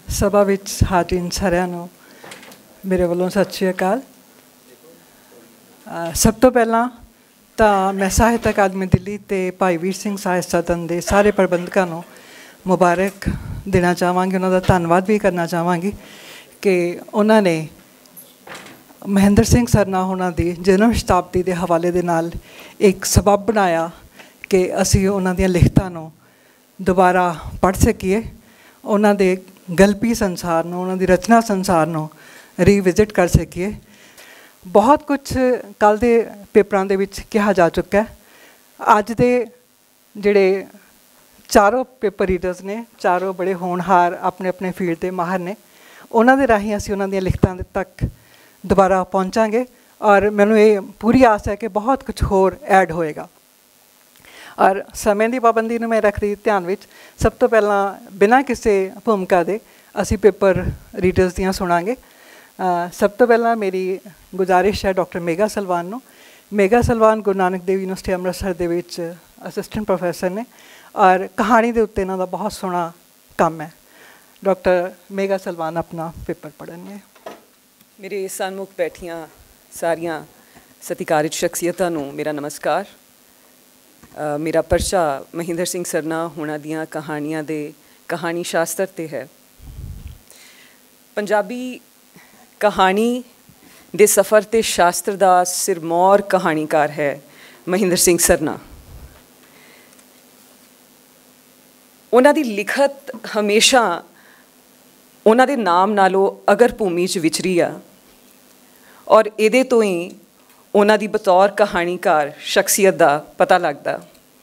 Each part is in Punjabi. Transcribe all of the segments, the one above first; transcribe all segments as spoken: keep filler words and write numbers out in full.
ਸਭਾ ਵਿੱਚ ਹਾਜ਼ਰੀਨ ਸਾਰਿਆਂ ਨੂੰ ਮੇਰੇ ਵੱਲੋਂ ਸਤਿ ਸ਼੍ਰੀ ਅਕਾਲ। ਸਭ ਤੋਂ ਪਹਿਲਾਂ ਤਾਂ ਮੈਂ ਸਾਹਿਤ ਅਕਾਦਮੀ ਦਿੱਲੀ ਅਤੇ ਭਾਈ ਵੀਰ ਸਿੰਘ ਸਾਹਿਤ ਸਦਨ ਦੇ ਸਾਰੇ ਪ੍ਰਬੰਧਕਾਂ ਨੂੰ ਮੁਬਾਰਕ ਦੇਣਾ ਚਾਹਾਂਗੀ, ਉਹਨਾਂ ਦਾ ਧੰਨਵਾਦ ਵੀ ਕਰਨਾ ਚਾਹਾਂਗੀ ਕਿ ਉਹਨਾਂ ਨੇ ਮਹਿੰਦਰ ਸਿੰਘ ਸਰਨਾ ਹੋਣਾ ਦੀ ਜਨਮ ਸ਼ਤਾਬਦੀ ਦੇ ਹਵਾਲੇ ਦੇ ਨਾਲ ਇੱਕ ਸਬੱਬ ਬਣਾਇਆ ਕਿ ਅਸੀਂ ਉਹਨਾਂ ਦੀਆਂ ਲਿਖਤਾਂ ਨੂੰ ਦੁਬਾਰਾ ਪੜ੍ਹ ਸਕੀਏ, ਉਹਨਾਂ ਦੇ ਗਲਪੀ ਸੰਸਾਰ ਨੂੰ, ਉਹਨਾਂ ਦੀ ਰਚਨਾ ਸੰਸਾਰ ਨੂੰ ਰੀਵਿਜ਼ਿਟ ਕਰ ਸਕੀਏ। ਬਹੁਤ ਕੁਛ ਕੱਲ੍ਹ ਦੇ ਪੇਪਰਾਂ ਦੇ ਵਿੱਚ ਕਿਹਾ ਜਾ ਚੁੱਕਾ ਹੈ। ਅੱਜ ਦੇ ਜਿਹੜੇ ਚਾਰੋਂ ਪੇਪਰ ਰੀਡਰਸ ਨੇ, ਚਾਰੋਂ ਬੜੇ ਹੋਣਹਾਰ ਆਪਣੇ ਆਪਣੇ ਫੀਲਡ ਦੇ ਮਾਹਰ ਨੇ, ਉਹਨਾਂ ਦੇ ਰਾਹੀਂ ਅਸੀਂ ਉਹਨਾਂ ਦੀਆਂ ਲਿਖਤਾਂ ਦੇ ਤੱਕ ਦੁਬਾਰਾ ਪਹੁੰਚਾਂਗੇ ਔਰ ਮੈਨੂੰ ਇਹ ਪੂਰੀ ਆਸ ਹੈ ਕਿ ਬਹੁਤ ਕੁਛ ਹੋਰ ਐਡ ਹੋਏਗਾ। ਔਰ ਸਮੇਂ ਦੀ ਪਾਬੰਦੀ ਨੂੰ ਮੈਂ ਰੱਖਦੀ ਧਿਆਨ ਵਿੱਚ ਸਭ ਤੋਂ ਪਹਿਲਾਂ ਬਿਨਾਂ ਕਿਸੇ ਭੂਮਿਕਾ ਦੇ ਅਸੀਂ ਪੇਪਰ ਰੀਡਰਸ ਦੀਆਂ ਸੁਣਾਂਗੇ। ਸਭ ਤੋਂ ਪਹਿਲਾਂ ਮੇਰੀ ਗੁਜ਼ਾਰਿਸ਼ ਹੈ ਡਾਕਟਰ ਮੇਘਾ ਸਲਵਾਨ ਨੂੰ। ਮੇਘਾ ਸਲਵਾਨ ਗੁਰੂ ਨਾਨਕ ਦੇਵ ਯੂਨੀਵਰਸਿਟੀ ਅੰਮ੍ਰਿਤਸਰ ਦੇ ਵਿੱਚ ਅਸਿਸਟੈਂਟ ਪ੍ਰੋਫੈਸਰ ਨੇ ਔਰ ਕਹਾਣੀ ਦੇ ਉੱਤੇ ਇਹਨਾਂ ਦਾ ਬਹੁਤ ਸੋਹਣਾ ਕੰਮ ਹੈ। ਡਾਕਟਰ ਮੇਘਾ ਸਲਵਾਨ ਆਪਣਾ ਪੇਪਰ ਪੜ੍ਹਨਗੇ। ਮੇਰੇ ਸਨਮੁਖ ਬੈਠੀਆਂ ਸਾਰੀਆਂ ਸਤਿਕਾਰਿਤ ਸ਼ਖਸੀਅਤਾਂ ਨੂੰ ਮੇਰਾ ਨਮਸਕਾਰ। ਮੇਰਾ ਪਰਚਾ ਮਹਿੰਦਰ ਸਿੰਘ ਸਰਨਾ ਹੋਣਾ ਦੀਆਂ ਕਹਾਣੀਆਂ ਦੇ ਕਹਾਣੀ ਸ਼ਾਸਤਰ 'ਤੇ ਹੈ। ਪੰਜਾਬੀ ਕਹਾਣੀ ਦੇ ਸਫ਼ਰ 'ਤੇ ਸ਼ਾਸਤਰ ਦਾ ਸਿਰਮੌਰ ਕਹਾਣੀਕਾਰ ਹੈ ਮਹਿੰਦਰ ਸਿੰਘ ਸਰਨਾ। ਉਹਨਾਂ ਦੀ ਲਿਖਤ ਹਮੇਸ਼ਾ ਉਹਨਾਂ ਦੇ ਨਾਮ ਨਾਲੋਂ ਅਗਰ ਭੂਮੀ 'ਚ ਵਿਚਰੀ ਆ ਔਰ ਇਹਦੇ ਤੋਂ ਹੀ ਉਹਨਾਂ ਦੀ ਬਤੌਰ ਕਹਾਣੀਕਾਰ ਸ਼ਖਸੀਅਤ ਦਾ ਪਤਾ ਲੱਗਦਾ।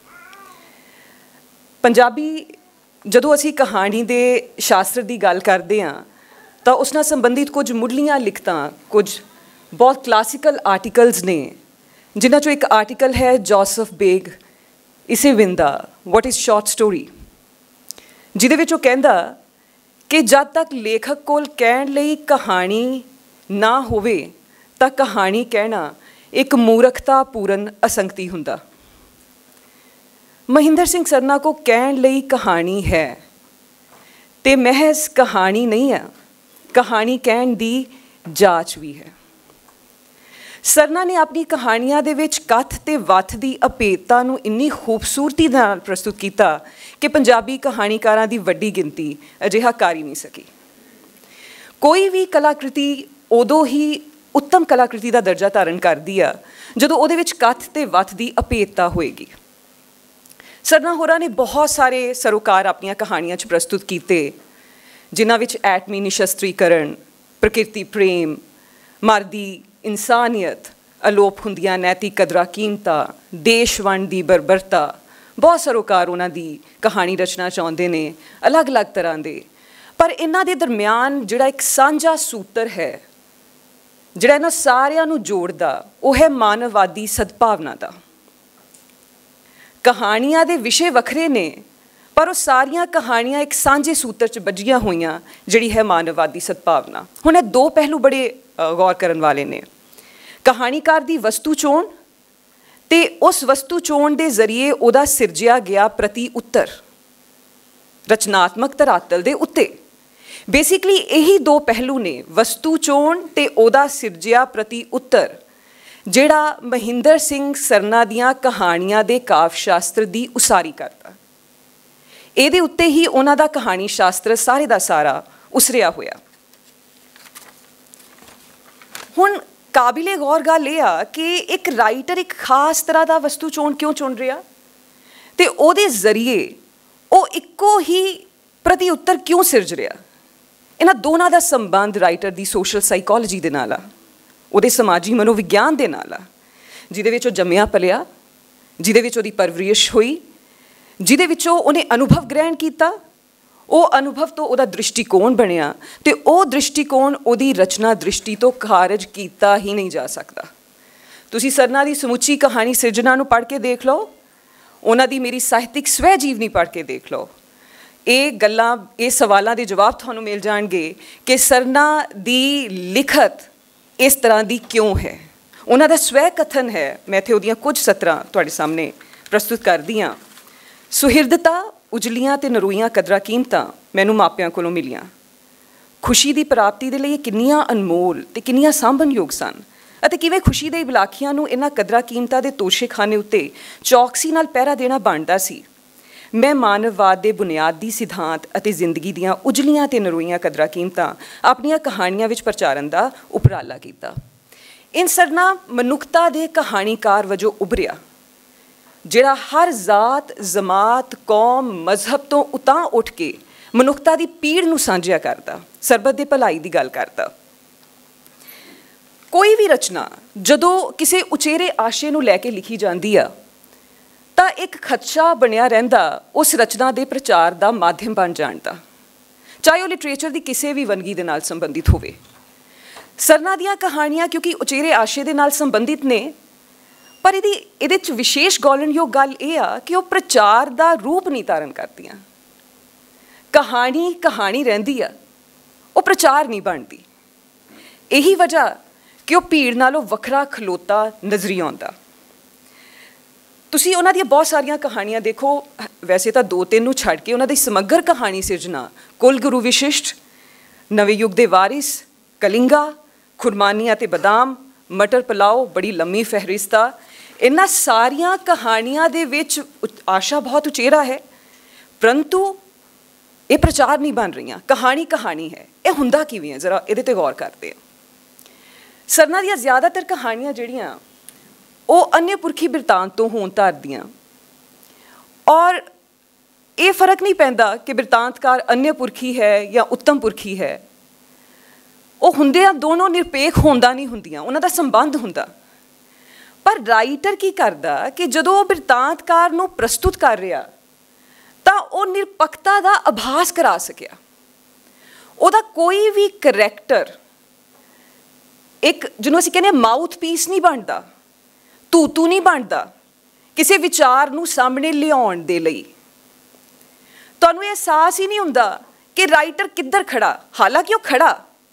ਪੰਜਾਬੀ ਜਦੋਂ ਅਸੀਂ ਕਹਾਣੀ ਦੇ ਸ਼ਾਸਤਰ ਦੀ ਗੱਲ ਕਰਦੇ ਹਾਂ ਤਾਂ ਉਸ ਨਾਲ ਸੰਬੰਧਿਤ ਕੁਝ ਮੁੱਢਲੀਆਂ ਲਿਖਤਾਂ, ਕੁਝ ਬਹੁਤ ਕਲਾਸੀਕਲ ਆਰਟੀਕਲਸ ਨੇ, ਜਿਨ੍ਹਾਂ 'ਚੋਂ ਇੱਕ ਆਰਟੀਕਲ ਹੈ ਜੋਸਫ ਬੇਗ ਇਸੇਵਿਨ ਦਾ ਵਾਟ ਇਜ਼ ਸ਼ਾਰਟ ਸਟੋਰੀ, ਜਿਹਦੇ ਵਿੱਚ ਉਹ ਕਹਿੰਦਾ ਕਿ ਜਦ ਤੱਕ ਲੇਖਕ ਕੋਲ ਕਹਿਣ ਲਈ ਕਹਾਣੀ ਨਾ ਹੋਵੇ ਤਾਂ ਕਹਾਣੀ ਕਹਿਣਾ ਇੱਕ ਮੂਰਖਤਾ ਪੂਰਨ ਅਸੰਗਤੀ ਹੁੰਦਾ। ਮਹਿੰਦਰ ਸਿੰਘ ਸਰਨਾ ਕੋ ਕਹਿਣ ਲਈ ਕਹਾਣੀ ਹੈ ਅਤੇ ਮਹਿਜ਼ ਕਹਾਣੀ ਨਹੀਂ ਹੈ, ਕਹਾਣੀ ਕਹਿਣ ਦੀ ਜਾਚ ਵੀ ਹੈ। ਸਰਨਾ ਨੇ ਆਪਣੀ ਕਹਾਣੀਆਂ ਦੇ ਵਿੱਚ ਕੱਥ ਅਤੇ ਵੱਥ ਦੀ ਅਭੇਦਤਾ ਨੂੰ ਇੰਨੀ ਖੂਬਸੂਰਤੀ ਨਾਲ ਪ੍ਰਸਤੁਤ ਕੀਤਾ ਕਿ ਪੰਜਾਬੀ ਕਹਾਣੀਕਾਰਾਂ ਦੀ ਵੱਡੀ ਗਿਣਤੀ ਅਜਿਹਾ ਕਰ ਹੀ ਨਹੀਂ ਸਕੀ। ਕੋਈ ਵੀ ਕਲਾਕ੍ਰਿਤੀ ਉਦੋਂ ਹੀ ਉੱਤਮ ਕਲਾਕ੍ਰਿਤੀ ਦਾ ਦਰਜਾ ਧਾਰਨ ਕਰਦੀ ਆ ਜਦੋਂ ਉਹਦੇ ਵਿੱਚ ਕੱਥ ਅਤੇ ਵੱਥ ਦੀ ਅਭੇਦਤਾ ਹੋਏਗੀ। ਸਰਨਾ ਹੋਰਾਂ ਨੇ ਬਹੁਤ ਸਾਰੇ ਸਰੋਕਾਰ ਆਪਣੀਆਂ ਕਹਾਣੀਆਂ 'ਚ ਪ੍ਰਸਤੁਤ ਕੀਤੇ, ਜਿਨ੍ਹਾਂ ਵਿੱਚ ਐਟਮੀ ਨਿਸ਼ਸਤਰੀਕਰਨ, ਪ੍ਰਕਿਰਤੀ ਪ੍ਰੇਮ, ਮਰਦੀ ਇਨਸਾਨੀਅਤ, ਅਲੋਪ ਹੁੰਦੀਆਂ ਨੈਤਿਕ ਕਦਰਾਂ ਕੀਮਤਾਂ, ਦੇਸ਼ ਵੰਡ ਦੀ ਬਰਬਰਤਾ, ਬਹੁਤ ਸਰੋਕਾਰ ਉਹਨਾਂ ਦੀ ਕਹਾਣੀ ਰਚਨਾ ਚਾਹੁੰਦੇ ਨੇ ਅਲੱਗ ਅਲੱਗ ਤਰ੍ਹਾਂ ਦੇ। ਪਰ ਇਹਨਾਂ ਦੇ ਦਰਮਿਆਨ ਜਿਹੜਾ ਇੱਕ ਸਾਂਝਾ ਸੂਤਰ ਹੈ, ਜਿਹੜਾ ਇਹਨਾਂ ਸਾਰਿਆਂ ਨੂੰ ਜੋੜਦਾ, ਉਹ ਹੈ ਮਾਨਵਵਾਦੀ ਸਦਭਾਵਨਾ ਦਾ। ਕਹਾਣੀਆਂ ਦੇ ਵਿਸ਼ੇ ਵੱਖਰੇ ਨੇ ਪਰ ਉਹ ਸਾਰੀਆਂ ਕਹਾਣੀਆਂ ਇੱਕ ਸਾਂਝੇ ਸੂਤਰ 'ਚ ਬੱਝੀਆਂ ਹੋਈਆਂ, ਜਿਹੜੀ ਹੈ ਮਾਨਵਵਾਦੀ ਸਦਭਾਵਨਾ। ਹੁਣ ਇਹ ਦੋ ਪਹਿਲੂ ਬੜੇ ਗੌਰ ਕਰਨ ਵਾਲੇ ਨੇ। ਕਹਾਣੀਕਾਰ ਦੀ ਵਸਤੂ ਚੋਣ ਅਤੇ ਉਸ ਵਸਤੂ ਚੋਣ ਦੇ ਜ਼ਰੀਏ ਉਹਦਾ ਸਿਰਜਿਆ ਗਿਆ ਪ੍ਰਤੀ ਉੱਤਰ ਰਚਨਾਤਮਕ ਧਰਾਤਲ ਦੇ ਉੱਤੇ। ਬੇਸਿਕਲੀ ਇਹੀ ਦੋ ਪਹਿਲੂ ਨੇ, ਵਸਤੂ ਚੋਣ ਅਤੇ ਉਹਦਾ ਸਿਰਜਿਆ ਪ੍ਰਤੀ ਉੱਤਰ, ਜਿਹੜਾ ਮਹਿੰਦਰ ਸਿੰਘ ਸਰਨਾ ਦੀਆਂ ਕਹਾਣੀਆਂ ਦੇ ਕਾਵਿ ਸ਼ਾਸਤਰ ਦੀ ਉਸਾਰੀ ਕਰਦਾ। ਇਹਦੇ ਉੱਤੇ ਹੀ ਉਹਨਾਂ ਦਾ ਕਹਾਣੀ ਸ਼ਾਸਤਰ ਸਾਰੇ ਦਾ ਸਾਰਾ ਉਸਰਿਆ ਹੋਇਆ। ਹੁਣ ਕਾਬਿਲੇ ਗੌਰ ਗੱਲ ਇਹ ਆ ਕਿ ਇੱਕ ਰਾਈਟਰ ਇੱਕ ਖਾਸ ਤਰ੍ਹਾਂ ਦਾ ਵਸਤੂ ਚੋਣ ਕਿਉਂ ਚੁਣ ਰਿਹਾ ਅਤੇ ਉਹਦੇ ਜ਼ਰੀਏ ਉਹ ਇੱਕੋ ਹੀ ਪ੍ਰਤੀ ਉੱਤਰ ਕਿਉਂ ਸਿਰਜ ਰਿਹਾ। ਇਹਨਾਂ ਦੋਨਾਂ ਦਾ ਸੰਬੰਧ ਰਾਈਟਰ ਦੀ ਸੋਸ਼ਲ ਸਾਈਕੋਲੋਜੀ ਦੇ ਨਾਲ ਆ, ਉਹਦੇ ਸਮਾਜੀ ਮਨੋਵਿਗਿਆਨ ਦੇ ਨਾਲ ਆ, ਜਿਹਦੇ ਵਿੱਚ ਉਹ ਜੰਮਿਆ ਪਲਿਆ, ਜਿਹਦੇ ਵਿੱਚ ਉਹਦੀ ਪਰਵਰਿਸ਼ ਹੋਈ, ਜਿਹਦੇ ਵਿੱਚੋਂ ਉਹਨੇ ਅਨੁਭਵ ਗ੍ਰਹਿਣ ਕੀਤਾ, ਉਹ ਅਨੁਭਵ ਤੋਂ ਉਹਦਾ ਦ੍ਰਿਸ਼ਟੀਕੋਣ ਬਣਿਆ ਅਤੇ ਉਹ ਦ੍ਰਿਸ਼ਟੀਕੋਣ ਉਹਦੀ ਰਚਨਾ ਦ੍ਰਿਸ਼ਟੀ ਤੋਂ ਖਾਰਜ ਕੀਤਾ ਹੀ ਨਹੀਂ ਜਾ ਸਕਦਾ। ਤੁਸੀਂ ਸਰਨਾ ਦੀ ਸਮੁੱਚੀ ਕਹਾਣੀ ਸਿਰਜਣਾ ਨੂੰ ਪੜ੍ਹ ਕੇ ਦੇਖ ਲਓ, ਉਹਨਾਂ ਦੀ ਮੇਰੀ ਸਾਹਿਤਿਕ ਸਵੈ ਜੀਵਨੀ ਪੜ੍ਹ ਕੇ ਦੇਖ ਲਓ। ਇਹ ਗੱਲਾਂ, ਇਹ ਸਵਾਲਾਂ ਦੇ ਜਵਾਬ ਤੁਹਾਨੂੰ ਮਿਲ ਜਾਣਗੇ ਕਿ ਸਰਨਾ ਦੀ ਲਿਖਤ ਇਸ ਤਰ੍ਹਾਂ ਦੀ ਕਿਉਂ ਹੈ। ਉਹਨਾਂ ਦਾ ਸਵੈ ਕਥਨ ਹੈ, ਮੈਂ ਇੱਥੇ ਉਹਦੀਆਂ ਕੁਝ ਸਤਰਾਂ ਤੁਹਾਡੇ ਸਾਹਮਣੇ ਪ੍ਰਸਤੁਤ ਕਰਦੀ ਹਾਂ। ਸੁਹਿਰਦਤਾ, ਉਜਲੀਆਂ ਅਤੇ ਨਰੋਈਆਂ ਕਦਰਾਂ ਕੀਮਤਾਂ ਮੈਨੂੰ ਮਾਪਿਆਂ ਕੋਲੋਂ ਮਿਲੀਆਂ। ਖੁਸ਼ੀ ਦੀ ਪ੍ਰਾਪਤੀ ਦੇ ਲਈ ਇਹ ਕਿੰਨੀਆਂ ਅਨਮੋਲ ਤੇ ਕਿੰਨੀਆਂ ਸਾਂਭਣਯੋਗ ਸਨ ਅਤੇ ਕਿਵੇਂ ਖੁਸ਼ੀ ਦੇ ਇਬਲਾਖੀਆਂ ਨੂੰ ਇਹਨਾਂ ਕਦਰਾਂ ਕੀਮਤਾਂ ਦੇ ਤੋਸ਼ੇਖਾਨੇ ਉੱਤੇ ਚੌਕਸੀ ਨਾਲ ਪਹਿਰਾ ਦੇਣਾ ਬਣਦਾ ਸੀ। ਮੈਂ ਮਾਨਵਵਾਦ ਦੇ ਬੁਨਿਆਦੀ ਸਿਧਾਂਤ ਅਤੇ ਜ਼ਿੰਦਗੀ ਦੀਆਂ ਉਜਲੀਆਂ ਤੇ ਨਰੋਈਆਂ ਕਦਰਾਂ ਕੀਮਤਾਂ ਆਪਣੀਆਂ ਕਹਾਣੀਆਂ ਵਿੱਚ ਪ੍ਰਚਾਰਨ ਦਾ ਉਪਰਾਲਾ ਕੀਤਾ। ਇਨ ਸਰਨਾ ਮਨੁੱਖਤਾ ਦੇ ਕਹਾਣੀਕਾਰ ਵਜੋਂ ਉਭਰਿਆ, ਜਿਹੜਾ ਹਰ ਜ਼ਾਤ, ਜਮਾਤ, ਕੌਮ, ਮਜ਼ਹਬ ਤੋਂ ਉਤਾਂ ਉੱਠ ਕੇ ਮਨੁੱਖਤਾ ਦੀ ਪੀੜ ਨੂੰ ਸਾਂਝਿਆ ਕਰਦਾ, ਸਰਬਤ ਦੇ ਭਲਾਈ ਦੀ ਗੱਲ ਕਰਦਾ। ਕੋਈ ਵੀ ਰਚਨਾ ਜਦੋਂ ਕਿਸੇ ਉਚੇਰੇ ਆਸ਼ੇ ਨੂੰ ਲੈ ਕੇ ਲਿਖੀ ਜਾਂਦੀ ਆ ਤਾਂ ਇੱਕ ਖਦਸ਼ਾ ਬਣਿਆ ਰਹਿੰਦਾ ਉਸ ਰਚਨਾ ਦੇ ਪ੍ਰਚਾਰ ਦਾ ਮਾਧਿਅਮ ਬਣ ਜਾਣ ਦਾ, ਚਾਹੇ ਉਹ ਲਿਟਰੇਚਰ ਦੀ ਕਿਸੇ ਵੀ ਵੰਨਗੀ ਦੇ ਨਾਲ ਸੰਬੰਧਿਤ ਹੋਵੇ। ਸਰਨਾ ਦੀਆਂ ਕਹਾਣੀਆਂ ਕਿਉਂਕਿ ਉਚੇਰੇ ਆਸ਼ੇ ਦੇ ਨਾਲ ਸੰਬੰਧਿਤ ਨੇ, ਪਰ ਇਹਦੀ ਇਹਦੇ 'ਚ ਵਿਸ਼ੇਸ਼ ਗੌਲਣਯੋਗ ਗੱਲ ਇਹ ਆ ਕਿ ਉਹ ਪ੍ਰਚਾਰ ਦਾ ਰੂਪ ਨਹੀਂ ਧਾਰਨ ਕਰਦੀਆਂ। ਕਹਾਣੀ ਕਹਾਣੀ ਰਹਿੰਦੀ ਆ, ਉਹ ਪ੍ਰਚਾਰ ਨਹੀਂ ਬਣਦੀ। ਇਹੀ ਵਜ੍ਹਾ ਕਿ ਉਹ ਭੀੜ ਨਾਲੋਂ ਵੱਖਰਾ ਖਲੋਤਾ ਨਜ਼ਰੀ ਆਉਂਦਾ। ਤੁਸੀਂ ਉਹਨਾਂ ਦੀਆਂ ਬਹੁਤ ਸਾਰੀਆਂ ਕਹਾਣੀਆਂ ਦੇਖੋ, ਵੈਸੇ ਤਾਂ ਦੋ ਤਿੰਨ ਨੂੰ ਛੱਡ ਕੇ ਉਹਨਾਂ ਦੀ ਸਮੱਗਰ ਕਹਾਣੀ ਸਿਰਜਣਾ, ਕੁਲ ਗੁਰੂ ਵਿਸ਼ਿਸ਼ਟ, ਨਵੇਂ ਯੁੱਗ ਦੇ ਵਾਰਿਸ, ਕਲਿੰਗਾ, ਖੁਰਮਾਨੀ ਅਤੇ ਬਦਾਮ, ਮਟਰ ਪਲਾਓ, ਬੜੀ ਲੰਮੀ ਫਹਿਰਿਸਤ ਆ। ਇਹਨਾਂ ਸਾਰੀਆਂ ਕਹਾਣੀਆਂ ਦੇ ਵਿੱਚ ਆਸ਼ਾ ਬਹੁਤ ਉਚੇਰਾ ਹੈ, ਪਰੰਤੂ ਇਹ ਪ੍ਰਚਾਰ ਨਹੀਂ ਬਣ ਰਹੀਆਂ। ਕਹਾਣੀ ਕਹਾਣੀ ਹੈ। ਇਹ ਹੁੰਦਾ ਕਿਵੇਂ ਹੈ, ਜ਼ਰਾ ਇਹਦੇ 'ਤੇ ਗੌਰ ਕਰਦੇ ਹਾਂ। ਸਰਨਾ ਦੀਆਂ ਜ਼ਿਆਦਾਤਰ ਕਹਾਣੀਆਂ ਜਿਹੜੀਆਂ ਉਹ ਅੰਨ੍ਹੇ ਪੁਰਖੀ ਬਿਰਤਾਂਤ ਤੋਂ ਹੋਣ ਧਾਰਦੀਆਂ, ਔਰ ਇਹ ਫਰਕ ਨਹੀਂ ਪੈਂਦਾ ਕਿ ਬਿਰਤਾਂਤਕਾਰ ਅੰਨ੍ਹੇ ਪੁਰਖੀ ਹੈ ਜਾਂ ਉੱਤਮ ਪੁਰਖੀ ਹੈ। ਉਹ ਹੁੰਦੇ ਆ ਦੋਨੋਂ ਨਿਰਪੇਖ ਹੋਂਦਾ ਨਹੀਂ ਹੁੰਦੀਆਂ, ਉਹਨਾਂ ਦਾ ਸੰਬੰਧ ਹੁੰਦਾ। ਪਰ ਰਾਈਟਰ ਕੀ ਕਰਦਾ ਕਿ ਜਦੋਂ ਉਹ ਬਿਰਤਾਂਤਕਾਰ ਨੂੰ ਪ੍ਰਸਤੁਤ ਕਰ ਰਿਹਾ ਤਾਂ ਉਹ ਨਿਰਪੱਖਤਾ ਦਾ ਆਭਾਸ ਕਰਾ ਸਕਿਆ। ਉਹਦਾ ਕੋਈ ਵੀ ਕਰੈਕਟਰ ਇੱਕ ਜਿਹਨੂੰ ਅਸੀਂ ਕਹਿੰਦੇ ਮਾਊਥ ਪੀਸ ਨਹੀਂ ਬਣਦਾ, ਤੂਤੂ ਨਹੀਂ ਬਣਦਾ ਕਿਸੇ ਵਿਚਾਰ ਨੂੰ ਸਾਹਮਣੇ ਲਿਆਉਣ ਦੇ ਲਈ। ਤੁਹਾਨੂੰ ਇਹ ਅਹਿਸਾਸ ਹੀ ਨਹੀਂ ਹੁੰਦਾ ਕਿ ਰਾਈਟਰ ਕਿੱਧਰ ਖੜਾ, ਹਾਲਾਂਕਿ ਉਹ ਖੜਾ,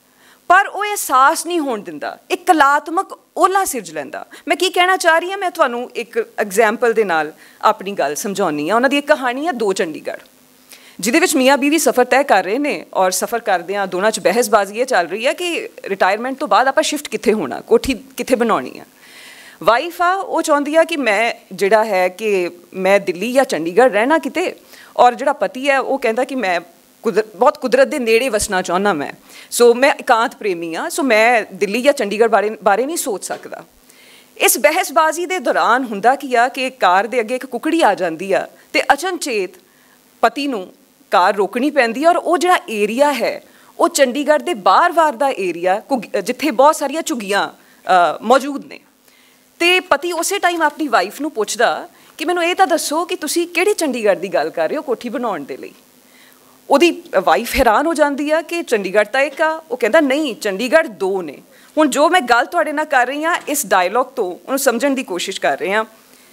ਪਰ ਉਹ ਅਹਿਸਾਸ ਨਹੀਂ ਹੋਣ ਦਿੰਦਾ, ਇੱਕ ਕਲਾਤਮਕ ਓਲਾ ਸਿਰਜ ਲੈਂਦਾ। ਮੈਂ ਕੀ ਕਹਿਣਾ ਚਾਹ ਰਹੀ ਹਾਂ, ਮੈਂ ਤੁਹਾਨੂੰ ਇੱਕ ਐਗਜ਼ਾਮਪਲ ਦੇ ਨਾਲ ਆਪਣੀ ਗੱਲ ਸਮਝਾਉਣੀ ਆ। ਉਹਨਾਂ ਦੀ ਇੱਕ ਕਹਾਣੀ ਆ ਦੋ ਚੰਡੀਗੜ੍ਹ, ਜਿਹਦੇ ਵਿੱਚ ਮੀਆਂ ਬੀਵੀ ਸਫ਼ਰ ਤੈਅ ਕਰ ਰਹੇ ਨੇ, ਔਰ ਸਫ਼ਰ ਕਰਦਿਆਂ ਦੋਨਾਂ 'ਚ ਬਹਿਸਬਾਜ਼ੀ ਇਹ ਚੱਲ ਰਹੀ ਹੈ ਕਿ ਰਿਟਾਇਰਮੈਂਟ ਤੋਂ ਬਾਅਦ ਆਪਾਂ ਸ਼ਿਫਟ ਕਿੱਥੇ ਹੋਣਾ, ਕੋਠੀ ਕਿੱਥੇ ਬਣਾਉਣੀ ਆ। ਵਾਈਫ ਆ, ਉਹ ਚਾਹੁੰਦੀ ਆ ਕਿ ਮੈਂ ਜਿਹੜਾ ਹੈ ਕਿ ਮੈਂ ਦਿੱਲੀ ਜਾਂ ਚੰਡੀਗੜ੍ਹ ਰਹਿਣਾ ਕਿਤੇ, ਔਰ ਜਿਹੜਾ ਪਤੀ ਹੈ ਉਹ ਕਹਿੰਦਾ ਕਿ ਮੈਂ ਕੁਦਰ ਬਹੁਤ ਕੁਦਰਤ ਦੇ ਨੇੜੇ ਵਸਣਾ ਚਾਹੁੰਦਾ ਮੈਂ, ਸੋ ਮੈਂ ਇਕਾਂਤ ਪ੍ਰੇਮੀ ਹਾਂ, ਸੋ ਮੈਂ ਦਿੱਲੀ ਜਾਂ ਚੰਡੀਗੜ੍ਹ ਬਾਰੇ ਬਾਰੇ ਨਹੀਂ ਸੋਚ ਸਕਦਾ। ਇਸ ਬਹਿਸਬਾਜ਼ੀ ਦੇ ਦੌਰਾਨ ਹੁੰਦਾ ਕੀ ਆ ਕਿ ਕਾਰ ਦੇ ਅੱਗੇ ਇੱਕ ਕੁਕੜੀ ਆ ਜਾਂਦੀ ਆ ਅਤੇ ਅਚਨਚੇਤ ਪਤੀ ਨੂੰ ਕਾਰ ਰੋਕਣੀ ਪੈਂਦੀ ਹੈ, ਔਰ ਉਹ ਜਿਹੜਾ ਏਰੀਆ ਹੈ ਉਹ ਚੰਡੀਗੜ੍ਹ ਦੇ ਬਾਹਰ-ਬਾਹਰ ਦਾ ਏਰੀਆ, ਜਿੱਥੇ ਬਹੁਤ ਸਾਰੀਆਂ ਝੁੱਗੀਆਂ ਮੌਜੂਦ ਨੇ। ਅਤੇ ਪਤੀ ਉਸੇ ਟਾਈਮ ਆਪਣੀ ਵਾਈਫ ਨੂੰ ਪੁੱਛਦਾ ਕਿ ਮੈਨੂੰ ਇਹ ਤਾਂ ਦੱਸੋ ਕਿ ਤੁਸੀਂ ਕਿਹੜੀ ਚੰਡੀਗੜ੍ਹ ਦੀ ਗੱਲ ਕਰ ਰਹੇ ਹੋ ਕੋਠੀ ਬਣਾਉਣ ਦੇ ਲਈ। ਉਹਦੀ ਵਾਈਫ ਹੈਰਾਨ ਹੋ ਜਾਂਦੀ ਆ ਕਿ ਚੰਡੀਗੜ੍ਹ ਤਾਂ ਇੱਕ ਆ, ਉਹ ਕਹਿੰਦਾ ਨਹੀਂ, ਚੰਡੀਗੜ੍ਹ ਦੋ ਨੇ। ਹੁਣ ਜੋ ਮੈਂ ਗੱਲ ਤੁਹਾਡੇ ਨਾਲ ਕਰ ਰਹੀ ਹਾਂ, ਇਸ ਡਾਇਲੋਗ ਤੋਂ ਉਹਨੂੰ ਸਮਝਣ ਦੀ ਕੋਸ਼ਿਸ਼ ਕਰ ਰਹੇ ਹਾਂ।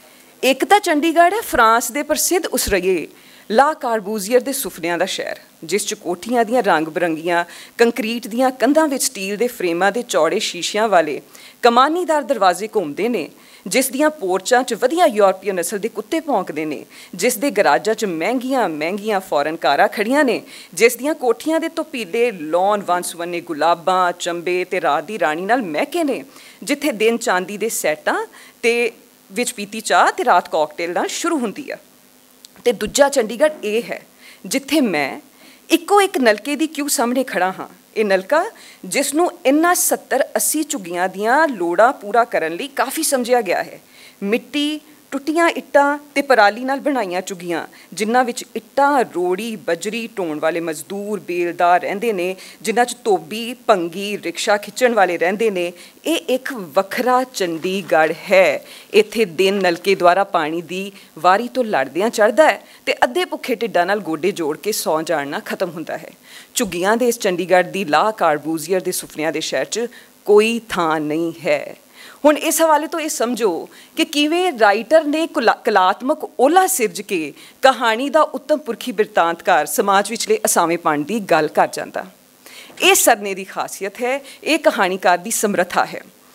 ਇੱਕ ਤਾਂ ਚੰਡੀਗੜ੍ਹ ਹੈ ਫਰਾਂਸ ਦੇ ਪ੍ਰਸਿੱਧ ਉਸਰਈਏ ਲਾ ਕਾਰਬੂਜ਼ੀਅਰ ਦੇ ਸੁਪਨਿਆਂ ਦਾ ਸ਼ਹਿਰ, ਜਿਸ 'ਚ ਕੋਠੀਆਂ ਦੀਆਂ ਰੰਗ ਬਿਰੰਗੀਆਂ ਕੰਕਰੀਟ ਦੀਆਂ ਕੰਧਾਂ ਵਿੱਚ ਸਟੀਲ ਦੇ ਫਰੇਮਾਂ ਦੇ ਚੌੜੇ ਸ਼ੀਸ਼ਿਆਂ ਵਾਲੇ ਕਮਾਨੀਦਾਰ ਦਰਵਾਜ਼ੇ ਘੁੰਮਦੇ ਨੇ, ਜਿਸ ਦੀਆਂ ਪੋਰਚਾਂ 'ਚ ਵਧੀਆ ਯੂਰਪੀਅਨ ਨਸਲ ਦੇ ਕੁੱਤੇ ਭੌਂਕਦੇ ਨੇ, ਜਿਸ ਦੇ ਗਰਾਜਾਂ 'ਚ ਮਹਿੰਗੀਆਂ ਮਹਿੰਗੀਆਂ ਫੋਰਨ ਕਾਰਾਂ ਖੜੀਆਂ ਨੇ, ਜਿਸ ਦੀਆਂ ਕੋਠੀਆਂ ਦੇ ਧੁਪੀਲੇ ਲੌਨ ਵੰਨ ਸੁਵੰਨੇ ਗੁਲਾਬਾਂ, ਚੰਬੇ ਅਤੇ ਰਾਤ ਦੀ ਰਾਣੀ ਨਾਲ ਮਹਿਕੇ ਨੇ, ਜਿੱਥੇ ਦਿਨ ਚਾਂਦੀ ਦੇ ਸੈਟਾਂ ਅਤੇ ਵਿੱਚ ਪੀਤੀ ਚਾਹ ਅਤੇ ਰਾਤ ਕਾਕਟੇਲ ਨਾਲ ਸ਼ੁਰੂ ਹੁੰਦੀ ਆ। ਅਤੇ ਦੂਜਾ ਚੰਡੀਗੜ੍ਹ ਇਹ ਹੈ ਜਿੱਥੇ ਮੈਂ ਇੱਕੋ ਇੱਕ ਨਲਕੇ ਦੀ ਕਿਊ ਸਾਹਮਣੇ ਖੜਾ ਹਾਂ। ਇਹ ਨਲਕਾ ਜਿਸ ਨੂੰ ਇਹਨਾਂ ਸੱਤਰ ਅੱਸੀ ਝੁੱਗੀਆਂ ਦੀਆਂ ਲੋੜਾਂ ਪੂਰਾ ਕਰਨ ਲਈ ਕਾਫੀ ਸਮਝਿਆ ਗਿਆ ਹੈ। ਮਿੱਟੀ, ਟੁੱਟੀਆਂ ਇੱਟਾਂ ਅਤੇ ਪਰਾਲੀ ਨਾਲ ਬਣਾਈਆਂ ਝੁੱਗੀਆਂ, ਜਿਨ੍ਹਾਂ ਵਿੱਚ ਇੱਟਾਂ, ਰੋੜੀ, ਬਜਰੀ ਢੋਣ ਵਾਲੇ ਮਜ਼ਦੂਰ, ਬੇਲਦਾਰ ਰਹਿੰਦੇ ਨੇ, ਜਿਨ੍ਹਾਂ 'ਚ ਧੋਬੀ, ਭੰਗੀ, ਰਿਕਸ਼ਾ ਖਿੱਚਣ ਵਾਲੇ ਰਹਿੰਦੇ ਨੇ। ਇਹ ਇੱਕ ਵੱਖਰਾ ਚੰਡੀਗੜ੍ਹ ਹੈ। ਇੱਥੇ ਦਿਨ ਨਲਕੇ ਦੁਆਰਾ ਪਾਣੀ ਦੀ ਵਾਰੀ ਤੋਂ ਲੜਦਿਆਂ ਚੜ੍ਹਦਾ ਹੈ ਅਤੇ ਅੱਧੇ ਭੁੱਖੇ ਢਿੱਡਾਂ ਨਾਲ ਗੋਡੇ ਜੋੜ ਕੇ ਸੌਂ ਜਾਣ ਨਾਲ ਖਤਮ ਹੁੰਦਾ ਹੈ। ਝੁੱਗੀਆਂ ਦੇ ਇਸ ਚੰਡੀਗੜ੍ਹ ਦੀ ਲਾ ਕਾਰਬੂਜ਼ੀਅਰ ਦੇ ਸੁਪਨਿਆਂ ਦੇ ਸ਼ਹਿਰ 'ਚ ਕੋਈ ਥਾਂ ਨਹੀਂ ਹੈ। ਹੁਣ ਇਸ ਹਵਾਲੇ ਤੋਂ ਇਹ ਸਮਝੋ ਕਿ ਕਿਵੇਂ ਰਾਈਟਰ ਨੇ ਕੁਲਾ ਕਲਾਤਮਕ ਓਲਾ ਸਿਰਜ ਕੇ ਕਹਾਣੀ ਦਾ ਉੱਤਮ ਪੁਰਖੀ ਬਿਰਤਾਂਤਕਾਰ ਸਮਾਜ ਵਿਚਲੇ ਅਸਾਵੇਂਪਣ ਦੀ ਗੱਲ ਕਰ ਜਾਂਦਾ। ਇਹ ਸਰਨੇ ਦੀ ਖਾਸੀਅਤ ਹੈ, ਇਹ ਕਹਾਣੀਕਾਰ ਦੀ ਸਮਰੱਥਾ ਹੈ।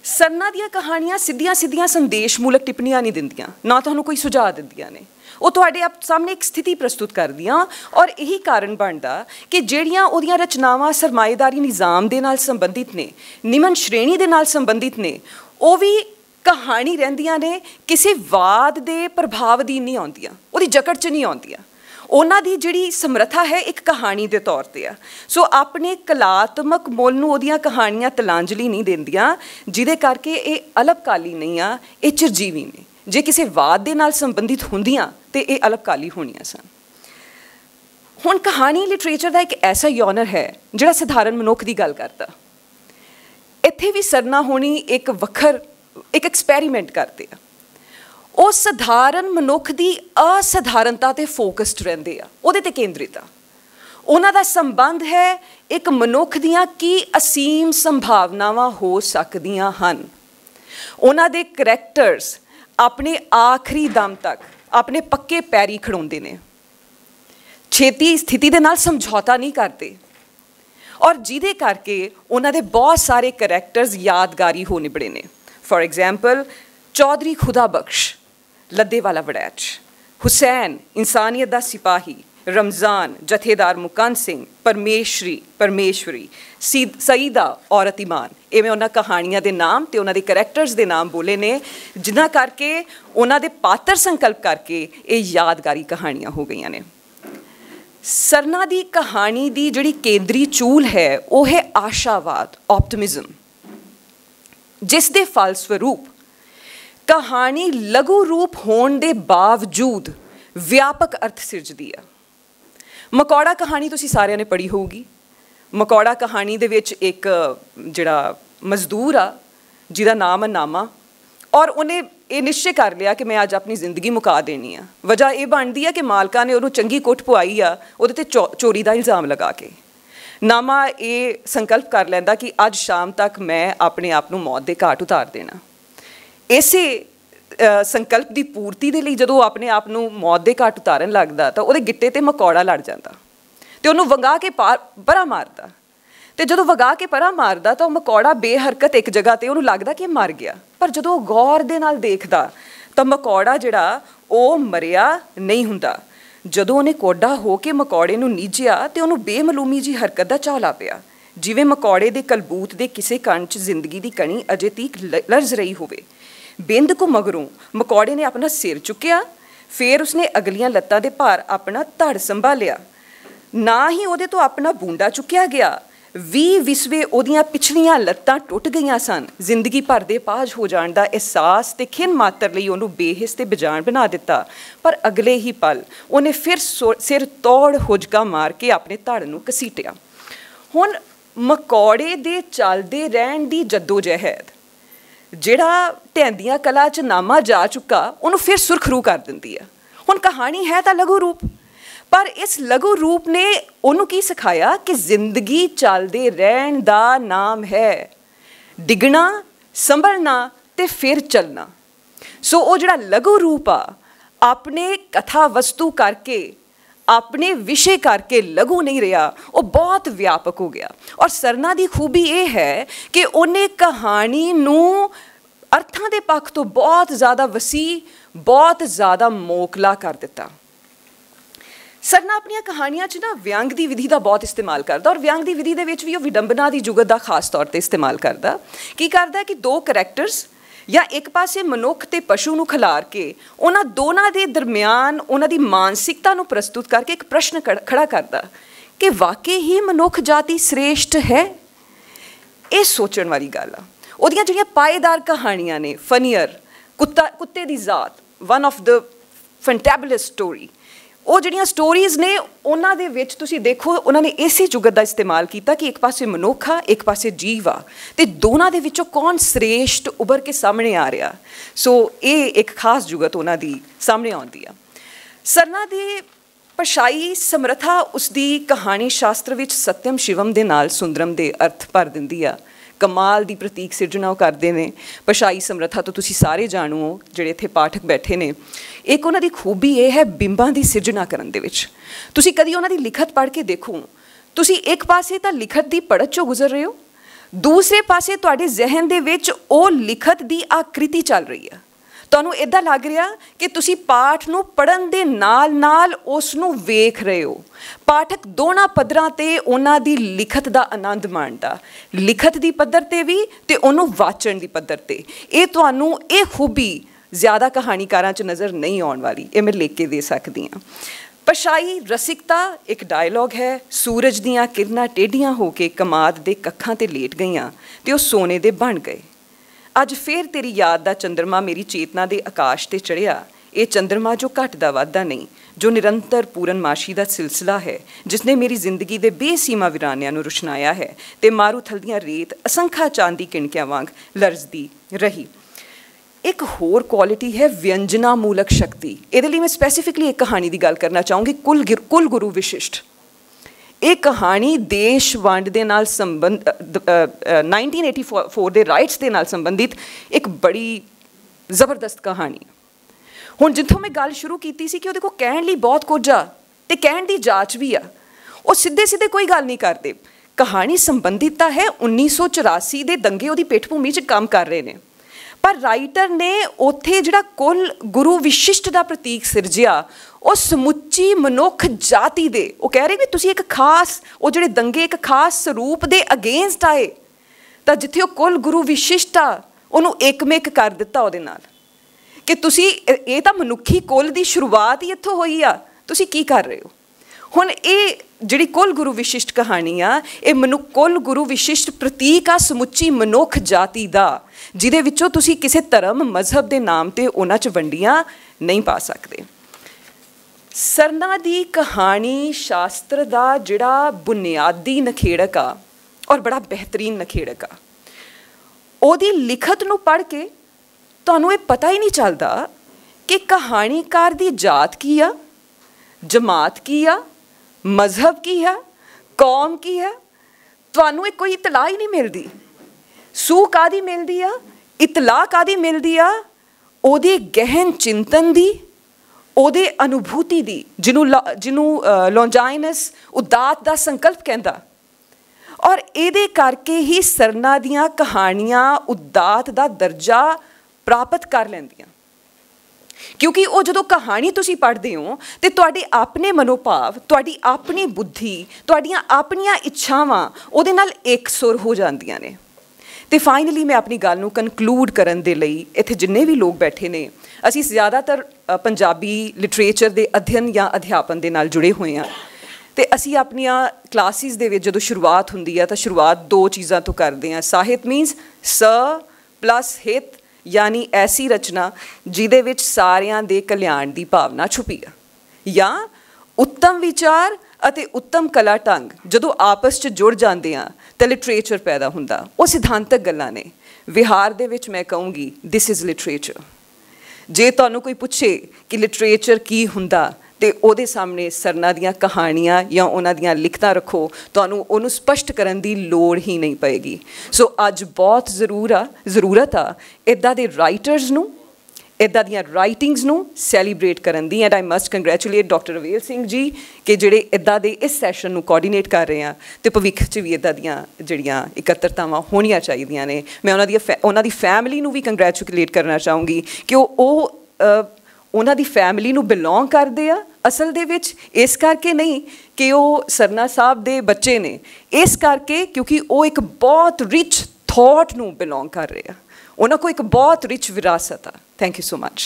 ਸਰਨਾ ਦੀਆਂ ਕਹਾਣੀਆਂ ਸਿੱਧੀਆਂ ਸਿੱਧੀਆਂ ਸੰਦੇਸ਼ਮੂਲਕ ਟਿੱਪਣੀਆਂ ਨਹੀਂ ਦਿੰਦੀਆਂ, ਨਾ ਤੁਹਾਨੂੰ ਕੋਈ ਸੁਝਾਅ ਦਿੰਦੀਆਂ ਨੇ। ਉਹ ਤੁਹਾਡੇ ਆਪ ਸਾਹਮਣੇ ਇੱਕ ਸਥਿਤੀ ਪ੍ਰਸਤੁਤ ਕਰਦੀਆਂ, ਔਰ ਇਹੀ ਕਾਰਨ ਬਣਦਾ ਕਿ ਜਿਹੜੀਆਂ ਉਹਦੀਆਂ ਰਚਨਾਵਾਂ ਸਰਮਾਏਦਾਰੀ ਨਿਜ਼ਾਮ ਦੇ ਨਾਲ ਸੰਬੰਧਿਤ ਨੇ, ਨਿਮਨ ਸ਼੍ਰੇਣੀ ਦੇ ਨਾਲ ਸੰਬੰਧਿਤ ਨੇ, ਉਹ ਵੀ ਕਹਾਣੀ ਰਹਿੰਦੀਆਂ ਨੇ, ਕਿਸੇ ਵਾਦ ਦੇ ਪ੍ਰਭਾਵ ਅਧੀਨ ਨਹੀਂ ਆਉਂਦੀਆਂ, ਉਹਦੀ ਜਕੜ 'ਚ ਨਹੀਂ ਆਉਂਦੀਆਂ। ਉਹਨਾਂ ਦੀ ਜਿਹੜੀ ਸਮਰੱਥਾ ਹੈ ਇੱਕ ਕਹਾਣੀ ਦੇ ਤੌਰ 'ਤੇ ਆ। ਸੋ ਆਪਣੇ ਕਲਾਤਮਕ ਮੁੱਲ ਨੂੰ ਉਹਦੀਆਂ ਕਹਾਣੀਆਂ ਤਲਾਂਜਲੀ ਨਹੀਂ ਦਿੰਦੀਆਂ, ਜਿਹਦੇ ਕਰਕੇ ਇਹ ਅਲਪਕਾਲੀ ਨਹੀਂ ਆ, ਇਹ ਚਿਰਜੀਵੀ ਨੇ। ਜੇ ਕਿਸੇ ਵਾਦ ਦੇ ਨਾਲ ਸੰਬੰਧਿਤ ਹੁੰਦੀਆਂ ਤਾਂ ਇਹ ਅਲਪਕਾਲੀ ਹੋਣੀਆਂ ਸਨ। ਹੁਣ ਕਹਾਣੀ ਲਿਟਰੇਚਰ ਦਾ ਇੱਕ ਐਸਾ ਯੋਨਰ ਹੈ ਜਿਹੜਾ ਸਧਾਰਨ ਮਨੁੱਖ ਦੀ ਗੱਲ ਕਰਦਾ। ਇੱਥੇ ਵੀ ਸਰਨਾ ਹੋਣੀ ਇੱਕ ਵੱਖਰ ਇੱਕ ਐਕਸਪੈਰੀਮੈਂਟ ਕਰਦੇ ਆ। ਉਹ ਸਧਾਰਨ ਮਨੁੱਖ ਦੀ ਅਸਧਾਰਨਤਾ 'ਤੇ ਫੋਕਸਡ ਰਹਿੰਦੇ ਆ, ਉਹਦੇ 'ਤੇ ਕੇਂਦਰਿਤ ਆ। ਉਹਨਾਂ ਦਾ ਸੰਬੰਧ ਹੈ ਇੱਕ ਮਨੁੱਖ ਦੀਆਂ ਕੀ ਅਸੀਮ ਸੰਭਾਵਨਾਵਾਂ ਹੋ ਸਕਦੀਆਂ ਹਨ। ਉਹਨਾਂ ਦੇ ਕਰੈਕਟਰਸ ਆਪਣੇ ਆਖਰੀ ਦਮ ਤੱਕ ਆਪਣੇ ਪੱਕੇ ਪੈਰੀ ਖੜਾਉਂਦੇ ਨੇ, ਛੇਤੀ ਸਥਿਤੀ ਦੇ ਨਾਲ ਸਮਝੌਤਾ ਨਹੀਂ ਕਰਦੇ, ਔਰ ਜਿਹਦੇ ਕਰਕੇ ਉਹਨਾਂ ਦੇ ਬਹੁਤ ਸਾਰੇ ਕਰੈਕਟਰਸ ਯਾਦਗਾਰੀ ਹੋ ਨਿਬੜੇ ਨੇ। ਫॉर एग्जाम्पल चौधरी खुदा बख्श लद्दे वाला वड़ैच, हुसैन इंसानियत दा सिपाही, रमज़ान जथेदार मुकंद सिंह, परमेशरी परमेश्वरी, सईदा औरत ईमान, इवें उन्हां कहानियां दे नाम ते उन्हां दे करैक्टर्स दे नाम बोले ने, जिन्हां करके उन्हां दे पात्र संकल्प करके ये यादगारी कहानियां हो गई ने। सरना दी कहानी दी जिहड़ी केंद्री चूल है वो है आशावाद, ऑप्टिमिज्म, जिस दे फलस्वरूप कहानी लघु रूप होने के बावजूद व्यापक अर्थ सिरजदी है। मकौड़ा कहानी तुसी सारिਆਂ ने पढ़ी होगी। मकौड़ा कहानी दे विच एक जिहड़ा मजदूर आ जिहदा नाम है नामा, और उन्हें ये निश्चय कर लिया कि मैं अज अपनी जिंदगी मुका देनी आ। वजह यह बनती है कि मालका ने उन्होंने चंगी कुट पवाई आ, उहदे ते चो चोरी का इल्ज़ाम लगा के। नामा ये संकल्प कर लैंदा कि अज शाम तक मैं अपने आप को मौत के घाट उतार देना। इसे संकल्प की पूर्ति के लिए जो अपने आप को मौत के घाट उतारन लगता तो वो गिट्टे ते मकौड़ा लड़ जाता, तो उन्होंने वगा के पार परा मारता, तो जो वगा के परा मारता तो मकौड़ा बेहरकत एक जगह पर उन्होंने लगता कि मर गया, पर जो गौर दे नाल देखदा तो मकौड़ा जिहड़ा वो मरिया नहीं हुंदा। ਜਦੋਂ ਉਹਨੇ ਕੋਡਾ ਹੋ ਕੇ ਮਕੌੜੇ ਨੂੰ ਨੀਝਿਆ ਤੇ ਉਹਨੂੰ ਬੇਮਲੂਮੀ ਜੀ ਹਰਕਤ ਦਾ ਝਾਲਾ ਪਿਆ, ਜਿਵੇਂ ਮਕੌੜੇ ਦੇ ਕਲਬੂਤ ਦੇ ਕਿਸੇ ਕਣ 'ਚ ਜ਼ਿੰਦਗੀ ਦੀ ਕਣੀ ਅਜੇ ਤੀਕ ਲਰਜ਼ ਰਹੀ ਹੋਵੇ। ਬਿੰਦ ਕੁ ਮਗਰੋਂ ਮਕੌੜੇ ਨੇ ਆਪਣਾ ਸਿਰ ਚੁੱਕਿਆ, ਫਿਰ ਉਸਨੇ ਅਗਲੀਆਂ ਲੱਤਾਂ ਦੇ ਭਾਰ ਆਪਣਾ ਧੜ ਸੰਭਾਲਿਆ। ਨਾ ਹੀ ਉਹਦੇ ਤੋਂ ਆਪਣਾ ਬੂੰਡਾ ਚੁੱਕਿਆ ਗਿਆ, ਵੀਹ ਵਿਸਵੇ ਉਹਦੀਆਂ ਪਿਛਲੀਆਂ ਲੱਤਾਂ ਟੁੱਟ ਗਈਆਂ ਸਨ। ਜ਼ਿੰਦਗੀ ਭਰ ਦੇ ਪਾਜ ਹੋ ਜਾਣ ਦਾ ਅਹਿਸਾਸ ਤੇ ਖਿੰਨ ਮਾਤਰ ਲਈ ਉਹਨੂੰ ਬੇਹਿਸ ਤੇ ਬੇਜਾਨ ਬਣਾ ਦਿੱਤਾ, ਪਰ ਅਗਲੇ ਹੀ ਪਲ ਉਹਨੇ ਫਿਰ ਸਿਰ ਤੋੜ ਹੁਜਕਾ ਮਾਰ ਕੇ ਆਪਣੇ ਧੜ ਨੂੰ ਘਸੀਟਿਆ। ਹੁਣ ਮਕੌੜੇ ਦੇ ਚੱਲਦੇ ਰਹਿਣ ਦੀ ਜੱਦੋ-ਜਹਿਦ ਜਿਹੜਾ ਢਹਿੰਦੀਆਂ ਕਲਾ 'ਚ ਨਾਮਾ ਜਾ ਚੁੱਕਾ ਉਹਨੂੰ ਫਿਰ ਸੁਰਖਰੂ ਕਰ ਦਿੰਦੀ ਹੈ। ਹੁਣ ਕਹਾਣੀ ਹੈ ਤਾਂ ਲਘੂ ਰੂਪ, पर इस लघु रूप ने उन्होंने की सिखाया कि जिंदगी चलते रहन का नाम है डिगना, संभलना ते फिर चलना। सो वो जिहड़ा लघु रूप आ अपने कथा वस्तु करके अपने विषय करके लघु नहीं रहा, वो बहुत व्यापक हो गया। और सरना की खूबी ये है कि उन्हें कहानी नूं अर्थां दे पक्ष तो बहुत ज़्यादा वसी, बहुत ज़्यादा मोकला कर दिता। सरना अपनी कहानियां च ना व्यंग की विधि का बहुत इस्तेमाल करता, और व्यंग की विधि के भी विडंबना की जुगत का खास तौर पर इस्तेमाल करता। की करता कि दो करैक्टर्स या एक पासे मनुख ते पशु नूं खिलार के उन्हां दोनां दे दरम्यान उन्हां दी मानसिकता नूं प्रस्तुत करके एक प्रश्न खड़ा करता कि वाकई ही मनुख जाति श्रेष्ठ है। ये सोचण वाली गल आ। उहदियां जिहड़ियां पाएदार कहानियां ने, फनीयर कुत्ता कुत्ते दी जात, one of the fantabulous story, वो जिहड़ियां स्टोरीज़ ने उन्हां दे विच तुसीं देखो उन्होंने इसी जुगत का इस्तेमाल किया कि एक पासे मनुख आ, एक पासे जीव आ, ते दोनों दे विचों कौन श्रेष्ठ उभर के सामने आ रहा। सो ये एक खास जुगत उन्हां दी सामने आउंदी आ। सरना दी भाषाई समर्था उसकी कहानी शास्त्र विच सत्यम शिवम दे नाल सुंदरम दे अर्थ भर दिंदी आ। कमाल दी प्रतीक सिरजना वो करते हैं। भाषाई समर्था तो तुसी सारे जाणो हो जिहड़े इत्थे पाठक बैठे ने। एक उन्हां दी खूबी ये है बिंबां दी सिरजना करन दे विच। तुसी कदी उन्हां दी लिखत पढ़ के देखो, तुसी एक पासे तां लिखत दी पढ़त चों गुजर रहे हो, दूसरे पासे तुहाडे जहन दे विच ਉਹ ਲਿਖਤ ਦੀ आकृति चल रही है। ਤੁਹਾਨੂੰ ਇੱਦਾਂ ਲੱਗ ਰਿਹਾ ਕਿ ਤੁਸੀਂ ਪਾਠ ਨੂੰ ਪੜ੍ਹਨ ਦੇ ਨਾਲ ਨਾਲ ਉਸ ਨੂੰ ਵੇਖ ਰਹੇ ਹੋ। ਪਾਠਕ ਦੋਨਾਂ ਪੱਧਰਾਂ 'ਤੇ ਉਹਨਾਂ ਦੀ ਲਿਖਤ ਦਾ ਆਨੰਦ ਮਾਣਦਾ, ਲਿਖਤ ਦੀ ਪੱਧਰ 'ਤੇ ਵੀ ਅਤੇ ਉਹਨੂੰ ਵਾਚਣ ਦੀ ਪੱਧਰ 'ਤੇ। ਇਹ ਤੁਹਾਨੂੰ ਇਹ ਖੂਬੀ ਜ਼ਿਆਦਾ ਕਹਾਣੀਕਾਰਾਂ 'ਚ ਨਜ਼ਰ ਨਹੀਂ ਆਉਣ ਵਾਲੀ, ਇਹ ਮੈਂ ਲਿਖ ਕੇ ਦੇ ਸਕਦੀ ਹਾਂ। ਪਰਛਾਈ ਰਸਿਕਤਾ ਇੱਕ ਡਾਇਲੋਗ ਹੈ। ਸੂਰਜ ਦੀਆਂ ਕਿਰਨਾਂ ਟੇਢੀਆਂ ਹੋ ਕੇ ਕਮਾਦ ਦੇ ਕੱਖਾਂ 'ਤੇ ਲੇਟ ਗਈਆਂ ਅਤੇ ਉਹ ਸੋਨੇ ਦੇ ਬਣ ਗਏ। ਅੱਜ ਫਿਰ ਤੇਰੀ ਯਾਦ ਦਾ ਚੰਦਰਮਾ ਮੇਰੀ ਚੇਤਨਾ ਦੇ ਆਕਾਸ਼ 'ਤੇ ਚੜ੍ਹਿਆ। ਇਹ ਚੰਦਰਮਾ ਜੋ ਘਟਦਾ ਵੱਧਦਾ ਨਹੀਂ, ਜੋ ਨਿਰੰਤਰ ਪੂਰਨਮਾਸ਼ੀ ਦਾ ਸਿਲਸਿਲਾ ਹੈ, ਜਿਸ ਨੇ ਮੇਰੀ ਜ਼ਿੰਦਗੀ ਦੇ ਬੇਸੀਮਾ ਵਿਰਾਨਿਆਂ ਨੂੰ ਰੁਸ਼ਨਾਇਆ ਹੈ ਅਤੇ ਮਾਰੂਥਲ ਦੀਆਂ ਰੇਤ ਅਸੰਖਾ ਚਾਂਦੀ ਕਿਣਕਿਆਂ ਵਾਂਗ ਲਰਜ਼ਦੀ ਰਹੀ। ਇੱਕ ਹੋਰ ਕੁਆਲਿਟੀ ਹੈ ਵਿਅੰਜਨਾ ਮੂਲਕ ਸ਼ਕਤੀ। ਇਹਦੇ ਲਈ ਮੈਂ ਸਪੈਸੀਫਿਕਲੀ ਇੱਕ ਕਹਾਣੀ ਦੀ ਗੱਲ ਕਰਨਾ ਚਾਹੂੰਗੀ, ਕੁਲ ਕੁਲ ਗੁਰੂ ਵਿਸ਼ਿਸ਼ਟ। ਇਹ ਕਹਾਣੀ ਦੇਸ਼ ਵੰਡ ਦੇ ਨਾਲ ਸੰਬੰਧ ਨਾਈਨਟੀਨ ਏਟੀ ਫੋਰ ਦੇ ਰਾਈਟਸ ਦੇ ਨਾਲ ਸੰਬੰਧਿਤ ਇੱਕ ਬੜੀ ਜ਼ਬਰਦਸਤ ਕਹਾਣੀ। ਹੁਣ ਜਿੱਥੋਂ ਮੈਂ ਗੱਲ ਸ਼ੁਰੂ ਕੀਤੀ ਸੀ ਕਿ ਉਹਦੇ ਕੋਲ ਕਹਿਣ ਲਈ ਬਹੁਤ ਕੁਝ ਆ ਅਤੇ ਕਹਿਣ ਦੀ ਜਾਂਚ ਵੀ ਆ, ਉਹ ਸਿੱਧੇ ਸਿੱਧੇ ਕੋਈ ਗੱਲ ਨਹੀਂ ਕਰਦੇ। ਕਹਾਣੀ ਸੰਬੰਧਿਤ ਤਾਂ ਹੈ ਉੱਨੀ ਸੌ ਚੁਰਾਸੀ ਦੇ ਦੰਗੇ ਉਹਦੀ ਪਿੱਠ ਭੂਮੀ 'ਚ ਕੰਮ ਕਰ ਰਹੇ ਨੇ, ਪਰ ਰਾਈਟਰ ਨੇ ਉੱਥੇ ਜਿਹੜਾ ਕੁੱਲ ਗੁਰੂ ਵਿਸ਼ਿਸ਼ਟ ਦਾ ਪ੍ਰਤੀਕ ਸਿਰਜਿਆ ਉਹ ਸਮੁੱਚੀ ਮਨੁੱਖ ਜਾਤੀ ਦੇ, ਉਹ ਕਹਿ ਰਹੇ ਵੀ ਤੁਸੀਂ ਇੱਕ ਖਾਸ, ਉਹ ਜਿਹੜੇ ਦੰਗੇ ਇੱਕ ਖਾਸ ਸਰੂਪ ਦੇ ਅਗੇਂਸਟ ਆਏ, ਤਾਂ ਜਿੱਥੇ ਉਹ ਕੁੱਲ ਗੁਰੂ ਵਿਸ਼ਿਸ਼ਟ ਆ ਉਹਨੂੰ ਇੱਕਮਿਕ ਕਰ ਦਿੱਤਾ ਉਹਦੇ ਨਾਲ ਕਿ ਤੁਸੀਂ ਇਹ ਤਾਂ ਮਨੁੱਖੀ ਕੁੱਲ ਦੀ ਸ਼ੁਰੂਆਤ ਹੀ ਇੱਥੋਂ ਹੋਈ ਆ, ਤੁਸੀਂ ਕੀ ਕਰ ਰਹੇ ਹੋ। ਹੁਣ ਇਹ ਜਿਹੜੀ ਕੁੱਲ ਗੁਰੂ ਵਿਸ਼ਿਸ਼ਟ ਕਹਾਣੀ ਆ, ਇਹ ਮਨੁੱਖ ਕੁੱਲ ਗੁਰੂ ਵਿਸ਼ਿਸ਼ਟ ਪ੍ਰਤੀਕ ਆ ਸਮੁੱਚੀ ਮਨੁੱਖ ਜਾਤੀ ਦਾ, ਜਿਹਦੇ ਵਿੱਚੋਂ ਤੁਸੀਂ ਕਿਸੇ ਧਰਮ ਮਜ਼ਹਬ ਦੇ ਨਾਮ 'ਤੇ ਉਹਨਾਂ 'ਚ ਵੰਡੀਆਂ ਨਹੀਂ ਪਾ ਸਕਦੇ। ਸਰਨਾ ਦੀ ਕਹਾਣੀ ਸ਼ਾਸਤਰ ਦਾ ਜਿਹੜਾ ਬੁਨਿਆਦੀ ਨਖੇੜਕ ਆ ਔਰ ਬੜਾ ਬਿਹਤਰੀਨ ਨਖੇੜਕ ਆ, ਉਹਦੀ ਲਿਖਤ ਨੂੰ ਪੜ੍ਹ ਕੇ ਤੁਹਾਨੂੰ ਇਹ ਪਤਾ ਹੀ ਨਹੀਂ ਚੱਲਦਾ ਕਿ ਕਹਾਣੀਕਾਰ ਦੀ ਜਾਤ ਕੀ ਆ, ਜਮਾਤ ਕੀ ਆ, ਮਜ਼ਹਬ ਕੀ ਹੈ, ਕੌਮ ਕੀ ਹੈ। ਤੁਹਾਨੂੰ ਇਹ ਕੋਈ ਇਤਲਾਹ ਹੀ ਨਹੀਂ ਮਿਲਦੀ। ਸੂਹ ਕਾਹਦੀ ਮਿਲਦੀ ਆ, ਇਤਲਾਹ ਕਾਹਦੀ ਮਿਲਦੀ ਆ, ਉਹਦੇ ਗਹਿਨ ਚਿੰਤਨ ਦੀ, ਉਹਦੇ ਅਨੁਭੂਤੀ ਦੀ, ਜਿਹਨੂੰ ਜਿਹਨੂੰ ਲੌਂਜਾਈਨਸ ਉਦਾਤ ਦਾ ਸੰਕਲਪ ਕਹਿੰਦਾ। ਔਰ ਇਹਦੇ ਕਰਕੇ ਹੀ ਸਰਨਾ ਦੀਆਂ ਕਹਾਣੀਆਂ ਉਦਾਤ ਦਾ ਦਰਜਾ ਪ੍ਰਾਪਤ ਕਰ ਲੈਂਦੀਆਂ, ਕਿਉਂਕਿ ਉਹ ਜਦੋਂ ਕਹਾਣੀ ਤੁਸੀਂ ਪੜ੍ਹਦੇ ਹੋ ਤਾਂ ਤੁਹਾਡੇ ਆਪਣੇ ਮਨੋਭਾਵ, ਤੁਹਾਡੀ ਆਪਣੀ ਬੁੱਧੀ, ਤੁਹਾਡੀਆਂ ਆਪਣੀਆਂ ਇੱਛਾਵਾਂ ਉਹਦੇ ਨਾਲ ਇਕਸੁਰ ਹੋ ਜਾਂਦੀਆਂ ਨੇ। ਅਤੇ ਫਾਈਨਲੀ ਮੈਂ ਆਪਣੀ ਗੱਲ ਨੂੰ ਕਨਕਲੂਡ ਕਰਨ ਦੇ ਲਈ, ਇੱਥੇ ਜਿੰਨੇ ਵੀ ਲੋਕ ਬੈਠੇ ਨੇ, ਅਸੀਂ ਜ਼ਿਆਦਾਤਰ ਪੰਜਾਬੀ ਲਿਟਰੇਚਰ ਦੇ ਅਧਿਅਨ ਜਾਂ ਅਧਿਆਪਨ ਦੇ ਨਾਲ ਜੁੜੇ ਹੋਏ ਹਾਂ ਅਤੇ ਅਸੀਂ ਆਪਣੀਆਂ ਕਲਾਸਿਸ ਦੇ ਵਿੱਚ ਜਦੋਂ ਸ਼ੁਰੂਆਤ ਹੁੰਦੀ ਹੈ ਤਾਂ ਸ਼ੁਰੂਆਤ ਦੋ ਚੀਜ਼ਾਂ ਤੋਂ ਕਰਦੇ ਹਾਂ। ਸਾਹਿਤ ਮੀਨਸ ਸ ਪਲੱਸ ਹਿਤ, ਯਾਨੀ ਐਸੀ ਰਚਨਾ ਜਿਹਦੇ ਵਿੱਚ ਸਾਰਿਆਂ ਦੇ ਕਲਿਆਣ ਦੀ ਭਾਵਨਾ ਛੁਪੀ ਆ, ਜਾਂ ਉੱਤਮ ਵਿਚਾਰ ਅਤੇ ਉੱਤਮ ਕਲਾ ਢੰਗ ਜਦੋਂ ਆਪਸ 'ਚ ਜੁੜ ਜਾਂਦੇ ਆ ਤਾਂ ਲਿਟਰੇਚਰ ਪੈਦਾ ਹੁੰਦਾ। ਉਹ ਸਿਧਾਂਤਕ ਗੱਲਾਂ ਨੇ। ਵਿਹਾਰ ਦੇ ਵਿੱਚ ਮੈਂ ਕਹੂੰਗੀ ਦਿਸ ਇਜ਼ ਲਿਟਰੇਚਰ। ਜੇ ਤੁਹਾਨੂੰ ਕੋਈ ਪੁੱਛੇ ਕਿ ਲਿਟਰੇਚਰ ਕੀ ਹੁੰਦਾ ਅਤੇ ਉਹਦੇ ਸਾਹਮਣੇ ਸਰਨਾ ਦੀਆਂ ਕਹਾਣੀਆਂ ਜਾਂ ਉਹਨਾਂ ਦੀਆਂ ਲਿਖਤਾਂ ਰੱਖੋ, ਤੁਹਾਨੂੰ ਉਹਨੂੰ ਸਪਸ਼ਟ ਕਰਨ ਦੀ ਲੋੜ ਹੀ ਨਹੀਂ ਪਏਗੀ। ਸੋ ਅੱਜ ਬਹੁਤ ਜ਼ਰੂਰ ਆ ਜ਼ਰੂਰਤ ਆ ਇੱਦਾਂ ਦੇ ਰਾਈਟਰਸ ਨੂੰ, ਇੱਦਾਂ ਦੀਆਂ ਰਾਈਟਿੰਗਸ ਨੂੰ ਸੈਲੀਬ੍ਰੇਟ ਕਰਨ ਦੀ। And I must congratulate doctor Avel Singh ji ਕਿ ਜਿਹੜੇ ਇੱਦਾਂ ਦੇ ਇਸ ਸੈਸ਼ਨ ਨੂੰ ਕੋਆਰਡੀਨੇਟ ਕਰ ਰਹੇ ਆ, ਅਤੇ ਭਵਿੱਖ 'ਚ ਵੀ ਇੱਦਾਂ ਦੀਆਂ ਜਿਹੜੀਆਂ ਇਕੱਤਰਤਾਵਾਂ ਹੋਣੀਆਂ ਚਾਹੀਦੀਆਂ ਨੇ। ਮੈਂ ਉਹਨਾਂ ਦੀ ਫੈ ਉਹਨਾਂ ਦੀ ਫੈਮਿਲੀ ਨੂੰ ਵੀ ਕੰਗ੍ਰੈਚੁਲੇਟ ਕਰਨਾ ਚਾਹੂੰਗੀ ਕਿ ਉਹ ਉਹ ਉਹਨਾਂ ਦੀ ਫੈਮਿਲੀ ਨੂੰ ਬਿਲੋਂਗ ਕਰਦੇ ਆ ਅਸਲ ਦੇ ਵਿੱਚ, ਇਸ ਕਰਕੇ ਨਹੀਂ ਕਿ ਉਹ ਸਰਨਾ ਸਾਹਿਬ ਦੇ ਬੱਚੇ ਨੇ, ਇਸ ਕਰਕੇ ਕਿਉਂਕਿ ਉਹ ਇੱਕ ਬਹੁਤ ਰਿਚ ਥੋਟ ਨੂੰ ਬਿਲੋਂਗ ਕਰ ਰਹੇ ਆ, ਉਹਨਾਂ ਕੋਲ ਇੱਕ ਬਹੁਤ ਰਿਚ ਵਿਰਾਸਤ ਆ। Thank you so much.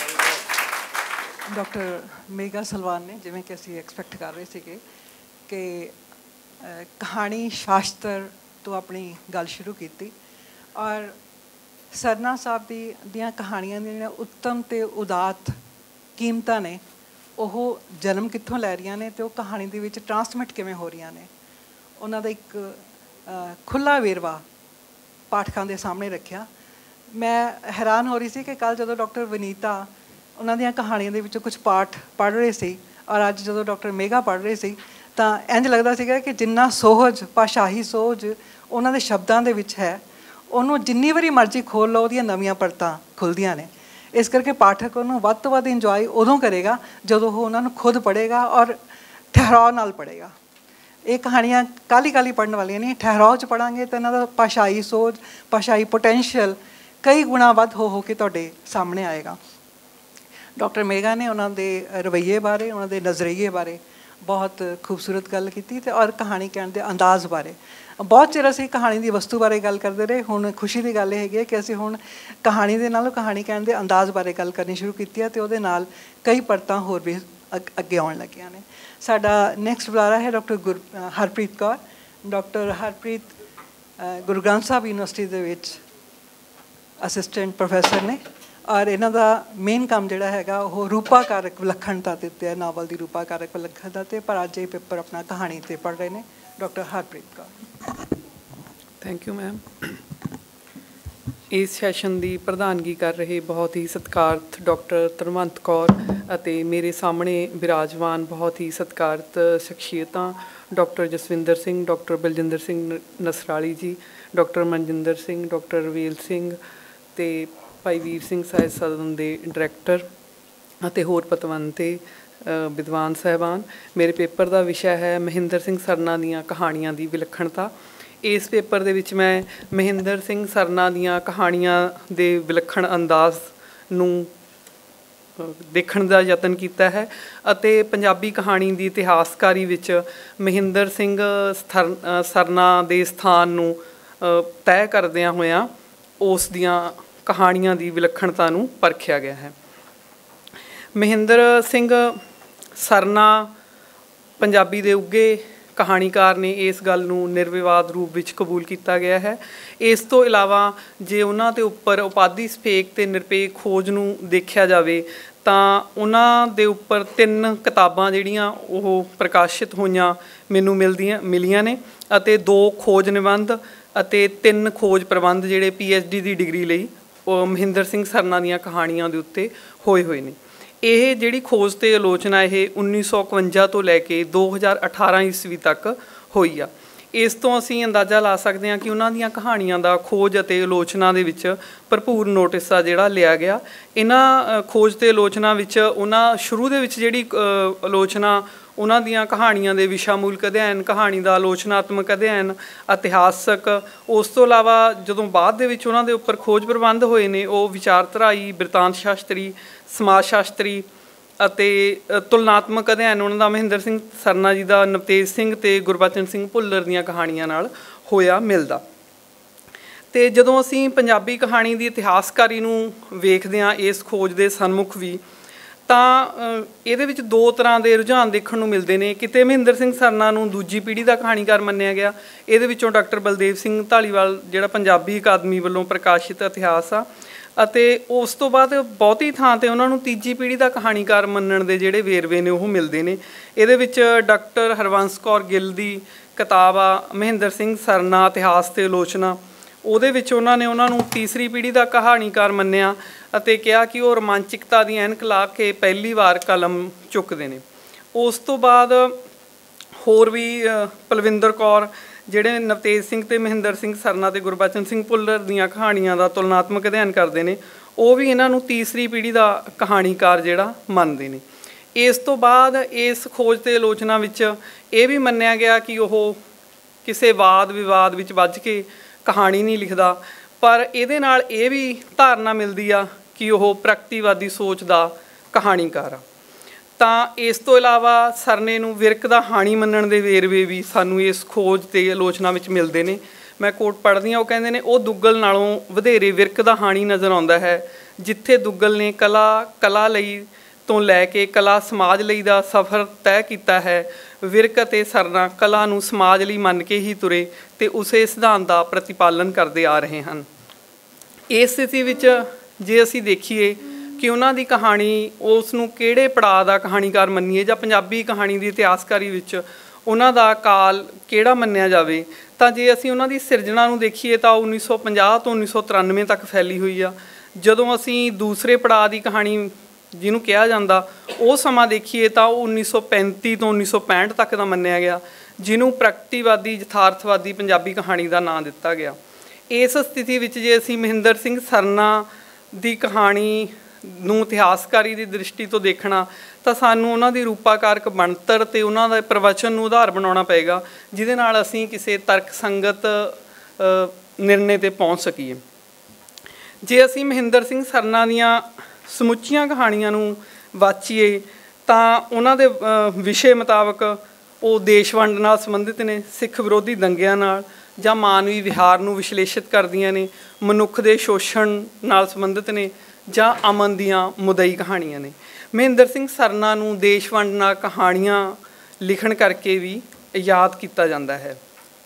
Doctor Megha Salwan ਨੇ, ਜਿਵੇਂ ਕਿ ਅਸੀਂ ਐਕਸਪੈਕਟ ਕਰ ਰਹੇ ਸੀਗੇ ਕਿ ਕਹਾਣੀ ਸ਼ਾਸਤਰ ਤੋਂ ਆਪਣੀ ਗੱਲ ਸ਼ੁਰੂ ਕੀਤੀ, ਔਰ ਸਰਨਾ ਸਾਹਿਬ ਦੀ ਦੀਆਂ ਕਹਾਣੀਆਂ ਦੀਆਂ ਜਿਹੜੀਆਂ ਉੱਤਮ ਅਤੇ ਉਦਾਤ ਕੀਮਤਾਂ ਨੇ ਉਹ ਜਨਮ ਕਿੱਥੋਂ ਲੈ ਰਹੀਆਂ ਨੇ ਅਤੇ ਉਹ ਕਹਾਣੀ ਦੇ ਵਿੱਚ ਟਰਾਂਸਮਿਟ ਕਿਵੇਂ ਹੋ ਰਹੀਆਂ ਨੇ, ਉਹਨਾਂ ਦਾ ਇੱਕ ਖੁੱਲ੍ਹਾ ਵੇਰਵਾ ਪਾਠਕਾਂ ਦੇ ਸਾਹਮਣੇ ਰੱਖਿਆ। ਮੈਂ ਹੈਰਾਨ ਹੋ ਰਹੀ ਸੀ ਕਿ ਕੱਲ੍ਹ ਜਦੋਂ ਡਾਕਟਰ ਵਿਨੀਤਾ ਉਹਨਾਂ ਦੀਆਂ ਕਹਾਣੀਆਂ ਦੇ ਵਿੱਚੋਂ ਕੁਝ ਪਾਠ ਪੜ੍ਹ ਰਹੇ ਸੀ, ਔਰ ਅੱਜ ਜਦੋਂ ਡਾਕਟਰ ਮੇਘਾ ਪੜ੍ਹ ਰਹੇ ਸੀ, ਤਾਂ ਇੰਝ ਲੱਗਦਾ ਸੀਗਾ ਕਿ ਜਿੰਨਾ ਸੋਹਜ, ਭਾਸ਼ਾਈ ਸੋਹਜ ਉਹਨਾਂ ਦੇ ਸ਼ਬਦਾਂ ਦੇ ਵਿੱਚ ਹੈ, ਉਹਨੂੰ ਜਿੰਨੀ ਵਾਰੀ ਮਰਜ਼ੀ ਖੋਲ੍ਹ ਲਓ ਉਹਦੀਆਂ ਨਵੀਆਂ ਪਰਤਾਂ ਖੁੱਲ੍ਹਦੀਆਂ ਨੇ। ਇਸ ਕਰਕੇ ਪਾਠਕ ਉਹਨੂੰ ਵੱਧ ਤੋਂ ਵੱਧ ਇੰਜੋਏ ਉਦੋਂ ਕਰੇਗਾ ਜਦੋਂ ਉਹ ਉਹਨਾਂ ਨੂੰ ਖੁਦ ਪੜ੍ਹੇਗਾ ਔਰ ਠਹਿਰਾਅ ਨਾਲ ਪੜ੍ਹੇਗਾ। ਇਹ ਕਹਾਣੀਆਂ ਕਾਲੀ ਕਾਲੀ ਪੜ੍ਹਨ ਵਾਲੀਆਂ ਨਹੀਂ, ਠਹਿਰਾਓ 'ਚ ਪੜ੍ਹਾਂਗੇ ਤਾਂ ਇਹਨਾਂ ਦਾ ਭਾਸ਼ਾਈ ਸੋਚ, ਭਾਸ਼ਾਈ ਪੋਟੈਂਸ਼ੀਅਲ ਕਈ ਗੁਣਾ ਵੱਧ ਹੋ ਹੋ ਕੇ ਤੁਹਾਡੇ ਸਾਹਮਣੇ ਆਏਗਾ। ਡਾਕਟਰ ਮੇਗਾ ਨੇ ਉਹਨਾਂ ਦੇ ਰਵੱਈਏ ਬਾਰੇ, ਉਹਨਾਂ ਦੇ ਨਜ਼ਰੀਏ ਬਾਰੇ ਬਹੁਤ ਖੂਬਸੂਰਤ ਗੱਲ ਕੀਤੀ, ਅਤੇ ਔਰ ਕਹਾਣੀ ਕਹਿਣ ਦੇ ਅੰਦਾਜ਼ ਬਾਰੇ। ਬਹੁਤ ਚਿਰ ਅਸੀਂ ਕਹਾਣੀ ਦੀ ਵਸਤੂ ਬਾਰੇ ਗੱਲ ਕਰਦੇ ਰਹੇ, ਹੁਣ ਖੁਸ਼ੀ ਦੀ ਗੱਲ ਇਹ ਹੈਗੀ ਹੈ ਕਿ ਅਸੀਂ ਹੁਣ ਕਹਾਣੀ ਦੇ ਨਾਲੋਂ ਕਹਾਣੀ ਕਹਿਣ ਦੇ ਅੰਦਾਜ਼ ਬਾਰੇ ਗੱਲ ਕਰਨੀ ਸ਼ੁਰੂ ਕੀਤੀ ਹੈ, ਅਤੇ ਉਹਦੇ ਨਾਲ ਕਈ ਪਰਤਾਂ ਹੋਰ ਵੀ ਅੱਗੇ ਆਉਣ ਲੱਗੀਆਂ ਨੇ। ਸਾਡਾ ਨੈਕਸਟ ਬੁਲਾਰਾ ਹੈ doctor Gur Harpreet Kaur. Doctor Harpreet Guru Granth Sahib University ਦੇ ਵਿੱਚ ਅਸਿਸਟੈਂਟ ਪ੍ਰੋਫੈਸਰ ਨੇ, ਔਰ ਇਹਨਾਂ ਦਾ ਮੇਨ ਕੰਮ ਜਿਹੜਾ ਹੈਗਾ ਉਹ ਰੂਪਾਕਾਰਕ ਵਿਲੱਖਣਤਾ ਦੇ ਉੱਤੇ ਹੈ, ਨਾਵਲ ਦੀ ਰੂਪਾਕਾਰਕ ਵਿਲੱਖਣਤਾ 'ਤੇ, ਪਰ ਅੱਜ ਇਹ ਪੇਪਰ ਆਪਣਾ ਕਹਾਣੀ 'ਤੇ ਪੜ੍ਹ ਰਹੇ ਨੇ। Doctor Harpreet Kaur. Thank you ma'am. ਇਸ ਸੈਸ਼ਨ ਦੀ ਪ੍ਰਧਾਨਗੀ ਕਰ ਰਹੇ ਬਹੁਤ ਹੀ ਸਤਿਕਾਰਤ ਡਾਕਟਰ ਧਰਮਵੰਤ ਕੌਰ ਅਤੇ ਮੇਰੇ ਸਾਹਮਣੇ ਬਿਰਾਜਮਾਨ ਬਹੁਤ ਹੀ ਸਤਿਕਾਰਤ ਸ਼ਖਸੀਅਤਾਂ doctor Jaswinder Singh, doctor Baljinder Singh Nasrali ji, doctor Manjinder Singh, doctor Ravel Singh ਅਤੇ ਭਾਈ ਵੀਰ ਸਿੰਘ ਸਾਹਿਤ ਸਦਨ ਦੇ ਡਾਇਰੈਕਟਰ ਅਤੇ ਹੋਰ ਪਤਵੰਤੇ ਵਿਦਵਾਨ ਸਾਹਿਬਾਨ। ਮੇਰੇ ਪੇਪਰ ਦਾ ਵਿਸ਼ਾ ਹੈ ਮਹਿੰਦਰ ਸਿੰਘ ਸਰਨਾ ਦੀਆਂ ਕਹਾਣੀਆਂ ਦੀ ਵਿਲੱਖਣਤਾ। ਇਸ ਪੇਪਰ ਦੇ ਵਿੱਚ ਮੈਂ ਮਹਿੰਦਰ ਸਿੰਘ ਸਰਨਾ ਦੀਆਂ ਕਹਾਣੀਆਂ ਦੇ ਵਿਲੱਖਣ ਅੰਦਾਜ਼ ਨੂੰ ਦੇਖਣ ਦਾ ਯਤਨ ਕੀਤਾ ਹੈ ਅਤੇ ਪੰਜਾਬੀ ਕਹਾਣੀ ਦੀ ਇਤਿਹਾਸਕਾਰੀ ਵਿੱਚ ਮਹਿੰਦਰ ਸਿੰਘ ਸਥਰ ਸਰਨਾ ਦੇ ਸਥਾਨ ਨੂੰ ਤੈਅ ਕਰਦਿਆਂ ਹੋਇਆਂ ਉਸ ਦੀਆਂ ਕਹਾਣੀਆਂ ਦੀ ਵਿਲੱਖਣਤਾ ਨੂੰ ਪਰਖਿਆ ਗਿਆ ਹੈ। ਮਹਿੰਦਰ ਸਿੰਘ ਸਰਨਾ ਪੰਜਾਬੀ ਦੇ ਉੱਘੇ ਕਹਾਣੀਕਾਰ ਨੇ, ਇਸ ਗੱਲ ਨੂੰ ਨਿਰਵਿਵਾਦ ਰੂਪ ਵਿੱਚ ਕਬੂਲ ਕੀਤਾ ਗਿਆ ਹੈ। ਇਸ ਤੋਂ ਇਲਾਵਾ ਜੇ ਉਹਨਾਂ ਦੇ ਉੱਪਰ ਉਪਾਧੀ ਸਪੇਕ ਅਤੇ ਨਿਰਪੇਖ ਖੋਜ ਨੂੰ ਦੇਖਿਆ ਜਾਵੇ ਤਾਂ ਉਹਨਾਂ ਦੇ ਉੱਪਰ ਤਿੰਨ ਕਿਤਾਬਾਂ ਜਿਹੜੀਆਂ ਉਹ ਪ੍ਰਕਾਸ਼ਿਤ ਹੋਈਆਂ ਮੈਨੂੰ ਮਿਲਦੀਆਂ ਮਿਲੀਆਂ ਨੇ, ਅਤੇ ਦੋ ਖੋਜ ਨਿਬੰਧ ਅਤੇ ਤਿੰਨ ਖੋਜ ਪ੍ਰਬੰਧ ਜਿਹੜੇ ਪੀ ਐਚ ਡੀ ਦੀ ਡਿਗਰੀ ਲਈ ਉਹ ਮਹਿੰਦਰ ਸਿੰਘ ਸਰਨਾ ਦੀਆਂ ਕਹਾਣੀਆਂ ਦੇ ਉੱਤੇ ਹੋਏ ਹੋਏ ਨੇ। ਇਹ ਜਿਹੜੀ ਖੋਜ ਅਤੇ ਆਲੋਚਨਾ ਇਹ ਉੱਨੀ ਸੌ ਇਕਵੰਜਾ ਤੋਂ ਲੈ ਕੇ ਦੋ ਹਜ਼ਾਰ ਅਠਾਰਾਂ ਈਸਵੀ ਤੱਕ ਹੋਈ ਆ। ਇਸ ਤੋਂ ਅਸੀਂ ਅੰਦਾਜ਼ਾ ਲਾ ਸਕਦੇ ਹਾਂ ਕਿ ਉਹਨਾਂ ਦੀਆਂ ਕਹਾਣੀਆਂ ਦਾ ਖੋਜ ਅਤੇ ਆਲੋਚਨਾ ਦੇ ਵਿੱਚ ਭਰਪੂਰ ਨੋਟਿਸ ਆ ਜਿਹੜਾ ਲਿਆ ਗਿਆ। ਇਹਨਾਂ ਖੋਜ ਅਤੇ ਆਲੋਚਨਾ ਵਿੱਚ ਉਹਨਾਂ ਸ਼ੁਰੂ ਦੇ ਵਿੱਚ ਜਿਹੜੀ ਆਲੋਚਨਾ ਉਹਨਾਂ ਦੀਆਂ ਕਹਾਣੀਆਂ ਦੇ ਵਿਸ਼ਾਮੂਲਕ ਅਧਿਐਨ, ਕਹਾਣੀ ਦਾ ਆਲੋਚਨਾਤਮਕ ਅਧਿਐਨ, ਇਤਿਹਾਸਕ, ਉਸ ਤੋਂ ਇਲਾਵਾ ਜਦੋਂ ਬਾਅਦ ਦੇ ਵਿੱਚ ਉਹਨਾਂ ਦੇ ਉੱਪਰ ਖੋਜ ਪ੍ਰਬੰਧ ਹੋਏ ਨੇ ਉਹ ਵਿਚਾਰਧਰਾਈ, ਬਿਰਤਾਂਤ ਸ਼ਾਸਤਰੀ, ਸਮਾਜ ਸ਼ਾਸਤਰੀ ਅਤੇ ਤੁਲਨਾਤਮਕ ਅਧਿਐਨ ਉਹਨਾਂ ਦਾ ਮਹਿੰਦਰ ਸਿੰਘ ਸਰਨਾ ਜੀ ਦਾ ਨਵਤੇਜ ਸਿੰਘ ਅਤੇ ਗੁਰਬਚਨ ਸਿੰਘ ਭੁੱਲਰ ਦੀਆਂ ਕਹਾਣੀਆਂ ਨਾਲ ਹੋਇਆ ਮਿਲਦਾ। ਅਤੇ ਜਦੋਂ ਅਸੀਂ ਪੰਜਾਬੀ ਕਹਾਣੀ ਦੀ ਇਤਿਹਾਸਕਾਰੀ ਨੂੰ ਵੇਖਦੇ ਹਾਂ ਇਸ ਖੋਜ ਦੇ ਸਨਮੁਖ ਵੀ, ਤਾਂ ਇਹਦੇ ਵਿੱਚ ਦੋ ਤਰ੍ਹਾਂ ਦੇ ਰੁਝਾਨ ਦੇਖਣ ਨੂੰ ਮਿਲਦੇ ਨੇ। ਕਿਤੇ ਮਹਿੰਦਰ ਸਿੰਘ ਸਰਨਾ ਨੂੰ ਦੂਜੀ ਪੀੜ੍ਹੀ ਦਾ ਕਹਾਣੀਕਾਰ ਮੰਨਿਆ ਗਿਆ, ਇਹਦੇ ਵਿੱਚੋਂ ਡਾਕਟਰ ਬਲਦੇਵ ਸਿੰਘ ਧਾਲੀਵਾਲ ਜਿਹੜਾ ਪੰਜਾਬੀ ਅਕਾਦਮੀ ਵੱਲੋਂ ਪ੍ਰਕਾਸ਼ਿਤ ਇਤਿਹਾਸ ਆ, ਅਤੇ ਉਸ ਤੋਂ ਬਾਅਦ ਬਹੁਤੀ ਥਾਂ 'ਤੇ ਉਹਨਾਂ ਨੂੰ ਤੀਜੀ ਪੀੜ੍ਹੀ ਦਾ ਕਹਾਣੀਕਾਰ ਮੰਨਣ ਦੇ ਜਿਹੜੇ ਵੇਰਵੇ ਨੇ ਉਹ ਮਿਲਦੇ ਨੇ। ਇਹਦੇ ਵਿੱਚ ਡਾਕਟਰ ਹਰਬੰਸ ਕੌਰ ਗਿੱਲ ਦੀ ਕਿਤਾਬ ਆ ਮਹਿੰਦਰ ਸਿੰਘ ਸਰਨਾ ਇਤਿਹਾਸ ਅਤੇ ਆਲੋਚਨਾ, ਉਹਦੇ ਵਿੱਚ ਉਹਨਾਂ ਨੇ ਉਹਨਾਂ ਨੂੰ ਤੀਸਰੀ ਪੀੜ੍ਹੀ ਦਾ ਕਹਾਣੀਕਾਰ ਮੰਨਿਆ ਅਤੇ ਕਿਹਾ ਕਿ ਉਹ ਰੋਮਾਂਚਿਕਤਾ ਦੀ ਐਨਕ ਲਾ ਕੇ ਪਹਿਲੀ ਵਾਰ ਕਲਮ ਚੁੱਕਦੇ ਨੇ। ਉਸ ਤੋਂ ਬਾਅਦ ਹੋਰ ਵੀ ਪਲਵਿੰਦਰ ਕੌਰ ਜਿਹੜੇ ਨਵਤੇਜ ਸਿੰਘ ਅਤੇ ਮਹਿੰਦਰ ਸਿੰਘ ਸਰਨਾ ਅਤੇ ਗੁਰਬਚਨ ਸਿੰਘ ਭੁੱਲਰ ਦੀਆਂ ਕਹਾਣੀਆਂ ਦਾ ਤੁਲਨਾਤਮਕ ਅਧਿਐਨ ਕਰਦੇ ਨੇ, ਉਹ ਵੀ ਇਹਨਾਂ ਨੂੰ ਤੀਸਰੀ ਪੀੜ੍ਹੀ ਦਾ ਕਹਾਣੀਕਾਰ ਜਿਹੜਾ ਮੰਨਦੇ ਨੇ। ਇਸ ਤੋਂ ਬਾਅਦ ਇਸ ਖੋਜ ਅਤੇ ਆਲੋਚਨਾ ਵਿੱਚ ਇਹ ਵੀ ਮੰਨਿਆ ਗਿਆ ਕਿ ਉਹ ਕਿਸੇ ਵਾਦ ਵਿਵਾਦ ਵਿੱਚ ਵੱਜ ਕੇ ਕਹਾਣੀ ਨਹੀਂ ਲਿਖਦਾ, ਪਰ ਇਹਦੇ ਨਾਲ ਇਹ ਵੀ ਧਾਰਨਾ ਮਿਲਦੀ ਆ ਕਿ ਉਹ ਪ੍ਰਗਤੀਵਾਦੀ ਸੋਚ ਦਾ ਕਹਾਣੀਕਾਰ ਆ। ਤਾਂ ਇਸ ਤੋਂ ਇਲਾਵਾ ਸਰਨੇ ਨੂੰ ਵਿਰਕ ਦਾ ਹਾਣੀ ਮੰਨਣ ਦੇ ਵੇਰਵੇ ਵੀ ਸਾਨੂੰ ਇਸ ਖੋਜ ਅਤੇ ਆਲੋਚਨਾ ਵਿੱਚ ਮਿਲਦੇ ਨੇ। ਮੈਂ ਕੋਟ ਪੜ੍ਹਦੀ ਹਾਂ, ਉਹ ਕਹਿੰਦੇ ਨੇ, ਉਹ ਦੁੱਗਲ ਨਾਲੋਂ ਵਧੇਰੇ ਵਿਰਕ ਦਾ ਹਾਣੀ ਨਜ਼ਰ ਆਉਂਦਾ ਹੈ, ਜਿੱਥੇ ਦੁੱਗਲ ਨੇ ਕਲਾ ਕਲਾ ਲਈ ਤੋਂ ਲੈ ਕੇ ਕਲਾ ਸਮਾਜ ਲਈ ਦਾ ਸਫ਼ਰ ਤੈਅ ਕੀਤਾ ਹੈ, ਵਿਰਕ ਅਤੇ ਸਰਨਾ ਕਲਾ ਨੂੰ ਸਮਾਜ ਲਈ ਮੰਨ ਕੇ ਹੀ ਤੁਰੇ ਅਤੇ ਉਸੇ ਸਿਧਾਂਤ ਦਾ ਪ੍ਰਤੀਪਾਲਨ ਕਰਦੇ ਆ ਰਹੇ ਹਨ। ਇਸ ਸਥਿਤੀ ਵਿੱਚ ਜੇ ਅਸੀਂ ਦੇਖੀਏ ਕਿ ਉਹਨਾਂ ਦੀ ਕਹਾਣੀ ਉਸ ਨੂੰ ਕਿਹੜੇ ਪੜਾਅ ਦਾ ਕਹਾਣੀਕਾਰ ਮੰਨੀਏ ਜਾਂ ਪੰਜਾਬੀ ਕਹਾਣੀ ਦੀ ਇਤਿਹਾਸਕਾਰੀ ਵਿੱਚ ਉਹਨਾਂ ਦਾ ਕਾਲ ਕਿਹੜਾ ਮੰਨਿਆ ਜਾਵੇ, ਤਾਂ ਜੇ ਅਸੀਂ ਉਹਨਾਂ ਦੀ ਸਿਰਜਣਾ ਨੂੰ ਦੇਖੀਏ ਤਾਂ ਉੱਨੀ ਸੌ ਪੰਜਾਹ ਤੋਂ ਉੱਨੀ ਸੌ ਤਰਾਨਵੇਂ ਤੱਕ ਫੈਲੀ ਹੋਈ ਆ। ਜਦੋਂ ਅਸੀਂ ਦੂਸਰੇ ਪੜਾਅ ਦੀ ਕਹਾਣੀ ਜਿਹਨੂੰ ਕਿਹਾ ਜਾਂਦਾ ਉਹ ਸਮਾਂ ਦੇਖੀਏ ਤਾਂ ਉਹ ਉੱਨੀ ਸੌ ਪੈਂਤੀ ਤੋਂ ਉੱਨੀ ਸੌ ਪੈਂਹਠ ਤੱਕ ਦਾ ਮੰਨਿਆ ਗਿਆ, ਜਿਹਨੂੰ ਪ੍ਰਗਤੀਵਾਦੀ ਯਥਾਰਥਵਾਦੀ ਪੰਜਾਬੀ ਕਹਾਣੀ ਦਾ ਨਾਂ ਦਿੱਤਾ ਗਿਆ। ਇਸ ਸਥਿਤੀ ਵਿੱਚ ਜੇ ਅਸੀਂ ਮਹਿੰਦਰ ਸਿੰਘ ਸਰਨਾ ਦੀ ਕਹਾਣੀ ਨੂੰ ਇਤਿਹਾਸਕਾਰੀ ਦੀ ਦ੍ਰਿਸ਼ਟੀ ਤੋਂ ਦੇਖਣਾ ਤਾਂ ਸਾਨੂੰ ਉਹਨਾਂ ਦੀ ਰੂਪਾਕਾਰਕ ਬਣਤਰ ਅਤੇ ਉਹਨਾਂ ਦੇ ਪ੍ਰਵਚਨ ਨੂੰ ਆਧਾਰ ਬਣਾਉਣਾ ਪਏਗਾ, ਜਿਹਦੇ ਨਾਲ ਅਸੀਂ ਕਿਸੇ ਤਰਕ ਸੰਗਤ ਨਿਰਣੇ 'ਤੇ ਪਹੁੰਚ ਸਕੀਏ। ਜੇ ਅਸੀਂ ਮਹਿੰਦਰ ਸਿੰਘ ਸਰਨਾ ਦੀਆਂ ਸਮੁੱਚੀਆਂ ਕਹਾਣੀਆਂ ਨੂੰ ਵਾਚੀਏ ਤਾਂ ਉਹਨਾਂ ਦੇ ਵਿਸ਼ੇ ਮੁਤਾਬਕ ਉਹ ਦੇਸ਼ ਵੰਡ ਨਾਲ ਸੰਬੰਧਿਤ ਨੇ, ਸਿੱਖ ਵਿਰੋਧੀ ਦੰਗਿਆਂ ਨਾਲ, ਜਾਂ ਮਾਨਵੀ ਵਿਹਾਰ ਨੂੰ ਵਿਸ਼ਲੇਸ਼ਿਤ ਕਰਦੀਆਂ ਨੇ, ਮਨੁੱਖ ਦੇ ਸ਼ੋਸ਼ਣ ਨਾਲ ਸੰਬੰਧਿਤ ਨੇ, ਜਾਂ ਅਮਨ ਦੀਆਂ ਮੁਦਈ ਕਹਾਣੀਆਂ ਨੇ। ਮਹਿੰਦਰ ਸਿੰਘ ਸਰਨਾ ਨੂੰ ਦੇਸ਼ ਵੰਡ ਨਾਲ ਕਹਾਣੀਆਂ ਲਿਖਣ ਕਰਕੇ ਵੀ ਯਾਦ ਕੀਤਾ ਜਾਂਦਾ ਹੈ।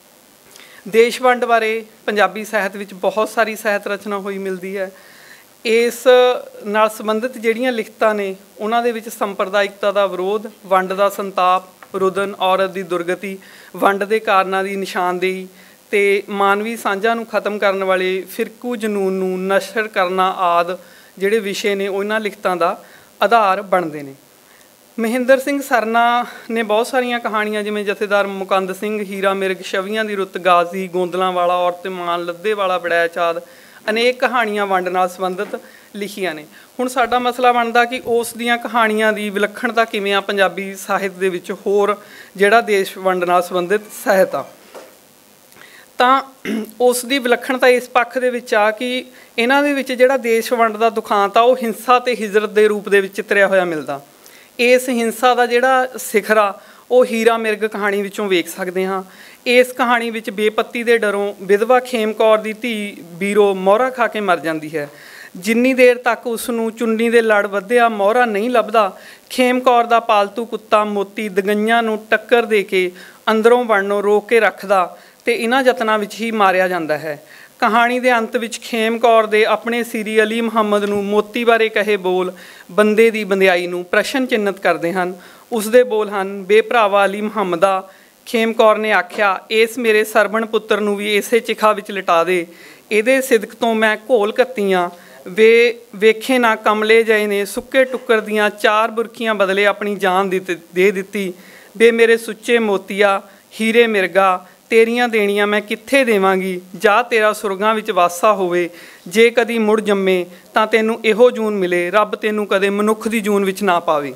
ਦੇਸ਼ ਵੰਡ ਬਾਰੇ ਪੰਜਾਬੀ ਸਾਹਿਤ ਵਿੱਚ ਬਹੁਤ ਸਾਰੀ ਸਾਹਿਤ ਰਚਨਾ ਹੋਈ ਮਿਲਦੀ ਹੈ। ਇਸ ਨਾਲ ਸੰਬੰਧਿਤ ਜਿਹੜੀਆਂ ਲਿਖਤਾਂ ਨੇ ਉਹਨਾਂ ਦੇ ਵਿੱਚ ਸੰਪਰਦਾਇਕਤਾ ਦਾ ਵਿਰੋਧ, ਵੰਡ ਦਾ ਸੰਤਾਪ, ਰੁਦਨ, ਔਰਤ ਦੀ ਦੁਰਗਤੀ, ਵੰਡ ਦੇ ਕਾਰਨਾਂ ਦੀ ਨਿਸ਼ਾਨਦੇਹੀ ਅਤੇ ਮਾਨਵੀ ਸਾਂਝਾਂ ਨੂੰ ਖਤਮ ਕਰਨ ਵਾਲੇ ਫਿਰਕੂ ਜਨੂਨ ਨੂੰ ਨਸ਼ਰ ਕਰਨਾ ਆਦਿ ਜਿਹੜੇ ਵਿਸ਼ੇ ਨੇ ਉਹ ਇਹਨਾਂ ਲਿਖਤਾਂ ਦਾ ਆਧਾਰ ਬਣਦੇ ਨੇ। ਮਹਿੰਦਰ ਸਿੰਘ ਸਰਨਾ ਨੇ ਬਹੁਤ ਸਾਰੀਆਂ ਕਹਾਣੀਆਂ ਜਿਵੇਂ ਜਥੇਦਾਰ ਮੁਕੰਦ ਸਿੰਘ, ਹੀਰਾ ਮਿਰਗ, ਛਵੀਆਂ ਦੀ ਰੁੱਤ, ਗਾਜ਼ੀ, ਗੋਂਦਲਾਂ ਵਾਲਾ, ਔਰਤ ਮਾਨ, ਲੱਦੇ ਵਾਲਾ, ਬੜੈਚ ਆਦਿ ਅਨੇਕ ਕਹਾਣੀਆਂ ਵੰਡ ਨਾਲ ਸੰਬੰਧਿਤ ਲਿਖੀਆਂ ਨੇ। ਹੁਣ ਸਾਡਾ ਮਸਲਾ ਬਣਦਾ ਕਿ ਉਸ ਦੀਆਂ ਕਹਾਣੀਆਂ ਦੀ ਵਿਲੱਖਣਤਾ ਕਿਵੇਂ ਆ ਪੰਜਾਬੀ ਸਾਹਿਤ ਦੇ ਵਿੱਚ ਹੋਰ ਜਿਹੜਾ ਦੇਸ਼ ਵੰਡ ਨਾਲ ਸੰਬੰਧਿਤ ਸਾਹਿਤ ਆ। ਤਾਂ ਉਸ ਦੀ ਵਿਲੱਖਣਤਾ ਇਸ ਪੱਖ ਦੇ ਵਿੱਚ ਆ ਕਿ ਇਹਨਾਂ ਦੇ ਵਿੱਚ ਜਿਹੜਾ ਦੇਸ਼ ਵੰਡ ਦਾ ਦੁਖਾਂਤ ਆ ਉਹ ਹਿੰਸਾ ਅਤੇ ਹਿਜਰਤ ਦੇ ਰੂਪ ਦੇ ਵਿੱਚ ਚਿਤਰਿਆ ਹੋਇਆ ਮਿਲਦਾ। ਇਸ ਹਿੰਸਾ ਦਾ ਜਿਹੜਾ ਸਿਖਰ ਆ ਉਹ ਹੀਰਾ ਮਿਰਗ ਕਹਾਣੀ ਵਿੱਚੋਂ ਵੇਖ ਸਕਦੇ ਹਾਂ। ਇਸ ਕਹਾਣੀ ਵਿੱਚ ਬੇਪੱਤੀ ਦੇ ਡਰੋਂ ਵਿਧਵਾ ਖੇਮ ਕੌਰ ਦੀ ਧੀ ਬੀਰੋ ਮੋਹਰਾ ਖਾ ਕੇ ਮਰ ਜਾਂਦੀ ਹੈ। ਜਿੰਨੀ ਦੇਰ ਤੱਕ ਉਸ ਨੂੰ ਚੁੰਨੀ ਦੇ ਲੜ ਵਧਿਆ ਮੋਹਰਾ ਨਹੀਂ ਲੱਭਦਾ, ਖੇਮ ਕੌਰ ਦਾ ਪਾਲਤੂ ਕੁੱਤਾ ਮੋਤੀ ਦਗਈਆਂ ਨੂੰ ਟੱਕਰ ਦੇ ਕੇ ਅੰਦਰੋਂ ਬਣਨੋਂ ਰੋਕ ਕੇ ਰੱਖਦਾ ਅਤੇ ਇਹਨਾਂ ਯਤਨਾਂ ਵਿੱਚ ਹੀ ਮਾਰਿਆ ਜਾਂਦਾ ਹੈ। ਕਹਾਣੀ ਦੇ ਅੰਤ ਵਿੱਚ ਖੇਮ ਕੌਰ ਦੇ ਆਪਣੇ ਸੀਰੀ ਅਲੀ ਮੁਹੰਮਦ ਨੂੰ ਮੋਤੀ ਬਾਰੇ ਕਹੇ ਬੋਲ ਬੰਦੇ ਦੀ ਬੰਦਿਆਈ ਨੂੰ ਪ੍ਰਸ਼ਨ ਚਿੰਨਤ ਕਰਦੇ ਹਨ। ਉਸ ਦੇ ਬੋਲ ਹਨ, ਬੇਭਰਾਵਾ ਅਲੀ ਮੁਹੰਮਦਾ, ਖੇਮ ਕੌਰ ਨੇ ਆਖਿਆ, ਇਸ ਮੇਰੇ ਸਰਵਣ ਪੁੱਤਰ ਨੂੰ ਵੀ ਇਸੇ ਚਿਖਾ ਵਿੱਚ ਲਿਟਾ ਦੇ। ਇਹਦੇ ਸਿਦਕ ਤੋਂ ਮੈਂ ਘੋਲ ਕੱਤੀਆਂ ਵੇ ਵੇਖੇ ਨਾ ਕਮਲੇ ਜਏ ਨੇ, ਸੁੱਕੇ ਟੁੱਕਰ ਦੀਆਂ ਚਾਰ ਬੁਰਕੀਆਂ ਬਦਲੇ ਆਪਣੀ ਜਾਨ ਦੇ ਦਿੱਤੀ। ਵੇ ਮੇਰੇ ਸੁੱਚੇ ਮੋਤੀਆ, ਹੀਰੇ ਮਿਰਗਾ, ਤੇਰੀਆਂ ਦੇਣੀਆਂ ਮੈਂ ਕਿੱਥੇ ਦੇਵਾਂਗੀ, ਜਾ ਤੇਰਾ ਸੁਰਗਾਂ ਵਿੱਚ ਵਾਸਾ ਹੋਵੇ। ਜੇ ਕਦੀ ਮੁੜ ਜੰਮੇ ਤਾਂ ਤੈਨੂੰ ਇਹੋ ਜੂਨ ਮਿਲੇ, ਰੱਬ ਤੈਨੂੰ ਕਦੇ ਮਨੁੱਖ ਦੀ ਜੂਨ ਵਿੱਚ ਨਾ ਪਾਵੇ।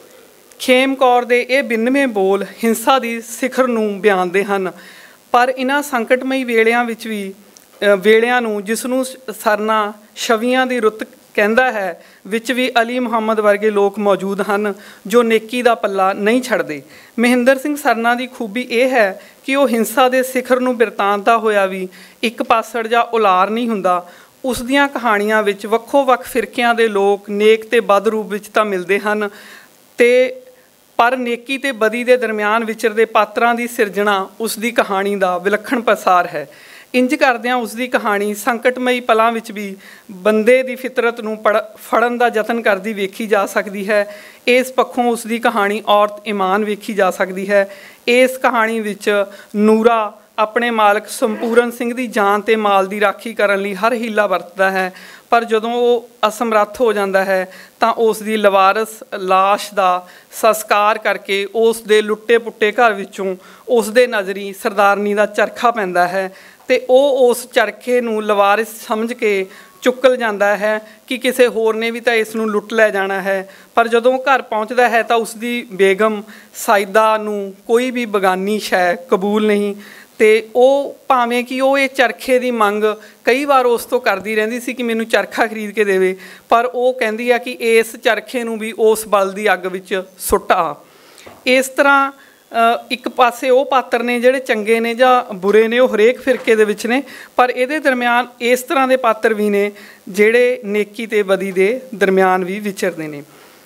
ਖੇਮ ਕੌਰ ਦੇ ਇਹ ਬਿੰਨਵੇਂ ਬੋਲ ਹਿੰਸਾ ਦੀ ਸਿਖਰ ਨੂੰ ਬਿਆਨਦੇ ਹਨ, ਪਰ ਇਹਨਾਂ ਸੰਕਟਮਈ ਵੇਲਿਆਂ ਵਿੱਚ ਵੀ ਵੇਲਿਆਂ ਨੂੰ ਜਿਸ ਨੂੰ ਸਰਨਾ ਛਵੀਆਂ ਦੀ ਰੁੱਤ ਕਹਿੰਦਾ ਹੈ ਵਿੱਚ ਵੀ ਅਲੀ ਮੁਹੰਮਦ ਵਰਗੇ ਲੋਕ ਮੌਜੂਦ ਹਨ ਜੋ ਨੇਕੀ ਦਾ ਪੱਲਾ ਨਹੀਂ ਛੱਡਦੇ। ਮਹਿੰਦਰ ਸਿੰਘ ਸਰਨਾ ਦੀ ਖੂਬੀ ਇਹ ਹੈ ਕਿ ਉਹ ਹਿੰਸਾ ਦੇ ਸਿਖਰ ਨੂੰ ਬਿਰਤਾਂਤਾ ਹੋਇਆ ਵੀ ਇੱਕ ਪਾਸੜ ਜਾਂ ਉਲਾਰ ਨਹੀਂ ਹੁੰਦਾ। ਉਸ ਦੀਆਂ ਕਹਾਣੀਆਂ ਵਿੱਚ ਵੱਖੋ ਵੱਖ ਫਿਰਕਿਆਂ ਦੇ ਲੋਕ ਨੇਕ ਅਤੇ ਬਦ ਰੂਪ ਵਿੱਚ ਤਾਂ ਮਿਲਦੇ ਹਨ, ਅਤੇ ਪਰ ਨੇਕੀ ਅਤੇ ਬਦੀ ਦੇ ਦਰਮਿਆਨ ਵਿਚਰਦੇ ਪਾਤਰਾਂ ਦੀ ਸਿਰਜਣਾ ਉਸ ਦੀ ਕਹਾਣੀ ਦਾ ਵਿਲੱਖਣ ਪਸਾਰ ਹੈ। ਇੰਜ ਕਰਦਿਆਂ ਉਸ ਦੀ ਕਹਾਣੀ ਸੰਕਟਮਈ ਪਲਾਂ ਵਿੱਚ ਵੀ ਬੰਦੇ ਦੀ ਫਿਤਰਤ ਨੂੰ ਪੜ ਫੜਨ ਦਾ ਯਤਨ ਕਰਦੀ ਵੇਖੀ ਜਾ ਸਕਦੀ ਹੈ। ਇਸ ਪੱਖੋਂ ਉਸ ਦੀ ਕਹਾਣੀ ਔਰਤ ਇਮਾਨ ਵੇਖੀ ਜਾ ਸਕਦੀ ਹੈ। ਇਸ ਕਹਾਣੀ ਵਿੱਚ ਨੂਰਾ ਆਪਣੇ ਮਾਲਕ ਸੰਪੂਰਨ ਸਿੰਘ ਦੀ ਜਾਨ ਅਤੇ ਮਾਲ ਦੀ ਰਾਖੀ ਕਰਨ ਲਈ ਹਰ ਹੀਲਾ ਵਰਤਦਾ ਹੈ, ਪਰ ਜਦੋਂ ਉਹ ਅਸਮਰੱਥ ਹੋ ਜਾਂਦਾ ਹੈ ਤਾਂ ਉਸ ਦੀ ਲਵਾਰਸ ਲਾਸ਼ ਦਾ ਸੰਸਕਾਰ ਕਰਕੇ ਉਸ ਦੇ ਲੁੱਟੇ ਪੁੱਟੇ ਘਰ ਵਿੱਚੋਂ ਉਸ ਦੇ ਨਜ਼ਰੀ ਸਰਦਾਰਨੀ ਦਾ ਚਰਖਾ ਪੈਂਦਾ ਹੈ ਅਤੇ ਉਹ ਉਸ ਚਰਖੇ ਨੂੰ ਲਵਾਰਿਸ ਸਮਝ ਕੇ ਚੁੱਕਲ ਜਾਂਦਾ ਹੈ ਕਿ ਕਿਸੇ ਹੋਰ ਨੇ ਵੀ ਤਾਂ ਇਸ ਨੂੰ ਲੁੱਟ ਲੈ ਜਾਣਾ ਹੈ। ਪਰ ਜਦੋਂ ਉਹ ਘਰ ਪਹੁੰਚਦਾ ਹੈ ਤਾਂ ਉਸ ਦੀ ਬੇਗਮ ਸਾਇਦਾ ਨੂੰ ਕੋਈ ਵੀ ਬਗਾਨੀ ਸ਼ੈ ਕਬੂਲ ਨਹੀਂ, ਅਤੇ ਉਹ ਭਾਵੇਂ ਕਿ ਉਹ ਇਹ ਚਰਖੇ ਦੀ ਮੰਗ ਕਈ ਵਾਰ ਉਸ ਤੋਂ ਕਰਦੀ ਰਹਿੰਦੀ ਸੀ ਕਿ ਮੈਨੂੰ ਚਰਖਾ ਖਰੀਦ ਕੇ ਦੇਵੇ, ਪਰ ਉਹ ਕਹਿੰਦੀ ਆ ਕਿ ਇਸ ਚਰਖੇ ਨੂੰ ਵੀ ਉਸ ਬਲ ਦੀ ਅੱਗ ਵਿੱਚ ਸੁੱਟ ਆ। ਇਸ ਤਰ੍ਹਾਂ ਇੱਕ ਪਾਸੇ ਉਹ ਪਾਤਰ ਨੇ ਜਿਹੜੇ ਚੰਗੇ ਨੇ ਜਾਂ ਬੁਰੇ ਨੇ, ਉਹ ਹਰੇਕ ਫਿਰਕੇ ਦੇ ਵਿੱਚ ਨੇ, ਪਰ ਇਹਦੇ ਦਰਮਿਆਨ ਇਸ ਤਰ੍ਹਾਂ ਦੇ ਪਾਤਰ ਵੀ ਨੇ ਜਿਹੜੇ ਨੇਕੀ ਅਤੇ ਬਦੀ ਦੇ ਦਰਮਿਆਨ ਵੀ ਵਿਚਰਦੇ ਨੇ।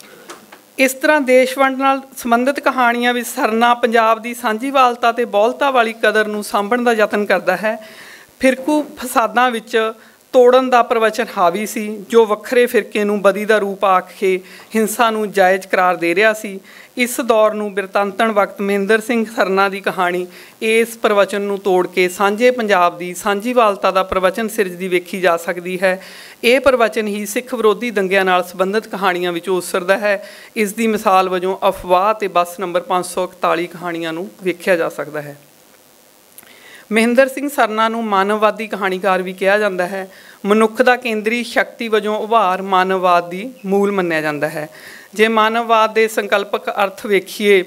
ਇਸ ਤਰ੍ਹਾਂ ਦੇਸ਼ ਵੰਡ ਨਾਲ ਸੰਬੰਧਿਤ ਕਹਾਣੀਆਂ ਵਿੱਚ ਸਰਨਾ ਪੰਜਾਬ ਦੀ ਸਾਂਝੀਵਾਲਤਾ ਅਤੇ ਬਹੁਲਤਾ ਵਾਲੀ ਕਦਰ ਨੂੰ ਸਾਂਭਣ ਦਾ ਯਤਨ ਕਰਦਾ ਹੈ। ਫਿਰਕੂ ਫਸਾਦਾਂ ਵਿੱਚ ਤੋੜਨ ਦਾ ਪ੍ਰਵਚਨ ਹਾਵੀ ਸੀ ਜੋ ਵੱਖਰੇ ਫਿਰਕੇ ਨੂੰ ਬਦੀ ਦਾ ਰੂਪ ਆਖ ਕੇ ਹਿੰਸਾ ਨੂੰ ਜਾਇਜ਼ ਕਰਾਰ ਦੇ ਰਿਹਾ ਸੀ। ਇਸ ਦੌਰ ਨੂੰ ਬਿਰਤਾਂਤਣ ਵਕਤ ਮਹਿੰਦਰ ਸਿੰਘ ਸਰਨਾ ਦੀ ਕਹਾਣੀ ਇਸ ਪ੍ਰਵਚਨ ਨੂੰ ਤੋੜ ਕੇ ਸਾਂਝੇ ਪੰਜਾਬ ਦੀ ਸਾਂਝੀਵਾਲਤਾ ਦਾ ਪ੍ਰਵਚਨ ਸਿਰਜਦੀ ਵੇਖੀ ਜਾ ਸਕਦੀ ਹੈ। ਇਹ ਪ੍ਰਵਚਨ ਹੀ ਸਿੱਖ ਵਿਰੋਧੀ ਦੰਗਿਆਂ ਨਾਲ ਸੰਬੰਧਿਤ ਕਹਾਣੀਆਂ ਵਿੱਚ ਉਸਰਦਾ ਹੈ। ਇਸ ਦੀ ਮਿਸਾਲ ਵਜੋਂ ਅਫਵਾਹ ਅਤੇ ਬੱਸ ਨੰਬਰ ਪੰਜ ਸੌ ਇਕਤਾਲੀ ਕਹਾਣੀਆਂ ਨੂੰ ਵੇਖਿਆ ਜਾ ਸਕਦਾ ਹੈ। ਮਹਿੰਦਰ ਸਿੰਘ ਸਰਨਾ ਨੂੰ ਮਾਨਵਵਾਦੀ ਕਹਾਣੀਕਾਰ ਵੀ ਕਿਹਾ ਜਾਂਦਾ ਹੈ। ਮਨੁੱਖ ਦਾ ਕੇਂਦਰੀ ਸ਼ਕਤੀ ਵਜੋਂ ਉਭਾਰ ਮਾਨਵਵਾਦ ਦੀ ਮੂਲ ਮੰਨਿਆ ਜਾਂਦਾ ਹੈ। ਜੇ ਮਾਨਵਵਾਦ ਦੇ ਸੰਕਲਪਕ ਅਰਥ ਵੇਖੀਏ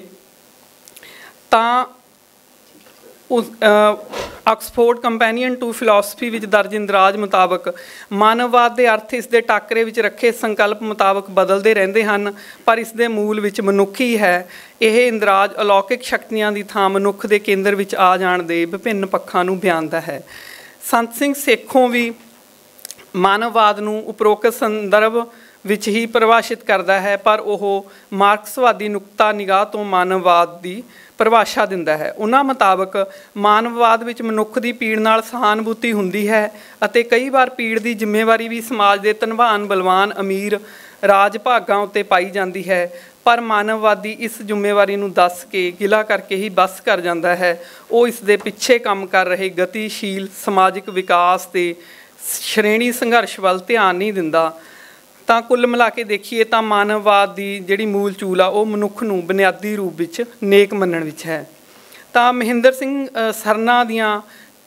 ਤਾਂ ਉਸ ਆਕਸਫੋਰਡ ਕੰਪੈਨੀਅਨ ਟੂ ਫਿਲਾਸਫੀ ਵਿੱਚ ਦਰਜ ਇੰਦਰਾਜ ਮੁਤਾਬਕ ਮਾਨਵਵਾਦ ਦੇ ਅਰਥ ਇਸ ਦੇ ਟਾਕਰੇ ਵਿੱਚ ਰੱਖੇ ਸੰਕਲਪ ਮੁਤਾਬਕ ਬਦਲਦੇ ਰਹਿੰਦੇ ਹਨ, ਪਰ ਇਸ ਦੇ ਮੂਲ ਵਿੱਚ ਮਨੁੱਖ ਹੀ ਹੈ। ਇਹ ਇੰਦਰਾਜ ਅਲੌਕਿਕ ਸ਼ਕਤੀਆਂ ਦੀ ਥਾਂ ਮਨੁੱਖ ਦੇ ਕੇਂਦਰ ਵਿੱਚ ਆ ਜਾਣ ਦੇ ਵਿਭਿੰਨ ਪੱਖਾਂ ਨੂੰ ਬਿਆਨਦਾ ਹੈ। ਸੰਤ ਸਿੰਘ ਸੇਖੋਂ ਵੀ ਮਾਨਵਵਾਦ ਨੂੰ ਉਪਰੋਕਤ ਸੰਦਰਭ ਵਿੱਚ ਹੀ ਪਰਿਭਾਸ਼ਿਤ ਕਰਦਾ ਹੈ, ਪਰ ਉਹ ਮਾਰਕਸਵਾਦੀ ਨੁਕਤਾ ਨਿਗਾਹ ਤੋਂ ਮਾਨਵਵਾਦ ਦੀ ਪਰਿਭਾਸ਼ਾ ਦਿੰਦਾ ਹੈ। ਉਹਨਾਂ ਮੁਤਾਬਕ ਮਾਨਵਵਾਦ ਵਿੱਚ ਮਨੁੱਖ ਦੀ ਪੀੜ ਨਾਲ ਸਹਾਨੁਭੂਤੀ ਹੁੰਦੀ ਹੈ ਅਤੇ ਕਈ ਵਾਰ ਪੀੜ ਦੀ ਜ਼ਿੰਮੇਵਾਰੀ ਵੀ ਸਮਾਜ ਦੇ ਧਨਵਾਨ ਬਲਵਾਨ ਅਮੀਰ ਰਾਜ ਭਾਗਾਂ ਉੱਤੇ ਪਾਈ ਜਾਂਦੀ ਹੈ, ਪਰ ਮਾਨਵਵਾਦੀ ਇਸ ਜ਼ਿੰਮੇਵਾਰੀ ਨੂੰ ਦੱਸ ਕੇ ਗਿਲਾ ਕਰਕੇ ਹੀ ਬਸ ਕਰ ਜਾਂਦਾ ਹੈ। ਉਹ ਇਸ ਦੇ ਪਿੱਛੇ ਕੰਮ ਕਰ ਰਹੇ ਗਤੀਸ਼ੀਲ ਸਮਾਜਿਕ ਵਿਕਾਸ ਤੇ ਸ਼੍ਰੇਣੀ ਸੰਘਰਸ਼ ਵੱਲ ਧਿਆਨ ਨਹੀਂ ਦਿੰਦਾ। ਤਾਂ ਕੁੱਲ ਮਿਲਾ ਕੇ ਦੇਖੀਏ ਤਾਂ ਮਾਨਵਵਾਦ ਦੀ ਜਿਹੜੀ ਮੂਲ ਚੂਲ ਆ ਉਹ ਮਨੁੱਖ ਨੂੰ ਬੁਨਿਆਦੀ ਰੂਪ ਵਿੱਚ ਨੇਕ ਮੰਨਣ ਵਿੱਚ ਹੈ। ਤਾਂ ਮਹਿੰਦਰ ਸਿੰਘ ਸਰਨਾ ਦੀਆਂ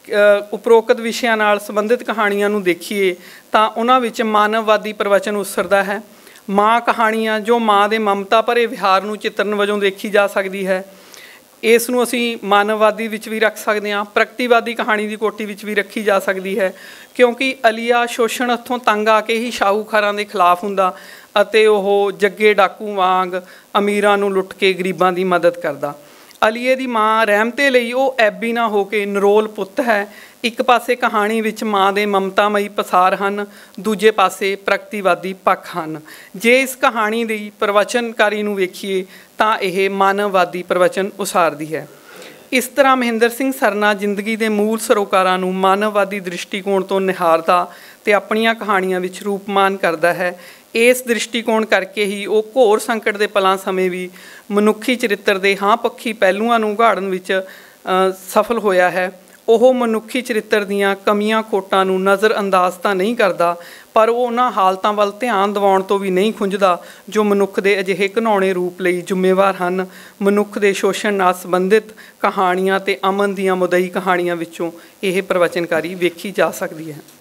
ਉਪਰੋਕਤ ਵਿਸ਼ਿਆਂ ਨਾਲ ਸੰਬੰਧਿਤ ਕਹਾਣੀਆਂ ਨੂੰ ਦੇਖੀਏ ਤਾਂ ਉਹਨਾਂ ਵਿੱਚ ਮਾਨਵਵਾਦੀ ਪ੍ਰਵਚਨ ਉਸਰਦਾ ਹੈ। ਮਾਂ ਕਹਾਣੀਆਂ ਜੋ ਮਾਂ ਦੇ ਮਮਤਾ ਭਰੇ ਵਿਹਾਰ ਨੂੰ ਚਿਤਰਨ ਵਜੋਂ ਦੇਖੀ ਜਾ ਸਕਦੀ ਹੈ, ਇਸ ਨੂੰ ਅਸੀਂ ਮਾਨਵਵਾਦੀ ਵਿੱਚ ਵੀ ਰੱਖ ਸਕਦੇ ਹਾਂ, ਪ੍ਰਗਤੀਵਾਦੀ ਕਹਾਣੀ ਦੀ ਕੋਟੀ ਵਿੱਚ ਵੀ ਰੱਖੀ ਜਾ ਸਕਦੀ ਹੈ, ਕਿਉਂਕਿ ਅਲੀਆ ਸ਼ੋਸ਼ਣ ਹੱਥੋਂ ਤੰਗ ਆ ਕੇ ਹੀ ਸ਼ਾਹੂਕਾਰਾਂ ਦੇ ਖਿਲਾਫ ਹੁੰਦਾ ਅਤੇ ਉਹ ਜੱਗੇ ਡਾਕੂ ਵਾਂਗ ਅਮੀਰਾਂ ਨੂੰ ਲੁੱਟ ਕੇ ਗਰੀਬਾਂ ਦੀ ਮਦਦ ਕਰਦਾ। ਅਲੀਏ ਦੀ ਮਾਂ ਰਹਿਮਤੇ ਲਈ ਉਹ ਐਬੀ ਨਾ ਹੋ ਕੇ ਨਰੋਲ ਪੁੱਤ ਹੈ। ਇੱਕ ਪਾਸੇ ਕਹਾਣੀ ਵਿੱਚ ਮਾਂ ਦੇ ਮਮਤਾਮਈ ਪਸਾਰ ਹਨ, ਦੂਜੇ ਪਾਸੇ ਪ੍ਰਗਤੀਵਾਦੀ ਪੱਖ ਹਨ। ਜੇ ਇਸ ਕਹਾਣੀ ਦੀ ਪ੍ਰਵਚਨਕਾਰੀ ਨੂੰ ਵੇਖੀਏ ਤਾਂ ਇਹ ਮਾਨਵਵਾਦੀ ਪ੍ਰਵਚਨ ਉਸਾਰਦੀ ਹੈ। ਇਸ ਤਰ੍ਹਾਂ ਮਹਿੰਦਰ ਸਿੰਘ ਸਰਨਾ ਜ਼ਿੰਦਗੀ ਦੇ ਮੂਲ ਸਰੋਕਾਰਾਂ ਨੂੰ ਮਾਨਵਵਾਦੀ ਦ੍ਰਿਸ਼ਟੀਕੋਣ ਤੋਂ ਨਿਹਾਰਦਾ ਅਤੇ ਆਪਣੀਆਂ ਕਹਾਣੀਆਂ ਵਿੱਚ ਰੂਪਮਾਨ ਕਰਦਾ ਹੈ। ਇਸ ਦ੍ਰਿਸ਼ਟੀਕੋਣ ਕਰਕੇ ਹੀ ਉਹ ਘੋਰ ਸੰਕਟ ਦੇ ਪਲਾਂ ਸਮੇਂ ਵੀ ਮਨੁੱਖੀ ਚਰਿੱਤਰ ਦੇ ਹਾਂ ਪੱਖੀ ਪਹਿਲੂਆਂ ਨੂੰ ਉਘਾੜਨ ਵਿੱਚ ਸਫਲ ਹੋਇਆ ਹੈ। ਉਹ ਮਨੁੱਖੀ ਚਰਿੱਤਰ ਦੀਆਂ ਕਮੀਆਂ ਖੋਟਾਂ ਨੂੰ ਨਜ਼ਰ ਅੰਦਾਜ਼ ਤਾਂ ਨਹੀਂ ਕਰਦਾ, ਪਰ ਉਹ ਉਹਨਾਂ ਹਾਲਤਾਂ ਵੱਲ ਧਿਆਨ ਦਿਵਾਉਣ ਤੋਂ ਵੀ ਨਹੀਂ ਖੁੰਝਦਾ ਜੋ ਮਨੁੱਖ ਦੇ ਅਜਿਹੇ ਘਿਨਾਉਣੇ ਰੂਪ ਲਈ ਜ਼ਿੰਮੇਵਾਰ ਹਨ। ਮਨੁੱਖ ਦੇ ਸ਼ੋਸ਼ਣ ਨਾਲ ਸੰਬੰਧਿਤ ਕਹਾਣੀਆਂ ਅਤੇ ਅਮਨ ਦੀਆਂ ਮੁਦਈ ਕਹਾਣੀਆਂ ਵਿੱਚੋਂ ਇਹ ਪ੍ਰਵਚਨਕਾਰੀ ਵੇਖੀ ਜਾ ਸਕਦੀ ਹੈ।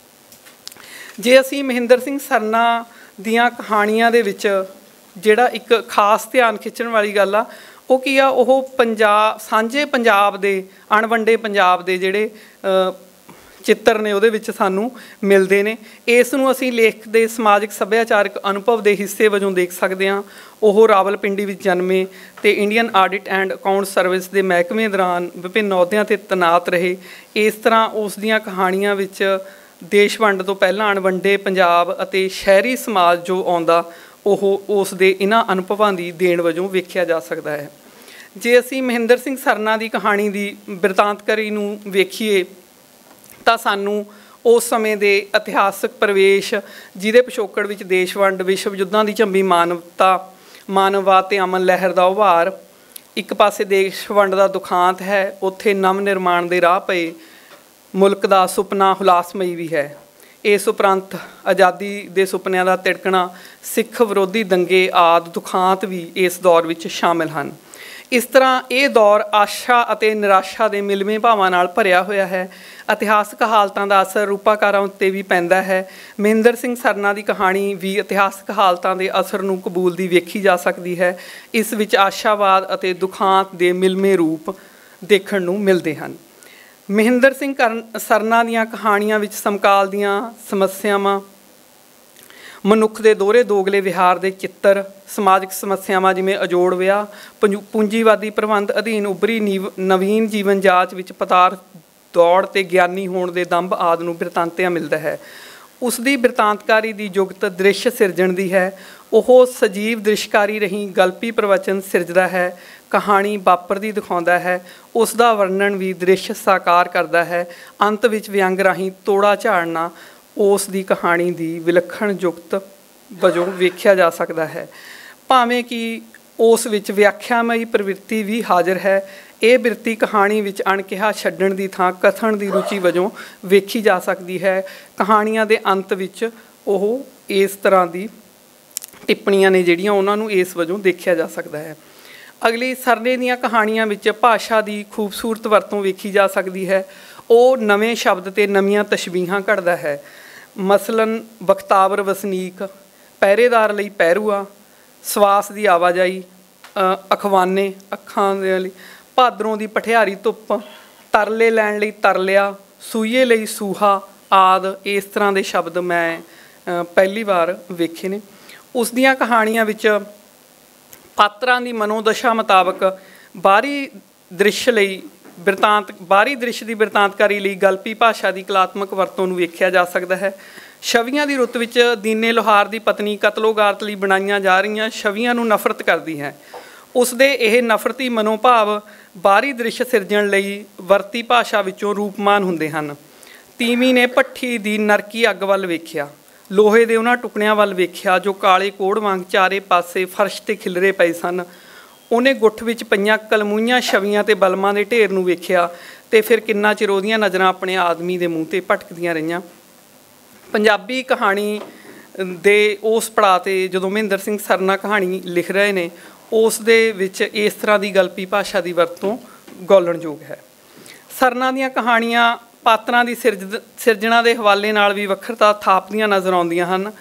ਜੇ ਅਸੀਂ ਮਹਿੰਦਰ ਸਿੰਘ ਸਰਨਾ ਦੀਆਂ ਕਹਾਣੀਆਂ ਦੇ ਵਿੱਚ ਜਿਹੜਾ ਇੱਕ ਖਾਸ ਧਿਆਨ ਖਿੱਚਣ ਵਾਲੀ ਗੱਲ ਆ ਉਹ ਕੀ ਆ, ਉਹ ਪੰਜਾਬ ਸਾਂਝੇ ਪੰਜਾਬ ਦੇ ਅਣਵੰਡੇ ਪੰਜਾਬ ਦੇ ਜਿਹੜੇ ਚਿੱਤਰ ਨੇ ਉਹਦੇ ਵਿੱਚ ਸਾਨੂੰ ਮਿਲਦੇ ਨੇ। ਇਸ ਨੂੰ ਅਸੀਂ ਲੇਖਕ ਦੇ ਸਮਾਜਿਕ ਸੱਭਿਆਚਾਰਕ ਅਨੁਭਵ ਦੇ ਹਿੱਸੇ ਵਜੋਂ ਦੇਖ ਸਕਦੇ ਹਾਂ। ਉਹ ਰਾਵਲਪਿੰਡੀ ਵਿੱਚ ਜਨਮੇ ਅਤੇ Indian audit and account service ਦੇ ਮਹਿਕਮੇ ਦੌਰਾਨ ਵਿਭਿੰਨ ਅਹੁਦਿਆਂ 'ਤੇ ਤੈਨਾਤ ਰਹੇ। ਇਸ ਤਰ੍ਹਾਂ ਉਸ ਦੀਆਂ ਕਹਾਣੀਆਂ ਵਿੱਚ ਦੇਸ਼ ਵੰਡ ਤੋਂ ਪਹਿਲਾਂ ਅਣਵੰਡੇ ਪੰਜਾਬ ਅਤੇ ਸ਼ਹਿਰੀ ਸਮਾਜ ਜੋ ਆਉਂਦਾ ਉਹ ਉਸ ਦੇ ਇਹਨਾਂ ਅਨੁਭਵਾਂ ਦੀ ਦੇਣ ਵਜੋਂ ਵੇਖਿਆ ਜਾ ਸਕਦਾ ਹੈ। ਜੇ ਅਸੀਂ ਮਹਿੰਦਰ ਸਿੰਘ ਸਰਨਾ ਦੀ ਕਹਾਣੀ ਦੀ ਬਿਰਤਾਂਤਕਾਰੀ ਨੂੰ ਵੇਖੀਏ ਤਾਂ ਸਾਨੂੰ ਉਸ ਸਮੇਂ ਦੇ ਇਤਿਹਾਸਕ ਪ੍ਰਵੇਸ਼ ਜਿਹਦੇ ਪਿਛੋਕੜ ਵਿੱਚ ਦੇਸ਼ ਵੰਡ, ਵਿਸ਼ਵ ਯੁੱਧਾਂ ਦੀ ਝੰਬੀ ਮਾਨਵਤਾ, ਮਾਨਵਵਾਦ ਅਤੇ ਅਮਨ ਲਹਿਰ ਦਾ ਉਭਾਰ, ਇੱਕ ਪਾਸੇ ਦੇਸ਼ ਵੰਡ ਦਾ ਦੁਖਾਂਤ ਹੈ, ਉੱਥੇ ਨਵ ਨਿਰਮਾਣ ਦੇ ਰਾਹ ਪਏ ਮੁਲਕ ਦਾ ਸੁਪਨਾ ਹੁਲਾਸਮਈ ਵੀ ਹੈ। ਇਸ ਉਪਰੰਤ ਆਜ਼ਾਦੀ ਦੇ ਸੁਪਨਿਆਂ ਦਾ ਤਿੜਕਣਾ, ਸਿੱਖ ਵਿਰੋਧੀ ਦੰਗੇ ਆਦਿ ਦੁਖਾਂਤ ਵੀ ਇਸ ਦੌਰ ਵਿੱਚ ਸ਼ਾਮਿਲ ਹਨ। ਇਸ ਤਰ੍ਹਾਂ ਇਹ ਦੌਰ ਆਸ਼ਾ ਅਤੇ ਨਿਰਾਸ਼ਾ ਦੇ ਮਿਲਵੇਂ ਭਾਵਾਂ ਨਾਲ ਭਰਿਆ ਹੋਇਆ ਹੈ। ਇਤਿਹਾਸਕ ਹਾਲਤਾਂ ਦਾ ਅਸਰ ਰੂਪਾਕਾਰਾਂ ਉੱਤੇ ਵੀ ਪੈਂਦਾ ਹੈ। ਮਹਿੰਦਰ ਸਿੰਘ ਸਰਨਾ ਦੀ ਕਹਾਣੀ ਵੀ ਇਤਿਹਾਸਕ ਹਾਲਤਾਂ ਦੇ ਅਸਰ ਨੂੰ ਕਬੂਲਦੀ ਵੇਖੀ ਜਾ ਸਕਦੀ ਹੈ। ਇਸ ਵਿੱਚ ਆਸ਼ਾਵਾਦ ਅਤੇ ਦੁਖਾਂਤ ਦੇ ਮਿਲਵੇਂ ਰੂਪ ਦੇਖਣ ਨੂੰ ਮਿਲਦੇ ਹਨ। ਮਹਿੰਦਰ ਸਿੰਘ ਸਰਨਾ ਦੀਆਂ ਕਹਾਣੀਆਂ ਵਿੱਚ ਸਮਕਾਲ ਦੀਆਂ ਸਮੱਸਿਆਵਾਂ, ਮਨੁੱਖ ਦੇ ਦੋਹਰੇ ਦੋਗਲੇ ਵਿਹਾਰ ਦੇ ਚਿੱਤਰ, ਸਮਾਜਿਕ ਸਮੱਸਿਆਵਾਂ ਜਿਵੇਂ ਅਜੋੜ ਵਿਆਹ, ਪੰਜੂ ਪੂੰਜੀਵਾਦੀ ਪ੍ਰਬੰਧ ਅਧੀਨ ਉੱਭਰੀ ਨੀਵ ਨਵੀਨ ਜੀਵਨ ਜਾਚ ਵਿੱਚ ਪਦਾਰਥ ਦੌੜ ਅਤੇ ਗਿਆਨੀ ਹੋਣ ਦੇ ਦੰਭ ਆਦਿ ਨੂੰ ਬਿਰਤਾਂਤਿਆ ਮਿਲਦਾ ਹੈ। ਉਸ ਦੀ ਬਿਰਤਾਂਤਕਾਰੀ ਦੀ ਜੁਗਤ ਦ੍ਰਿਸ਼ ਸਿਰਜਣ ਦੀ ਹੈ। ਉਹ ਸਜੀਵ ਦ੍ਰਿਸ਼ਕਾਰੀ ਰਹੀ ਗਲਪੀ ਪ੍ਰਵਚਨ ਸਿਰਜਦਾ ਹੈ, ਕਹਾਣੀ ਵਾਪਰਦੀ ਦਿਖਾਉਂਦਾ ਹੈ, ਉਸ ਦਾ ਵਰਣਨ ਵੀ ਦ੍ਰਿਸ਼ ਸਾਕਾਰ ਕਰਦਾ ਹੈ। ਅੰਤ ਵਿੱਚ ਵਿਅੰਗ ਰਾਹੀਂ ਤੋੜਾ ਝਾੜਨਾ ਉਸ ਦੀ ਕਹਾਣੀ ਦੀ ਵਿਲੱਖਣ ਜੁਗਤ ਵਜੋਂ ਵੇਖਿਆ ਜਾ ਸਕਦਾ ਹੈ। ਭਾਵੇਂ ਕਿ ਉਸ ਵਿੱਚ ਵਿਆਖਿਆਮਈ ਪ੍ਰਵਿਰਤੀ ਵੀ ਹਾਜ਼ਰ ਹੈ, ਇਹ ਬਿਰਤੀ ਕਹਾਣੀ ਵਿੱਚ ਅਣਕਿਹਾ ਛੱਡਣ ਦੀ ਥਾਂ ਕਥਨ ਦੀ ਰੁਚੀ ਵਜੋਂ ਵੇਖੀ ਜਾ ਸਕਦੀ ਹੈ। ਕਹਾਣੀਆਂ ਦੇ ਅੰਤ ਵਿੱਚ ਉਹ ਇਸ ਤਰ੍ਹਾਂ ਦੀ ਟਿੱਪਣੀਆਂ ਨੇ ਜਿਹੜੀਆਂ ਉਹਨਾਂ ਨੂੰ ਇਸ ਵਜੋਂ ਦੇਖਿਆ ਜਾ ਸਕਦਾ ਹੈ। ਅਗਲੀ ਸਰਨੇ ਦੀਆਂ ਕਹਾਣੀਆਂ ਵਿੱਚ ਭਾਸ਼ਾ ਦੀ ਖੂਬਸੂਰਤ ਵਰਤੋਂ ਵੇਖੀ ਜਾ ਸਕਦੀ ਹੈ। ਉਹ ਨਵੇਂ ਸ਼ਬਦ ਤੇ ਨਵੀਆਂ ਤਸ਼ਬੀਹਾਂ ਘੜਦਾ ਹੈ। ਮਸਲਨ ਬਖਤਾਵਰ ਵਸਨੀਕ, ਪਹਿਰੇਦਾਰ ਲਈ ਪਹਿਰੂਆ, ਸਵਾਸ ਦੀ ਆਵਾਜਾਈ, ਅਖਵਾਨੇ ਅੱਖਾਂ ਦੇ ਲਈ, ਭਾਦਰੋਂ ਦੀ ਪਠਿਆਰੀ ਧੁੱਪ, ਤਰਲੇ ਲੈਣ ਲਈ ਤਰਲਿਆ, ਸੂਈਏ ਲਈ ਸੂਹਾ ਆਦਿ ਇਸ ਤਰ੍ਹਾਂ ਦੇ ਸ਼ਬਦ ਮੈਂ ਪਹਿਲੀ ਵਾਰ ਵੇਖੇ ਨੇ। ਉਸ ਦੀਆਂ ਕਹਾਣੀਆਂ ਵਿੱਚ ਪਾਤਰਾਂ ਦੀ ਮਨੋਦਸ਼ਾ ਮੁਤਾਬਕ ਬਾਹਰੀ ਦ੍ਰਿਸ਼ ਲਈ ਬਿਰਤਾਂਤ ਬਾਹਰੀ ਦ੍ਰਿਸ਼ ਦੀ ਬਿਰਤਾਂਤਕਾਰੀ ਲਈ ਗਲਪੀ ਭਾਸ਼ਾ ਦੀ ਕਲਾਤਮਕ ਵਰਤੋਂ ਨੂੰ ਵੇਖਿਆ ਜਾ ਸਕਦਾ ਹੈ। ਛਵੀਆਂ ਦੀ ਰੁੱਤ ਵਿੱਚ ਦੀਨੇ ਲੋਹਾਰ ਦੀ ਪਤਨੀ ਕਤਲੋਗਾਰਤ ਲਈ ਬਣਾਈਆਂ ਜਾ ਰਹੀਆਂ ਛਵੀਆਂ ਨੂੰ ਨਫ਼ਰਤ ਕਰਦੀ ਹੈ। ਉਸ ਦੇ ਇਹ ਨਫ਼ਰਤੀ ਮਨੋਭਾਵ ਬਾਹਰੀ ਦ੍ਰਿਸ਼ ਸਿਰਜਣ ਲਈ ਵਰਤੀ ਭਾਸ਼ਾ ਵਿੱਚੋਂ ਰੂਪਮਾਨ ਹੁੰਦੇ ਹਨ। ਤੀਵੀਂ ਨੇ ਭੱਠੀ ਦੀ ਨਰਕੀ ਅੱਗ ਵੱਲ ਵੇਖਿਆ, ਲੋਹੇ ਦੇ ਉਹਨਾਂ ਟੁਕੜਿਆਂ ਵੱਲ ਵੇਖਿਆ ਜੋ ਕਾਲੇ ਕੋੜ ਵਾਂਗ ਚਾਰੇ ਪਾਸੇ ਫਰਸ਼ 'ਤੇ ਖਿਲਰੇ ਪਏ ਸਨ। ਉਹਨੇ ਗੁੱਠ ਵਿੱਚ ਪਈਆਂ ਕਲਮੂਈਆਂ ਛਵੀਆਂ ਅਤੇ ਬਲਮਾਂ ਦੇ ਢੇਰ ਨੂੰ ਵੇਖਿਆ ਅਤੇ ਫਿਰ ਕਿੰਨਾ ਚਿਰ ਉਹਦੀਆਂ ਨਜ਼ਰਾਂ ਆਪਣੇ ਆਦਮੀ ਦੇ ਮੂੰਹ 'ਤੇ ਭਟਕਦੀਆਂ ਰਹੀਆਂ। ਪੰਜਾਬੀ ਕਹਾਣੀ ਦੇ ਉਸ ਪੜਾਅ 'ਤੇ ਜਦੋਂ ਮਹਿੰਦਰ ਸਿੰਘ ਸਰਨਾ ਕਹਾਣੀ ਲਿਖ ਰਹੇ ਨੇ, ਉਸ ਦੇ ਵਿੱਚ ਇਸ ਤਰ੍ਹਾਂ ਦੀ ਗਲਪੀ ਭਾਸ਼ਾ ਦੀ ਵਰਤੋਂ ਗੌਲਣਯੋਗ ਹੈ। ਸਰਨਾ ਦੀਆਂ ਕਹਾਣੀਆਂ ਪਾਤਰਾਂ ਦੀ ਸਿਰਜ ਸਿਰਜਣਾ ਦੇ ਹਵਾਲੇ ਨਾਲ ਵੀ ਵੱਖਰਤਾ ਥਾਪਦੀਆਂ ਨਜ਼ਰ ਆਉਂਦੀਆਂ ਹਨ।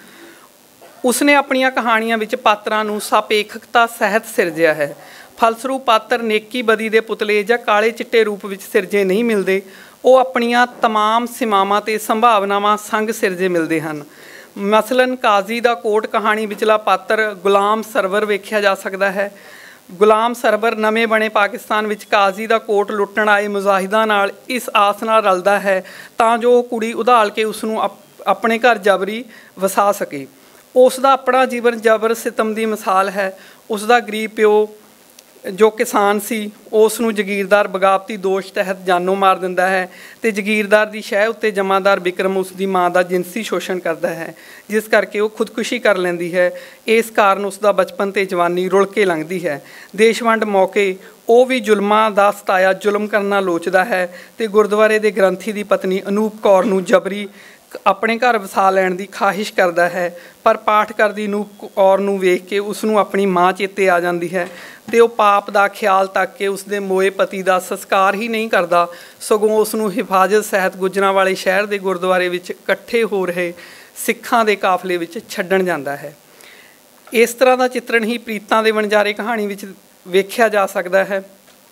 ਉਸਨੇ ਆਪਣੀਆਂ ਕਹਾਣੀਆਂ ਵਿੱਚ ਪਾਤਰਾਂ ਨੂੰ ਸਾਪੇਖਕਤਾ ਸਹਿਤ ਸਿਰਜਿਆ ਹੈ। ਫਲਸਰੂਪ ਪਾਤਰ ਨੇਕੀ ਬਦੀ ਦੇ ਪੁਤਲੇ ਜਾਂ ਕਾਲੇ ਚਿੱਟੇ ਰੂਪ ਵਿੱਚ ਸਿਰਜੇ ਨਹੀਂ ਮਿਲਦੇ, ਉਹ ਆਪਣੀਆਂ ਤਮਾਮ ਸੀਮਾਵਾਂ ਅਤੇ ਸੰਭਾਵਨਾਵਾਂ ਸੰਗ ਸਿਰਜੇ ਮਿਲਦੇ ਹਨ। ਮਸਲਨ ਕਾਜ਼ੀ ਦਾ ਕੋਟ ਕਹਾਣੀ ਵਿਚਲਾ ਪਾਤਰ ਗੁਲਾਮ ਸਰਵਰ ਵੇਖਿਆ ਜਾ ਸਕਦਾ ਹੈ। ਗੁਲਾਮ ਸਰਵਰ ਨਵੇਂ ਬਣੇ ਪਾਕਿਸਤਾਨ ਵਿੱਚ ਕਾਜ਼ੀ ਦਾ ਕੋਟ ਲੁੱਟਣ ਆਏ ਮੁਜ਼ਾਹਿਦਾਂ ਨਾਲ ਇਸ ਆਸ ਨਾਲ ਰਲਦਾ ਹੈ ਤਾਂ ਜੋ ਉਹ ਕੁੜੀ ਉਧਾਲ ਕੇ ਉਸਨੂੰ ਅਪ ਆਪਣੇ ਘਰ ਜਬਰੀ ਵਸਾ ਸਕੇ। ਉਸ ਦਾ ਆਪਣਾ ਜੀਵਨ ਜਬਰ ਸਿਤਮ ਦੀ ਮਿਸਾਲ ਹੈ। ਉਸ ਦਾ ਗਰੀਬ ਪਿਓ ਜੋ ਕਿਸਾਨ ਸੀ, ਉਸ ਨੂੰ ਜਗੀਰਦਾਰ ਬਗਾਵਤੀ ਦੋਸ਼ ਤਹਿਤ ਜਾਨੋਂ ਮਾਰ ਦਿੰਦਾ ਹੈ ਅਤੇ ਜਗੀਰਦਾਰ ਦੀ ਸ਼ਹਿ ਉੱਤੇ ਜਮਾਦਾਰ ਬਿਕਰਮ ਉਸ ਦੀ ਮਾਂ ਦਾ ਜਿਨਸੀ ਸ਼ੋਸ਼ਣ ਕਰਦਾ ਹੈ, ਜਿਸ ਕਰਕੇ ਉਹ ਖੁਦਕੁਸ਼ੀ ਕਰ ਲੈਂਦੀ ਹੈ। ਇਸ ਕਾਰਨ ਉਸ ਦਾ ਬਚਪਨ ਅਤੇ ਜਵਾਨੀ ਰੁਲ ਕੇ ਲੰਘਦੀ ਹੈ। ਦੇਸ਼ ਵੰਡ ਮੌਕੇ ਉਹ ਵੀ ਜ਼ੁਲਮਾਂ ਦਾ ਸਤਾਇਆ ਜ਼ੁਲਮ ਕਰਨਾ ਲੋਚਦਾ ਹੈ ਅਤੇ ਗੁਰਦੁਆਰੇ ਦੇ ਗ੍ਰੰਥੀ ਦੀ ਪਤਨੀ ਅਨੂਪ ਕੌਰ ਨੂੰ ਜਬਰੀ ਆਪਣੇ ਘਰ ਵਸਾ ਲੈਣ ਦੀ ਖਾਹਿਸ਼ ਕਰਦਾ ਹੈ, ਪਰ ਪਾਠ ਕਰਦੀ ਅਨੂਪ ਕੌਰ ਨੂੰ ਵੇਖ ਕੇ ਉਸ ਨੂੰ ਆਪਣੀ ਮਾਂ ਚੇਤੇ ਆ ਜਾਂਦੀ ਹੈ ਅਤੇ ਉਹ ਪਾਪ ਦਾ ਖਿਆਲ ਤੱਕ ਕੇ ਉਸ ਦੇ ਮੋਏ ਪਤੀ ਦਾ ਸੰਸਕਾਰ ਹੀ ਨਹੀਂ ਕਰਦਾ, ਸਗੋਂ ਉਸ ਨੂੰ ਹਿਫਾਜ਼ਤ ਸਹਿਤ ਗੁੱਜਰਾਂਵਾਲੇ ਸ਼ਹਿਰ ਦੇ ਗੁਰਦੁਆਰੇ ਵਿੱਚ ਇਕੱਠੇ ਹੋ ਰਹੇ ਸਿੱਖਾਂ ਦੇ ਕਾਫਲੇ ਵਿੱਚ ਛੱਡਣ ਜਾਂਦਾ ਹੈ। ਇਸ ਤਰ੍ਹਾਂ ਦਾ ਚਿੱਤਰਣ ਹੀ ਪ੍ਰੀਤਾਂ ਦੇ ਵਣਜਾਰੇ ਕਹਾਣੀ ਵਿੱਚ ਵੇਖਿਆ ਜਾ ਸਕਦਾ ਹੈ।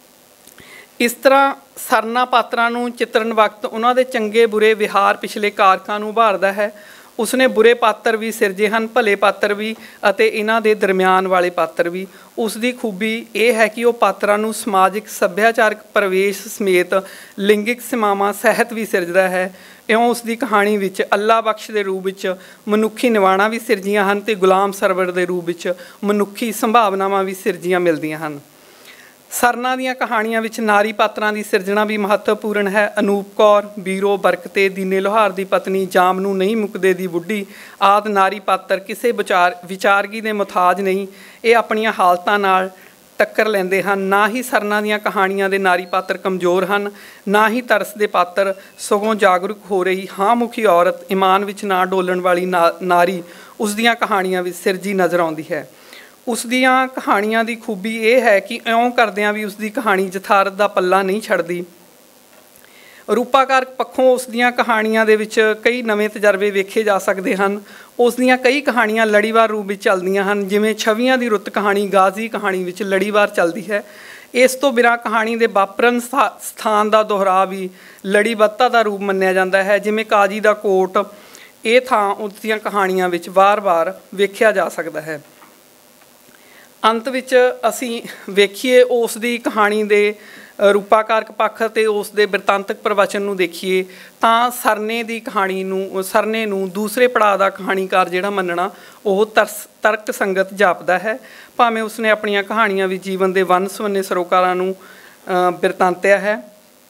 ਇਸ ਤਰ੍ਹਾਂ ਸਰਨਾ ਪਾਤਰਾਂ ਨੂੰ ਚਿੱਤਰਨ ਵਕਤ ਉਹਨਾਂ ਦੇ ਚੰਗੇ ਬੁਰੇ ਵਿਹਾਰ ਪਿਛਲੇ ਕਾਰਕਾਂ ਨੂੰ ਉਭਾਰਦਾ ਹੈ। ਉਸਨੇ ਬੁਰੇ ਪਾਤਰ ਵੀ ਸਿਰਜੇ ਹਨ, ਭਲੇ ਪਾਤਰ ਵੀ ਅਤੇ ਇਹਨਾਂ ਦੇ ਦਰਮਿਆਨ ਵਾਲੇ ਪਾਤਰ ਵੀ। ਉਸ ਦੀ ਖੂਬੀ ਇਹ ਹੈ ਕਿ ਉਹ ਪਾਤਰਾਂ ਨੂੰ ਸਮਾਜਿਕ ਸੱਭਿਆਚਾਰਕ ਪ੍ਰਵੇਸ਼ ਸਮੇਤ ਲਿੰਗਿਕ ਸੀਮਾਵਾਂ ਸਹਿਤ ਵੀ ਸਿਰਜਦਾ ਹੈ। ਇਉਂ ਉਸ ਦੀ ਕਹਾਣੀ ਵਿੱਚ ਅੱਲਾ ਬਖਸ਼ ਦੇ ਰੂਪ ਵਿੱਚ ਮਨੁੱਖੀ ਨਿਵਾਣਾ ਵੀ ਸਿਰਜੀਆਂ ਹਨ ਅਤੇ ਗੁਲਾਮ ਸਰਵਰ ਦੇ ਰੂਪ ਵਿੱਚ ਮਨੁੱਖੀ ਸੰਭਾਵਨਾਵਾਂ ਵੀ ਸਿਰਜੀਆਂ ਮਿਲਦੀਆਂ ਹਨ। ਸਰਨਾ ਦੀਆਂ ਕਹਾਣੀਆਂ ਵਿੱਚ ਨਾਰੀ ਪਾਤਰਾਂ ਦੀ ਸਿਰਜਣਾ ਵੀ ਮਹੱਤਵਪੂਰਨ ਹੈ। ਅਨੂਪ ਕੌਰ, ਬੀਰੋ ਬਰਕਤੇ, ਦੀਨੇ ਲੋਹਾਰ ਦੀ ਪਤਨੀ, ਜਾਮ ਨੂੰ ਨਹੀਂ ਮੁੱਕਦੇ ਦੀ ਬੁੱਢੀ ਆਦਿ ਨਾਰੀ ਪਾਤਰ ਕਿਸੇ ਵਿਚਾਰ ਵਿਚਾਰਗੀ ਦੇ ਮੁਤਾਜ ਨਹੀਂ। ਇਹ ਆਪਣੀਆਂ ਹਾਲਤਾਂ ਨਾਲ ਟੱਕਰ ਲੈਂਦੇ ਹਨ। ਨਾ ਹੀ ਸਰਨਾ ਦੀਆਂ ਕਹਾਣੀਆਂ ਦੇ ਨਾਰੀ ਪਾਤਰ ਕਮਜ਼ੋਰ ਹਨ, ਨਾ ਹੀ ਤਰਸ ਦੇ ਪਾਤਰ, ਸਗੋਂ ਜਾਗਰੂਕ ਹੋ ਰਹੀ ਹਾਂ ਮੁਖੀ ਔਰਤ, ਇਮਾਨ ਵਿੱਚ ਨਾ ਡੋਲਣ ਵਾਲੀ ਨਾ ਨਾਰੀ ਉਸ ਦੀਆਂ ਕਹਾਣੀਆਂ ਵਿੱਚ ਸਿਰਜੀ ਨਜ਼ਰ ਆਉਂਦੀ ਹੈ। ਉਸ ਦੀਆਂ ਕਹਾਣੀਆਂ ਦੀ ਖੂਬੀ ਇਹ ਹੈ ਕਿ ਇਉਂ ਕਰਦਿਆਂ ਵੀ ਉਸ ਦੀ ਕਹਾਣੀ ਯਥਾਰਥ ਦਾ ਪੱਲਾ ਨਹੀਂ ਛੱਡਦੀ। ਰੂਪਾਕਾਰ ਪੱਖੋਂ ਉਸ ਦੀਆਂ ਕਹਾਣੀਆਂ ਦੇ ਵਿੱਚ ਕਈ ਨਵੇਂ ਤਜਰਬੇ ਵੇਖੇ ਜਾ ਸਕਦੇ ਹਨ। ਉਸ ਦੀਆਂ ਕਈ ਕਹਾਣੀਆਂ ਲੜੀਵਾਰ ਰੂਪ ਵਿੱਚ ਚੱਲਦੀਆਂ ਹਨ, ਜਿਵੇਂ ਛਵੀਆਂ ਦੀ ਰੁੱਤ ਕਹਾਣੀ ਗਾਜ਼ੀ ਕਹਾਣੀ ਵਿੱਚ ਲੜੀਵਾਰ ਚੱਲਦੀ ਹੈ। ਇਸ ਤੋਂ ਬਿਨਾਂ ਕਹਾਣੀ ਦੇ ਵਾਪਰਨ ਸਥਾਨ ਦਾ ਦੁਹਰਾਅ ਵੀ ਲੜੀਬੱਧਤਾ ਦਾ ਰੂਪ ਮੰਨਿਆ ਜਾਂਦਾ ਹੈ, ਜਿਵੇਂ ਕਾਜੀ ਦਾ ਕੋਟ। ਇਹ ਥਾਂ ਉਸ ਦੀਆਂ ਕਹਾਣੀਆਂ ਵਿੱਚ ਵਾਰ-ਵਾਰ ਵੇਖਿਆ ਜਾ ਸਕਦਾ ਹੈ। ਅੰਤ ਵਿੱਚ ਅਸੀਂ ਵੇਖੀਏ ਉਸ ਦੀ ਕਹਾਣੀ ਦੇ ਰੂਪਾਕਾਰਕ ਪੱਖ ਅਤੇ ਉਸ ਦੇ ਬਿਰਤਾਂਤਕ ਪ੍ਰਵਚਨ ਨੂੰ ਦੇਖੀਏ ਤਾਂ ਸਰਨੇ ਦੀ ਕਹਾਣੀ ਨੂੰ ਸਰਨੇ ਨੂੰ ਦੂਸਰੇ ਪੜਾਅ ਦਾ ਕਹਾਣੀਕਾਰ ਜਿਹੜਾ ਮੰਨਣਾ ਉਹ ਤਰਸ ਤਰਕ ਸੰਗਤ ਜਾਪਦਾ ਹੈ। ਭਾਵੇਂ ਉਸਨੇ ਆਪਣੀਆਂ ਕਹਾਣੀਆਂ ਵਿੱਚ ਜੀਵਨ ਦੇ ਵੰਨ ਸੁਵੰਨੇ ਸਰੋਕਾਰਾਂ ਨੂੰ ਬਿਰਤਾਂਤਿਆ ਹੈ।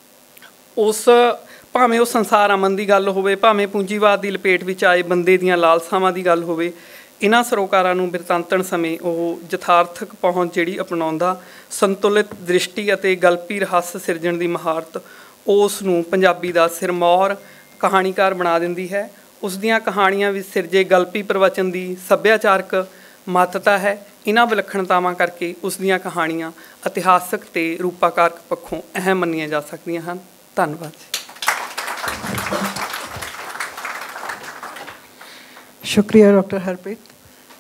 ਉਸ ਭਾਵੇਂ ਉਹ ਸੰਸਾਰ ਅਮਨ ਦੀ ਗੱਲ ਹੋਵੇ, ਭਾਵੇਂ ਪੂੰਜੀਵਾਦ ਦੀ ਲਪੇਟ ਵਿੱਚ ਆਏ ਬੰਦੇ ਦੀਆਂ ਲਾਲਸਾਵਾਂ ਦੀ ਗੱਲ ਹੋਵੇ, ਇਹਨਾਂ ਸਰੋਕਾਰਾਂ ਨੂੰ ਬਿਰਤਾਂਤਣ ਸਮੇਂ ਉਹ ਯਥਾਰਥਕ ਪਹੁੰਚ ਜਿਹੜੀ ਅਪਣਾਉਂਦਾ, ਸੰਤੁਲਿਤ ਦ੍ਰਿਸ਼ਟੀ ਅਤੇ ਗਲਪੀ ਰਹੱਸ ਸਿਰਜਣ ਦੀ ਮਹਾਰਤ ਉਸ ਨੂੰ ਪੰਜਾਬੀ ਦਾ ਸਿਰਮੌਰ ਕਹਾਣੀਕਾਰ ਬਣਾ ਦਿੰਦੀ ਹੈ। ਉਸ ਦੀਆਂ ਕਹਾਣੀਆਂ ਵਿੱਚ ਸਿਰਜੇ ਗਲਪੀ ਪ੍ਰਵਚਨ ਦੀ ਸੱਭਿਆਚਾਰਕ ਮਹੱਤਤਾ ਹੈ। ਇਹਨਾਂ ਵਿਲੱਖਣਤਾਵਾਂ ਕਰਕੇ ਉਸ ਦੀਆਂ ਕਹਾਣੀਆਂ ਇਤਿਹਾਸਕ ਅਤੇ ਰੂਪਾਕਾਰਕ ਪੱਖੋਂ ਅਹਿਮ ਮੰਨੀਆਂ ਜਾ ਸਕਦੀਆਂ ਹਨ। ਧੰਨਵਾਦ ਜੀ। शुक्रिया डॉक्टर हरप्रीत।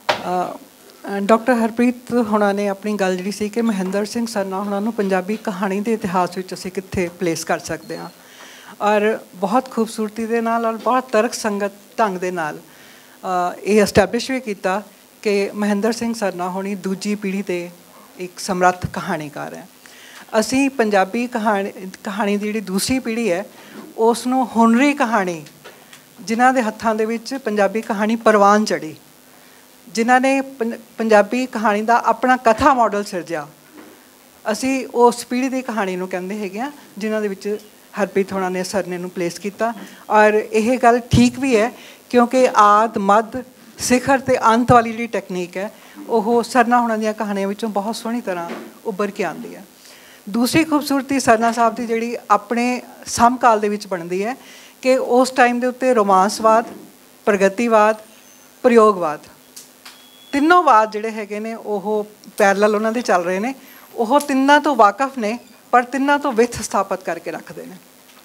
डॉक्टर हरप्रीत होना ने अपनी गल जी सी कि महेंद्र सिंह सरना होना नूं पंजाबी कहानी के इतिहास विच असीं कित्थे प्लेस कर सकते हैं, और बहुत खूबसूरती दे नाल और बहुत तर्क संगत ढंग दे नाल ये एस्टैबलिश भी किया कि महेंद्र सिंह सरना होनी दूजी पीढ़ी के एक समर्थ कहानीकार है। असी पंजाबी कहानी कहानी की जी दूसरी पीढ़ी है उसनों हुनरी कहानी, जिन्हां दे हत्थां दे विच पंजाबी कहानी परवान चढ़ी, जिन्हां ने पंजाबी कहानी का अपना कथा मॉडल सिरजा, असी उस पीढ़ी की कहानी नूं कहंदे हैगे आ जिन्हां दे विच हरप्रीत होना ने सरने नूं प्लेस किया। और यह गल ठीक भी है क्योंकि आद मध सिखर ते अंत वाली जी टैक्नीक है वो सरना होना दी कहानियों विचों बहुत सोहनी तरह उभर के आती है। दूसरी खूबसूरती सरना साहब की जिहड़ी अपने समकाल दे विच बनदी है कि उस टाइम के उत्ते रोमांसवाद, प्रगतिवाद, प्रयोगवाद तीनों वाद जिहड़े हैगे ने वो पैरल उन्हां दे चल रहे हैं, वो तिन्नां तो वाकफ ने पर तिन्नां तो विथ स्थापित करके रखते हैं।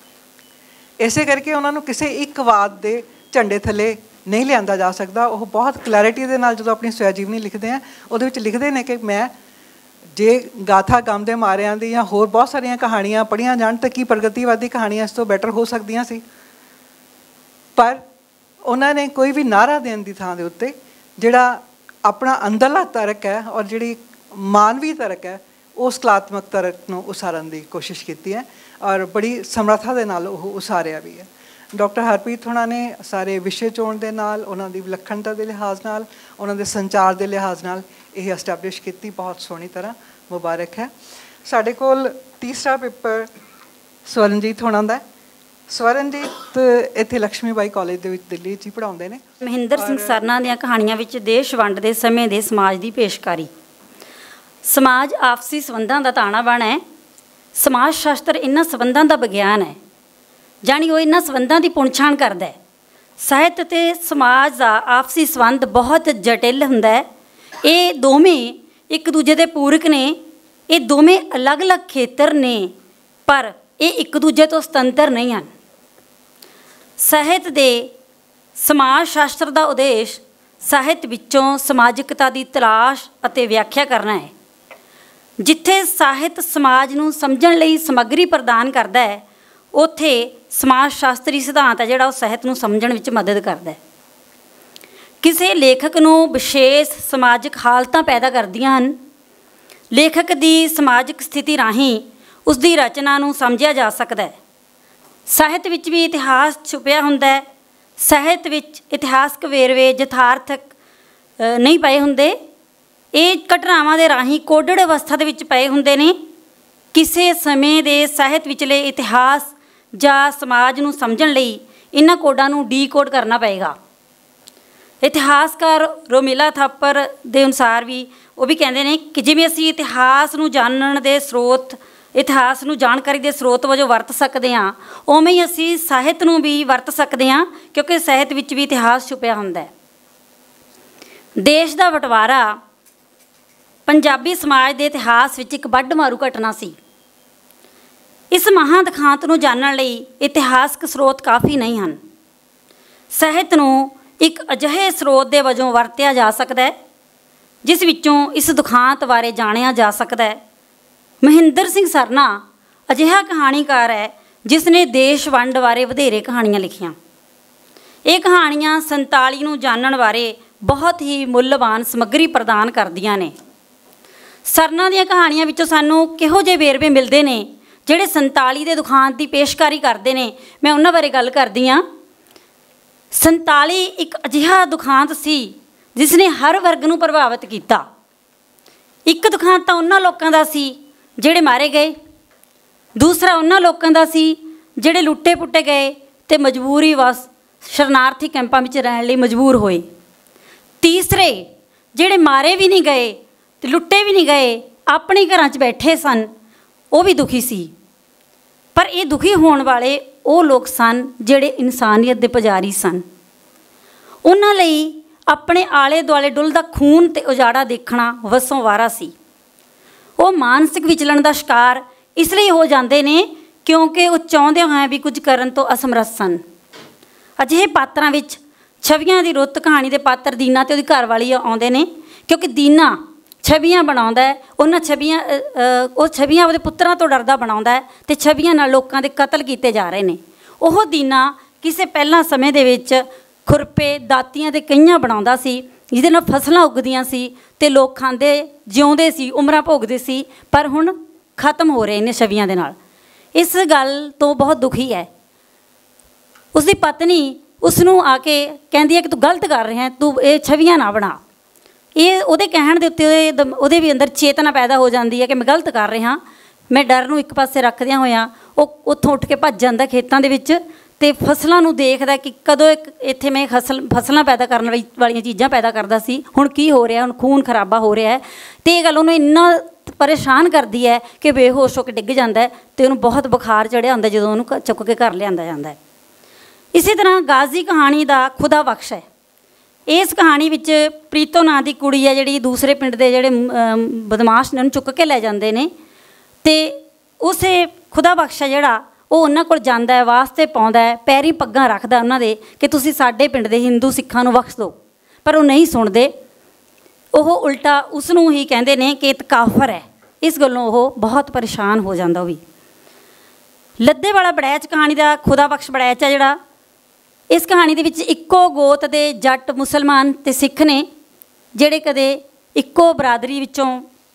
इसे करके उन्होंने किसी एक वाद के झंडे थले नहीं लिया जा सकता। वो बहुत क्लैरिटी के नाल जो अपनी स्वयजीवनी लिखते हैं वो लिखते हैं कि मैं जे गाथा गम दे मारियां दी या होर बहुत सारिया कहानियां पढ़िया जान तो की प्रगतिवादी कहानियां इस तो बैटर हो सकदियां सी, पर उन्होंने कोई भी नारा देने की थां दे उत्ते जिहड़ा अपना अंदरला तर्क है और जिहड़ी मानवी तर्क है उस कलात्मक तर्क नूं उसारन की कोशिश की है और बड़ी समर्था दे नाल वो उसारिया भी है। डॉक्टर हरप्रीत होना ने सारे विषय चोण के नाल, उन्हां दी विलक्षणता के लिहाज नाल, उन्हां दे संचार के लिहाज नाल यह एस्टैबलिश की बहुत सोहनी तरह, मुबारक है। साडे कोल तीसरा पेपर स्वरनजीत होना दा। स्वरनजीत इत्थे लक्ष्मीबाई कॉलेज दे विच दिल्ली च पढ़ाउंदे ने। महेंद्र सिंह सरना दीआं कहानियां विच देश वंड दे समय दे समाज की पेशकारी। समाज आपसी संबंधां दा ताणा बाणा है। समाज शास्त्र इन्हां संबंधां दा विग्यान है, जानी वो इन्हां संबंधां दी पुणछाण करदा है। ਸਾਹਿਤ ਤੇ समाज का आपसी संबंध बहुत जटिल हुंदा है। ये दोवें एक दूजे के पूरक ने, ये दोवें अलग अलग खेतर ने पर ये एक दूजे तो सुतंत्र नहीं हैं। ਸਾਹਿਤ ਦੇ समाज शास्त्र का उद्देश ਸਾਹਿਤ ਵਿੱਚੋਂ समाजिकता की तलाश ਅਤੇ व्याख्या करना है। जिथे ਸਾਹਿਤ समाज ਨੂੰ ਸਮਝਣ ਲਈ ਸਮੱਗਰੀ प्रदान करता है ਉੱਥੇ समाज शास्त्री सिद्धांत है जोड़ा ਸਾਹਿਤ ਨੂੰ ਸਮਝਣ ਵਿੱਚ मदद करता है। किसी लेखक ਨੂੰ विशेष समाजिक हालतां पैदा करदियां ਹਨ। लेखक की समाजिक स्थिति राਹੀਂ उसकी रचना ਨੂੰ समझिया जा सकता है। ਸਾਹਿਤ ਵਿੱਚ भी इतिहास छुपिया ਹੁੰਦਾ है। ਸਾਹਿਤ ਵਿੱਚ इतिहासक वेरवे यथार्थक नहीं पए ਹੁੰਦੇ। ਇਹ ਘਟਨਾਵਾਂ ਦੇ ਰਾਹੀਂ ਕੋਡਡ ਅਵਸਥਾ ਦੇ ਵਿੱਚ ਪਏ ਹੁੰਦੇ ਨੇ। ਕਿਸੇ ਸਮੇਂ ਦੇ ਸਾਹਿਤ ਵਿਚਲੇ ਇਤਿਹਾਸ ਜਾਂ ਸਮਾਜ ਨੂੰ ਸਮਝਣ ਲਈ ਇਹਨਾਂ ਕੋਡਾਂ ਨੂੰ ਡੀਕੋਡ ਕਰਨਾ ਪਏਗਾ। ਇਤਿਹਾਸਕਾਰ ਰੋਮੀਲਾ ਥਾਪਰ ਦੇ ਅਨੁਸਾਰ ਵੀ ਉਹ ਵੀ ਕਹਿੰਦੇ ਨੇ ਕਿ ਜਿਵੇਂ ਅਸੀਂ ਇਤਿਹਾਸ ਨੂੰ ਜਾਣਨ ਦੇ ਸਰੋਤ, ਇਤਿਹਾਸ ਨੂੰ ਜਾਣਕਾਰੀ ਦੇ ਸਰੋਤ ਵਜੋਂ ਵਰਤ ਸਕਦੇ ਹਾਂ, ਉਵੇਂ ਹੀ ਅਸੀਂ ਸਾਹਿਤ ਨੂੰ ਵੀ ਵਰਤ ਸਕਦੇ ਹਾਂ ਕਿਉਂਕਿ ਸਾਹਿਤ ਵਿੱਚ ਵੀ ਇਤਿਹਾਸ ਛੁਪਿਆ ਹੁੰਦਾ ਹੈ। ਦੇਸ਼ ਦਾ ਬਟਵਾਰਾ ਪੰਜਾਬੀ ਸਮਾਜ ਦੇ ਇਤਿਹਾਸ ਵਿੱਚ ਇੱਕ ਵੱਡ ਮਾਰੂ ਘਟਨਾ ਸੀ। ਇਸ ਮਹਾਂ ਦਿਖਾਂਤ ਨੂੰ ਜਾਣਨ ਲਈ ਇਤਿਹਾਸਕ ਸਰੋਤ ਕਾਫੀ ਨਹੀਂ ਹਨ। ਸਾਹਿਤ ਨੂੰ ਇੱਕ ਅਜਿਹੇ ਸਰੋਤ ਦੇ ਵਜੋਂ ਵਰਤਿਆ ਜਾ ਸਕਦਾ ਹੈ ਜਿਸ ਵਿੱਚੋਂ ਇਸ ਦੁਖਾਂਤ ਬਾਰੇ ਜਾਣਿਆ ਜਾ ਸਕਦਾ ਹੈ। ਮਹਿੰਦਰ ਸਿੰਘ ਸਰਨਾ ਅਜਿਹਾ ਕਹਾਣੀਕਾਰ ਹੈ ਜਿਸ ਨੇ ਦੇਸ਼ ਵੰਡ ਬਾਰੇ ਵਧੇਰੇ ਕਹਾਣੀਆਂ ਲਿਖੀਆਂ। ਇਹ ਕਹਾਣੀਆਂ ਸੰਤਾਲੀ ਨੂੰ ਜਾਣਨ ਬਾਰੇ ਬਹੁਤ ਹੀ ਮੁੱਲਵਾਨ ਸਮੱਗਰੀ ਪ੍ਰਦਾਨ ਕਰਦੀਆਂ ਨੇ। ਸਰਨਾ ਦੀਆਂ ਕਹਾਣੀਆਂ ਵਿੱਚੋਂ ਸਾਨੂੰ ਕਿਹੋ ਜਿਹੇ ਵੇਰਵੇ ਮਿਲਦੇ ਨੇ ਜਿਹੜੇ ਸੰਤਾਲੀ ਦੇ ਦੁਖਾਂਤ ਦੀ ਪੇਸ਼ਕਾਰੀ ਕਰਦੇ ਨੇ, ਮੈਂ ਉਹਨਾਂ ਬਾਰੇ ਗੱਲ ਕਰਦੀ ਹਾਂ। ਸੰਤਾਲੀ ਇੱਕ ਅਜਿਹਾ ਦੁਖਾਂਤ ਸੀ ਜਿਸ ਨੇ ਹਰ ਵਰਗ ਨੂੰ ਪ੍ਰਭਾਵਿਤ ਕੀਤਾ। ਇੱਕ ਦੁਖਾਂਤ ਤਾਂ ਉਹਨਾਂ ਲੋਕਾਂ ਦਾ ਸੀ ਜਿਹੜੇ ਮਾਰੇ ਗਏ, ਦੂਸਰਾ ਉਹਨਾਂ ਲੋਕਾਂ ਦਾ ਸੀ ਜਿਹੜੇ ਲੁੱਟੇ ਪੁੱਟੇ ਗਏ ਅਤੇ ਮਜਬੂਰੀ ਵਸ ਸ਼ਰਨਾਰਥੀ ਕੈਂਪਾਂ ਵਿੱਚ ਰਹਿਣ ਲਈ ਮਜਬੂਰ ਹੋਏ। ਤੀਸਰੇ ਜਿਹੜੇ ਮਾਰੇ ਵੀ ਨਹੀਂ ਗਏ ਅਤੇ ਲੁੱਟੇ ਵੀ ਨਹੀਂ ਗਏ, ਆਪਣੇ ਘਰਾਂ 'ਚ ਬੈਠੇ ਸਨ, ਉਹ ਵੀ ਦੁਖੀ ਸੀ। ਪਰ ਇਹ ਦੁਖੀ ਹੋਣ ਵਾਲੇ ਉਹ ਲੋਕ ਸਨ ਜਿਹੜੇ ਇਨਸਾਨੀਅਤ ਦੇ ਪੁਜਾਰੀ ਸਨ। ਉਹਨਾਂ ਲਈ ਆਪਣੇ ਆਲੇ ਦੁਆਲੇ ਡੁੱਲਦਾ ਖੂਨ ਅਤੇ ਉਜਾੜਾ ਦੇਖਣਾ ਵੱਸੋਂ ਵਾਰਾ ਸੀ। ਉਹ ਮਾਨਸਿਕ ਵਿਚਲਣ ਦਾ ਸ਼ਿਕਾਰ ਇਸ ਲਈ ਹੋ ਜਾਂਦੇ ਨੇ ਕਿਉਂਕਿ ਉਹ ਚਾਹੁੰਦੇ ਹੋਇਆਂ ਵੀ ਕੁਝ ਕਰਨ ਤੋਂ ਅਸਮਰੱਥ ਸਨ। ਅਜਿਹੇ ਪਾਤਰਾਂ ਵਿੱਚ ਛਵੀਆਂ ਦੀ ਰੁੱਤ ਕਹਾਣੀ ਦੇ ਪਾਤਰ ਦੀਨਾ ਤੇ ਉਹਦੀ ਘਰਵਾਲੀ ਆਉਂਦੇ ਨੇ, ਕਿਉਂਕਿ ਦੀਨਾ ਛਵੀਆਂ ਬਣਾਉਂਦਾ ਹੈ। ਉਹਨਾਂ ਛਵੀਆਂ ਉਹ ਛਵੀਆਂ ਉਹਦੇ ਪੁੱਤਰਾਂ ਤੋਂ ਡਰਦਾ ਬਣਾਉਂਦਾ ਹੈ ਅਤੇ ਛਵੀਆਂ ਨਾਲ ਲੋਕਾਂ ਦੇ ਕਤਲ ਕੀਤੇ ਜਾ ਰਹੇ ਨੇ। ਉਹ ਦੀਨਾ ਕਿਸੇ ਪਹਿਲਾਂ ਸਮੇਂ ਦੇ ਵਿੱਚ ਖੁਰਪੇ ਦਾਤੀਆਂ ਦੇ ਕਈਆਂ ਬਣਾਉਂਦਾ ਸੀ, ਜਿਹਦੇ ਨਾਲ ਫਸਲਾਂ ਉੱਗਦੀਆਂ ਸੀ ਅਤੇ ਲੋਕ ਖਾਂਦੇ ਜਿਉਂਦੇ ਸੀ, ਉਮਰਾਂ ਭੋਗਦੇ ਸੀ। ਪਰ ਹੁਣ ਖਤਮ ਹੋ ਰਹੇ ਨੇ ਛਵੀਆਂ ਦੇ ਨਾਲ। ਇਸ ਗੱਲ ਤੋਂ ਬਹੁਤ ਦੁਖੀ ਹੈ। ਉਸਦੀ ਪਤਨੀ ਉਸ ਨੂੰ ਆ ਕੇ ਕਹਿੰਦੀ ਹੈ ਕਿ ਤੂੰ ਗਲਤ ਕਰ ਰਿਹਾ, ਤੂੰ ਇਹ ਛਵੀਆਂ ਨਾ ਬਣਾ। ਇਹ ਉਹਦੇ ਕਹਿਣ ਦੇ ਉੱਤੇ ਉਹਦੇ ਉਹਦੇ ਵੀ ਅੰਦਰ ਚੇਤਨਾ ਪੈਦਾ ਹੋ ਜਾਂਦੀ ਹੈ ਕਿ ਮੈਂ ਗਲਤ ਕਰ ਰਿਹਾ। ਮੈਂ ਡਰ ਨੂੰ ਇੱਕ ਪਾਸੇ ਰੱਖਦਿਆਂ ਹੋਇਆਂ ਉਹ ਉੱਥੋਂ ਉੱਠ ਕੇ ਭੱਜ ਜਾਂਦਾ ਖੇਤਾਂ ਦੇ ਵਿੱਚ ਅਤੇ ਫਸਲਾਂ ਨੂੰ ਦੇਖਦਾ ਕਿ ਕਦੋਂ ਇੱਕ ਇੱਥੇ ਮੈਂ ਫਸਲ ਫਸਲਾਂ ਪੈਦਾ ਕਰਨ ਵਾਲੀ ਵਾਲੀਆਂ ਚੀਜ਼ਾਂ ਪੈਦਾ ਕਰਦਾ ਸੀ, ਹੁਣ ਕੀ ਹੋ ਰਿਹਾ, ਹੁਣ ਖੂਨ ਖਰਾਬਾ ਹੋ ਰਿਹਾ ਹੈ। ਅਤੇ ਇਹ ਗੱਲ ਉਹਨੂੰ ਇੰਨਾ ਪਰੇਸ਼ਾਨ ਕਰਦੀ ਹੈ ਕਿ ਬੇਹੋਸ਼ ਹੋ ਕੇ ਡਿੱਗ ਜਾਂਦਾ ਅਤੇ ਉਹਨੂੰ ਬਹੁਤ ਬੁਖਾਰ ਚੜ੍ਹਿਆ ਹੁੰਦਾ ਜਦੋਂ ਉਹਨੂੰ ਚੁੱਕ ਕੇ ਘਰ ਲਿਆਂਦਾ ਜਾਂਦਾ ਹੈ। ਇਸੇ ਤਰ੍ਹਾਂ ਗਾਜ਼ੀ ਕਹਾਣੀ ਦਾ ਖੁਦਾ ਬਖਸ਼ ਹੈ। ਇਸ ਕਹਾਣੀ ਵਿੱਚ ਪ੍ਰੀਤੋ ਨਾਂ ਦੀ ਕੁੜੀ ਹੈ ਜਿਹੜੀ ਦੂਸਰੇ ਪਿੰਡ ਦੇ ਜਿਹੜੇ ਬਦਮਾਸ਼ ਨੇ ਉਹਨੂੰ ਚੁੱਕ ਕੇ ਲੈ ਜਾਂਦੇ ਨੇ ਅਤੇ ਉਸੇ ਖੁਦਾ ਬਖਸ਼ ਹੈ ਜਿਹੜਾ ਉਹ ਉਹਨਾਂ ਕੋਲ ਜਾਂਦਾ ਹੈ, ਵਾਸਤੇ ਪਾਉਂਦਾ ਹੈ, ਪੈਰੀਂ ਪੱਗਾਂ ਰੱਖਦਾ ਉਹਨਾਂ ਦੇ ਕਿ ਤੁਸੀਂ ਸਾਡੇ ਪਿੰਡ ਦੇ ਹਿੰਦੂ ਸਿੱਖਾਂ ਨੂੰ ਬਖਸ਼ ਦਿਓ। ਪਰ ਉਹ ਨਹੀਂ ਸੁਣਦੇ। ਉਹ ਉਲਟਾ ਉਸ ਨੂੰ ਹੀ ਕਹਿੰਦੇ ਨੇ ਕਿ ਇਹ ਤਾਂ ਕਾਫਰ ਹੈ। ਇਸ ਗੱਲੋਂ ਉਹ ਬਹੁਤ ਪਰੇਸ਼ਾਨ ਹੋ ਜਾਂਦਾ। ਉਹ ਵੀ ਲੱਦੇ ਵਾਲਾ ਬੜੈਚ ਕਹਾਣੀ ਦਾ ਖੁਦਾ ਬਖਸ਼ ਬੜੈਚ ਹੈ ਜਿਹੜਾ, ਇਸ ਕਹਾਣੀ ਦੇ ਵਿੱਚ ਇੱਕੋ ਗੋਤ ਦੇ ਜੱਟ ਮੁਸਲਮਾਨ ਅਤੇ ਸਿੱਖ ਨੇ ਜਿਹੜੇ ਕਦੇ ਇੱਕੋ ਬਰਾਦਰੀ ਵਿੱਚੋਂ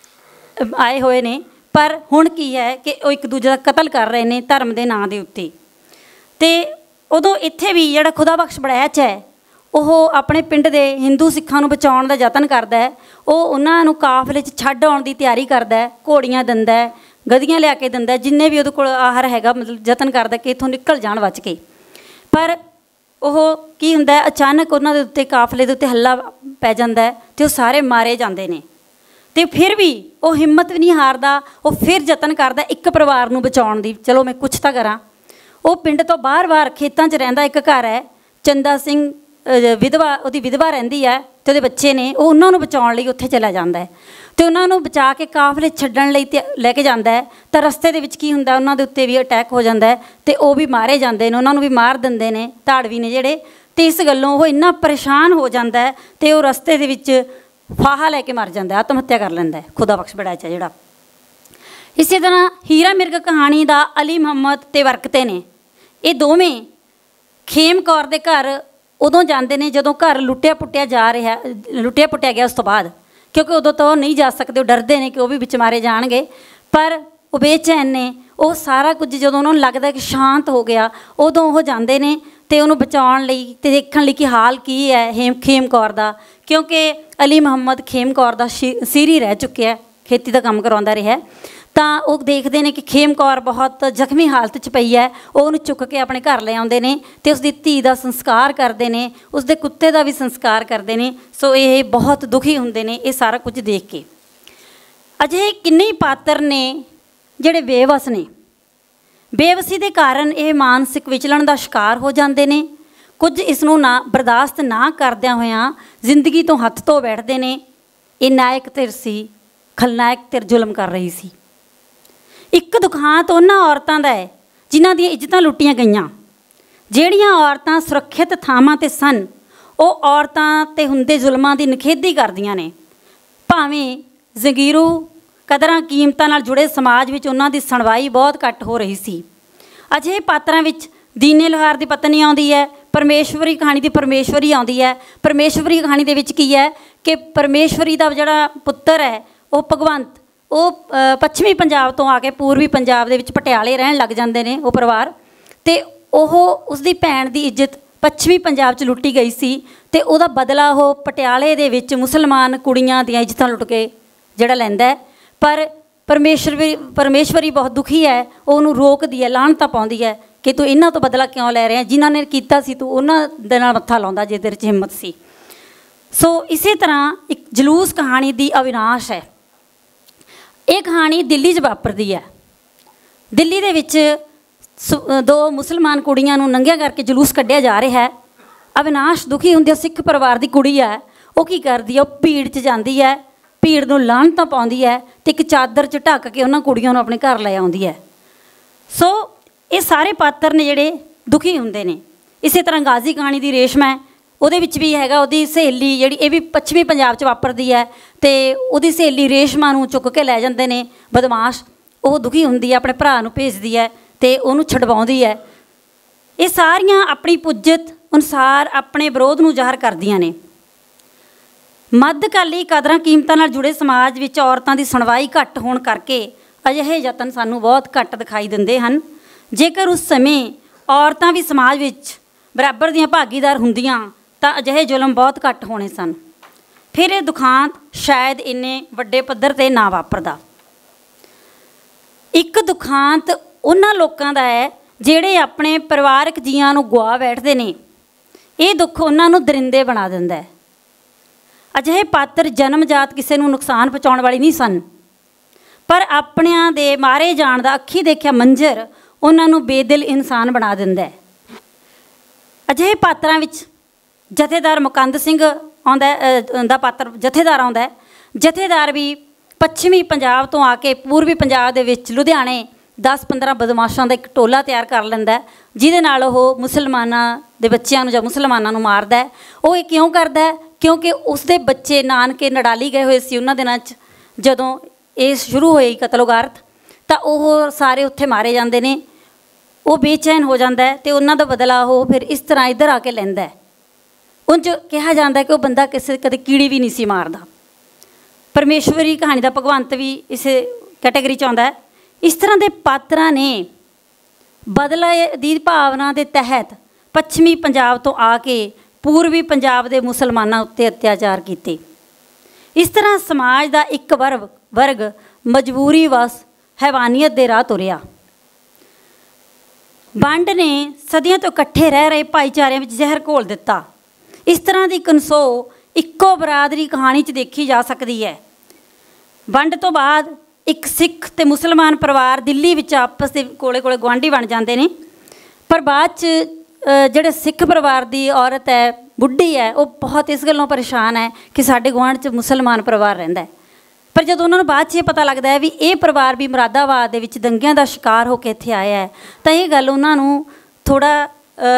ਆਏ ਹੋਏ ਨੇ, ਪਰ ਹੁਣ ਕੀ ਹੈ ਕਿ ਉਹ ਇੱਕ ਦੂਜੇ ਦਾ ਕਤਲ ਕਰ ਰਹੇ ਨੇ ਧਰਮ ਦੇ ਨਾਂ ਦੇ ਉੱਤੇ। ਅਤੇ ਉਦੋਂ ਇੱਥੇ ਵੀ ਜਿਹੜਾ ਖੁਦਾ ਬਖਸ਼ ਬੜੈਚ ਹੈ ਉਹ ਆਪਣੇ ਪਿੰਡ ਦੇ ਹਿੰਦੂ ਸਿੱਖਾਂ ਨੂੰ ਬਚਾਉਣ ਦਾ ਯਤਨ ਕਰਦਾ ਹੈ। ਉਹ ਉਹਨਾਂ ਨੂੰ ਕਾਫਲੇ 'ਚ ਛੱਡ ਆਉਣ ਦੀ ਤਿਆਰੀ ਕਰਦਾ ਹੈ, ਘੋੜੀਆਂ ਦਿੰਦਾ ਹੈ, ਗਧੀਆਂ ਲਿਆ ਕੇ ਦਿੰਦਾ, ਜਿੰਨੇ ਵੀ ਉਹਦੇ ਕੋਲ ਆਹਾਰ ਹੈਗਾ, ਮਤਲਬ ਯਤਨ ਕਰਦਾ ਕਿ ਇੱਥੋਂ ਨਿਕਲ ਜਾਣ ਬਚ ਕੇ। ਪਰ ਉਹ ਕੀ ਹੁੰਦਾ, ਅਚਾਨਕ ਉਹਨਾਂ ਦੇ ਉੱਤੇ ਕਾਫਲੇ ਦੇ ਉੱਤੇ ਹੱਲਾ ਪੈ ਜਾਂਦਾ ਹੈ ਅਤੇ ਉਹ ਸਾਰੇ ਮਾਰੇ ਜਾਂਦੇ ਨੇ। ਅਤੇ ਫਿਰ ਵੀ ਉਹ ਹਿੰਮਤ ਵੀ ਨਹੀਂ ਹਾਰਦਾ। ਉਹ ਫਿਰ ਯਤਨ ਕਰਦਾ ਇੱਕ ਪਰਿਵਾਰ ਨੂੰ ਬਚਾਉਣ ਦੀ, ਚਲੋ ਮੈਂ ਕੁਛ ਤਾਂ ਕਰਾਂ। ਉਹ ਪਿੰਡ ਤੋਂ ਬਾਹਰ-ਬਾਹਰ ਖੇਤਾਂ 'ਚ ਰਹਿੰਦਾ ਇੱਕ ਘਰ ਹੈ, ਚੰਦਾ ਸਿੰਘ ਵਿਧਵਾ ਉਹਦੀ ਵਿਧਵਾ ਰਹਿੰਦੀ ਹੈ ਅਤੇ ਉਹਦੇ ਬੱਚੇ ਨੇ। ਉਹ ਉਹਨਾਂ ਨੂੰ ਬਚਾਉਣ ਲਈ ਉੱਥੇ ਚਲਾ ਜਾਂਦਾ ਹੈ ਅਤੇ ਉਹਨਾਂ ਨੂੰ ਬਚਾ ਕੇ ਕਾਫਲੇ ਛੱਡਣ ਲਈ ਤੇ ਲੈ ਕੇ ਜਾਂਦਾ ਹੈ। ਤਾਂ ਰਸਤੇ ਦੇ ਵਿੱਚ ਕੀ ਹੁੰਦਾ, ਉਹਨਾਂ ਦੇ ਉੱਤੇ ਵੀ ਅਟੈਕ ਹੋ ਜਾਂਦਾ ਹੈ ਅਤੇ ਉਹ ਵੀ ਮਾਰੇ ਜਾਂਦੇ ਨੇ, ਉਹਨਾਂ ਨੂੰ ਵੀ ਮਾਰ ਦਿੰਦੇ ਨੇ ਧਾੜਵੀ ਨੇ ਜਿਹੜੇ। ਅਤੇ ਇਸ ਗੱਲੋਂ ਉਹ ਇੰਨਾ ਪਰੇਸ਼ਾਨ ਹੋ ਜਾਂਦਾ ਹੈ ਅਤੇ ਉਹ ਰਸਤੇ ਦੇ ਵਿੱਚ ਫਾਹਾ ਲੈ ਕੇ ਮਰ ਜਾਂਦਾ, ਆਤਮ ਹੱਤਿਆ ਕਰ ਲੈਂਦਾ ਖੁਦਾ ਬਖਸ਼ ਬੜੈਚ ਹੈ ਜਿਹੜਾ। ਇਸੇ ਤਰ੍ਹਾਂ ਹੀਰਾ ਮਿਰਗ ਕਹਾਣੀ ਦਾ ਅਲੀ ਮੁਹੰਮਦ ਅਤੇ ਵਰਕਤੇ ਨੇ, ਇਹ ਦੋਵੇਂ ਖੇਮ ਕੌਰ ਦੇ ਘਰ ਉਦੋਂ ਜਾਂਦੇ ਨੇ ਜਦੋਂ ਘਰ ਲੁੱਟਿਆ ਪੁੱਟਿਆ ਜਾ ਰਿਹਾ ਲੁੱਟਿਆ ਪੁੱਟਿਆ ਗਿਆ ਉਸ ਤੋਂ ਬਾਅਦ, ਕਿਉਂਕਿ ਉਦੋਂ ਤਾਂ ਉਹ ਨਹੀਂ ਜਾ ਸਕਦੇ, ਉਹ ਡਰਦੇ ਨੇ ਕਿ ਉਹ ਵੀ ਵਿੱਚ ਮਾਰੇ ਜਾਣਗੇ। ਪਰ ਉਹ ਬੇਚੈਨ ਨੇ। ਉਹ ਸਾਰਾ ਕੁਝ ਜਦੋਂ ਉਹਨਾਂ ਨੂੰ ਲੱਗਦਾ ਕਿ ਸ਼ਾਂਤ ਹੋ ਗਿਆ, ਉਦੋਂ ਉਹ ਜਾਂਦੇ ਨੇ ਅਤੇ ਉਹਨੂੰ ਬਚਾਉਣ ਲਈ ਅਤੇ ਦੇਖਣ ਲਈ ਕਿ ਹਾਲ ਕੀ ਹੈ ਹੇਮ ਖੇਮ ਕੌਰ ਦਾ, ਕਿਉਂਕਿ ਅਲੀ ਮੁਹੰਮਦ ਖੇਮ ਕੌਰ ਦਾ ਸ਼ੀ ਸੀਰੀ ਰਹਿ ਚੁੱਕਿਆ, ਖੇਤੀ ਦਾ ਕੰਮ ਕਰਾਉਂਦਾ ਰਿਹਾ। ਤਾਂ ਉਹ ਦੇਖਦੇ ਨੇ ਕਿ ਖੇਮ ਕੌਰ ਬਹੁਤ ਜ਼ਖਮੀ ਹਾਲਤ 'ਚ ਪਈ ਹੈ। ਉਹ ਉਹਨੂੰ ਚੁੱਕ ਕੇ ਆਪਣੇ ਘਰ ਲੈ ਆਉਂਦੇ ਨੇ ਅਤੇ ਉਸਦੀ ਧੀ ਦਾ ਸੰਸਕਾਰ ਕਰਦੇ ਨੇ, ਉਸਦੇ ਕੁੱਤੇ ਦਾ ਵੀ ਸੰਸਕਾਰ ਕਰਦੇ ਨੇ। ਸੋ ਇਹ ਬਹੁਤ ਦੁਖੀ ਹੁੰਦੇ ਨੇ ਇਹ ਸਾਰਾ ਕੁਝ ਦੇਖ ਕੇ। ਅਜਿਹੇ ਕਿੰਨੇ ਪਾਤਰ ਨੇ ਜਿਹੜੇ ਬੇਵਸ ਨੇ। ਬੇਵਸੀ ਦੇ ਕਾਰਨ ਇਹ ਮਾਨਸਿਕ ਵਿਚਲਣ ਦਾ ਸ਼ਿਕਾਰ ਹੋ ਜਾਂਦੇ ਨੇ। ਕੁਝ ਇਸ ਨੂੰ ਨਾ ਬਰਦਾਸ਼ਤ ਨਾ ਕਰਦਿਆਂ ਹੋਇਆਂ ਜ਼ਿੰਦਗੀ ਤੋਂ ਹੱਥ ਧੋ ਬੈਠਦੇ ਨੇ। ਇਹ ਨਾਇਕ ਧਿਰ ਸੀ, ਖਲਨਾਇਕ ਧਿਰ ਜ਼ੁਲਮ ਕਰ ਰਹੀ ਸੀ। ਇੱਕ ਦੁਖਾਂਤ ਉਹਨਾਂ ਔਰਤਾਂ ਦਾ ਹੈ ਜਿਨ੍ਹਾਂ ਦੀਆਂ ਇੱਜ਼ਤਾਂ ਲੁੱਟੀਆਂ ਗਈਆਂ। ਜਿਹੜੀਆਂ ਔਰਤਾਂ ਸੁਰੱਖਿਅਤ ਥਾਵਾਂ 'ਤੇ ਸਨ, ਉਹ ਔਰਤਾਂ 'ਤੇ ਹੁੰਦੇ ਜ਼ੁਲਮਾਂ ਦੀ ਨਿਖੇਧੀ ਕਰਦੀਆਂ ਨੇ। ਭਾਵੇਂ ਜ਼ਗੀਰੂ ਕਦਰਾਂ ਕੀਮਤਾਂ ਨਾਲ ਜੁੜੇ ਸਮਾਜ ਵਿੱਚ ਉਹਨਾਂ ਦੀ ਸੁਣਵਾਈ ਬਹੁਤ ਘੱਟ ਹੋ ਰਹੀ ਸੀ। ਅਜਿਹੇ ਪਾਤਰਾਂ ਵਿੱਚ ਦੀਨੇ ਲੋਹਾਰ ਦੀ ਪਤਨੀ ਆਉਂਦੀ ਹੈ, ਪਰਮੇਸ਼ਵਰੀ ਕਹਾਣੀ ਦੀ ਪਰਮੇਸ਼ਵਰੀ ਆਉਂਦੀ ਹੈ। ਪਰਮੇਸ਼ਵਰੀ ਕਹਾਣੀ ਦੇ ਵਿੱਚ ਕੀ ਹੈ ਕਿ ਪਰਮੇਸ਼ਵਰੀ ਦਾ ਜਿਹੜਾ ਪੁੱਤਰ ਹੈ ਉਹ ਭਗਵੰਤ, ਉਹ ਪੱਛਮੀ ਪੰਜਾਬ ਤੋਂ ਆ ਕੇ ਪੂਰਬੀ ਪੰਜਾਬ ਦੇ ਵਿੱਚ ਪਟਿਆਲੇ ਰਹਿਣ ਲੱਗ ਜਾਂਦੇ ਨੇ ਉਹ ਪਰਿਵਾਰ। ਅਤੇ ਉਹ ਉਸਦੀ ਭੈਣ ਦੀ ਇੱਜ਼ਤ ਪੱਛਮੀ ਪੰਜਾਬ 'ਚ ਲੁੱਟੀ ਗਈ ਸੀ ਅਤੇ ਉਹਦਾ ਬਦਲਾ ਉਹ ਪਟਿਆਲੇ ਦੇ ਵਿੱਚ ਮੁਸਲਮਾਨ ਕੁੜੀਆਂ ਦੀਆਂ ਇੱਜ਼ਤਾਂ ਲੁੱਟ ਕੇ ਜਿਹੜਾ ਲੈਂਦਾ। ਪਰ ਪਰਮੇਸ਼ਵਰੀ ਪਰਮੇਸ਼ਵਰੀ ਬਹੁਤ ਦੁਖੀ ਹੈ। ਉਹ ਉਹਨੂੰ ਰੋਕਦੀ ਹੈ, ਲਾਹਨਤਾਂ ਪਾਉਂਦੀ ਹੈ ਕਿ ਤੂੰ ਇਹਨਾਂ ਤੋਂ ਬਦਲਾ ਕਿਉਂ ਲੈ ਰਿਹਾ, ਜਿਨ੍ਹਾਂ ਨੇ ਕੀਤਾ ਸੀ ਤੂੰ ਉਹਨਾਂ ਦੇ ਨਾਲ ਮੱਥਾ ਲਾਉਂਦਾ ਜੇ ਤੇਰੇ 'ਚ ਹਿੰਮਤ ਸੀ। ਸੋ ਇਸੇ ਤਰ੍ਹਾਂ ਇੱਕ ਜਲੂਸ ਕਹਾਣੀ ਦੀ ਅਵਿਨਾਸ਼ ਹੈ। ਇਹ ਕਹਾਣੀ ਦਿੱਲੀ 'ਚ ਵਾਪਰਦੀ ਹੈ। ਦਿੱਲੀ ਦੇ ਵਿੱਚ ਦੋ ਮੁਸਲਮਾਨ ਕੁੜੀਆਂ ਨੂੰ ਨੰਗਿਆਂ ਕਰਕੇ ਜਲੂਸ ਕੱਢਿਆ ਜਾ ਰਿਹਾ ਹੈ। ਅਵਿਨਾਸ਼ ਦੁਖੀ ਹੁੰਦੀ ਹੈ, ਸਿੱਖ ਪਰਿਵਾਰ ਦੀ ਕੁੜੀ ਹੈ। ਉਹ ਕੀ ਕਰਦੀ ਹੈ, ਉਹ ਭੀੜ 'ਚ ਜਾਂਦੀ ਹੈ, ਭੀੜ ਨੂੰ ਲਾਹਨਤਾਂ ਪਾਉਂਦੀ ਹੈ ਅਤੇ ਇੱਕ ਚਾਦਰ 'ਚ ਢੱਕ ਕੇ ਉਹਨਾਂ ਕੁੜੀਆਂ ਨੂੰ ਆਪਣੇ ਘਰ ਲੈ ਆਉਂਦੀ ਹੈ। ਸੋ ਇਹ ਸਾਰੇ ਪਾਤਰ ਨੇ ਜਿਹੜੇ ਦੁਖੀ ਹੁੰਦੇ ਨੇ। ਇਸੇ ਤਰ੍ਹਾਂ ਗਾਜ਼ੀ ਕਹਾਣੀ ਦੀ ਰੇਸ਼ਮ ਹੈ, ਉਹਦੇ ਵਿੱਚ ਵੀ ਹੈਗਾ ਉਹਦੀ ਸਹੇਲੀ ਜਿਹੜੀ, ਇਹ ਵੀ ਪੱਛਮੀ ਪੰਜਾਬ 'ਚ ਵਾਪਰਦੀ ਹੈ, ਅਤੇ ਉਹਦੀ ਸਹੇਲੀ ਰੇਸ਼ਮਾ ਨੂੰ ਚੁੱਕ ਕੇ ਲੈ ਜਾਂਦੇ ਨੇ ਬਦਮਾਸ਼। ਉਹ ਦੁਖੀ ਹੁੰਦੀ ਹੈ, ਆਪਣੇ ਭਰਾ ਨੂੰ ਭੇਜਦੀ ਹੈ ਅਤੇ ਉਹਨੂੰ ਛਡਵਾਉਂਦੀ ਹੈ। ਇਹ ਸਾਰੀਆਂ ਆਪਣੀ ਪੁੱਜਤ ਅਨੁਸਾਰ ਆਪਣੇ ਵਿਰੋਧ ਨੂੰ ਜ਼ਾਹਰ ਕਰਦੀਆਂ ਨੇ। ਮੱਧਕਾਲੀ ਕਦਰਾਂ ਕੀਮਤਾਂ ਨਾਲ ਜੁੜੇ ਸਮਾਜ ਵਿੱਚ ਔਰਤਾਂ ਦੀ ਸੁਣਵਾਈ ਘੱਟ ਹੋਣ ਕਰਕੇ ਅਜਿਹੇ ਯਤਨ ਸਾਨੂੰ ਬਹੁਤ ਘੱਟ ਦਿਖਾਈ ਦਿੰਦੇ ਹਨ। ਜੇਕਰ ਉਸ ਸਮੇਂ ਔਰਤਾਂ ਵੀ ਸਮਾਜ ਵਿੱਚ ਬਰਾਬਰ ਦੀਆਂ ਭਾਗੀਦਾਰ ਹੁੰਦੀਆਂ ਤਾਂ ਅਜਿਹੇ ਜ਼ੁਲਮ ਬਹੁਤ ਘੱਟ ਹੋਣੇ ਸਨ। ਫਿਰ ਇਹ ਦੁਖਾਂਤ ਸ਼ਾਇਦ ਇੰਨੇ ਵੱਡੇ ਪੱਧਰ 'ਤੇ ਨਾ ਵਾਪਰਦਾ। ਇੱਕ ਦੁਖਾਂਤ ਉਹਨਾਂ ਲੋਕਾਂ ਦਾ ਹੈ ਜਿਹੜੇ ਆਪਣੇ ਪਰਿਵਾਰਕ ਜੀਆਂ ਨੂੰ ਗੁਆ ਬੈਠਦੇ ਨੇ। ਇਹ ਦੁੱਖ ਉਹਨਾਂ ਨੂੰ ਦਰਿੰਦੇ ਬਣਾ ਦਿੰਦਾ ਹੈ। ਅਜਿਹੇ ਪਾਤਰ ਜਨਮਜਾਤ ਕਿਸੇ ਨੂੰ ਨੁਕਸਾਨ ਪਹੁੰਚਾਉਣ ਵਾਲੇ ਨਹੀਂ ਸਨ, ਪਰ ਆਪਣਿਆਂ ਦੇ ਮਾਰੇ ਜਾਣ ਦਾ ਅੱਖੀਂ ਦੇਖਿਆ ਮੰਜ਼ਰ ਉਹਨਾਂ ਨੂੰ ਬੇਦਿਲ ਇਨਸਾਨ ਬਣਾ ਦਿੰਦਾ ਹੈ। ਅਜਿਹੇ ਪਾਤਰਾਂ ਵਿੱਚ ਜਥੇਦਾਰ ਮੁਕੰਦ ਸਿੰਘ ਆਉਂਦਾ ਦਾ ਪਾਤਰ ਜਥੇਦਾਰ ਆਉਂਦਾ ਹੈ। ਜਥੇਦਾਰ ਵੀ ਪੱਛਮੀ ਪੰਜਾਬ ਤੋਂ ਆ ਕੇ ਪੂਰਬੀ ਪੰਜਾਬ ਦੇ ਵਿੱਚ ਲੁਧਿਆਣੇ ਦਸ ਪੰਦਰਾਂ ਬਦਮਾਸ਼ਾਂ ਦਾ ਇੱਕ ਟੋਲਾ ਤਿਆਰ ਕਰ ਲੈਂਦਾ, ਜਿਹਦੇ ਨਾਲ ਉਹ ਮੁਸਲਮਾਨਾਂ ਦੇ ਬੱਚਿਆਂ ਨੂੰ ਜਾਂ ਮੁਸਲਮਾਨਾਂ ਨੂੰ ਮਾਰਦਾ ਹੈ। ਉਹ ਇਹ ਕਿਉਂ ਕਰਦਾ ਹੈ? ਕਿਉਂਕਿ ਉਸਦੇ ਬੱਚੇ ਨਾਨਕੇ ਨਡਾਲੀ ਗਏ ਹੋਏ ਸੀ ਉਹਨਾਂ ਦਿਨਾਂ 'ਚ, ਜਦੋਂ ਇਹ ਸ਼ੁਰੂ ਹੋਈ ਕਤਲੋਗਾਰਤ, ਤਾਂ ਉਹ ਸਾਰੇ ਉੱਥੇ ਮਾਰੇ ਜਾਂਦੇ ਨੇ। ਉਹ ਬੇਚੈਨ ਹੋ ਜਾਂਦਾ ਅਤੇ ਉਹਨਾਂ ਦਾ ਬਦਲਾ ਉਹ ਫਿਰ ਇਸ ਤਰ੍ਹਾਂ ਇੱਧਰ ਆ ਕੇ ਲੈਂਦਾ। ਉਂਝ ਕਿਹਾ ਜਾਂਦਾ ਕਿ ਉਹ ਬੰਦਾ ਕਿਸੇ ਕਦੇ ਕੀੜੀ ਵੀ ਨਹੀਂ ਸੀ ਮਾਰਦਾ। ਪਰਮੇਸ਼ਵਰੀ ਕਹਾਣੀ ਦਾ ਭਗਵੰਤ ਵੀ ਇਸੇ ਕੈਟੇਗਰੀ 'ਚ ਆਉਂਦਾ ਹੈ। ਇਸ ਤਰ੍ਹਾਂ ਦੇ ਪਾਤਰਾਂ ਨੇ ਬਦਲੇ ਦੀ ਭਾਵਨਾ ਦੇ ਤਹਿਤ ਪੱਛਮੀ ਪੰਜਾਬ ਤੋਂ ਆ ਕੇ ਪੂਰਬੀ ਪੰਜਾਬ ਦੇ ਮੁਸਲਮਾਨਾਂ ਉੱਤੇ ਅਤਿਆਚਾਰ ਕੀਤੇ। ਇਸ ਤਰ੍ਹਾਂ ਸਮਾਜ ਦਾ ਇੱਕ ਵਰਗ ਵਰਗ ਮਜਬੂਰੀ ਵਸ ਹੈਵਾਨੀਅਤ ਦੇ ਰਾਹ ਤੁਰਿਆ। ਵੰਡ ਨੇ ਸਦੀਆਂ ਤੋਂ ਇਕੱਠੇ ਰਹਿ ਰਹੇ ਭਾਈਚਾਰਿਆਂ ਵਿੱਚ ਜ਼ਹਿਰ ਘੋਲ ਦਿੱਤਾ। ਇਸ ਤਰ੍ਹਾਂ ਦੀ ਕਨਸੋ ਇੱਕੋ ਬਰਾਦਰੀ ਕਹਾਣੀ 'ਚ ਦੇਖੀ ਜਾ ਸਕਦੀ ਹੈ। ਵੰਡ ਤੋਂ ਬਾਅਦ ਇੱਕ ਸਿੱਖ ਅਤੇ ਮੁਸਲਮਾਨ ਪਰਿਵਾਰ ਦਿੱਲੀ ਵਿੱਚ ਆਪਸ ਦੇ ਕੋਲੇ ਕੋਲੇ ਗੁਆਂਢੀ ਬਣ ਜਾਂਦੇ ਨੇ, ਪਰ ਬਾਅਦ 'ਚ ਜਿਹੜੇ ਸਿੱਖ ਪਰਿਵਾਰ ਦੀ ਔਰਤ ਹੈ, ਬੁੱਢੀ ਹੈ, ਉਹ ਬਹੁਤ ਇਸ ਗੱਲੋਂ ਪਰੇਸ਼ਾਨ ਹੈ ਕਿ ਸਾਡੇ ਗੁਆਂਢ 'ਚ ਮੁਸਲਮਾਨ ਪਰਿਵਾਰ ਰਹਿੰਦਾ ਹੈ। ਪਰ ਜਦੋਂ ਉਹਨਾਂ ਨੂੰ ਬਾਅਦ 'ਚ ਇਹ ਪਤਾ ਲੱਗਦਾ ਹੈ ਵੀ ਇਹ ਪਰਿਵਾਰ ਵੀ ਮੁਰਾਦਾਬਾਦ ਦੇ ਵਿੱਚ ਦੰਗਿਆਂ ਦਾ ਸ਼ਿਕਾਰ ਹੋ ਕੇ ਇੱਥੇ ਆਇਆ ਹੈ, ਤਾਂ ਇਹ ਗੱਲ ਉਹਨਾਂ ਨੂੰ ਥੋੜ੍ਹਾ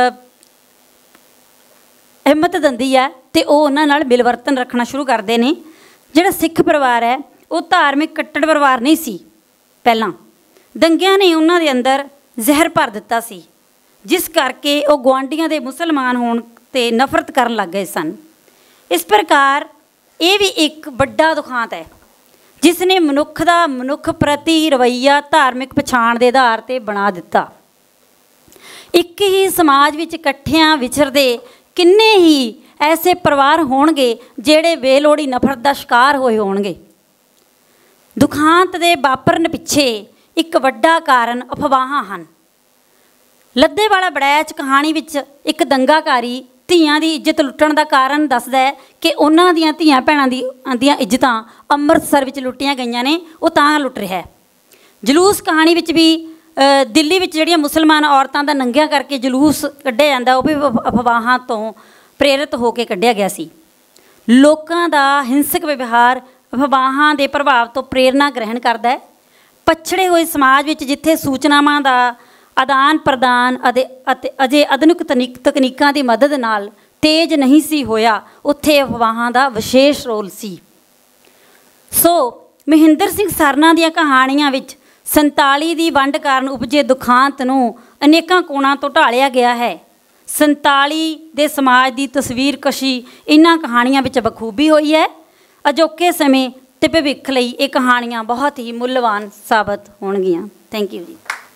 ਹਿੰਮਤ ਦਿੰਦੀ ਹੈ ਅਤੇ ਉਹ ਉਹਨਾਂ ਨਾਲ ਮਿਲਵਰਤਨ ਰੱਖਣਾ ਸ਼ੁਰੂ ਕਰਦੇ ਨੇ। ਜਿਹੜਾ ਸਿੱਖ ਪਰਿਵਾਰ ਹੈ ਉਹ ਧਾਰਮਿਕ ਕੱਟੜ ਪਰਿਵਾਰ ਨਹੀਂ ਸੀ। ਪਹਿਲਾਂ ਦੰਗਿਆਂ ਨੇ ਉਹਨਾਂ ਦੇ ਅੰਦਰ ਜ਼ਹਿਰ ਭਰ ਦਿੱਤਾ ਸੀ, ਜਿਸ ਕਰਕੇ ਉਹ ਗੁਆਂਢੀਆਂ ਦੇ ਮੁਸਲਮਾਨ ਹੋਣ 'ਤੇ ਨਫ਼ਰਤ ਕਰਨ ਲੱਗ ਗਏ ਸਨ। ਇਸ ਪ੍ਰਕਾਰ ਇਹ ਵੀ ਇੱਕ ਵੱਡਾ ਦੁਖਾਂਤ ਹੈ ਜਿਸ ਨੇ ਮਨੁੱਖ ਦਾ ਮਨੁੱਖ ਪ੍ਰਤੀ ਰਵੱਈਆ ਧਾਰਮਿਕ ਪਛਾਣ ਦੇ ਆਧਾਰ 'ਤੇ ਬਣਾ ਦਿੱਤਾ। ਇੱਕ ਹੀ ਸਮਾਜ ਵਿੱਚ ਇਕੱਠਿਆਂ ਵਿਚਰਦੇ ਕਿੰਨੇ ਹੀ ਐਸੇ ਪਰਿਵਾਰ ਹੋਣਗੇ ਜਿਹੜੇ ਬੇਲੋੜੀ ਨਫ਼ਰਤ ਦਾ ਸ਼ਿਕਾਰ ਹੋਏ ਹੋਣਗੇ। ਦੁਖਾਂਤ ਦੇ ਵਾਪਰਨ ਪਿੱਛੇ ਇੱਕ ਵੱਡਾ ਕਾਰਨ ਅਫਵਾਹਾਂ ਹਨ। ਲੱਦੇਵਾਲਾ ਬੜੈਚ ਕਹਾਣੀ ਵਿੱਚ ਇੱਕ ਦੰਗਾਕਾਰੀ ਧੀਆਂ ਦੀ ਇੱਜ਼ਤ ਲੁੱਟਣ ਦਾ ਕਾਰਨ ਦੱਸਦਾ ਹੈ ਕਿ ਉਹਨਾਂ ਦੀਆਂ ਧੀਆਂ ਭੈਣਾਂ ਦੀ ਦੀਆਂ ਇੱਜ਼ਤਾਂ ਅੰਮ੍ਰਿਤਸਰ ਵਿੱਚ ਲੁੱਟੀਆਂ ਗਈਆਂ ਨੇ, ਉਹ ਤਾਂ ਲੁੱਟ ਰਿਹਾ ਹੈ। ਜਲੂਸ ਕਹਾਣੀ ਵਿੱਚ ਵੀ ਦਿੱਲੀ ਵਿੱਚ ਜਿਹੜੀਆਂ ਮੁਸਲਮਾਨ ਔਰਤਾਂ ਦਾ ਨੰਗਿਆਂ ਕਰਕੇ ਜਲੂਸ ਕੱਢਿਆ ਜਾਂਦਾ, ਉਹ ਵੀ ਅਫਵਾਹਾਂ ਤੋਂ ਪ੍ਰੇਰਿਤ ਹੋ ਕੇ ਕੱਢਿਆ ਗਿਆ ਸੀ। ਲੋਕਾਂ ਦਾ ਹਿੰਸਕ ਵਿਵਹਾਰ ਅਫਵਾਹਾਂ ਦੇ ਪ੍ਰਭਾਵ ਤੋਂ ਪ੍ਰੇਰਨਾ ਗ੍ਰਹਿਣ ਕਰਦਾ ਹੈ। ਪਛੜੇ ਹੋਏ ਸਮਾਜ ਵਿੱਚ ਜਿੱਥੇ ਸੂਚਨਾਵਾਂ ਦਾ ਆਦਾਨ ਪ੍ਰਦਾਨ ਅਤੇ ਅਤੇ ਅਜੇ ਆਧੁਨਿਕ ਤਕਨੀਕ ਤਕਨੀਕਾਂ ਦੀ ਮਦਦ ਨਾਲ ਤੇਜ਼ ਨਹੀਂ ਸੀ ਹੋਇਆ, ਉੱਥੇ ਅਫਵਾਹਾਂ ਦਾ ਵਿਸ਼ੇਸ਼ ਰੋਲ ਸੀ। ਸੋ ਮਹਿੰਦਰ ਸਿੰਘ ਸਰਨਾ ਦੀਆਂ ਕਹਾਣੀਆਂ ਵਿੱਚ ਸੰਤਾਲੀ ਦੀ ਵੰਡ ਕਾਰਨ ਉਪਜੇ ਦੁਖਾਂਤ ਨੂੰ ਅਨੇਕਾਂ ਕੋਣਾਂ ਤੋਂ ਢਾਲਿਆ ਗਿਆ ਹੈ। ਸੰਤਾਲੀ ਦੇ ਸਮਾਜ ਦੀ ਤਸਵੀਰ ਕਸ਼ੀ ਇਹਨਾਂ ਕਹਾਣੀਆਂ ਵਿੱਚ ਬਖੂਬੀ ਹੋਈ ਹੈ। ਅਜੋਕੇ ਸਮੇਂ ਅਤੇ ਭਵਿੱਖ ਲਈ ਇਹ ਕਹਾਣੀਆਂ ਬਹੁਤ ਹੀ ਮੁੱਲਵਾਨ ਸਾਬਤ ਹੋਣਗੀਆਂ। ਥੈਂਕ ਯੂ ਜੀ।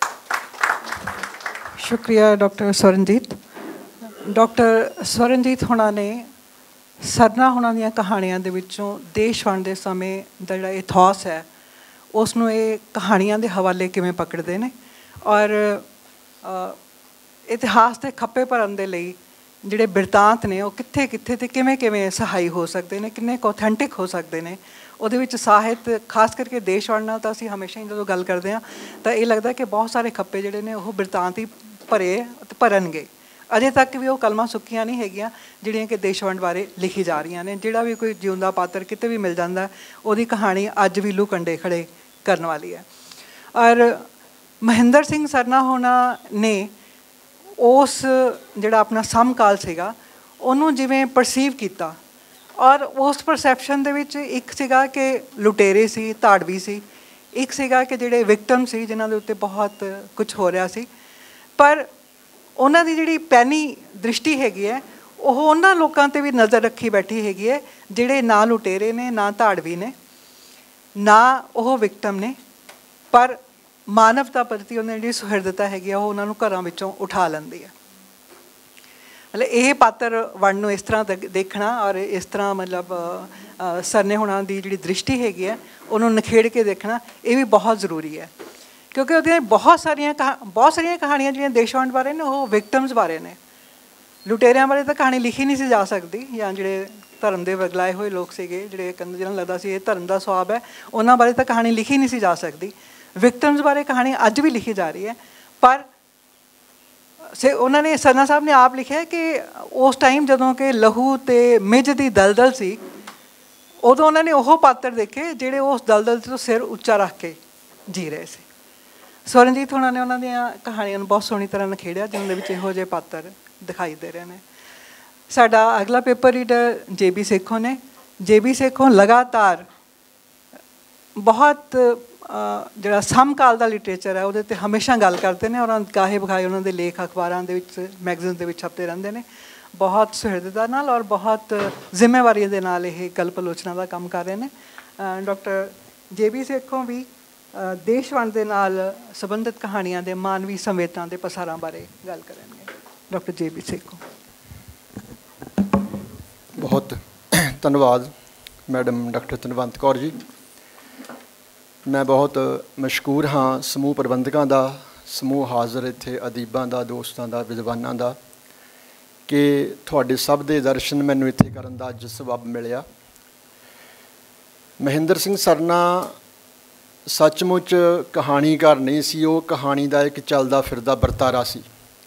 ਸ਼ੁਕਰੀਆ ਡਾਕਟਰ ਸਵਰਨਜੀਤ। ਡਾਕਟਰ ਸਵਰਨਜੀਤ ਹੋਣਾ ਨੇ ਸਰਨਾ ਹੋਣਾ ਦੀਆਂ ਕਹਾਣੀਆਂ ਦੇ ਵਿੱਚੋਂ ਦੇਸ਼ ਵੰਡ ਦੇ ਸਮੇਂ ਦਾ ਜਿਹੜਾ ਇਤਿਹਾਸ ਹੈ ਉਸ ਨੂੰ ਇਹ ਕਹਾਣੀਆਂ ਦੇ ਹਵਾਲੇ ਕਿਵੇਂ ਪਕੜਦੇ ਨੇ, ਔਰ ਇਤਿਹਾਸ ਦੇ ਖੱਪੇ ਭਰਨ ਦੇ ਲਈ ਜਿਹੜੇ ਬਿਰਤਾਂਤ ਨੇ ਉਹ ਕਿੱਥੇ ਕਿੱਥੇ ਅਤੇ ਕਿਵੇਂ ਕਿਵੇਂ ਸਹਾਈ ਹੋ ਸਕਦੇ ਨੇ, ਕਿੰਨੇ ਕੁ ਔਥੈਂਟਿਕ ਹੋ ਸਕਦੇ ਨੇ। ਉਹਦੇ ਵਿੱਚ ਸਾਹਿਤ, ਖਾਸ ਕਰਕੇ ਦੇਸ਼ ਵੰਡ ਨਾਲ ਤਾਂ ਅਸੀਂ ਹਮੇਸ਼ਾ ਹੀ ਜਦੋਂ ਗੱਲ ਕਰਦੇ ਹਾਂ ਤਾਂ ਇਹ ਲੱਗਦਾ ਕਿ ਬਹੁਤ ਸਾਰੇ ਖੱਪੇ ਜਿਹੜੇ ਨੇ ਉਹ ਬਿਰਤਾਂਤ ਹੀ ਭਰੇ ਅਤੇ ਭਰਨਗੇ। ਅਜੇ ਤੱਕ ਵੀ ਉਹ ਕਲਮਾਂ ਸੁੱਕੀਆਂ ਨਹੀਂ ਹੈਗੀਆਂ ਜਿਹੜੀਆਂ ਕਿ ਦੇਸ਼ ਵੰਡ ਬਾਰੇ ਲਿਖੀ ਜਾ ਰਹੀਆਂ ਨੇ। ਜਿਹੜਾ ਵੀ ਕੋਈ ਜਿਉਂਦਾ ਪਾਤਰ ਕਿਤੇ ਵੀ ਮਿਲ ਜਾਂਦਾ ਉਹਦੀ ਕਹਾਣੀ ਅੱਜ ਵੀ ਲੂ ਕੰਡੇ ਖੜੇ ਕਰਨ ਵਾਲੀ ਹੈ। ਔਰ ਮਹਿੰਦਰ ਸਿੰਘ ਸਰਨਾ ਹੋਣਾ ਨੇ उस जिहड़ा अपना समकाल सीगा उन्होंने जिवें परसीव किया और उस परसैप्शन दे विच एक सीगा कि लुटेरे सी धाड़वी सी, एक सीगा कि जिहड़े विक्टम सी जिन्हां दे उत्ते बहुत कुछ हो रहा सी। पर उन्हां दी जिहड़ी पैनी दृष्टि हैगी है ਉਹ ਉਹਨਾਂ ਲੋਕਾਂ 'ਤੇ ਵੀ ਨਜ਼ਰ ਰੱਖੀ ਬੈਠੀ ਹੈਗੀ ਹੈ ਜਿਹੜੇ ਨਾ ਲੁਟੇਰੇ ਨੇ, ਨਾ ਧਾੜਵੀ ਨੇ, ਨਾ ਉਹ ਵਿਕਟਮ ਨੇ, ਪਰ ਮਾਨਵਤਾ ਪ੍ਰਤੀ ਉਹਨੇ ਜਿਹੜੀ ਸੁਹਿਰਦਤਾ ਹੈਗੀ ਆ ਉਹ ਉਹਨਾਂ ਨੂੰ ਘਰਾਂ ਵਿੱਚੋਂ ਉਠਾ ਲੈਂਦੀ ਹੈ। ਮਤਲਬ ਇਹ ਪਾਤਰ ਵੰਡ ਨੂੰ ਇਸ ਤਰ੍ਹਾਂ ਦੇਖਣਾ ਔਰ ਇਸ ਤਰ੍ਹਾਂ ਮਤਲਬ ਸਰਨੇ ਹੋਣਾ ਦੀ ਜਿਹੜੀ ਦ੍ਰਿਸ਼ਟੀ ਹੈਗੀ ਹੈ ਉਹਨੂੰ ਨਿਖੇੜ ਕੇ ਦੇਖਣਾ ਇਹ ਵੀ ਬਹੁਤ ਜ਼ਰੂਰੀ ਹੈ ਕਿਉਂਕਿ ਉਹਦੀਆਂ ਬਹੁਤ ਸਾਰੀਆਂ ਕਹਾ ਬਹੁਤ ਸਾਰੀਆਂ ਕਹਾਣੀਆਂ ਜਿਹੜੀਆਂ ਦੇਸ਼ ਵੰਡ ਬਾਰੇ ਨੇ ਉਹ ਵਿਕਟਮਸ ਬਾਰੇ ਨੇ। ਲੁਟੇਰਿਆਂ ਬਾਰੇ ਤਾਂ ਕਹਾਣੀ ਲਿਖੀ ਨਹੀਂ ਸੀ ਜਾ ਸਕਦੀ, ਜਾਂ ਜਿਹੜੇ ਧਰਮ ਦੇ ਵਗਲਾਏ ਹੋਏ ਲੋਕ ਸੀਗੇ ਜਿਹੜੇ ਕਹਿੰਦੇ ਜਿਹਨਾਂ ਨੂੰ ਲੱਗਦਾ ਸੀ ਇਹ ਧਰਮ ਦਾ ਸਵਾਬ ਹੈ ਉਹਨਾਂ ਬਾਰੇ ਤਾਂ ਕਹਾਣੀ ਲਿਖੀ ਨਹੀਂ ਸੀ ਜਾ ਸਕਦੀ। ਵਿਕਟਮਸ ਬਾਰੇ ਕਹਾਣੀ ਅੱਜ ਵੀ ਲਿਖੀ ਜਾ ਰਹੀ ਹੈ, ਪਰ ਸੇ ਉਹਨਾਂ ਨੇ ਸਰਨਾ ਸਾਹਿਬ ਨੇ ਆਪ ਲਿਖਿਆ ਕਿ ਉਸ ਟਾਈਮ ਜਦੋਂ ਕਿ ਲਹੂ ਅਤੇ ਮਿੱਝ ਦੀ ਦਲਦਲ ਸੀ ਉਦੋਂ ਉਹਨਾਂ ਨੇ ਉਹ ਪਾਤਰ ਦੇਖੇ ਜਿਹੜੇ ਉਸ ਦਲਦਲ ਤੋਂ ਸਿਰ ਉੱਚਾ ਰੱਖ ਕੇ ਜੀ ਰਹੇ ਸੀ। ਸਵਰਨਜੀਤ ਹੋਣਾ ਨੇ ਉਹਨਾਂ ਦੀਆਂ ਕਹਾਣੀਆਂ ਨੂੰ ਬਹੁਤ ਸੋਹਣੀ ਤਰ੍ਹਾਂ ਨਿਖੇੜਿਆ ਜਿਨ੍ਹਾਂ ਦੇ ਵਿੱਚ ਇਹੋ ਜਿਹੇ ਪਾਤਰ ਦਿਖਾਈ ਦੇ ਰਹੇ ਨੇ। ਸਾਡਾ ਅਗਲਾ paper reader J B Sekhon ਨੇ। ਜੇ ਬੀ ਸੇਖੋਂ ਲਗਾਤਾਰ ਬਹੁਤ ਜਿਹੜਾ ਸਮਕਾਲ ਦਾ ਲਿਟਰੇਚਰ ਹੈ ਉਹਦੇ 'ਤੇ ਹਮੇਸ਼ਾ ਗੱਲ ਕਰਦੇ ਨੇ ਔਰ ਗਾਹੇ ਬਖਾਏ ਉਹਨਾਂ ਦੇ ਲੇਖ ਅਖਬਾਰਾਂ ਦੇ ਵਿੱਚ, ਮੈਗਜ਼ੀਨ ਦੇ ਵਿੱਚ ਛਪਦੇ ਰਹਿੰਦੇ ਨੇ। ਬਹੁਤ ਸੁਹਿਰਦਤਾ ਨਾਲ ਔਰ ਬਹੁਤ ਜ਼ਿੰਮੇਵਾਰੀ ਦੇ ਨਾਲ ਇਹ ਕਲਪ ਆਲੋਚਨਾ ਦਾ ਕੰਮ ਕਰ ਰਹੇ ਨੇ। ਡਾਕਟਰ ਜੇ ਬੀ ਸੇਖੋਂ ਵੀ ਦੇਸ਼ ਵੰਡ ਦੇ ਨਾਲ ਸੰਬੰਧਿਤ ਕਹਾਣੀਆਂ ਦੇ ਮਾਨਵੀ ਸੰਵੇਦਨਾ ਦੇ ਪਸਾਰਾਂ ਬਾਰੇ ਗੱਲ ਕਰਨਗੇ। ਡਾਕਟਰ ਜੇ ਬੀ ਸੇਖੋਂ। ਬਹੁਤ ਧੰਨਵਾਦ ਮੈਡਮ ਡਾਕਟਰ ਤਨਵੰਤ ਕੌਰ ਜੀ। ਮੈਂ ਬਹੁਤ ਮਸ਼ਕੂਰ ਹਾਂ ਸਮੂਹ ਪ੍ਰਬੰਧਕਾਂ ਦਾ, ਸਮੂਹ ਹਾਜ਼ਰ ਇੱਥੇ ਅਦੀਬਾਂ ਦਾ, ਦੋਸਤਾਂ ਦਾ, ਵਿਦਵਾਨਾਂ ਦਾ ਕਿ ਤੁਹਾਡੇ ਸਭ ਦੇ ਦਰਸ਼ਨ ਮੈਨੂੰ ਇੱਥੇ ਕਰਨ ਦਾ ਅੱਜ ਸਬੱਬ ਮਿਲਿਆ। ਮਹਿੰਦਰ ਸਿੰਘ ਸਰਨਾ ਸੱਚਮੁੱਚ ਕਹਾਣੀਕਾਰ ਨਹੀਂ ਸੀ, ਉਹ ਕਹਾਣੀ ਦਾ ਇੱਕ ਚੱਲਦਾ ਫਿਰਦਾ ਵਰਤਾਰਾ ਸੀ।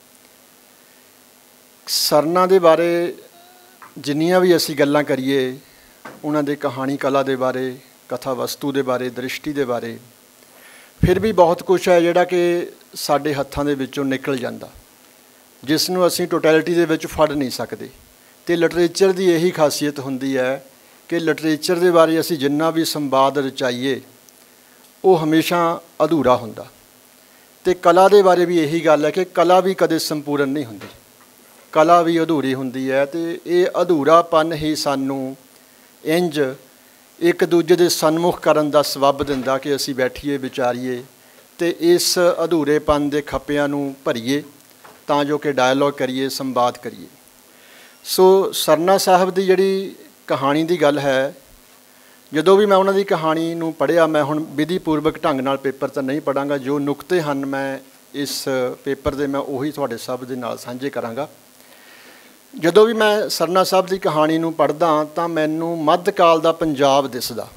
ਸਰਨਾ ਦੇ ਬਾਰੇ ਜਿੰਨੀਆਂ ਵੀ ਅਸੀਂ ਗੱਲਾਂ ਕਰੀਏ, ਉਹਨਾਂ ਦੇ ਕਹਾਣੀ ਕਲਾ ਦੇ ਬਾਰੇ, ਕਥਾ ਵਸਤੂ ਦੇ ਬਾਰੇ, ਦ੍ਰਿਸ਼ਟੀ ਦੇ ਬਾਰੇ, ਫਿਰ ਵੀ ਬਹੁਤ ਕੁਛ ਹੈ ਜਿਹੜਾ ਕਿ ਸਾਡੇ ਹੱਥਾਂ ਦੇ ਵਿੱਚੋਂ ਨਿਕਲ ਜਾਂਦਾ, ਜਿਸ ਨੂੰ ਅਸੀਂ ਟੋਟੈਲਿਟੀ ਦੇ ਵਿੱਚ ਫੜ ਨਹੀਂ ਸਕਦੇ। ਅਤੇ ਲਿਟਰੇਚਰ ਦੀ ਇਹੀ ਖਾਸੀਅਤ ਹੁੰਦੀ ਹੈ ਕਿ ਲਿਟਰੇਚਰ ਦੇ ਬਾਰੇ ਅਸੀਂ ਜਿੰਨਾ ਵੀ ਸੰਵਾਦ ਰਚਾਈਏ ਉਹ ਹਮੇਸ਼ਾ ਅਧੂਰਾ ਹੁੰਦਾ। ਅਤੇ ਕਲਾ ਦੇ ਬਾਰੇ ਵੀ ਇਹੀ ਗੱਲ ਹੈ ਕਿ ਕਲਾ ਵੀ ਕਦੇ ਸੰਪੂਰਨ ਨਹੀਂ ਹੁੰਦੀ, ਕਲਾ ਵੀ ਅਧੂਰੀ ਹੁੰਦੀ ਹੈ। ਅਤੇ ਇਹ ਅਧੂਰਾਪਨ ਹੀ ਸਾਨੂੰ ਇੰਝ ਇੱਕ ਦੂਜੇ ਦੇ ਸਨਮੁਖ ਕਰਨ ਦਾ ਸਬੱਬ ਦਿੰਦਾ ਕਿ ਅਸੀਂ ਬੈਠੀਏ, ਵਿਚਾਰੀਏ ਅਤੇ ਇਸ ਅਧੂਰੇਪਨ ਦੇ ਖੱਪਿਆਂ ਨੂੰ ਭਰੀਏ ਤਾਂ ਜੋ ਕਿ ਡਾਇਲੋਗ ਕਰੀਏ, ਸੰਵਾਦ ਕਰੀਏ। ਸੋ ਸਰਨਾ ਸਾਹਿਬ ਦੀ ਜਿਹੜੀ ਕਹਾਣੀ ਦੀ ਗੱਲ ਹੈ, ਜਦੋਂ ਵੀ ਮੈਂ ਉਹਨਾਂ ਦੀ ਕਹਾਣੀ ਨੂੰ ਪੜ੍ਹਿਆ, ਮੈਂ ਹੁਣ ਵਿਧੀਪੂਰਵਕ ਢੰਗ ਨਾਲ ਪੇਪਰ ਤਾਂ ਨਹੀਂ ਪੜ੍ਹਾਂਗਾ, ਜੋ ਨੁਕਤੇ ਹਨ ਮੈਂ ਇਸ ਪੇਪਰ ਦੇ ਮੈਂ ਉਹੀ ਤੁਹਾਡੇ ਸਭ ਦੇ ਨਾਲ ਸਾਂਝੇ ਕਰਾਂਗਾ। ਜਦੋਂ ਵੀ ਮੈਂ ਸਰਨਾ ਸਾਹਿਬ ਦੀ ਕਹਾਣੀ ਨੂੰ ਪੜ੍ਹਦਾ ਤਾਂ ਮੈਨੂੰ ਮੱਧਕਾਲ ਦਾ ਪੰਜਾਬ ਦਿਸਦਾ।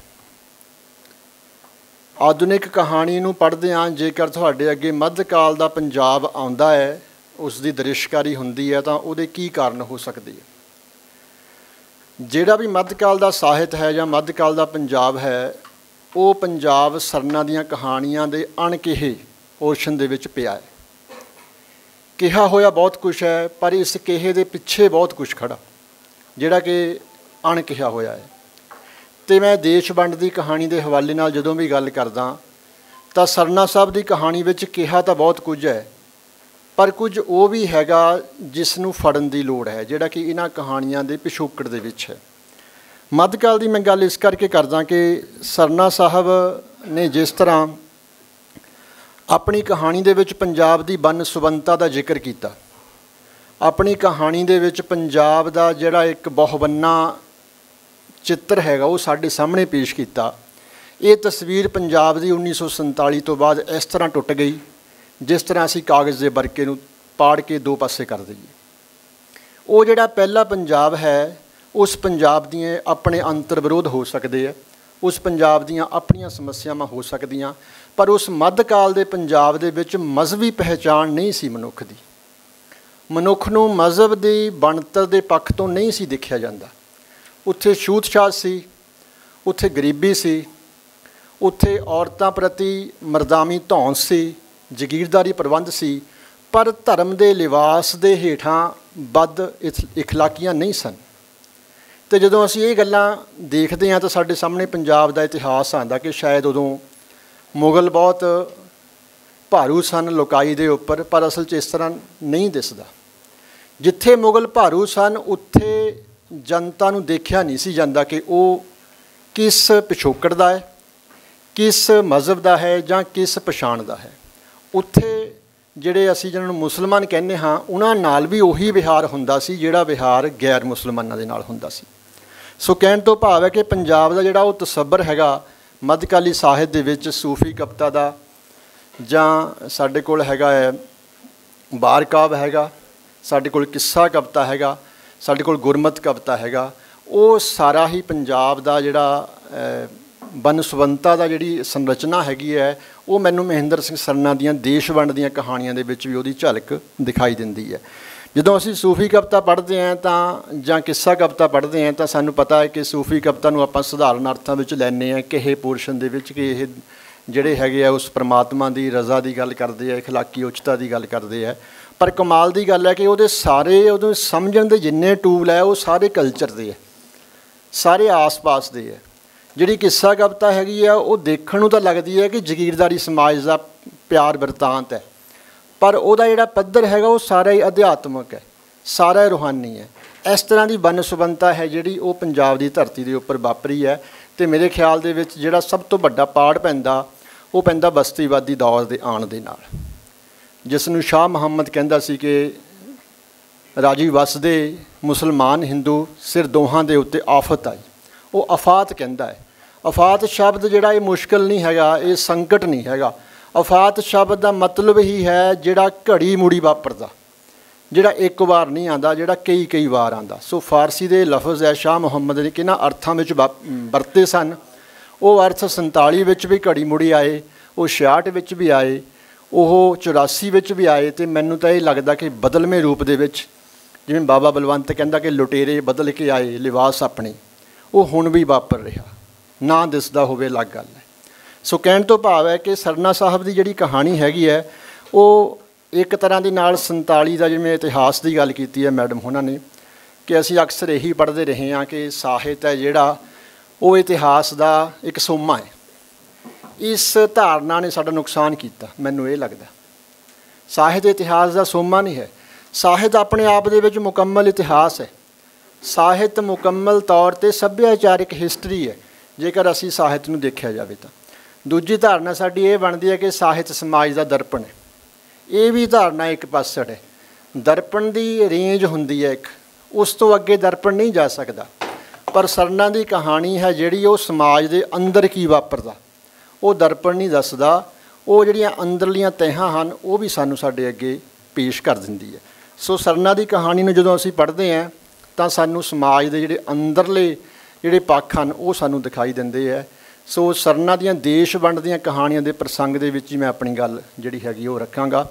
ਆਧੁਨਿਕ ਕਹਾਣੀ ਨੂੰ ਪੜ੍ਹਦੇ ਹਾਂ, ਜੇਕਰ ਤੁਹਾਡੇ ਅੱਗੇ ਮੱਧਕਾਲ ਦਾ ਪੰਜਾਬ ਆਉਂਦਾ ਹੈ, ਉਸ ਦੀ ਦ੍ਰਿਸ਼ਕਾਰੀ ਹੁੰਦੀ ਹੈ, ਤਾਂ ਉਹਦੇ ਕੀ ਕਾਰਨ ਹੋ ਸਕਦੇ ਹੈ। ਜਿਹੜਾ ਵੀ ਮੱਧਕਾਲ ਦਾ ਸਾਹਿਤ ਹੈ ਜਾਂ ਮੱਧਕਾਲ ਦਾ ਪੰਜਾਬ ਹੈ, ਉਹ ਪੰਜਾਬ ਸਰਨਾ ਦੀਆਂ ਕਹਾਣੀਆਂ ਦੇ ਅਣਕਿਹੇ ਪੋਰਸ਼ਨ ਦੇ ਵਿੱਚ ਪਿਆ ਹੈ। ਕਿਹਾ ਹੋਇਆ ਬਹੁਤ ਕੁਛ ਹੈ, ਪਰ ਇਸ ਕਿਹੇ ਦੇ ਪਿੱਛੇ ਬਹੁਤ ਕੁਛ ਖੜਾ ਜਿਹੜਾ ਕਿ ਅਣਕਿਹਾ ਹੋਇਆ ਹੈ। ਅਤੇ ਮੈਂ ਦੇਸ਼ ਵੰਡ ਦੀ ਕਹਾਣੀ ਦੇ ਹਵਾਲੇ ਨਾਲ ਜਦੋਂ ਵੀ ਗੱਲ ਕਰਦਾ ਤਾਂ ਸਰਨਾ ਸਾਹਿਬ ਦੀ ਕਹਾਣੀ ਵਿੱਚ ਕਿਹਾ ਤਾਂ ਬਹੁਤ ਕੁਝ ਹੈ, ਪਰ ਕੁਝ ਉਹ ਵੀ ਹੈਗਾ ਜਿਸ ਨੂੰ ਫੜਨ ਦੀ ਲੋੜ ਹੈ, ਜਿਹੜਾ ਕਿ ਇਹਨਾਂ ਕਹਾਣੀਆਂ ਦੇ ਪਿਛੋਕੜ ਦੇ ਵਿੱਚ ਹੈ। ਮੱਧਕਾਲ ਦੀ ਮੈਂ ਗੱਲ ਇਸ ਕਰਕੇ ਕਰਦਾ ਕਿ ਸਰਨਾ ਸਾਹਿਬ ਨੇ ਜਿਸ ਤਰ੍ਹਾਂ ਆਪਣੀ ਕਹਾਣੀ ਦੇ ਵਿੱਚ ਪੰਜਾਬ ਦੀ ਵੰਨ ਸੁਵੰਨਤਾ ਦਾ ਜ਼ਿਕਰ ਕੀਤਾ, ਆਪਣੀ ਕਹਾਣੀ ਦੇ ਵਿੱਚ ਪੰਜਾਬ ਦਾ ਜਿਹੜਾ ਇੱਕ ਬਹੁਵੰਨਾ ਚਿੱਤਰ ਹੈਗਾ ਉਹ ਸਾਡੇ ਸਾਹਮਣੇ ਪੇਸ਼ ਕੀਤਾ। ਇਹ ਤਸਵੀਰ ਪੰਜਾਬ ਦੀ ਉੱਨੀ ਸੌ ਸੰਤਾਲੀ ਤੋਂ ਬਾਅਦ ਇਸ ਤਰ੍ਹਾਂ ਟੁੱਟ ਗਈ ਜਿਸ ਤਰ੍ਹਾਂ ਅਸੀਂ ਕਾਗਜ਼ ਦੇ ਵਰਕੇ ਨੂੰ ਪਾੜ ਕੇ ਦੋ ਪਾਸੇ ਕਰ ਦਈਏ। ਉਹ ਜਿਹੜਾ ਪਹਿਲਾ ਪੰਜਾਬ ਹੈ, ਉਸ ਪੰਜਾਬ ਦੀਆਂ ਆਪਣੇ ਅੰਤਰ ਵਿਰੋਧ ਹੋ ਸਕਦੇ ਆ, ਉਸ ਪੰਜਾਬ ਦੀਆਂ ਆਪਣੀਆਂ ਸਮੱਸਿਆਵਾਂ ਹੋ ਸਕਦੀਆਂ, ਪਰ ਉਸ ਮੱਧਕਾਲ ਦੇ ਪੰਜਾਬ ਦੇ ਵਿੱਚ ਮਜ਼ਹਬੀ ਪਹਿਚਾਣ ਨਹੀਂ ਸੀ ਮਨੁੱਖ ਦੀ। ਮਨੁੱਖ ਨੂੰ ਮਜ਼ਹਬ ਦੀ ਬਣਤਰ ਦੇ ਪੱਖ ਤੋਂ ਨਹੀਂ ਸੀ ਦੇਖਿਆ ਜਾਂਦਾ। ਉੱਥੇ ਛੂਤ-ਛਾਤ ਸੀ, ਉੱਥੇ ਗਰੀਬੀ ਸੀ, ਉੱਥੇ ਔਰਤਾਂ ਪ੍ਰਤੀ ਮਰਦਾਮੀ ਧੌਂਸ ਸੀ, ਜਗੀਰਦਾਰੀ ਪ੍ਰਬੰਧ ਸੀ, ਪਰ ਧਰਮ ਦੇ ਲਿਬਾਸ ਦੇ ਹੇਠਾਂ ਵੱਧ ਇਥ ਇਖਲਾਕੀਆਂ ਨਹੀਂ ਸਨ। ਅਤੇ ਜਦੋਂ ਅਸੀਂ ਇਹ ਗੱਲਾਂ ਦੇਖਦੇ ਹਾਂ ਤਾਂ ਸਾਡੇ ਸਾਹਮਣੇ ਪੰਜਾਬ ਦਾ ਇਤਿਹਾਸ ਆਉਂਦਾ ਕਿ ਸ਼ਾਇਦ ਉਦੋਂ ਮੁਗਲ ਬਹੁਤ ਭਾਰੂ ਸਨ ਲੋਕਾਈ ਦੇ ਉੱਪਰ, ਪਰ ਅਸਲ 'ਚ ਇਸ ਤਰ੍ਹਾਂ ਨਹੀਂ ਦਿਸਦਾ। ਜਿੱਥੇ ਮੁਗਲ ਭਾਰੂ ਸਨ ਉੱਥੇ ਜਨਤਾ ਨੂੰ ਦੇਖਿਆ ਨਹੀਂ ਸੀ ਜਾਂਦਾ ਕਿ ਉਹ ਕਿਸ ਪਿਛੋਕੜ ਦਾ ਹੈ, ਕਿਸ ਮਜ਼ਹਬ ਦਾ ਹੈ ਜਾਂ ਕਿਸ ਪਛਾਣ ਦਾ ਹੈ। ਉੱਥੇ ਜਿਹੜੇ ਅਸੀਂ ਜਿਹਨਾਂ ਨੂੰ ਮੁਸਲਮਾਨ ਕਹਿੰਦੇ ਹਾਂ ਉਹਨਾਂ ਨਾਲ ਵੀ ਉਹੀ ਵਿਹਾਰ ਹੁੰਦਾ ਸੀ ਜਿਹੜਾ ਵਿਹਾਰ ਗੈਰ ਮੁਸਲਮਾਨਾਂ ਦੇ ਨਾਲ ਹੁੰਦਾ ਸੀ। ਸੋ ਕਹਿਣ ਤੋਂ ਭਾਵ ਹੈ ਕਿ ਪੰਜਾਬ ਦਾ ਜਿਹੜਾ ਉਹ ਤਸੱਵਰ ਹੈਗਾ ਮੱਧਕਾਲੀ ਸਾਹਿਤ ਦੇ ਵਿੱਚ ਸੂਫੀ ਕਵਿਤਾ ਦਾ, ਜਾਂ ਸਾਡੇ ਕੋਲ ਹੈਗਾ ਹੈ ਬਾਰ ਕਾਵਿ ਹੈਗਾ, ਸਾਡੇ ਕੋਲ ਕਿੱਸਾ ਕਵਿਤਾ ਹੈਗਾ, ਸਾਡੇ ਕੋਲ ਗੁਰਮਤਿ ਕਵਿਤਾ ਹੈਗਾ, ਉਹ ਸਾਰਾ ਹੀ ਪੰਜਾਬ ਦਾ ਜਿਹੜਾ ਬਨਸਵੰਤਾ ਦਾ ਜਿਹੜੀ ਸੰਰਚਨਾ ਹੈਗੀ ਹੈ ਉਹ ਮੈਨੂੰ ਮਹਿੰਦਰ ਸਿੰਘ ਸਰਨਾ ਦੀਆਂ ਦੇਸ਼ ਵੰਡ ਦੀਆਂ ਕਹਾਣੀਆਂ ਦੇ ਵਿੱਚ ਵੀ ਉਹਦੀ ਝਲਕ ਦਿਖਾਈ ਦਿੰਦੀ ਹੈ। ਜਦੋਂ ਅਸੀਂ ਸੂਫੀ ਕਵਿਤਾ ਪੜ੍ਹਦੇ ਹਾਂ ਤਾਂ ਜਾਂ ਕਿੱਸਾ ਕਵਿਤਾ ਪੜ੍ਹਦੇ ਹਾਂ ਤਾਂ ਸਾਨੂੰ ਪਤਾ ਹੈ ਕਿ ਸੂਫੀ ਕਵਿਤਾ ਨੂੰ ਆਪਾਂ ਸਧਾਰਨ ਅਰਥਾਂ ਵਿੱਚ ਲੈਂਦੇ ਹਾਂ ਕਿਸੇ ਪੋਰਸ਼ਨ ਦੇ ਵਿੱਚ ਕਿ ਇਹ ਜਿਹੜੇ ਹੈਗੇ ਆ ਉਸ ਪਰਮਾਤਮਾ ਦੀ ਰਜ਼ਾ ਦੀ ਗੱਲ ਕਰਦੇ ਆ, ਇਖਲਾਕੀ ਉੱਚਤਾ ਦੀ ਗੱਲ ਕਰਦੇ ਆ। ਪਰ ਕਮਾਲ ਦੀ ਗੱਲ ਹੈ ਕਿ ਉਹਦੇ ਸਾਰੇ ਉਹਨੂੰ ਸਮਝਣ ਦੇ ਜਿੰਨੇ ਟੂਲ ਹੈ ਉਹ ਸਾਰੇ ਕਲਚਰ ਦੇ ਹੈ, ਸਾਰੇ ਆਸ-ਪਾਸ ਦੇ ਹੈ। ਜਿਹੜੀ ਕਿੱਸਾ ਕਵਿਤਾ ਹੈਗੀ ਆ ਉਹ ਦੇਖਣ ਨੂੰ ਤਾਂ ਲੱਗਦੀ ਹੈ ਕਿ ਜ਼ਗੀਰਦਾਰੀ ਸਮਾਜ ਦਾ ਪਿਆਰ ਬਿਰਤਾਂਤ ਹੈ, ਪਰ ਉਹਦਾ ਜਿਹੜਾ ਪੱਧਰ ਹੈਗਾ ਉਹ ਸਾਰਾ ਹੀ ਅਧਿਆਤਮਕ ਹੈ, ਸਾਰਾ ਰੂਹਾਨੀ ਹੈ। ਇਸ ਤਰ੍ਹਾਂ ਦੀ ਬਨਸਬੰਤਾ ਹੈ ਜਿਹੜੀ ਉਹ ਪੰਜਾਬ ਦੀ ਧਰਤੀ ਦੇ ਉੱਪਰ ਵਾਪਰੀ ਹੈ। ਅਤੇ ਮੇਰੇ ਖਿਆਲ ਦੇ ਵਿੱਚ ਜਿਹੜਾ ਸਭ ਤੋਂ ਵੱਡਾ ਪਾੜ ਪੈਂਦਾ ਉਹ ਪੈਂਦਾ ਬਸਤੀਵਾਦੀ ਦੌਰ ਦੇ ਆਉਣ ਦੇ ਨਾਲ, ਜਿਸ ਨੂੰ ਸ਼ਾਹ ਮੁਹੰਮਦ ਕਹਿੰਦਾ ਸੀ ਕਿ ਰਾਜੀ ਵਸਦੇ ਮੁਸਲਮਾਨ ਹਿੰਦੂ ਸਿਰ ਦੋਹਾਂ ਦੇ ਉੱਤੇ ਆਫਤ ਆਈ। ਉਹ ਆਫਾਤ ਕਹਿੰਦਾ ਹੈ। ਆਫਾਤ ਸ਼ਬਦ ਜਿਹੜਾ ਇਹ ਮੁਸ਼ਕਿਲ ਨਹੀਂ ਹੈਗਾ, ਇਹ ਸੰਕਟ ਨਹੀਂ ਹੈਗਾ। ਆਫਾਤ ਸ਼ਬਦ ਦਾ ਮਤਲਬ ਹੀ ਹੈ ਜਿਹੜਾ ਘੜੀ ਮੁੜੀ ਵਾਪਰਦਾ, ਜਿਹੜਾ ਇੱਕ ਵਾਰ ਨਹੀਂ ਆਉਂਦਾ, ਜਿਹੜਾ ਕਈ ਕਈ ਵਾਰ ਆਉਂਦਾ। ਸੋ ਫਾਰਸੀ ਦੇ ਲਫ਼ਜ਼ ਹੈ ਸ਼ਾਹ ਮੁਹੰਮਦ ਨੇ ਕਿਹਨਾਂ ਅਰਥਾਂ ਵਿੱਚ ਵਰਤੇ ਸਨ। ਉਹ ਅਰਥ ਸੰਤਾਲੀ ਵਿੱਚ ਵੀ ਘੜੀ ਮੁੜੀ ਆਏ, ਉਹ ਛਿਆਹਠ ਵਿੱਚ ਵੀ ਆਏ, ਉਹ ਚੁਰਾਸੀ ਵਿੱਚ ਵੀ ਆਏ। ਅਤੇ ਮੈਨੂੰ ਤਾਂ ਇਹ ਲੱਗਦਾ ਕਿ ਬਦਲਵੇਂ ਰੂਪ ਦੇ ਵਿੱਚ, ਜਿਵੇਂ ਬਾਬਾ ਬਲਵੰਤ ਕਹਿੰਦਾ ਕਿ ਲੁਟੇਰੇ ਬਦਲ ਕੇ ਆਏ ਲਿਬਾਸ ਆਪਣੇ, ਉਹ ਹੁਣ ਵੀ ਵਾਪਰ ਰਿਹਾ, ਨਾ ਦਿਸਦਾ ਹੋਵੇ ਅਲੱਗ ਗੱਲ ਹੈ। ਸੋ ਕਹਿਣ ਤੋਂ ਭਾਵ ਹੈ ਕਿ ਸਰਨਾ ਸਾਹਿਬ ਦੀ ਜਿਹੜੀ ਕਹਾਣੀ ਹੈਗੀ ਹੈ ਉਹ ਇੱਕ ਤਰ੍ਹਾਂ ਦੇ ਨਾਲ ਸੰਤਾਲੀ ਦਾ, ਜਿਵੇਂ ਇਤਿਹਾਸ ਦੀ ਗੱਲ ਕੀਤੀ ਹੈ ਮੈਡਮ ਹੋਣਾ ਨੇ, ਕਿ ਅਸੀਂ ਅਕਸਰ ਇਹੀ ਪੜ੍ਹਦੇ ਰਹੇ ਹਾਂ ਕਿ ਸਾਹਿਤ ਹੈ ਜਿਹੜਾ ਉਹ ਇਤਿਹਾਸ ਦਾ ਇੱਕ ਸੋਮਾ ਹੈ। ਇਸ ਧਾਰਨਾ ਨੇ ਸਾਡਾ ਨੁਕਸਾਨ ਕੀਤਾ, ਮੈਨੂੰ ਇਹ ਲੱਗਦਾ। ਸਾਹਿਤ ਇਤਿਹਾਸ ਦਾ ਸੋਮਾ ਨਹੀਂ ਹੈ। ਸਾਹਿਤ ਆਪਣੇ ਆਪ ਦੇ ਵਿੱਚ ਮੁਕੰਮਲ ਇਤਿਹਾਸ ਹੈ। ਸਾਹਿਤ ਮੁਕੰਮਲ ਤੌਰ 'ਤੇ ਸੱਭਿਆਚਾਰਕ ਹਿਸਟਰੀ ਹੈ ਜੇਕਰ ਅਸੀਂ ਸਾਹਿਤ ਨੂੰ ਦੇਖਿਆ ਜਾਵੇ ਤਾਂ। ਦੂਜੀ ਧਾਰਨਾ ਸਾਡੀ ਇਹ ਬਣਦੀ ਹੈ ਕਿ ਸਾਹਿਤ ਸਮਾਜ ਦਾ ਦਰਪਣ ਹੈ। ਇਹ ਵੀ ਧਾਰਨਾ ਇੱਕ ਪਾਸੜ ਹੈ। ਦਰਪਣ ਦੀ ਰੇਂਜ ਹੁੰਦੀ ਹੈ ਇੱਕ, ਉਸ ਤੋਂ ਅੱਗੇ ਦਰਪਣ ਨਹੀਂ ਜਾ ਸਕਦਾ। ਪਰ ਸਰਨਾ ਦੀ ਕਹਾਣੀ ਹੈ ਜਿਹੜੀ ਉਹ ਸਮਾਜ ਦੇ ਅੰਦਰ ਕੀ ਵਾਪਰਦਾ ਉਹ ਦਰਪਣ ਨਹੀਂ ਦੱਸਦਾ। ਉਹ ਜਿਹੜੀਆਂ ਅੰਦਰਲੀਆਂ ਤਹਿਾਂ ਹਨ ਉਹ ਵੀ ਸਾਨੂੰ ਸਾਡੇ ਅੱਗੇ ਪੇਸ਼ ਕਰ ਦਿੰਦੀ ਹੈ। ਸੋ ਸਰਨਾ ਦੀ ਕਹਾਣੀ ਨੂੰ ਜਦੋਂ ਅਸੀਂ ਪੜ੍ਹਦੇ ਹਾਂ ਤਾਂ ਸਾਨੂੰ ਸਮਾਜ ਦੇ ਜਿਹੜੇ ਅੰਦਰਲੇ ਜਿਹੜੇ ਪੱਖ ਹਨ ਉਹ ਸਾਨੂੰ ਦਿਖਾਈ ਦਿੰਦੇ ਹੈ। ਸੋ ਸਰਨਾ ਦੀਆਂ ਦੇਸ਼ ਵੰਡ ਦੀਆਂ ਕਹਾਣੀਆਂ ਦੇ ਪ੍ਰਸੰਗ ਦੇ ਵਿੱਚ ਹੀ ਮੈਂ ਆਪਣੀ ਗੱਲ ਜਿਹੜੀ ਹੈਗੀ ਉਹ ਰੱਖਾਂਗਾ।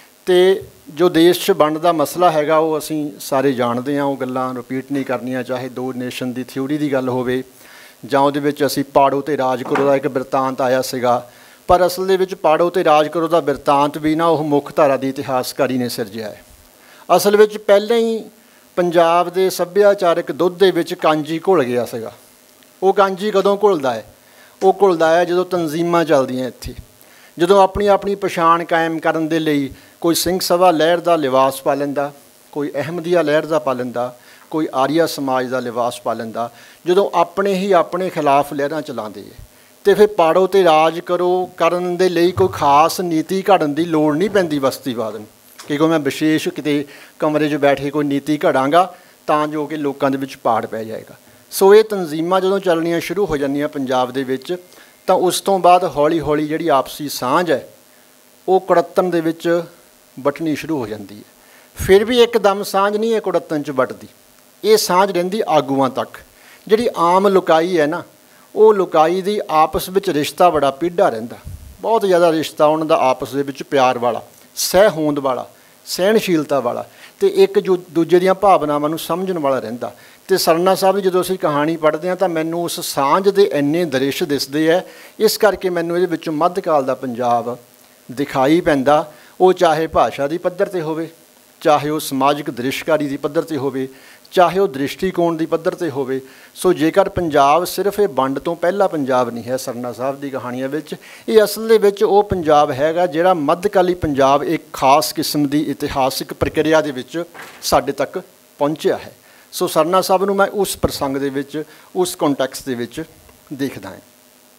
ਅਤੇ ਜੋ ਦੇਸ਼ 'ਚ ਵੰਡ ਦਾ ਮਸਲਾ ਹੈਗਾ ਉਹ ਅਸੀਂ ਸਾਰੇ ਜਾਣਦੇ ਹਾਂ, ਉਹ ਗੱਲਾਂ ਰਿਪੀਟ ਨਹੀਂ ਕਰਨੀਆਂ, ਚਾਹੇ ਦੋ ਨੇਸ਼ਨ ਦੀ ਥਿਊਰੀ ਦੀ ਗੱਲ ਹੋਵੇ ਜਾਂ ਉਹਦੇ ਵਿੱਚ ਅਸੀਂ ਪਾੜੋ ਅਤੇ ਰਾਜ ਕਰੋ ਦਾ ਇੱਕ ਬਿਰਤਾਂਤ ਆਇਆ ਸੀਗਾ। ਪਰ ਅਸਲ ਦੇ ਵਿੱਚ ਪਾੜੋ ਅਤੇ ਰਾਜ ਕਰੋ ਦਾ ਬਿਰਤਾਂਤ ਵੀ ਨਾ ਉਹ ਮੁੱਖ ਧਾਰਾ ਦੀ ਇਤਿਹਾਸਕਾਰੀ ਨੇ ਸਿਰਜਿਆ ਹੈ। ਅਸਲ ਵਿੱਚ ਪਹਿਲਾਂ ਹੀ ਪੰਜਾਬ ਦੇ ਸੱਭਿਆਚਾਰਕ ਦੁੱਧ ਦੇ ਵਿੱਚ ਕਾਂਜੀ ਘੁਲ ਗਿਆ ਸੀਗਾ। ਉਹ ਕਾਂਜੀ ਕਦੋਂ ਘੁਲਦਾ ਹੈ? ਉਹ ਘੁਲਦਾ ਹੈ ਜਦੋਂ ਤਨਜ਼ੀਮਾਂ ਚੱਲਦੀਆਂ ਇੱਥੇ, ਜਦੋਂ ਆਪਣੀ ਆਪਣੀ ਪਛਾਣ ਕਾਇਮ ਕਰਨ ਦੇ ਲਈ ਕੋਈ ਸਿੰਘ ਸਭਾ ਲਹਿਰ ਦਾ ਲਿਬਾਸ ਪਾ ਲੈਂਦਾ, ਕੋਈ ਅਹਿਮਦੀਆ ਲਹਿਰ ਦਾ ਪਾ ਲੈਂਦਾ, ਕੋਈ ਆਰੀਆ ਸਮਾਜ ਦਾ ਲਿਬਾਸ ਪਾ ਲੈਂਦਾ, ਜਦੋਂ ਆਪਣੇ ਹੀ ਆਪਣੇ ਖਿਲਾਫ ਲਹਿਰਾਂ ਚਲਾਉਂਦੇ ਹੈ। ਅਤੇ ਫਿਰ ਪਾੜੋ ਅਤੇ ਰਾਜ ਕਰੋ ਕਰਨ ਦੇ ਲਈ ਕੋਈ ਖਾਸ ਨੀਤੀ ਘੜਨ ਦੀ ਲੋੜ ਨਹੀਂ ਪੈਂਦੀ ਬਸਤੀਵਾਦ ਨੂੰ, ਕਿ ਕੋਈ ਮੈਂ ਵਿਸ਼ੇਸ਼ ਕਿਤੇ ਕਮਰੇ 'ਚ ਬੈਠ ਕੇ ਕੋਈ ਨੀਤੀ ਘੜਾਂਗਾ ਤਾਂ ਜੋ ਕਿ ਲੋਕਾਂ ਦੇ ਵਿੱਚ ਪਾੜ ਪੈ ਜਾਏਗਾ। ਸੋ ਇਹ ਤਨਜ਼ੀਮਾਂ ਜਦੋਂ ਚੱਲਣੀਆਂ ਸ਼ੁਰੂ ਹੋ ਜਾਂਦੀਆਂ ਪੰਜਾਬ ਦੇ ਵਿੱਚ ਤਾਂ ਉਸ ਤੋਂ ਬਾਅਦ ਹੌਲੀ ਹੌਲੀ ਜਿਹੜੀ ਆਪਸੀ ਸਾਂਝ ਹੈ ਉਹ ਕੁੜੱਤਣ ਦੇ ਵਿੱਚ ਵੱਟਣੀ ਸ਼ੁਰੂ ਹੋ ਜਾਂਦੀ ਹੈ। ਫਿਰ ਵੀ ਇੱਕਦਮ ਸਾਂਝ ਨਹੀਂ ਹੈ ਕੁੜੱਤਣ 'ਚ ਵੱਟਦੀ, ਇਹ ਸਾਂਝ ਰਹਿੰਦੀ ਆਗੂਆਂ ਤੱਕ। ਜਿਹੜੀ ਆਮ ਲੁਕਾਈ ਹੈ ਨਾ ਉਹ ਲੁਕਾਈ ਦੀ ਆਪਸ ਵਿੱਚ ਰਿਸ਼ਤਾ ਬੜਾ ਪੀਢਾ ਰਹਿੰਦਾ, ਬਹੁਤ ਜ਼ਿਆਦਾ ਰਿਸ਼ਤਾ ਉਹਨਾਂ ਦਾ ਆਪਸ ਦੇ ਵਿੱਚ ਪਿਆਰ ਵਾਲਾ, ਸਹਿ ਹੋਂਦ ਵਾਲਾ, ਸਹਿਣਸ਼ੀਲਤਾ ਵਾਲਾ, ਅਤੇ ਇੱਕ ਜੋ ਦੂਜੇ ਦੀਆਂ ਭਾਵਨਾਵਾਂ ਨੂੰ ਸਮਝਣ ਵਾਲਾ ਰਹਿੰਦਾ। ਅਤੇ ਸਰਨਾ ਸਾਹਿਬ ਦੀ ਜਦੋਂ ਅਸੀਂ ਕਹਾਣੀ ਪੜ੍ਹਦੇ ਹਾਂ ਤਾਂ ਮੈਨੂੰ ਉਸ ਸਾਂਝ ਦੇ ਇੰਨੇ ਦ੍ਰਿਸ਼ ਦਿਸਦੇ ਹੈ, ਇਸ ਕਰਕੇ ਮੈਨੂੰ ਇਹਦੇ ਵਿੱਚੋਂ ਮੱਧਕਾਲ ਦਾ ਪੰਜਾਬ ਦਿਖਾਈ ਪੈਂਦਾ। ਉਹ ਚਾਹੇ ਭਾਸ਼ਾ ਦੀ ਪੱਧਰ 'ਤੇ ਹੋਵੇ, ਚਾਹੇ ਉਹ ਸਮਾਜਿਕ ਦ੍ਰਿਸ਼ਕਾਰੀ ਦੀ ਪੱਧਰ 'ਤੇ ਹੋਵੇ, ਚਾਹੇ ਉਹ ਦ੍ਰਿਸ਼ਟੀਕੋਣ ਦੀ ਪੱਧਰ 'ਤੇ ਹੋਵੇ। ਸੋ ਜੇਕਰ ਪੰਜਾਬ ਸਿਰਫ ਇਹ ਵੰਡ ਤੋਂ ਪਹਿਲਾ ਪੰਜਾਬ ਨਹੀਂ ਹੈ ਸਰਨਾ ਸਾਹਿਬ ਦੀ ਕਹਾਣੀਆਂ ਵਿੱਚ, ਇਹ ਅਸਲ ਦੇ ਵਿੱਚ ਉਹ ਪੰਜਾਬ ਹੈਗਾ ਜਿਹੜਾ ਮੱਧਕਾਲੀ ਪੰਜਾਬ ਇੱਕ ਖਾਸ ਕਿਸਮ ਦੀ ਇਤਿਹਾਸਿਕ ਪ੍ਰਕਿਰਿਆ ਦੇ ਵਿੱਚ ਸਾਡੇ ਤੱਕ ਪਹੁੰਚਿਆ ਹੈ। ਸੋ ਸਰਨਾ ਸਾਹਿਬ ਨੂੰ ਮੈਂ ਉਸ ਪ੍ਰਸੰਗ ਦੇ ਵਿੱਚ, ਉਸ ਕੰਟੈਕਸਟ ਦੇ ਵਿੱਚ ਦੇਖਦਾ ਹਾਂ।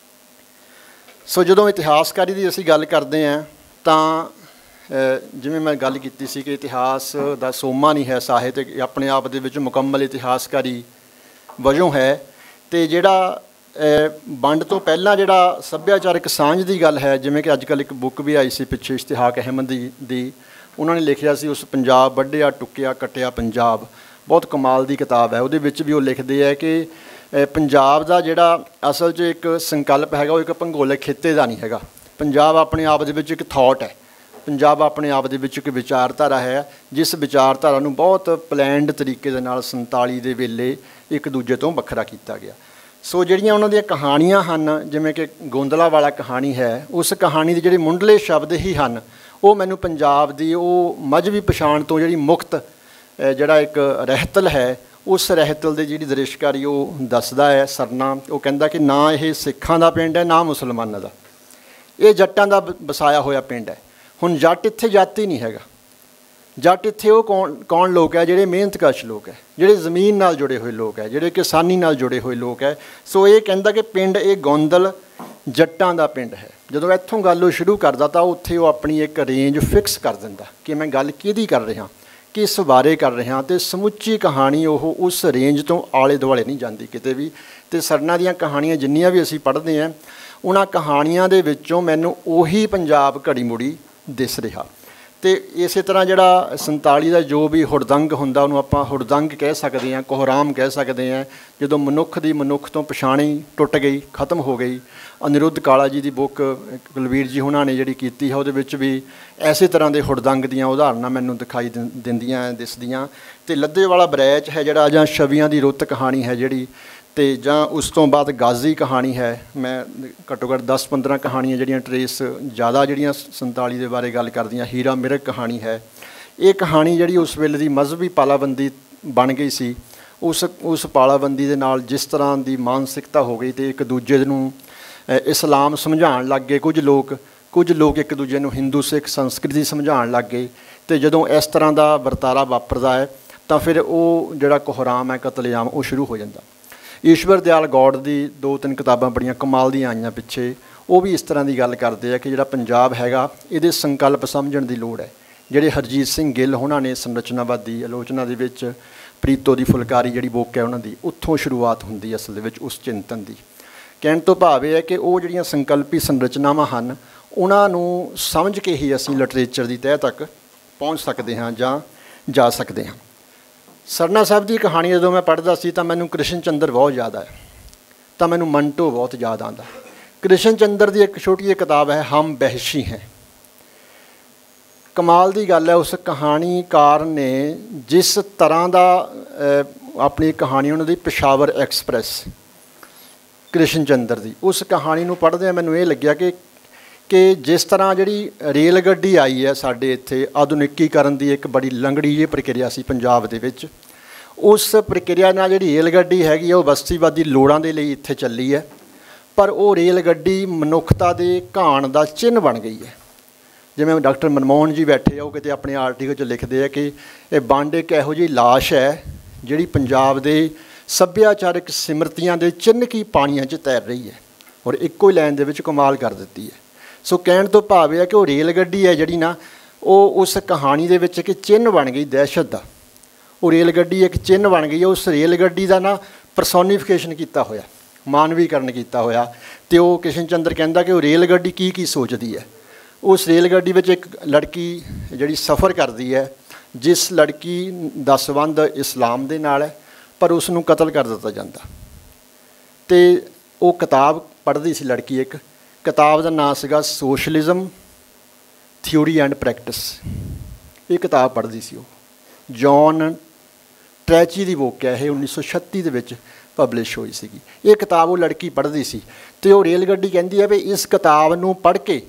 ਸੋ ਜਦੋਂ ਇਤਿਹਾਸਕਾਰੀ ਦੀ ਅਸੀਂ ਗੱਲ ਕਰਦੇ ਹਾਂ ਤਾਂ ਜਿਵੇਂ ਮੈਂ ਗੱਲ ਕੀਤੀ ਸੀ ਕਿ ਇਤਿਹਾਸ ਦਾ ਸੋਮਾ ਨਹੀਂ ਹੈ ਸਾਹਿਤ, ਆਪਣੇ ਆਪ ਦੇ ਵਿੱਚ ਮੁਕੰਮਲ ਇਤਿਹਾਸਕਾਰੀ ਵਜੋਂ ਹੈ। ਅਤੇ ਜਿਹੜਾ ਵੰਡ ਤੋਂ ਪਹਿਲਾਂ ਜਿਹੜਾ ਸੱਭਿਆਚਾਰਕ ਸਾਂਝ ਦੀ ਗੱਲ ਹੈ, ਜਿਵੇਂ ਕਿ ਅੱਜ ਕੱਲ੍ਹ ਇੱਕ ਬੁੱਕ ਵੀ ਆਈ ਸੀ ਪਿੱਛੇ ਇਸ਼ਤਿਹਾਕ ਅਹਿਮਦ ਦੀ ਦੀ ਉਹਨਾਂ ਨੇ ਲਿਖਿਆ ਸੀ ਉਸ ਪੰਜਾਬ ਵੱਢਿਆ ਟੁੱਕਿਆ ਕੱਟਿਆ ਪੰਜਾਬ, ਬਹੁਤ ਕਮਾਲ ਦੀ ਕਿਤਾਬ ਹੈ। ਉਹਦੇ ਵਿੱਚ ਵੀ ਉਹ ਲਿਖਦੇ ਹੈ ਕਿ ਪੰਜਾਬ ਦਾ ਜਿਹੜਾ ਅਸਲ 'ਚ ਇੱਕ ਸੰਕਲਪ ਹੈਗਾ ਉਹ ਇੱਕ ਭੂਗੋਲਿਕ ਖਿੱਤੇ ਦਾ ਨਹੀਂ ਹੈਗਾ। ਪੰਜਾਬ ਆਪਣੇ ਆਪ ਦੇ ਵਿੱਚ ਇੱਕ ਥਾਟ ਹੈ, ਪੰਜਾਬ ਆਪਣੇ ਆਪ ਦੇ ਵਿੱਚ ਇੱਕ ਵਿਚਾਰਧਾਰਾ ਹੈ, ਜਿਸ ਵਿਚਾਰਧਾਰਾ ਨੂੰ ਬਹੁਤ ਪਲੈਨਡ ਤਰੀਕੇ ਦੇ ਨਾਲ ਸੰਤਾਲੀ ਦੇ ਵੇਲੇ ਇੱਕ ਦੂਜੇ ਤੋਂ ਵੱਖਰਾ ਕੀਤਾ ਗਿਆ। ਸੋ ਜਿਹੜੀਆਂ ਉਹਨਾਂ ਦੀਆਂ ਕਹਾਣੀਆਂ ਹਨ, ਜਿਵੇਂ ਕਿ ਗੋਂਦਲਾ ਵਾਲਾ ਕਹਾਣੀ ਹੈ, ਉਸ ਕਹਾਣੀ ਦੇ ਜਿਹੜੇ ਮੁੱਢਲੇ ਸ਼ਬਦ ਹੀ ਹਨ ਉਹ ਮੈਨੂੰ ਪੰਜਾਬ ਦੀ ਉਹ ਮਜ਼੍ਹਬੀ ਪਛਾਣ ਤੋਂ ਜਿਹੜੀ ਮੁਕਤ ਜਿਹੜਾ ਇੱਕ ਰਹਿਤਲ ਹੈ, ਉਸ ਰਹਿਤਲ ਦੀ ਜਿਹੜੀ ਦ੍ਰਿਸ਼ਕਾਰੀ ਉਹ ਦੱਸਦਾ ਹੈ ਸਰਨਾ। ਉਹ ਕਹਿੰਦਾ ਕਿ ਨਾ ਇਹ ਸਿੱਖਾਂ ਦਾ ਪਿੰਡ ਹੈ ਨਾ ਮੁਸਲਮਾਨਾਂ ਦਾ, ਇਹ ਜੱਟਾਂ ਦਾ ਵਸਾਇਆ ਹੋਇਆ ਪਿੰਡ ਹੈ। ਹੁਣ ਜੱਟ ਇੱਥੇ ਜਾਤੀ ਨਹੀਂ ਹੈਗਾ, ਜੱਟ ਇੱਥੇ ਉਹ ਕੌਣ ਕੌਣ ਲੋਕ ਹੈ ਜਿਹੜੇ ਮਿਹਨਤਕਸ਼ ਲੋਕ ਹੈ, ਜਿਹੜੇ ਜ਼ਮੀਨ ਨਾਲ ਜੁੜੇ ਹੋਏ ਲੋਕ ਹੈ, ਜਿਹੜੇ ਕਿਸਾਨੀ ਨਾਲ ਜੁੜੇ ਹੋਏ ਲੋਕ ਹੈ। ਸੋ ਇਹ ਕਹਿੰਦਾ ਕਿ ਪਿੰਡ ਇਹ ਗੋਂਦਲ ਜੱਟਾਂ ਦਾ ਪਿੰਡ ਹੈ। ਜਦੋਂ ਇੱਥੋਂ ਗੱਲ ਉਹ ਸ਼ੁਰੂ ਕਰਦਾ ਤਾਂ ਉੱਥੇ ਉਹ ਆਪਣੀ ਇੱਕ ਰੇਂਜ ਫਿਕਸ ਕਰ ਦਿੰਦਾ ਕਿ ਮੈਂ ਗੱਲ ਕਿਹਦੀ ਕਰ ਰਿਹਾ, ਕਿਸ ਬਾਰੇ ਕਰ ਰਿਹਾ, ਅਤੇ ਸਮੁੱਚੀ ਕਹਾਣੀ ਉਹ ਉਸ ਰੇਂਜ ਤੋਂ ਆਲੇ ਦੁਆਲੇ ਨਹੀਂ ਜਾਂਦੀ ਕਿਤੇ ਵੀ। ਅਤੇ ਸਰਨਾ ਦੀਆਂ ਕਹਾਣੀਆਂ ਜਿੰਨੀਆਂ ਵੀ ਅਸੀਂ ਪੜ੍ਹਦੇ ਹਾਂ, ਉਹਨਾਂ ਕਹਾਣੀਆਂ ਦੇ ਵਿੱਚੋਂ ਮੈਨੂੰ ਉਹੀ ਪੰਜਾਬ ਘੜੀ ਮੁੜੀ ਦਿਸ ਰਿਹਾ। ਅਤੇ ਇਸੇ ਤਰ੍ਹਾਂ ਜਿਹੜਾ ਸੰਤਾਲੀ ਦਾ ਜੋ ਵੀ ਹੁੜਦੰਗ ਹੁੰਦਾ ਉਹਨੂੰ ਆਪਾਂ ਹੁੜਦੰਗ ਕਹਿ ਸਕਦੇ ਹਾਂ, ਕੋਹਰਾਮ ਕਹਿ ਸਕਦੇ ਹਾਂ, ਜਦੋਂ ਮਨੁੱਖ ਦੀ ਮਨੁੱਖ ਤੋਂ ਪਛਾਣੀ ਟੁੱਟ ਗਈ, ਖਤਮ ਹੋ ਗਈ। ਅਨਿਰੁੱਧ ਕਾਲਾ ਜੀ ਦੀ ਬੁੱਕ ਕੁਲਵੀਰ ਜੀ ਉਹਨਾਂ ਨੇ ਜਿਹੜੀ ਕੀਤੀ ਹੈ ਉਹਦੇ ਵਿੱਚ ਵੀ ਐਸੇ ਤਰ੍ਹਾਂ ਦੇ ਹੁੜਦੰਗ ਦੀਆਂ ਉਦਾਹਰਨਾਂ ਮੈਨੂੰ ਦਿਖਾਈ ਦਿੰਦੀਆਂ ਦਿਸਦੀਆਂ। ਅਤੇ ਲੱਦੇ ਵਾਲਾ ਬਰੈਚ ਹੈ ਜਿਹੜਾ, ਜਾਂ ਛਵੀਆਂ ਦੀ ਰੁੱਤ ਕਹਾਣੀ ਹੈ ਜਿਹੜੀ, ਅਤੇ ਜਾਂ ਉਸ ਤੋਂ ਬਾਅਦ ਗਾਜ਼ੀ ਕਹਾਣੀ ਹੈ। ਮੈਂ ਘੱਟੋ ਘੱਟ ਦਸ ਪੰਦਰਾਂ ਕਹਾਣੀਆਂ ਜਿਹੜੀਆਂ ਟਰੇਸ ਜ਼ਿਆਦਾ ਜਿਹੜੀਆਂ ਸੰਤਾਲੀ ਦੇ ਬਾਰੇ ਗੱਲ ਕਰਦੀਆਂ। ਹੀਰਾ ਮਿਰਗ ਕਹਾਣੀ ਹੈ, ਇਹ ਕਹਾਣੀ ਜਿਹੜੀ ਉਸ ਵੇਲੇ ਦੀ ਮਜ਼ਹਬੀ ਪਾਲਾਬੰਦੀ ਬਣ ਗਈ ਸੀ, ਉਸ ਉਸ ਪਾਲਾਬੰਦੀ ਦੇ ਨਾਲ ਜਿਸ ਤਰ੍ਹਾਂ ਦੀ ਮਾਨਸਿਕਤਾ ਹੋ ਗਈ ਅਤੇ ਇੱਕ ਦੂਜੇ ਨੂੰ ਇਸਲਾਮ ਸਮਝਾਉਣ ਲੱਗ ਗਏ ਕੁਝ ਲੋਕ, ਕੁਝ ਲੋਕ ਇੱਕ ਦੂਜੇ ਨੂੰ ਹਿੰਦੂ ਸਿੱਖ ਸੰਸਕ੍ਰਿਤੀ ਸਮਝਾਉਣ ਲੱਗ ਗਏ। ਅਤੇ ਜਦੋਂ ਇਸ ਤਰ੍ਹਾਂ ਦਾ ਵਰਤਾਰਾ ਵਾਪਰਦਾ ਹੈ ਤਾਂ ਫਿਰ ਉਹ ਜਿਹੜਾ ਕੋਹਰਾਮ ਹੈ, ਕਤਲੇਆਮ, ਉਹ ਸ਼ੁਰੂ ਹੋ ਜਾਂਦਾ। ਈਸ਼ਵਰ ਦਿਆਲ ਗੌੜ ਦੀ ਦੋ ਤਿੰਨ ਕਿਤਾਬਾਂ ਬੜੀਆਂ ਕਮਾਲ ਦੀਆਂ ਆਈਆਂ ਪਿੱਛੇ, ਉਹ ਵੀ ਇਸ ਤਰ੍ਹਾਂ ਦੀ ਗੱਲ ਕਰਦੇ ਆ ਕਿ ਜਿਹੜਾ ਪੰਜਾਬ ਹੈਗਾ ਇਹਦੇ ਸੰਕਲਪ ਸਮਝਣ ਦੀ ਲੋੜ ਹੈ। ਜਿਹੜੇ ਹਰਜੀਤ ਸਿੰਘ ਗਿੱਲ ਉਹਨਾਂ ਨੇ ਸੰਰਚਨਾਵਾਦੀ ਆਲੋਚਨਾ ਦੇ ਵਿੱਚ ਪ੍ਰੀਤੋ ਦੀ ਫੁਲਕਾਰੀ ਜਿਹੜੀ ਬੁੱਕ ਹੈ ਉਹਨਾਂ ਦੀ, ਉੱਥੋਂ ਸ਼ੁਰੂਆਤ ਹੁੰਦੀ ਅਸਲ ਦੇ ਵਿੱਚ ਉਸ ਚਿੰਤਨ ਦੀ। ਕਹਿਣ ਤੋਂ ਭਾਵ ਇਹ ਹੈ ਕਿ ਉਹ ਜਿਹੜੀਆਂ ਸੰਕਲਪੀ ਸੰਰਚਨਾਵਾਂ ਹਨ ਉਹਨਾਂ ਨੂੰ ਸਮਝ ਕੇ ਹੀ ਅਸੀਂ ਲਿਟਰੇਚਰ ਦੀ ਤਹਿ ਤੱਕ ਪਹੁੰਚ ਸਕਦੇ ਹਾਂ ਜਾਂ ਜਾ ਸਕਦੇ ਹਾਂ। ਸਰਨਾ ਸਾਹਿਬ ਦੀ ਕਹਾਣੀ ਜਦੋਂ ਮੈਂ ਪੜ੍ਹਦਾ ਸੀ ਤਾਂ ਮੈਨੂੰ ਕ੍ਰਿਸ਼ਨ ਚੰਦਰ ਬਹੁਤ ਯਾਦ ਆਇਆ, ਤਾਂ ਮੈਨੂੰ ਮੰਟੋ ਬਹੁਤ ਯਾਦ ਆਉਂਦਾ। ਕ੍ਰਿਸ਼ਨ ਚੰਦਰ ਦੀ ਇੱਕ ਛੋਟੀ ਜਿਹੀ ਕਿਤਾਬ ਹੈ ਹਮ ਬਹਿਸ਼ੀ ਹੈ। ਕਮਾਲ ਦੀ ਗੱਲ ਹੈ, ਉਸ ਕਹਾਣੀਕਾਰ ਨੇ ਜਿਸ ਤਰ੍ਹਾਂ ਦਾ ਆਪਣੀ ਕਹਾਣੀ ਉਹਨਾਂ ਦੀ ਪੇਸ਼ਾਵਰ ਐਕਸਪ੍ਰੈਸ ਕ੍ਰਿਸ਼ਨ ਚੰਦਰ ਦੀ, ਉਸ ਕਹਾਣੀ ਨੂੰ ਪੜ੍ਹਦਿਆਂ ਮੈਨੂੰ ਇਹ ਲੱਗਿਆ ਕਿ ਕਿ ਜਿਸ ਤਰ੍ਹਾਂ ਜਿਹੜੀ ਰੇਲ ਗੱਡੀ ਆਈ ਹੈ ਸਾਡੇ ਇੱਥੇ, ਆਧੁਨਿਕੀਕਰਨ ਦੀ ਇੱਕ ਬੜੀ ਲੰਗੜੀ ਜਿਹੀ ਪ੍ਰਕਿਰਿਆ ਸੀ ਪੰਜਾਬ ਦੇ ਵਿੱਚ, ਉਸ ਪ੍ਰਕਿਰਿਆ ਨਾਲ ਜਿਹੜੀ ਰੇਲ ਗੱਡੀ ਹੈਗੀ ਉਹ ਬਸਤੀਵਾਦੀ ਲੋੜਾਂ ਦੇ ਲਈ ਇੱਥੇ ਚੱਲੀ ਹੈ, ਪਰ ਉਹ ਰੇਲ ਗੱਡੀ ਮਨੁੱਖਤਾ ਦੇ ਘਾਣ ਦਾ ਚਿੰਨ੍ਹ ਬਣ ਗਈ ਹੈ। ਜਿਵੇਂ ਡਾਕਟਰ ਮਨਮੋਹਨ ਜੀ ਬੈਠੇ ਆ, ਉਹ ਕਿਤੇ ਆਪਣੇ ਆਰਟੀਕਲ 'ਚ ਲਿਖਦੇ ਆ ਕਿ ਇਹ ਵੰਡ ਇੱਕ ਇਹੋ ਜਿਹੀ ਲਾਸ਼ ਹੈ ਜਿਹੜੀ ਪੰਜਾਬ ਦੇ ਸੱਭਿਆਚਾਰਕ ਸਿਮਰਤੀਆਂ ਦੇ ਚਿੰਨ੍ਹ ਕੀ ਪਾਣੀਆਂ 'ਚ ਤੈਰ ਰਹੀ ਹੈ, ਔਰ ਇੱਕੋ ਹੀ ਲਾਈਨ ਦੇ ਵਿੱਚ ਕਮਾਲ ਕਰ ਦਿੱਤੀ ਹੈ। ਸੋ ਕਹਿਣ ਤੋਂ ਭਾਵ ਇਹ ਹੈ ਕਿ ਉਹ ਰੇਲ ਗੱਡੀ ਹੈ ਜਿਹੜੀ ਨਾ, ਉਹ ਉਸ ਕਹਾਣੀ ਦੇ ਵਿੱਚ ਇੱਕ ਚਿੰਨ੍ਹ ਬਣ ਗਈ ਦਹਿਸ਼ਤ ਦਾ। ਉਹ ਰੇਲ ਗੱਡੀ ਇੱਕ ਚਿੰਨ੍ਹ ਬਣ ਗਈ ਹੈ, ਉਸ ਰੇਲ ਗੱਡੀ ਦਾ ਨਾ ਪਰਸੋਨੀਫਿਕੇਸ਼ਨ ਕੀਤਾ ਹੋਇਆ, ਮਾਨਵੀਕਰਨ ਕੀਤਾ ਹੋਇਆ। ਅਤੇ ਉਹ ਕ੍ਰਿਸ਼ਨ ਚੰਦਰ ਕਹਿੰਦਾ ਕਿ ਉਹ ਰੇਲ ਗੱਡੀ ਕੀ ਕੀ ਸੋਚਦੀ ਹੈ। ਉਸ ਰੇਲ ਗੱਡੀ ਵਿੱਚ ਇੱਕ ਲੜਕੀ ਜਿਹੜੀ ਸਫ਼ਰ ਕਰਦੀ ਹੈ, ਜਿਸ ਲੜਕੀ ਦਾ ਸੰਬੰਧ ਇਸਲਾਮ ਦੇ ਨਾਲ ਹੈ, ਪਰ ਉਸ ਨੂੰ ਕਤਲ ਕਰ ਦਿੱਤਾ ਜਾਂਦਾ। ਅਤੇ ਉਹ ਕਿਤਾਬ ਪੜ੍ਹਦੀ ਸੀ ਲੜਕੀ, ਇੱਕ ਕਿਤਾਬ ਦਾ ਨਾਂ ਸੀਗਾ ਸੋਸ਼ਲਿਜ਼ਮ ਥਿਊਰੀ ਐਂਡ ਪ੍ਰੈਕਟਿਸ। ਇਹ ਕਿਤਾਬ ਪੜ੍ਹਦੀ ਸੀ ਉਹ, ਜੌਨ ਟਰੈਚੀ ਦੀ ਬੁੱਕ ਹੈ ਇਹ, ਉੱਨੀ ਸੌ ਛੱਤੀ ਦੇ ਵਿੱਚ ਪਬਲਿਸ਼ ਹੋਈ ਸੀਗੀ। ਇਹ ਕਿਤਾਬ ਉਹ ਲੜਕੀ ਪੜ੍ਹਦੀ ਸੀ ਅਤੇ ਉਹ ਰੇਲ ਗੱਡੀ ਕਹਿੰਦੀ ਹੈ ਵੀ ਇਸ ਕਿਤਾਬ ਨੂੰ ਪੜ੍ਹ ਕੇ,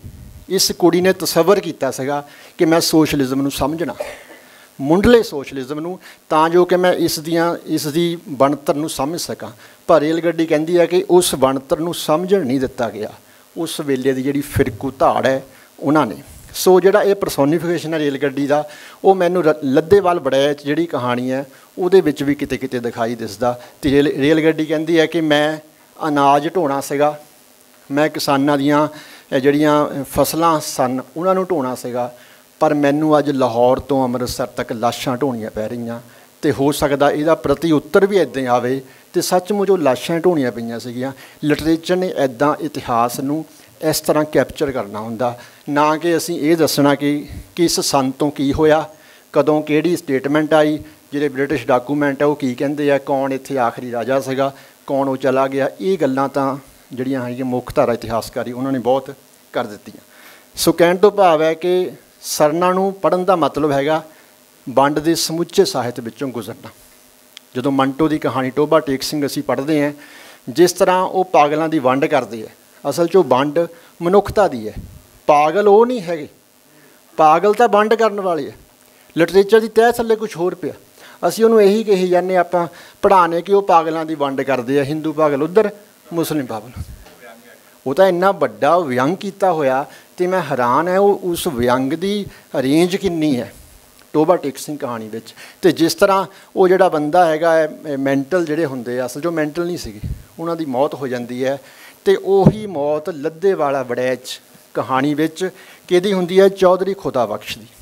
इस कुड़ी ने तसव्वुर कीता सीगा कि मैं सोशलिज्म नूं समझना, मुंडले सोशलिज्म नूं, तां जो कि मैं इस दियां इस दी बनतर नूं समझ सकां। पर रेलगड्डी कहती है कि उस बनतर नूं समझण नहीं दिता गया उस वेले दी जिहड़ी फिरकू धाड़ है उन्होंने। सो जिहड़ा ये परसोनीफिकेशन है रेलगड्डी का, वो मैनूं लद्देवाल बड़ैच जिहड़ी कहानी है उहदे विच भी किते किते दिखाई दिसदा। ते रेल रेलगड्डी कहती है कि मैं अनाज ढोना सीगा, मैं किसानां दियां जिहड़ियां फसलां सन उन्हां नूं ढोना सीगा, पर मैनूं अज लाहौर तो अमृतसर तक लाशां ढोणीਆਂ पै रहीਆਂ। तो हो सकता ਇਹਦਾ प्रति उत्तर भी इदां आवे तो सचमुच वो लाशां ढोणीਆਂ पईਆਂ सीगीਆਂ। लिटरेचर ने इदां इतिहास नूं इस तरह कैप्चर करना हुंदा, ना कि असीं ये दसना कि किस सन तो की होया, कदों किहड़ी स्टेटमेंट आई, जिहड़े ब्रिटिश डाकूमेंट है वो की कहंदे आ, कौन इत्थे आखिरी राजा सीगा, कौन वो चला गया। ये गल्लां तां जिहड़ियां हैगीਆਂ मुख धारा इतिहासकारी उन्होंने बहुत कर दित्तियां। सो कहण तो भाव है कि सरना नूं पढ़न का मतलब हैगा वंड के समुचे ਸਾਹਿਤ ਵਿੱਚੋਂ गुजरना। ਜਦੋਂ ਮੰਟੋ की कहानी टोबा टेक सिंह असीं पढ़ते हैं, जिस तरह वो पागलों की वंड करते हैं, असल चो वंड मनुखता की है, पागल वो नहीं है, पागल तो वंड करने वाले है। लिटरेचर की तह थल्ले कुछ होर पिया, असीं उन्होंने यही कही जाने आपां पढ़ाने कि वो पागलों की वंड करते हैं, हिंदू पागल उधर मुस्लिम पागल। वो तो इन्ना वड्डा व्यंग किया होया तो मैं हैरान है वो उस व्यंग की रेंज किन्नी है टोबा टेक सिंह कहानी विच। ते जिस तरह वो जिहड़ा बंदा हैगा मैंटल जिहड़े हुंदे आ, असल जो मैंटल नहीं सीगे उन्हां दी मौत हो जाती है, तो उही मौत लद्देवाला बड़ैच कहानी विच किहदी हुंदी है, चौधरी खुदा बख्श दी।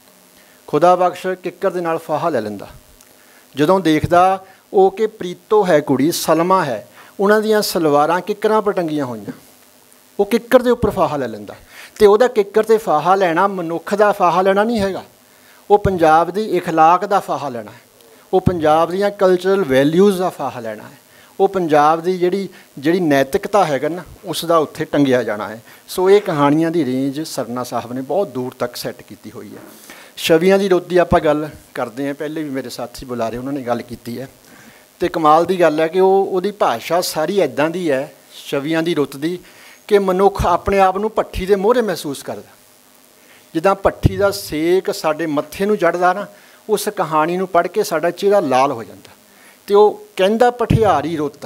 खुदा बख्श किक्कर दे नाल फाहा लै लैंदा, जदों देखदा वो कि प्रीतो है कुड़ी सलमा है, उन्हां दियां सलवारां किक्करां पर टंगियां होईयां, वो किक्कर दे उपर फाहा लै लैंदा। ते उहदा किक्कर ते फाहा लैना मनुख दा फाहा लैना नहीं हैगा, वो पंजाब दी इखलाक दा फाहा लेना है, वो पंजाब दियां कल्चरल वैल्यूज़ का फाहा लेना है, वो पंजाब दी जिहड़ी जिहड़ी नैतिकता है ना उसका उत्थे टंगिया जाना है। सो ये कहानियां दी रेंज सरना साहब ने बहुत दूर तक सैट की हुई है। छवियां दी रुत दी आपां गल करते हैं, पहले भी मेरे साथी बुला रहे उन्होंने गल की है, तो कमाल की गल है कि वो उहदी भाषा सारी इदां दी है छवियां दी रुत दी कि मनुख अपने आप नूं भट्ठी दे मोहरे महसूस करदा, जिद्दां भट्ठी का सेक साडे मत्थे नूं चढ़दा ना, उस कहानी नूं पढ़ के साडा चेहरा लाल हो जाता। तो वो कहंदा पठियारी रुत,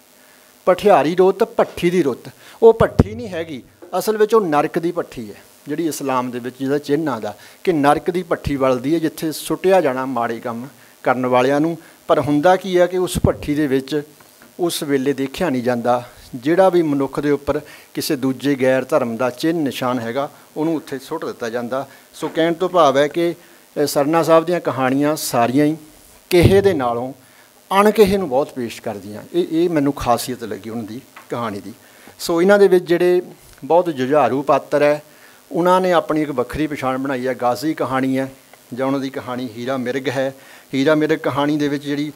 पठियारी रुत भट्ठी की रुत, वो भट्ठी नहीं हैगी, असल में वो नरक की भट्ठी है जिहड़ी इस्लाम दे विच जिहदा चिन्ह आंदा कि नरक की भट्ठी वलदी है जिथे सुटिया जाना माड़े काम करन वालियां नूं। पर हुंदा की है कि उस भट्ठी दे विच उस वेले देखिया नहीं जाता, जिहड़ा भी मनुख दे उपर किसी दूजे गैर धर्म का चिन्ह निशान हैगा उहनूं उत्थे सुट दिता जाता। सो कहण तो भाव है कि सरना साहब दीयां कहानियां सारियां ही किहे दे नालों अणकिहे नूं बहुत पेश करदियां, ये ये मैनूं खासियत लगी उन्हां दी कहानी दी। सो इन्हां दे विच जिहड़े बहुत जुझारू पात्र है उन्हां ने अपनी एक वक्री पछाण बनाई है। गाजी कहानी है जां उन्हां दी कहानी हीरा मिर्ग है। हीरा मिर्ग कहानी दे विच जिहड़ी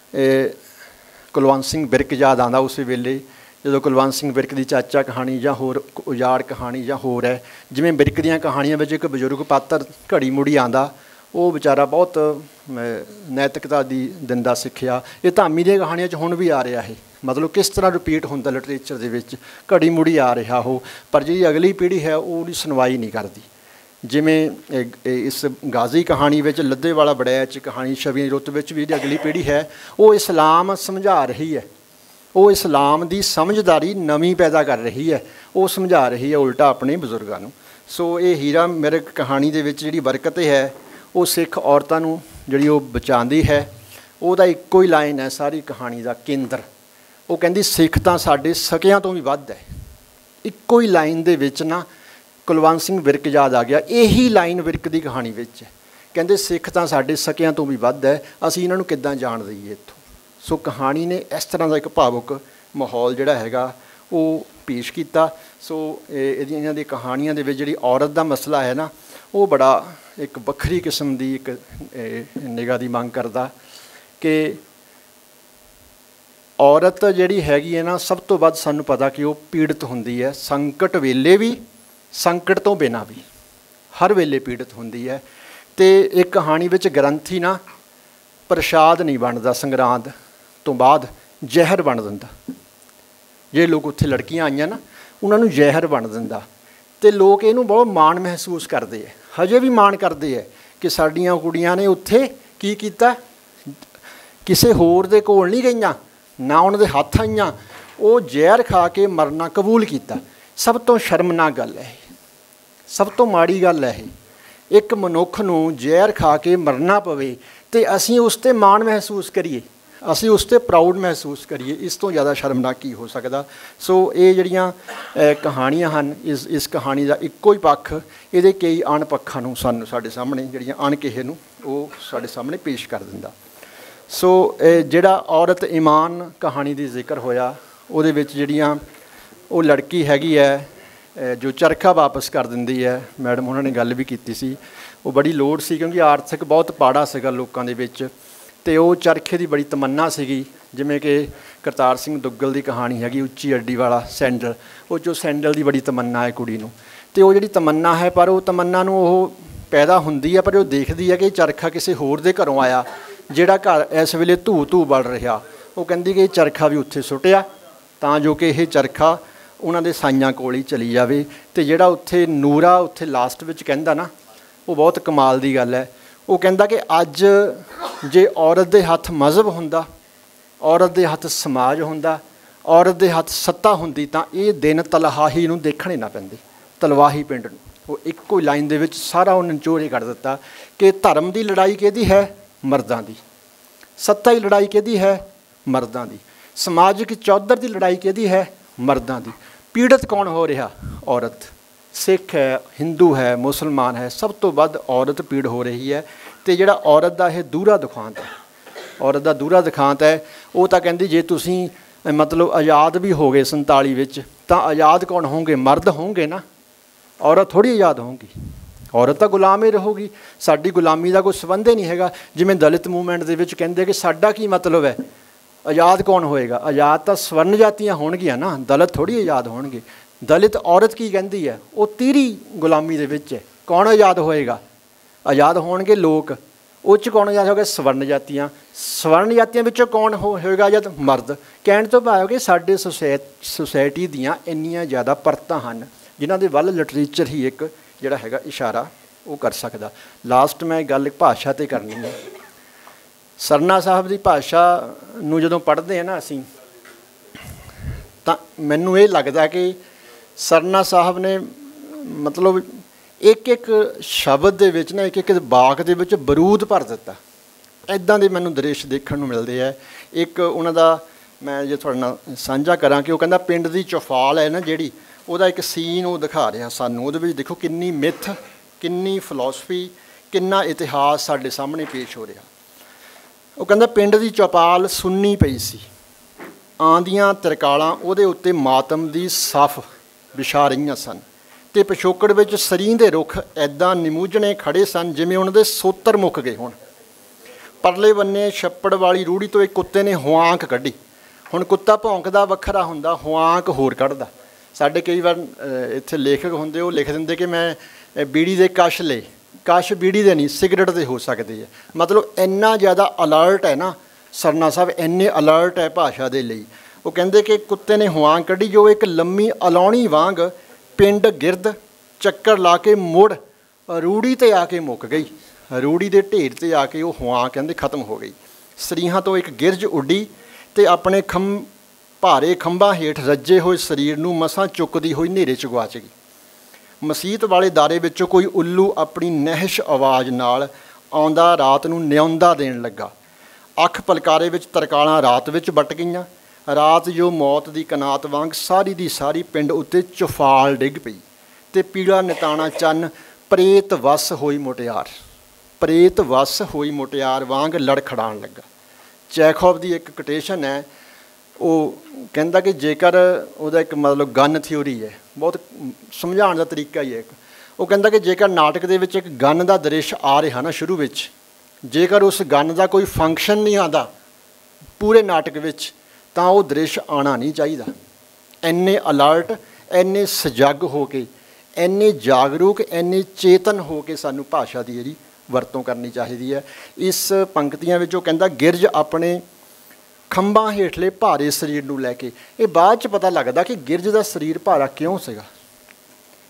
कुलवंत सिंह बिरक याद आंदा उस वेले जो कुलवंत सिंह बिरक की चाचा कहानी या होर उजाड़ कहानी या होर है, जिवें बिरक दीयां कहानियां विच एक बजुर्ग पात्र घड़ी मुड़ी आंदा, वो बेचारा बहुत नैतिकता दी दिंदा सिक्ख्या। ये धामी दी कहानियां च हुण भी आ रहा है, मतलब किस तरह रिपीट होंदा लिटरेचर दे विच घड़ी मुड़ी आ रहा हो, पर जी अगली पीढ़ी है वो सुनवाई नहीं करती। जिमें इस गाजी कहानी विच लद्देवाला बड़ैच कहानी छवियां रुत विच भी अगली पीढ़ी है वो इस्लाम समझा रही है, वो इस्लाम की समझदारी नवीं पैदा कर रही है, वो समझा रही है उल्टा अपने बजुर्गों को। सो ये हीरा मिर्ग कहानी दे विच जिहड़ी बरकत है वो सिख औरतां नूं जिहड़ी वो बचांदी है, ਉਹਦਾ ਇੱਕੋ ही लाइन है सारी कहानी का केंद्र। वो कहती सिख तो साडे सकियां तो भी वध है। ਇੱਕੋ ही लाइन दे विच ना कुलवंत सिंह विरक याद आ गया, यही लाइन विरक की कहानी विच है, कहते सिख तो साडे सकियां तो भी वध है, असीं इन्हां नूं किद्दां जाण दईए इत्थों। सो कहानी ने इस तरह का एक भावुक माहौल जिहड़ा हैगा वो पेश किया। सो इहदियां दी कहानियां दे विच जिहड़ी औरत दा मसला है ना वो बड़ा एक वक्री किस्म की एक निगाह की मांग करता कि औरत जिहड़ी हैगी है ना सब तो वध सानूं पता कि वो पीड़ित हुंदी है, संकट वेले भी संकट तो बिना भी हर वेले पीड़ित हुंदी है। तो एक कहानी विच ग्रंथी ना प्रसाद नहीं बनता, संगरांद तो बाद जहर बन दिंदा। जे लोग उत्थे लड़कियां आईयां ना उन्होंने जहर बन दिंदा ਤੇ ਲੋਕ ਇਹਨੂੰ ਬਹੁਤ ਮਾਣ ਮਹਿਸੂਸ ਕਰਦੇ ਹੈ, ਹਜੇ ਵੀ ਮਾਣ ਕਰਦੇ ਹੈ ਕਿ ਸਾਡੀਆਂ ਕੁੜੀਆਂ ਨੇ ਉੱਥੇ ਕੀ ਕੀਤਾ, ਕਿਸੇ ਹੋਰ ਦੇ ਕੋਲ ਨਹੀਂ ਗਈਆਂ, ਨਾ ਉਹਨਾਂ ਦੇ ਹੱਥ ਆਈਆਂ, ਉਹ ਜ਼ਹਿਰ ਖਾ ਕੇ ਮਰਨਾ ਕਬੂਲ ਕੀਤਾ। ਸਭ ਤੋਂ ਸ਼ਰਮਨਾਕ ਗੱਲ ਹੈ, ਸਭ ਤੋਂ ਮਾੜੀ ਗੱਲ ਹੈ ਇਹ, ਇੱਕ ਮਨੁੱਖ ਨੂੰ ਜ਼ਹਿਰ ਖਾ ਕੇ ਮਰਨਾ ਪਵੇ ਅਤੇ ਅਸੀਂ ਉਸ 'ਤੇ ਮਾਣ ਮਹਿਸੂਸ ਕਰੀਏ, ਅਸੀਂ ਉਸ 'ਤੇ ਪ੍ਰਾਊਡ ਮਹਿਸੂਸ ਕਰੀਏ। ਇਸ ਤੋਂ ਜ਼ਿਆਦਾ ਸ਼ਰਮਨਾਕ ਕੀ ਹੋ ਸਕਦਾ। ਸੋ ਇਹ ਜਿਹੜੀਆਂ ਕਹਾਣੀਆਂ ਹਨ, ਇਸ ਇਸ ਕਹਾਣੀ ਦਾ ਇੱਕੋ ਹੀ ਪੱਖ, ਇਹਦੇ ਕਈ ਅਣ ਪੱਖਾਂ ਨੂੰ ਸਾਨੂੰ ਸਾਡੇ ਸਾਹਮਣੇ, ਜਿਹੜੀਆਂ ਅਣਕਿਹੇ ਨੂੰ ਉਹ ਸਾਡੇ ਸਾਹਮਣੇ ਪੇਸ਼ ਕਰ ਦਿੰਦਾ। ਸੋ ਜਿਹੜਾ ਔਰਤ ਈਮਾਨ ਕਹਾਣੀ ਦੀ ਜ਼ਿਕਰ ਹੋਇਆ, ਉਹਦੇ ਵਿੱਚ ਜਿਹੜੀਆਂ ਉਹ ਲੜਕੀ ਹੈਗੀ ਹੈ ਜੋ ਚਰਖਾ ਵਾਪਸ ਕਰ ਦਿੰਦੀ ਹੈ, ਮੈਡਮ ਉਹਨਾਂ ਨੇ ਗੱਲ ਵੀ ਕੀਤੀ ਸੀ, ਉਹ ਬੜੀ ਲੋੜ ਸੀ ਕਿਉਂਕਿ ਆਰਥਿਕ ਬਹੁਤ ਪਾੜਾ ਸੀਗਾ ਲੋਕਾਂ ਦੇ ਵਿੱਚ, ਅਤੇ ਉਹ ਚਰਖੇ ਦੀ ਬੜੀ ਤਮੰਨਾ ਸੀਗੀ। ਜਿਵੇਂ ਕਿ ਕਰਤਾਰ ਸਿੰਘ ਦੁੱਗਲ ਦੀ ਕਹਾਣੀ ਹੈਗੀ ਉੱਚੀ ਅੱਡੀ ਵਾਲਾ ਸੈਂਡਲ, ਉਹ 'ਚੋਂ ਸੈਂਡਲ ਦੀ ਬੜੀ ਤਮੰਨਾ ਹੈ ਕੁੜੀ ਨੂੰ, ਅਤੇ ਉਹ ਜਿਹੜੀ ਤਮੰਨਾ ਹੈ, ਪਰ ਉਹ ਤਮੰਨਾ ਨੂੰ ਉਹ ਪੈਦਾ ਹੁੰਦੀ ਹੈ, ਪਰ ਉਹ ਦੇਖਦੀ ਹੈ ਕਿ ਚਰਖਾ ਕਿਸੇ ਹੋਰ ਦੇ ਘਰੋਂ ਆਇਆ ਜਿਹੜਾ ਘਰ ਇਸ ਵੇਲੇ ਧੂ ਧੂ ਬਲ ਰਿਹਾ। ਉਹ ਕਹਿੰਦੀ ਕਿ ਇਹ ਚਰਖਾ ਵੀ ਉੱਥੇ ਸੁੱਟਿਆ ਤਾਂ ਜੋ ਕਿ ਇਹ ਚਰਖਾ ਉਹਨਾਂ ਦੇ ਸਾਈਆਂ ਕੋਲ ਹੀ ਚਲੀ ਜਾਵੇ। ਅਤੇ ਜਿਹੜਾ ਉੱਥੇ ਨੂਰਾ ਉੱਥੇ ਲਾਸਟ ਵਿੱਚ ਕਹਿੰਦਾ ਨਾ, ਉਹ ਬਹੁਤ ਕਮਾਲ ਦੀ ਗੱਲ ਹੈ। ਉਹ ਕਹਿੰਦਾ ਕਿ ਅੱਜ ਜੇ ਔਰਤ ਦੇ ਹੱਥ ਮਜ਼ਹਬ ਹੁੰਦਾ, ਔਰਤ ਦੇ ਹੱਥ ਸਮਾਜ ਹੁੰਦਾ, ਔਰਤ ਦੇ ਹੱਥ ਸੱਤਾ ਹੁੰਦੀ, ਤਾਂ ਇਹ ਦਿਨ ਤਲਹਾਹੀ ਨੂੰ ਦੇਖਣੇ ਨਾ ਪੈਂਦੇ, ਤਲਵਾਹੀ ਪਿੰਡ ਨੂੰ। ਉਹ ਇੱਕੋ ਲਾਈਨ ਦੇ ਵਿੱਚ ਸਾਰਾ ਉਹ ਨਿਚੋੜ ਕਰ ਦਿੱਤਾ ਕਿ ਧਰਮ ਦੀ ਲੜਾਈ ਕਿਹਦੀ ਹੈ, ਮਰਦਾਂ ਦੀ, ਸੱਤਾ ਦੀ ਲੜਾਈ ਕਿਹਦੀ ਹੈ, ਮਰਦਾਂ ਦੀ, ਸਮਾਜਿਕ ਚੌਧਰ ਦੀ ਲੜਾਈ ਕਿਹਦੀ ਹੈ, ਮਰਦਾਂ ਦੀ। ਪੀੜਤ ਕੌਣ ਹੋ ਰਿਹਾ, ਔਰਤ। ਸਿੱਖ ਹੈ, ਹਿੰਦੂ ਹੈ, ਮੁਸਲਮਾਨ ਹੈ, ਸਭ ਤੋਂ ਵੱਧ ਔਰਤ ਪੀੜ ਹੋ ਰਹੀ ਹੈ। ਅਤੇ ਜਿਹੜਾ ਔਰਤ ਦਾ ਇਹ ਦੂਹਰਾ ਦੁਖਾਂਤ ਹੈ, ਔਰਤ ਦਾ ਦੂਹਰਾ ਦੁਖਾਂਤ ਹੈ, ਉਹ ਤਾਂ ਕਹਿੰਦੀ ਜੇ ਤੁਸੀਂ ਮਤਲਬ ਆਜ਼ਾਦ ਵੀ ਹੋ ਗਏ ਸੰਤਾਲੀ ਵਿੱਚ, ਤਾਂ ਆਜ਼ਾਦ ਕੌਣ ਹੋਣਗੇ, ਮਰਦ ਹੋਣਗੇ ਨਾ, ਔਰਤ ਥੋੜ੍ਹੀ ਆਜ਼ਾਦ ਹੋਊਗੀ, ਔਰਤ ਤਾਂ ਗੁਲਾਮ ਹੀ ਰਹੂਗੀ। ਸਾਡੀ ਗੁਲਾਮੀ ਦਾ ਕੋਈ ਸੰਬੰਧ ਹੀ ਨਹੀਂ ਹੈਗਾ। ਜਿਵੇਂ ਦਲਿਤ ਮੂਵਮੈਂਟ ਦੇ ਵਿੱਚ ਕਹਿੰਦੇ ਕਿ ਸਾਡਾ ਕੀ ਮਤਲਬ ਹੈ, ਆਜ਼ਾਦ ਕੌਣ ਹੋਏਗਾ, ਆਜ਼ਾਦ ਤਾਂ ਸਵਰਨ ਜਾਤੀਆਂ ਹੋਣਗੀਆਂ ਨਾ, ਦਲਿਤ ਥੋੜ੍ਹੀ ਆਜ਼ਾਦ ਹੋਣਗੇ। ਦਲਿਤ ਔਰਤ ਕੀ ਕਹਿੰਦੀ ਹੈ, ਉਹ ਤੀਰੀ ਗੁਲਾਮੀ ਦੇ ਵਿੱਚ ਹੈ, ਕੌਣ ਆਜ਼ਾਦ ਹੋਏਗਾ, ਆਜ਼ਾਦ ਹੋਣਗੇ ਲੋਕ, ਉਹ 'ਚ ਕੌਣ ਆਜ਼ਾਦ ਹੋਵੇਗਾ, ਸਵਰਨ ਜਾਤੀਆਂ। ਸਵਰਨ ਜਾਤੀਆਂ ਵਿੱਚੋਂ ਕੌਣ ਹੋ ਹੋਏਗਾ ਆਜ਼ਾਦ, ਮਰਦ। ਕਹਿਣ ਤੋਂ ਭਾਵ ਕਿ ਸਾਡੇ ਸੁਸਾਇ ਸੁਸਾਇਟੀ ਦੀਆਂ ਇੰਨੀਆਂ ਜ਼ਿਆਦਾ ਪਰਤਾਂ ਹਨ ਜਿਨ੍ਹਾਂ ਦੇ ਵੱਲ ਲਿਟਰੇਚਰ ਹੀ ਇੱਕ ਜਿਹੜਾ ਹੈਗਾ ਇਸ਼ਾਰਾ ਉਹ ਕਰ ਸਕਦਾ। ਲਾਸਟ ਮੈਂ ਗੱਲ ਭਾਸ਼ਾ 'ਤੇ ਕਰਨੀ ਹੈ। ਸਰਨਾ ਸਾਹਿਬ ਦੀ ਭਾਸ਼ਾ ਨੂੰ ਜਦੋਂ ਪੜ੍ਹਦੇ ਹਾਂ ਨਾ ਅਸੀਂ, ਤਾਂ ਮੈਨੂੰ ਇਹ ਲੱਗਦਾ ਕਿ ਸਰਨਾ ਸਾਹਿਬ ਨੇ ਮਤਲਬ ਇੱਕ ਇੱਕ ਸ਼ਬਦ ਦੇ ਵਿੱਚ ਨਾ, ਇੱਕ ਇੱਕ ਬਾਕ ਦੇ ਵਿੱਚ ਬਰੂਦ ਭਰ ਦਿੱਤਾ। ਇੱਦਾਂ ਦੇ ਮੈਨੂੰ ਦ੍ਰਿਸ਼ ਦੇਖਣ ਨੂੰ ਮਿਲਦੇ ਹੈ। ਇੱਕ ਉਹਨਾਂ ਦਾ ਮੈਂ ਜੇ ਤੁਹਾਡੇ ਨਾਲ ਸਾਂਝਾ ਕਰਾਂ ਕਿ ਉਹ ਕਹਿੰਦਾ ਪਿੰਡ ਦੀ ਚੌਫਾਲ ਹੈ ਨਾ ਜਿਹੜੀ, ਉਹਦਾ ਇੱਕ ਸੀਨ ਉਹ ਦਿਖਾ ਰਿਹਾ ਸਾਨੂੰ। ਉਹਦੇ ਵਿੱਚ ਦੇਖੋ ਕਿੰਨੀ ਮਿੱਥ, ਕਿੰਨੀ ਫਿਲਾਸਫੀ, ਕਿੰਨਾ ਇਤਿਹਾਸ ਸਾਡੇ ਸਾਹਮਣੇ ਪੇਸ਼ ਹੋ ਰਿਹਾ। ਉਹ ਕਹਿੰਦਾ ਪਿੰਡ ਦੀ ਚੌਪਾਲ ਸੁੰਨੀ ਪਈ ਸੀ, ਆਂਦੀਆਂ ਤਰਕਾਲਾਂ ਉਹਦੇ ਉੱਤੇ ਮਾਤਮ ਦੀ ਸਫ ਵਿਛਾ ਰਹੀਆਂ ਸਨ, ਅਤੇ ਪਿਛੋਕੜ ਵਿੱਚ ਸਰੀਂ ਦੇ ਰੁੱਖ ਐਦਾਂ ਨਿਮੂਝਣੇ ਖੜ੍ਹੇ ਸਨ ਜਿਵੇਂ ਉਹਨਾਂ ਦੇ ਸੋਤਰ ਮੁੱਕ ਗਏ ਹੋਣ। ਪਰਲੇ ਬੰਨੇ ਛੱਪੜ ਵਾਲੀ ਰੂੜੀ ਤੋਂ ਇੱਕ ਕੁੱਤੇ ਨੇ ਹੁਆਂਕ ਕੱਢੀ। ਹੁਣ ਕੁੱਤਾ ਭੌਂਕਦਾ ਵੱਖਰਾ ਹੁੰਦਾ, ਹੁਆਂਕ ਹੋਰ ਕੱਢਦਾ। ਸਾਡੇ ਕਈ ਵਾਰ ਇੱਥੇ ਲੇਖਕ ਹੁੰਦੇ, ਉਹ ਲਿਖ ਦਿੰਦੇ ਕਿ ਮੈਂ ਬੀੜੀ ਦੇ ਕਸ਼ ਲਏ। ਕਸ਼ ਬੀੜੀ ਦੇ ਨਹੀਂ, ਸਿਗਰਟ ਦੇ ਹੋ ਸਕਦੇ ਹੈ। ਮਤਲਬ ਇੰਨਾ ਜ਼ਿਆਦਾ ਅਲਰਟ ਹੈ ਨਾ ਸਰਨਾ ਸਾਹਿਬ, ਇੰਨੇ ਅਲਰਟ ਹੈ ਭਾਸ਼ਾ ਦੇ ਲਈ। ਉਹ ਕਹਿੰਦੇ ਕਿ ਕੁੱਤੇ ਨੇ ਹੁਆਂਕ ਕੱਢੀ ਜੋ ਇੱਕ ਲੰਮੀ ਅਲਾਉਣੀ ਵਾਂਗ ਪਿੰਡ ਗਿਰਦ ਚੱਕਰ ਲਾ ਕੇ ਮੁੜ ਰੂੜੀ 'ਤੇ ਆ ਕੇ ਮੁੱਕ ਗਈ। ਰੂੜੀ ਦੇ ਢੇਰ 'ਤੇ ਆ ਕੇ ਉਹ ਹੁਆਂਕ ਕਹਿੰਦੇ ਖਤਮ ਹੋ ਗਈ। ਸਰੀਹਾਂ ਤੋਂ ਇੱਕ ਗਿਰਜ ਉੱਡੀ ਅਤੇ ਆਪਣੇ ਖੰਭ ਭਾਰੇ ਖੰਭਾਂ ਹੇਠ ਰੱਜੇ ਹੋਏ ਸਰੀਰ ਨੂੰ ਮਸਾਂ ਚੁੱਕਦੀ ਹੋਈ ਹਨੇਰੇ 'ਚ ਗੁਆਚ ਗਈ। ਮਸੀਤ ਵਾਲੇ ਦਾਰੇ ਵਿੱਚੋਂ ਕੋਈ ਉੱਲੂ ਆਪਣੀ ਨਹਿਸ਼ ਆਵਾਜ਼ ਨਾਲ ਆਉਂਦਾ ਰਾਤ ਨੂੰ ਨਿਉਂਦਾ ਦੇਣ ਲੱਗਾ। ਅੱਖ ਪਲਕਾਰੇ ਵਿੱਚ ਤਰਕਾਲਾਂ ਰਾਤ ਵਿੱਚ ਵੱਟ ਗਈਆਂ। ਰਾਤ ਜੋ ਮੌਤ ਦੀ ਕਨਾਤ ਵਾਂਗ ਸਾਰੀ ਦੀ ਸਾਰੀ ਪਿੰਡ ਉੱਤੇ ਚੁਫਾਲ ਡਿੱਗ ਪਈ, ਅਤੇ ਪੀਲਾ ਨਿਤਾਣਾ ਚੰਨ ਪ੍ਰੇਤ ਵਸ ਹੋਈ ਮੁਟਿਆਰ, ਪ੍ਰੇਤ ਵਸ ਹੋਈ ਮੁਟਿਆਰ ਵਾਂਗ ਲੜਖੜਾਉਣ ਲੱਗਾ। ਚੈਖੋਵ ਦੀ ਇੱਕ ਕੋਟੇਸ਼ਨ ਹੈ, ਉਹ ਕਹਿੰਦਾ ਕਿ ਜੇਕਰ ਉਹਦਾ ਇੱਕ ਮਤਲਬ ਗਨ ਥਿਊਰੀ ਹੈ, ਬਹੁਤ ਸਮਝਾਉਣ ਦਾ ਤਰੀਕਾ ਹੀ ਹੈ ਇੱਕ। ਉਹ ਕਹਿੰਦਾ ਕਿ ਜੇਕਰ ਨਾਟਕ ਦੇ ਵਿੱਚ ਇੱਕ ਗਨ ਦਾ ਦ੍ਰਿਸ਼ ਆ ਰਿਹਾ ਨਾ ਸ਼ੁਰੂ ਵਿੱਚ, ਜੇਕਰ ਉਸ ਗਨ ਦਾ ਕੋਈ ਫੰਕਸ਼ਨ ਨਹੀਂ ਆਉਂਦਾ ਪੂਰੇ ਨਾਟਕ ਵਿੱਚ, ਤਾਂ ਉਹ ਦ੍ਰਿਸ਼ ਆਉਣਾ ਨਹੀਂ ਚਾਹੀਦਾ। ਇੰਨੇ ਅਲਰਟ, ਇੰਨੇ ਸਜਗ ਹੋ ਕੇ, ਇੰਨੇ ਜਾਗਰੂਕ, ਇੰਨੇ ਚੇਤਨ ਹੋ ਕੇ ਸਾਨੂੰ ਭਾਸ਼ਾ ਦੀ ਜਿਹੜੀ ਵਰਤੋਂ ਕਰਨੀ ਚਾਹੀਦੀ ਹੈ। ਇਸ ਪੰਕਤੀਆਂ ਵਿੱਚ ਉਹ ਕਹਿੰਦਾ ਗਿਰਜ ਆਪਣੇ ਖੰਭਾਂ ਹੇਠਲੇ ਭਾਰੇ ਸਰੀਰ ਨੂੰ ਲੈ ਕੇ। ਇਹ ਬਾਅਦ 'ਚ ਪਤਾ ਲੱਗਦਾ ਕਿ ਗਿਰਜ ਦਾ ਸਰੀਰ ਭਾਰਾ ਕਿਉਂ ਸੀਗਾ,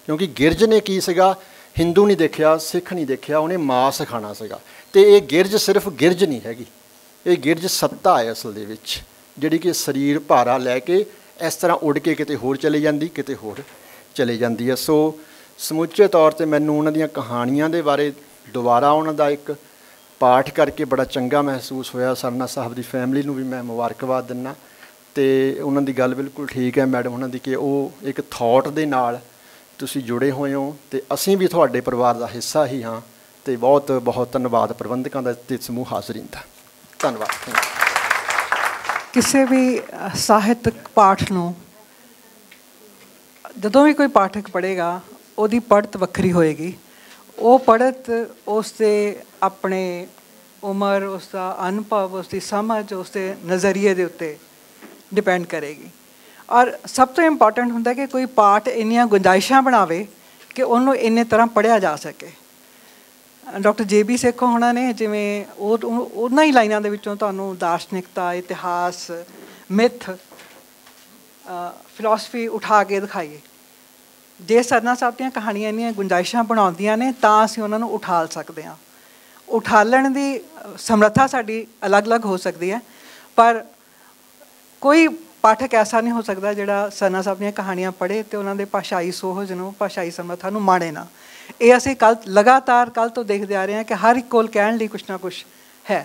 क्योंकि गिरज ने की सीगा, हिंदू नहीं देखिया, सिख नहीं देखिया, उन्हें मांस खाना सीगा। ते ये गिरज सिर्फ गिरज नहीं हैगी, ये गिरज सत्ता है असल दे विच, जिहड़ी कि शरीर भारा लैके इस तरह उड़ के किते होर चली जाती, किते होर चली जाती है। सो समूचे तौर पर मैनूं उन्हां दीयां कहानियां दे बारे दोबारा उन्हां दा एक पाठ करके बड़ा चंगा महसूस होया। सरना साहब की फैमिली नूं भी मैं मुबारकबाद दिंदा। तो उन्हां दी गल बिल्कुल ठीक है मैडम उन्हां दी कि वो एक थॉट दे नाल तुसीं जुड़े होए हो, तो असीं भी तुहाडे परिवार का हिस्सा ही हाँ। तो बहुत बहुत धन्यवाद प्रबंधकों का ते समूह हाज़रीन दा, धन्यवाद। किसी भी ਸਾਹਿਤਕ पाठ ਨੂੰ ਜਦੋਂ भी कोई पाठक पढ़ेगा ਉਹਦੀ पढ़त ਵੱਖਰੀ ਹੋਏਗੀ। ਉਹ पढ़त उसके अपने उम्र, उसका अनुभव, उसकी समझ, उसके नज़रिए के उत्ते डिपेंड करेगी। और सब तो इंपॉर्टेंट होंदा कि कोई पाठ इन्नियां गुंजाइशां बनावे कि उन्होंने इन्ने तरह पढ़िया जा सके। डॉक्टर जे बी सेखो होना ने जिवें उन्हां ही लाइनां दे विचों तुहानूं दार्शनिकता, इतिहास, मिथ, फिलोसफी उठा के दिखाई। जे सरना साहब दीयां कहानियां इन्नियां गुंजाइशां बनाउंदियां ने तां असीं उन्हां नूं उठाल सकदे हां। उठालण दी समर्था साडी अलग अलग हो सकदी है, पर कोई पाठक ऐसा नहीं हो सकता जिहड़ा सरना साहब दीयां कहानियां पढ़े तो उन्हां दे भाषाई सोहज नूं, भाषाई समर्था नूं माणे ना। ये असीं कल लगातार कल तो देखते आ रहे हैं कि हर एक कोल कहण लई कुछ ना कुछ है।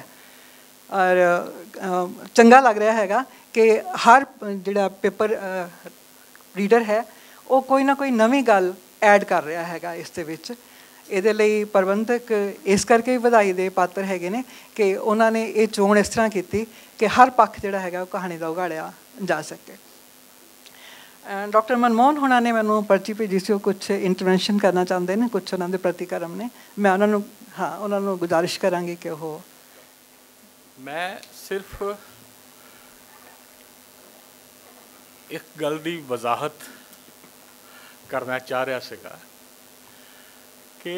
और चंगा लग रहा हैगा कि हर जिहड़ा पेपर रीडर है वो कोई ना कोई नवीं गल ऐड कर रहा हैगा इस दे विच। इहदे लई प्रबंधक इस करके भी वधाई दे पात्र हैगे ने कि उन्होंने ये चोण इस तरह की कि हर पक्ष जिहड़ा हैगा कहानी का उगाड़िया जा सके। डॉक्टर मनमोहन होना ने मैनू पर्ची भेजी सी, कुछ इंटरवेंशन करना चाहते हैं, कुछ उन्होंने प्रतिक्रम ने। मैं उन्होंने हाँ उन्होंने गुजारिश करांगी कि वो मैं सिर्फ एक गल की वजाहत करना चाह रहा सीगा कि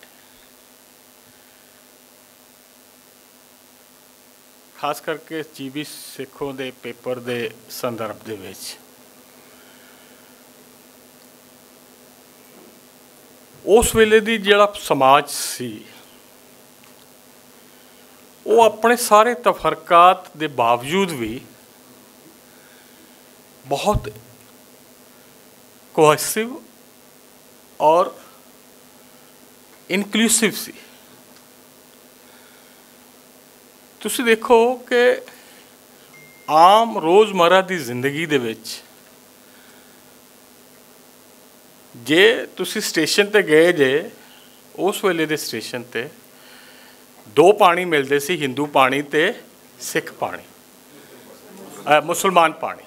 खास करके जी बी सेखों के पेपर के संदर्भ दे विच उस वेले दी जिहड़ा समाज सी वो अपने सारे तफरकात के बावजूद भी बहुत कोहेसिव और इनक्लूसिव सी। तुसी देखो कि आम रोज़मर्रा की जिंदगी दे विच जे तुसी स्टेशन ते गए जे उस वेले दे स्टेशन ते दो पानी मिलते सी, हिंदू पानी ते सिख पानी, आ, मुसलमान पानी।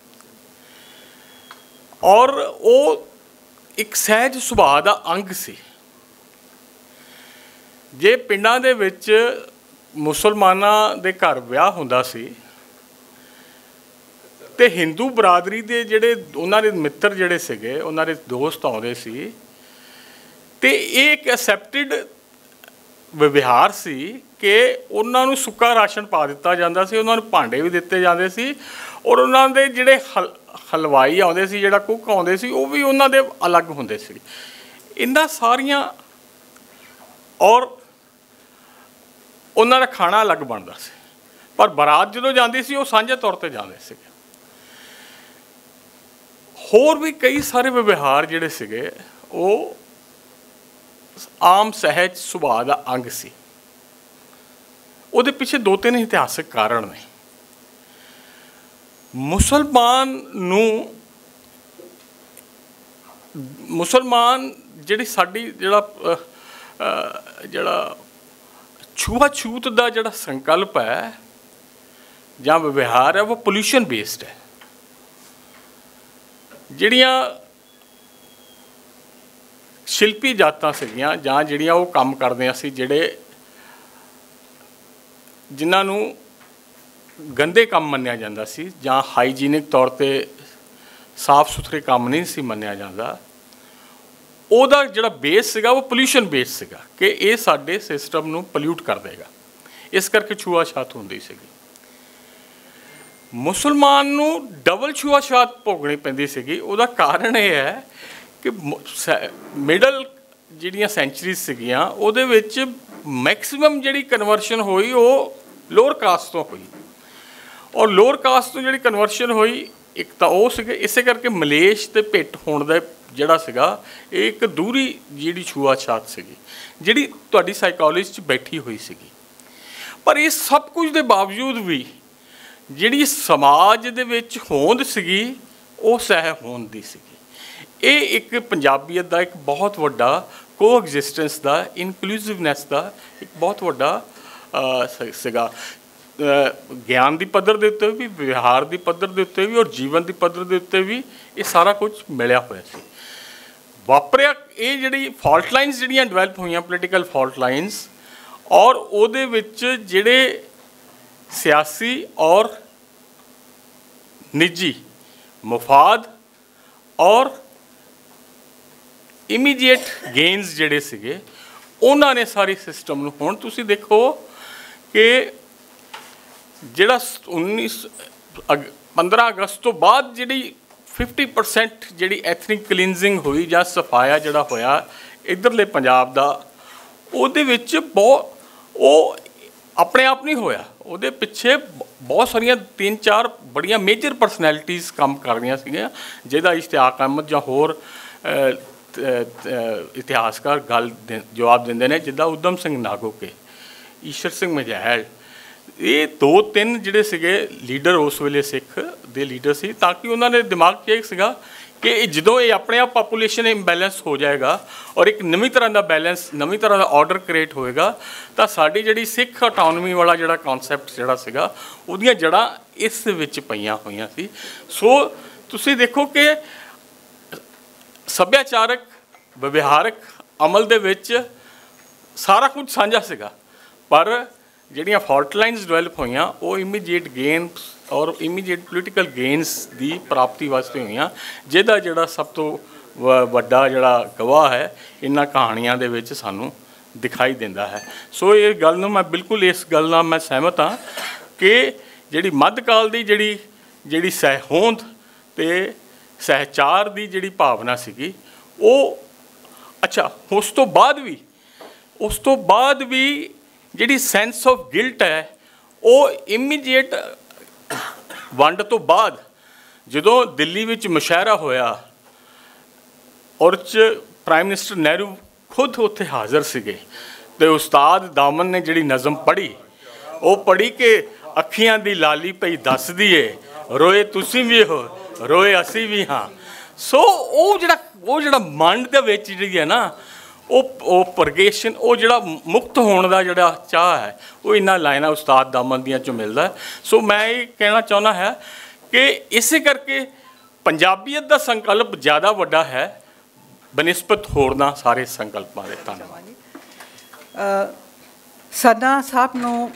और वो एक सहज सुभाव का अंग सी। जे पिंडां दे विच मुसलमानां दे घर विआह हुंदा सी ते हिंदू बरादरी दे जिहड़े उन्हां दे मित्र जिहड़े सीगे, उन्हां दे दोस्त आउंदे सी ते एक एक्सैप्टेड व्यवहार सी कि उन्हां नूं सुक्का राशन पा दिता जांदा सी, उन्हां नूं भांडे भी दिते जांदे सी और उन्हां दे जिहड़े हल हलवाई आउंदे सी, जिहड़ा कुक आउंदे सी, वो भी उन्हां दे अलग हुंदे सी। इन्हां सारियां और उन्हां दा खाना अलग बनदा सी, पर बरात जदों जांदी सी वो सांझे तौर पर जांदे सी। होर भी कई सारे व्यवहार जिहड़े सीगे वो आम सहज सुभाव का अंग सी। उहदे पिछे दो तीन इतिहासक कारण ने। मुसलमान नूं मुसलमान जिहड़ी साडी जिहड़ा जिहड़ा छूआछूत का जिहड़ा संकल्प है जां व्यवहार है वो पोल्यूशन बेस्ड है। जिहड़ियां शिल्पी जातां सीगियां जां जिहड़ियां वो काम करदियां सी, जिहड़े जिन्हां नूं गंदे काम मन्निया जांदा सी जां हाईजीनिक तौर पे साफ सुथरे काम नहीं सी मन्निया जांदा, ਉਹਦਾ ਜਿਹੜਾ ਬੇਸ ਸੀਗਾ वो पोल्यूशन बेस ਸੀਗਾ कि ਇਹ ਸਾਡੇ सिस्टम ਨੂੰ पोल्यूट कर देगा। इस करके छूआछात ਹੁੰਦੀ ਸੀਗੀ। मुसलमान ਨੂੰ डबल छूआछात ਭੋਗਣੀ ਪੈਂਦੀ ਸੀਗੀ। ਉਹਦਾ ਕਾਰਨ ਇਹ ਹੈ ਕਿ ਮਿਡਲ ਜਿਹੜੀਆਂ ਸੈਂਚਰੀਜ਼ ਸੀਗੀਆਂ ਉਹਦੇ ਵਿੱਚ ਮੈਕਸਿਮਮ ਜਿਹੜੀ ਕਨਵਰਸ਼ਨ ਹੋਈ ਉਹ ਲੋਅਰ ਕਾਸਟ ਤੋਂ ਹੋਈ, ਔਰ ਲੋਅਰ ਕਾਸਟ ਤੋਂ ਜਿਹੜੀ ਕਨਵਰਸ਼ਨ ਹੋਈ ਇੱਕ ਤਾਂ ਉਹ ਸੀਗੇ, ਇਸੇ ਕਰਕੇ ਮਲੇਸ਼ ਅਤੇ ਭਿੱਟ ਹੋਣ ਦਾ ਜਿਹੜਾ ਸੀਗਾ ਇਹ ਇੱਕ ਦੂਰੀ ਜਿਹੜੀ ਛੂਆਛਾਤ ਸੀਗੀ ਜਿਹੜੀ ਤੁਹਾਡੀ ਸਾਈਕੋਲੋਜੀ 'ਚ ਬੈਠੀ ਹੋਈ ਸੀਗੀ। ਪਰ ਇਹ ਸਭ ਕੁਝ ਦੇ ਬਾਵਜੂਦ ਵੀ ਜਿਹੜੀ ਸਮਾਜ ਦੇ ਵਿੱਚ ਹੋਂਦ ਸੀਗੀ ਉਹ ਸਹਿ ਹੋਂਦ ਦੀ ਸੀਗੀ। ਇਹ ਇੱਕ ਪੰਜਾਬੀਅਤ ਦਾ ਇੱਕ ਬਹੁਤ ਵੱਡਾ ਕੋ ਐਗਜ਼ਿਸਟੈਂਸ ਦਾ, ਇਨਕਲੂਸਿਵਨੈਸ ਦਾ ਇੱਕ ਬਹੁਤ ਵੱਡਾ ਸੀਗਾ। ਗਿਆਨ ਦੀ ਪੱਧਰ ਦੇ ਉੱਤੇ ਵੀ, ਵਿਵਹਾਰ ਦੀ ਪੱਧਰ ਦੇ ਉੱਤੇ ਵੀ, ਔਰ ਜੀਵਨ ਦੀ ਪੱਧਰ ਦੇ ਉੱਤੇ ਵੀ ਇਹ ਸਾਰਾ ਕੁਝ ਮਿਲਿਆ ਹੋਇਆ ਸੀ। ਵਾਪਰਿਆ ਇਹ ਜਿਹੜੀ ਫਾਲਟ ਲਾਈਨਸ ਜਿਹੜੀਆਂ ਡਿਵੈਲਪ ਹੋਈਆਂ, ਪੋਲੀਟੀਕਲ ਫਾਲਟ ਲਾਈਨਸ, ਔਰ ਉਹਦੇ ਵਿੱਚ ਜਿਹੜੇ ਸਿਆਸੀ ਔਰ ਨਿੱਜੀ ਮਫਾਦ ਔਰ ਇਮੀਡੀਏਟ ਗੇਨਸ ਜਿਹੜੇ ਸੀਗੇ ਉਹਨਾਂ ਨੇ ਸਾਰੀ ਸਿਸਟਮ ਨੂੰ, ਹੁਣ ਤੁਸੀਂ ਦੇਖੋ ਕਿ ਜਿਹੜਾ ਉੱਨੀ ਪੰਦਰਾਂ ਅਗਸਤ ਤੋਂ ਬਾਅਦ ਜਿਹੜੀ ਫਿਫਟੀ ਪਰਸੈਂਟ ਜਿਹੜੀ ਐਥਨਿਕ ਕਲੀਨਜ਼ਿੰਗ ਹੋਈ ਜਾਂ ਸਫਾਇਆ ਜਿਹੜਾ ਹੋਇਆ ਇੱਧਰਲੇ ਪੰਜਾਬ ਦਾ, ਉਹਦੇ ਵਿੱਚ ਬਹੁਤ ਉਹ ਆਪਣੇ ਆਪ ਨਹੀਂ ਹੋਇਆ, ਉਹਦੇ ਪਿੱਛੇ ਬਹੁਤ ਸਾਰੀਆਂ ਤਿੰਨ ਚਾਰ ਬੜੀਆਂ ਮੇਜਰ ਪਰਸਨੈਲਿਟੀਜ਼ ਕੰਮ ਕਰ ਰਹੀਆਂ ਸੀਗੀਆਂ, ਜਿਹਦਾ ਇਸ਼ਤਿਆਕ ਅਹਿਮਦ ਜਾਂ ਹੋਰ ਇਤਿਹਾਸਕਾਰ ਗੱਲ ਜਵਾਬ ਦਿੰਦੇ ਨੇ, ਜਿੱਦਾਂ ਊਧਮ ਸਿੰਘ ਨਾਗੋਕੇ, ਈਸ਼ਰ ਸਿੰਘ ਮਜੈਲ, ਇਹ ਦੋ ਤਿੰਨ ਜਿਹੜੇ ਸੀਗੇ ਲੀਡਰ ਉਸ ਵੇਲੇ ਸਿੱਖ ਦੇ ਲੀਡਰ ਸੀ, ਤਾਂ ਕਿ ਉਹਨਾਂ ਦੇ ਦਿਮਾਗ 'ਚ ਇਹ ਸੀਗਾ ਕਿ ਜਦੋਂ ਇਹ ਆਪਣੇ ਆਪ ਪਾਪੂਲੇਸ਼ਨ ਇੰਬੈਲੈਂਸ ਹੋ ਜਾਏਗਾ ਔਰ ਇੱਕ ਨਵੀਂ ਤਰ੍ਹਾਂ ਦਾ ਬੈਲੈਂਸ, ਨਵੀਂ ਤਰ੍ਹਾਂ ਦਾ ਆਰਡਰ ਕ੍ਰੀਏਟ ਹੋਏਗਾ, ਤਾਂ ਸਾਡੀ ਜਿਹੜੀ ਸਿੱਖ ਆਟੋਨਮੀ ਵਾਲਾ ਜਿਹੜਾ ਕਨਸੈਪਟ ਜਿਹੜਾ ਸੀਗਾ ਉਹਦੀਆਂ ਜੜ੍ਹਾਂ ਇਸ ਵਿੱਚ ਪਈਆਂ ਹੋਈਆਂ ਸੀ। ਸੋ ਤੁਸੀਂ ਦੇਖੋ ਕਿ ਸੱਭਿਆਚਾਰਕ ਵਿਵਹਾਰਕ ਅਮਲ ਦੇ ਵਿੱਚ ਸਾਰਾ ਕੁਝ ਸਾਂਝਾ ਸੀਗਾ, ਪਰ ਜਿਹੜੀਆਂ ਫਾਲਟ ਲਾਈਨਸ ਡਿਵੈਲਪ ਹੋਈਆਂ ਉਹ ਇਮੀਡੀਏਟ ਗੇਨਸ ਔਰ ਇਮੀਡੀਏਟ ਪੋਲੀਟੀਕਲ ਗੇਨਸ ਦੀ ਪ੍ਰਾਪਤੀ ਵਾਸਤੇ ਹੋਈਆਂ, ਜਿਹਦਾ ਜਿਹੜਾ ਸਭ ਤੋਂ ਵ ਵੱਡਾ ਜਿਹੜਾ ਗਵਾਹ ਹੈ ਇਹਨਾਂ ਕਹਾਣੀਆਂ ਦੇ ਵਿੱਚ ਸਾਨੂੰ ਦਿਖਾਈ ਦਿੰਦਾ ਹੈ। ਸੋ ਇਹ ਗੱਲ ਨੂੰ ਮੈਂ ਬਿਲਕੁਲ ਇਸ ਗੱਲ ਨਾਲ ਮੈਂ ਸਹਿਮਤ ਹਾਂ ਕਿ ਜਿਹੜੀ ਮੱਧਕਾਲ ਦੀ ਜਿਹੜੀ ਜਿਹੜੀ ਸਹਿਹੋਂਦ ਅਤੇ ਸਹਿਚਾਰ ਦੀ ਜਿਹੜੀ ਭਾਵਨਾ ਸੀਗੀ ਉਹ, ਅੱਛਾ ਉਸ ਤੋਂ ਬਾਅਦ ਵੀ ਉਸ ਤੋਂ ਬਾਅਦ ਵੀ ਜਿਹੜੀ ਸੈਂਸ ਆਫ ਗਿਲਟ ਹੈ ਉਹ ਇਮੀਡੀਏਟ ਵੰਡ ਤੋਂ ਬਾਅਦ ਜਦੋਂ ਦਿੱਲੀ ਵਿੱਚ ਮੁਸ਼ਾਇਰਾ ਹੋਇਆ ਔਰ 'ਚ ਪ੍ਰਾਈਮ ਮਿਨਿਸਟਰ ਨਹਿਰੂ ਖੁਦ ਉੱਥੇ ਹਾਜ਼ਰ ਸੀਗੇ, ਅਤੇ ਉਸਤਾਦ ਦਾਮਨ ਨੇ ਜਿਹੜੀ ਨਜ਼ਮ ਪੜ੍ਹੀ ਉਹ ਪੜ੍ਹੀ ਕਿ ਅੱਖੀਆਂ ਦੀ ਲਾਲੀ ਪਈ ਦੱਸਦੀ ਏ, ਰੋਏ ਤੁਸੀਂ ਵੀ ਹੋ ਰੋਏ ਅਸੀਂ ਵੀ ਹਾਂ। ਸੋ ਉਹ ਜਿਹੜਾ ਉਹ ਜਿਹੜਾ ਮਨ ਦੇ ਵਿੱਚ ਜਿਹੜੀ ਹੈ ਨਾ ਉਹ ਉਹ ਪਰਗੇਸ਼ਨ, ਉਹ ਜਿਹੜਾ ਮੁਕਤ ਹੋਣ ਦਾ ਜਿਹੜਾ ਚਾਹ ਹੈ ਉਹ ਇਹਨਾਂ ਲਾਈਨਾਂ ਉਸਤਾਦ ਦਾਮਨ ਦੀਆਂ 'ਚੋਂ ਮਿਲਦਾ। ਸੋ ਮੈਂ ਇਹ ਕਹਿਣਾ ਚਾਹੁੰਦਾ ਹੈ ਕਿ ਇਸੇ ਕਰਕੇ ਪੰਜਾਬੀਅਤ ਦਾ ਸੰਕਲਪ ਜ਼ਿਆਦਾ ਵੱਡਾ ਹੈ ਬਨਿਸਬਤ ਹੋਰਨਾਂ ਸਾਰੇ ਸੰਕਲਪਾਂ ਦੇ। ਧੰਨਵਾਦ। ਸਾਡਾ ਸਾਹਿਬ ਨੂੰ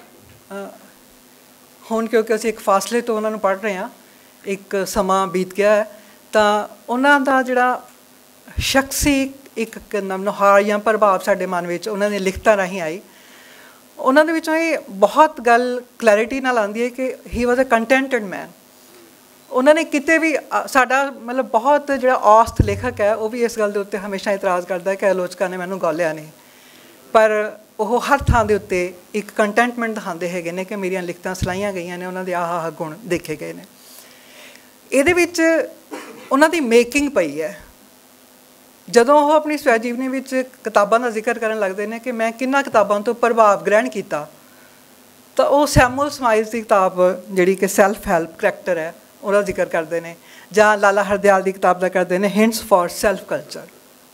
ਹੁਣ ਕਿਉਂਕਿ ਅਸੀਂ ਇੱਕ ਫਾਸਲੇ ਤੋਂ ਉਹਨਾਂ ਨੂੰ ਪੜ੍ਹ ਰਹੇ ਹਾਂ, ਇੱਕ ਸਮਾਂ ਬੀਤ ਗਿਆ ਹੈ, ਤਾਂ ਉਹਨਾਂ ਦਾ ਜਿਹੜਾ ਸ਼ਖਸੀ ਇੱਕ ਨੁਹਾਰ ਜਾਂ ਪ੍ਰਭਾਵ ਸਾਡੇ ਮਨ ਵਿੱਚ ਉਹਨਾਂ ਦੀਆਂ ਲਿਖਤਾਂ ਰਾਹੀਂ ਆਈ। ਉਹਨਾਂ ਦੇ ਵਿੱਚੋਂ ਇਹ ਬਹੁਤ ਗੱਲ ਕਲੈਰਿਟੀ ਨਾਲ ਆਉਂਦੀ ਹੈ ਕਿ ਹੀ ਵਾਜ਼ ਅ ਕੰਟੈਂਟਡ ਮੈਨ। ਉਹਨਾਂ ਨੇ ਕਿਤੇ ਵੀ ਸਾਡਾ ਮਤਲਬ ਬਹੁਤ ਜਿਹੜਾ ਔਸਤ ਲੇਖਕ ਹੈ ਉਹ ਵੀ ਇਸ ਗੱਲ ਦੇ ਉੱਤੇ ਹਮੇਸ਼ਾ ਇਤਰਾਜ਼ ਕਰਦਾ ਕਿ ਆਲੋਚਕਾਂ ਨੇ ਮੈਨੂੰ ਗਾਲਿਆ ਨਹੀਂ, ਪਰ ਉਹ ਹਰ ਥਾਂ ਦੇ ਉੱਤੇ ਇੱਕ ਕੰਟੈਂਟਮੈਂਟ ਦਿਖਾਉਂਦੇ ਹੈਗੇ ਨੇ ਕਿ ਮੇਰੀਆਂ ਲਿਖਤਾਂ ਸਲਾਹੀਆਂ ਗਈਆਂ ਨੇ, ਉਹਨਾਂ ਦੇ ਆਹ ਆਹ ਗੁਣ ਦੇਖੇ ਗਏ ਨੇ। ਇਹਦੇ ਵਿੱਚ ਉਹਨਾਂ ਦੀ ਮੇਕਿੰਗ ਪਈ ਹੈ। ਜਦੋਂ ਉਹ ਆਪਣੀ ਸਵੈ ਜੀਵਨੀ ਵਿੱਚ ਕਿਤਾਬਾਂ ਦਾ ਜ਼ਿਕਰ ਕਰਨ ਲੱਗਦੇ ਨੇ ਕਿ ਮੈਂ ਕਿੰਨਾਂ ਕਿਤਾਬਾਂ ਤੋਂ ਪ੍ਰਭਾਵ ਗ੍ਰਹਿਣ ਕੀਤਾ, ਤਾਂ ਉਹ ਸੈਮੂਅਲ ਸਮਾਈਲਸ ਦੀ ਕਿਤਾਬ ਜਿਹੜੀ ਕਿ ਸੈਲਫ ਹੈਲਪ ਕਰੈਕਟਰ ਹੈ ਉਹਦਾ ਜ਼ਿਕਰ ਕਰਦੇ ਨੇ, ਜਾਂ ਲਾਲਾ ਹਰਦਿਆਲ ਦੀ ਕਿਤਾਬ ਦਾ ਕਰਦੇ ਨੇ ਹਿੰਟਸ ਫॉर ਸੈਲਫ ਕਲਚਰ।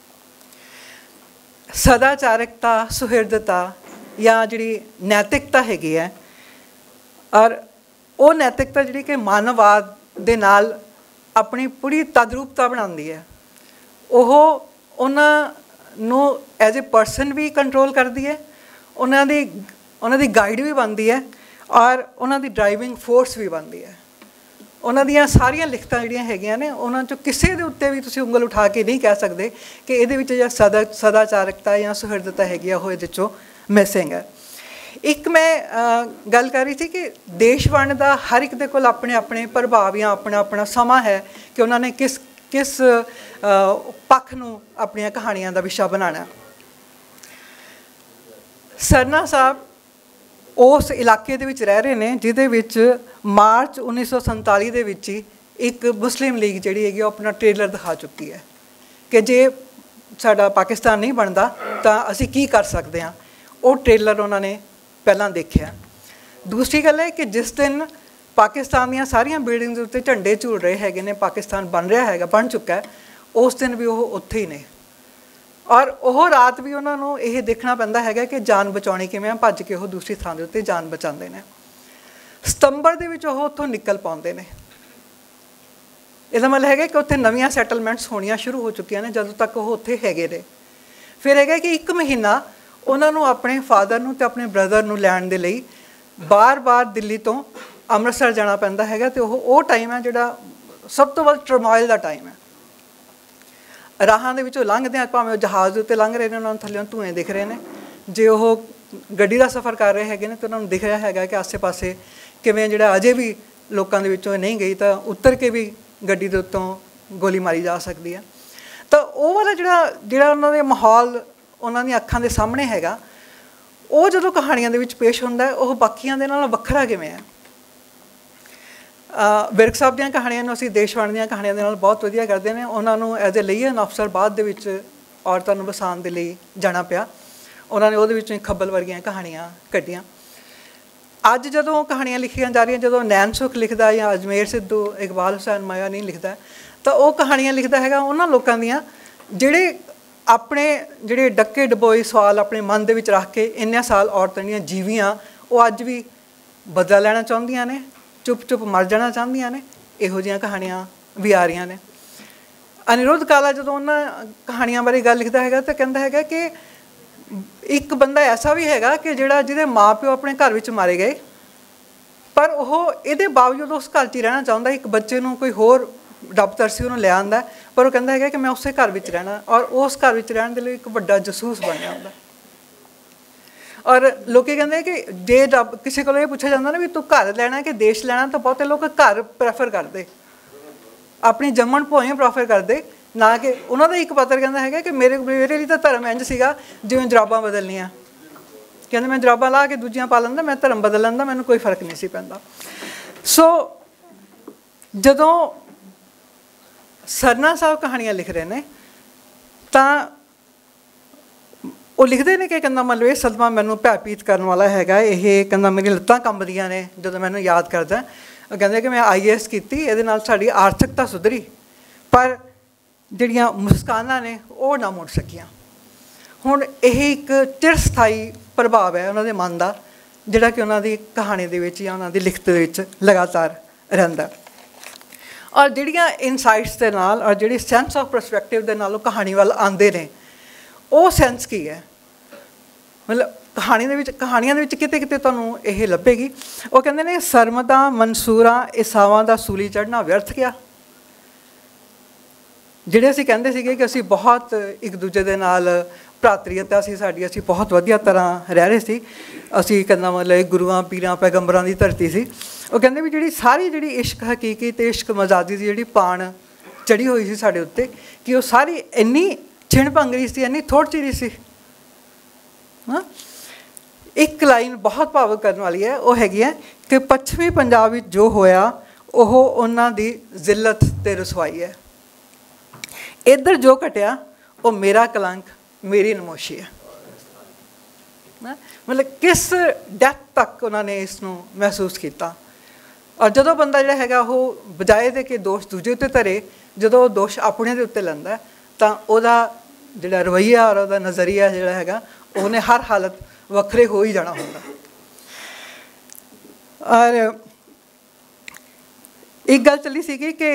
ਸਦਾਚਾਰਕਤਾ, ਸੁਹਿਰਦਤਾ ਜਾਂ ਜਿਹੜੀ ਨੈਤਿਕਤਾ ਹੈਗੀ ਹੈ, ਔਰ ਉਹ ਨੈਤਿਕਤਾ ਜਿਹੜੀ ਕਿ ਮਾਨਵਵਾਦ ਦੇ ਨਾਲ ਆਪਣੀ ਪੂਰੀ ਤਦਰੂਪਤਾ ਬਣਾਉਂਦੀ ਹੈ, ਉਹ ਉਹਨਾਂ ਨੂੰ ਐਜ਼ ਏ ਪਰਸਨ ਵੀ ਕੰਟਰੋਲ ਕਰਦੀ ਹੈ, ਉਹਨਾਂ ਦੀ ਉਹਨਾਂ ਦੀ ਗਾਈਡ ਵੀ ਬਣਦੀ ਹੈ, ਔਰ ਉਹਨਾਂ ਦੀ ਡਰਾਈਵਿੰਗ ਫੋਰਸ ਵੀ ਬਣਦੀ ਹੈ। ਉਹਨਾਂ ਦੀਆਂ ਸਾਰੀਆਂ ਲਿਖਤਾਂ ਜਿਹੜੀਆਂ ਹੈਗੀਆਂ ਨੇ ਉਹਨਾਂ 'ਚੋਂ ਕਿਸੇ ਦੇ ਉੱਤੇ ਵੀ ਤੁਸੀਂ ਉਂਗਲ ਉਠਾ ਕੇ ਨਹੀਂ ਕਹਿ ਸਕਦੇ ਕਿ ਇਹਦੇ ਵਿੱਚ ਜਿਹੜਾ ਸਦਾ ਸਦਾਚਾਰਕਤਾ ਜਾਂ ਸੁਹਿਰਦਤਾ ਹੈਗੀ ਆ ਉਹ ਇਹਦੇ 'ਚੋਂ ਮਿਸਿੰਗ ਹੈ। ਇੱਕ ਮੈਂ ਗੱਲ ਕਰ ਰਹੀ ਸੀ ਕਿ ਦੇਸ਼ ਵੰਡ ਦਾ ਹਰ ਇੱਕ ਦੇ ਕੋਲ ਆਪਣੇ ਆਪਣੇ ਪ੍ਰਭਾਵ ਜਾਂ ਆਪਣਾ ਆਪਣਾ ਸਮਾਂ ਹੈ ਕਿ ਉਹਨਾਂ ਨੇ ਕਿਸ किस पक्ष नूं अपणियां कहानियां दा विशा बनाना। सरना साहब उस इलाके दे विच रह रहे ने जिहदे विच मार्च उन्नीस सौ संताली दे विच ही एक मुस्लिम लीग जिहड़ी हैगी अपना ट्रेलर दिखा चुकी है कि जे साडा पाकिस्तान नहीं बनता तो असी की कर सकते हैं। वो ट्रेलर उन्होंने पहला देखा। दूसरी गल है कि जिस दिन पाकिस्तान दी सारियां बिल्डिंग के उत्ते झंडे झूल रहे हैगे ने, पाकिस्तान बन रहा है, बन चुका है, उस दिन भी वो उत्थे ही ने। और वह रात भी उन्होंने ये देखना पैंदा है कि जान बचानी किवें, भज के वो दूसरी थां दे उत्ते जान बचाते हैं। सतंबर दे विच वो उत्थों निकल पाते हैं। इसदा मतलब है कि उत्थे नवीं सैटलमेंट्स होनियां शुरू हो चुकियां ने जदों तक वो उत्थे हैगे ने। फिर है कि एक महीना उन्होंने अपने फादर नूं ते अपने ब्रदर नूं लैण दे लई बार बार दिल्ली तो अमृतसर जाना पैंदा है। तो वो टाइम है जिहड़ा सब तो वध टरमोइल का टाइम है। राहां दे विचों लंघदे भावें जहाज़ उत्ते लंघ रहे हैं, उन्होंने थल्लों धुएं दिख रहे हैं। जे वो गड्डी का सफ़र कर रहे हैं तो उन्होंने दिख रहा है कि आसे पासे किवें जिहड़ा अजे भी लोकां दे विचों नहीं गई तो उतर के भी गड्डी दे उत्तों गोली मारी जा सकती है। तो वो वाला जिहड़ा जिहड़ा उन्हां दे माहौल उन्हां दी अखां दे सामने हैगा, वो जदों कहानियां दे विच पेश हुंदा है वो बाकियां दे नाल वखरा किवें है। विरक साहब दी कहानियां नूं असीं देशवाणी दी कहानियां दे नाल बहुत वधिया करदे ने। उन्हां नूं एज ए लियन अफसर बाद दे विच औरतां नूं बसाउण दे लई जाना पिया। उन्होंने उहदे विचों खब्बल वर्गियां कहानियां कड्ढियां। अज जदों कहानियां लिखियां जा रही, जदों नैन सुख लिखदा या अजमेर सिद्धू, इकबाल हुसैन माया नहीं लिखदा, तो वह कहानियां लिखदा हैगा उन्हां लोकां दियां जिहड़े अपने जिहड़े डक्के डबोए सवाल अपने मन दे विच रख के इन्ने साल औरतां दियां जीवियां वो अज भी बदला लैना चाहुंदियां ने, चुप चुप मर जाना चाहुंदियां ने। इहो जिहियां कहानियां भी आ रही ने। अनिरुद्ध काला जदों उन्हां कहानियां बारे गल लिखदा हैगा तो कहंदा हैगा कि एक बंदा ऐसा भी हैगा कि जिहड़ा जिहदे माँ प्यो अपने घर विच मारे गए, पर वह इहदे बावजूद उस घर च ही रहना चाहुंदा। एक बच्चे नूं कोई होर रब तरसी उहनूं ले आंदा, पर वो कहंदा है कि मैं उस घर विच रहना, और उस घर विच रहण दे लई एक वड्डा जसूस बनिया हुंदा। और लोग कहते कि जे रब किसी को पूछा जाता ना भी तू घर लैना कि देश लैना, तो बहुते लोग घर प्रैफर करते, अपनी जम्मन भोएं प्रैफर करते, ना कि उन्होंने एक पत्र कहता है कि मेरे मेरे लिए तो धर्म इंज सीगा जिवें जराबां बदलनियां। कहते मैं जराबां ला के दूजियां पा लैंदा, मैं धर्म बदल लैंदा, मैनूं कोई फर्क नहीं सी पैंदा। सो जदों सरना साहब कहानियां लिख रहे हैं तो वो लिखते हैं कि कहना मतलब ये सदमा मैनू भयभीत करने वाला है। ये कहना मेरी लत्तां कंबदियां ने जो मैनू याद करदा। कहते कि मैं आई ए एस की, ये साड़ी आर्थिकता सुधरी, पर जिहड़ियां मुस्कानां ने वो ना मुड़ सकियां। हुण यह एक चिरस्थाई प्रभाव है उन्होंने मन का, जिहड़ा कि उन्होंने कहानी दे विच या उन्होंने लिखत दे विच लगातार रहिंदा। और जिहड़ियां इनसाइट्स के नाल और जिहड़ी सेंस ऑफ परसपैक्टिव के नाल कहानी वाल आंदे ने, वो सेंस की है। मतलब कहानी दे विच कहानियां दे विच किते किते तुहानूं ये लभेगी। वो कहंदे ने सरमदा मंसूरां इसावां दा सूली चढ़ना व्यर्थ गया। जिहड़े असीं कहंदे सीगे कि असीं बहुत एक दूजे दे नाल भरातरीयता सी साडी, असीं बहुत वधिया तरह रह रहे सी, असीं कहना मतलब गुरुआं पीरां पैगंबरां दी धरती सी। वो कहंदे भी जिहड़ी सारी जिहड़ी इश्क हकीकी ते इश्क मजादी दी जिहड़ी पाण चढ़ी हुई सी साडे उत्ते, कि वो सारी इन्नी छिण भंगरी सी, इन्नी थोड़ चिरी सी। हाँ, एक लाइन बहुत भावुक करने वाली है, वो हैगी है कि पश्चिमी पंजाब विच जो होया ओह उन्हां दी जिल्लत ते रसवाई है। इधर जो घटिया वो मेरा कलंक, मेरी नमोशी है। मतलब किस डेप्थ तक उन्होंने इसनूं महसूस किया। और जो बंदा जिहड़ा हैगा वो बजाए दे के दोष दूजे उत्ते धरे, जो दोष अपने दे उत्ते लैंदा तां ओहदा जिहड़ा रवैया और ओहदा नज़रिया जिहड़ा हैगा उन्हें हर हालत वखरे हो ही जाना हुंदा। और एक गल चली सी कि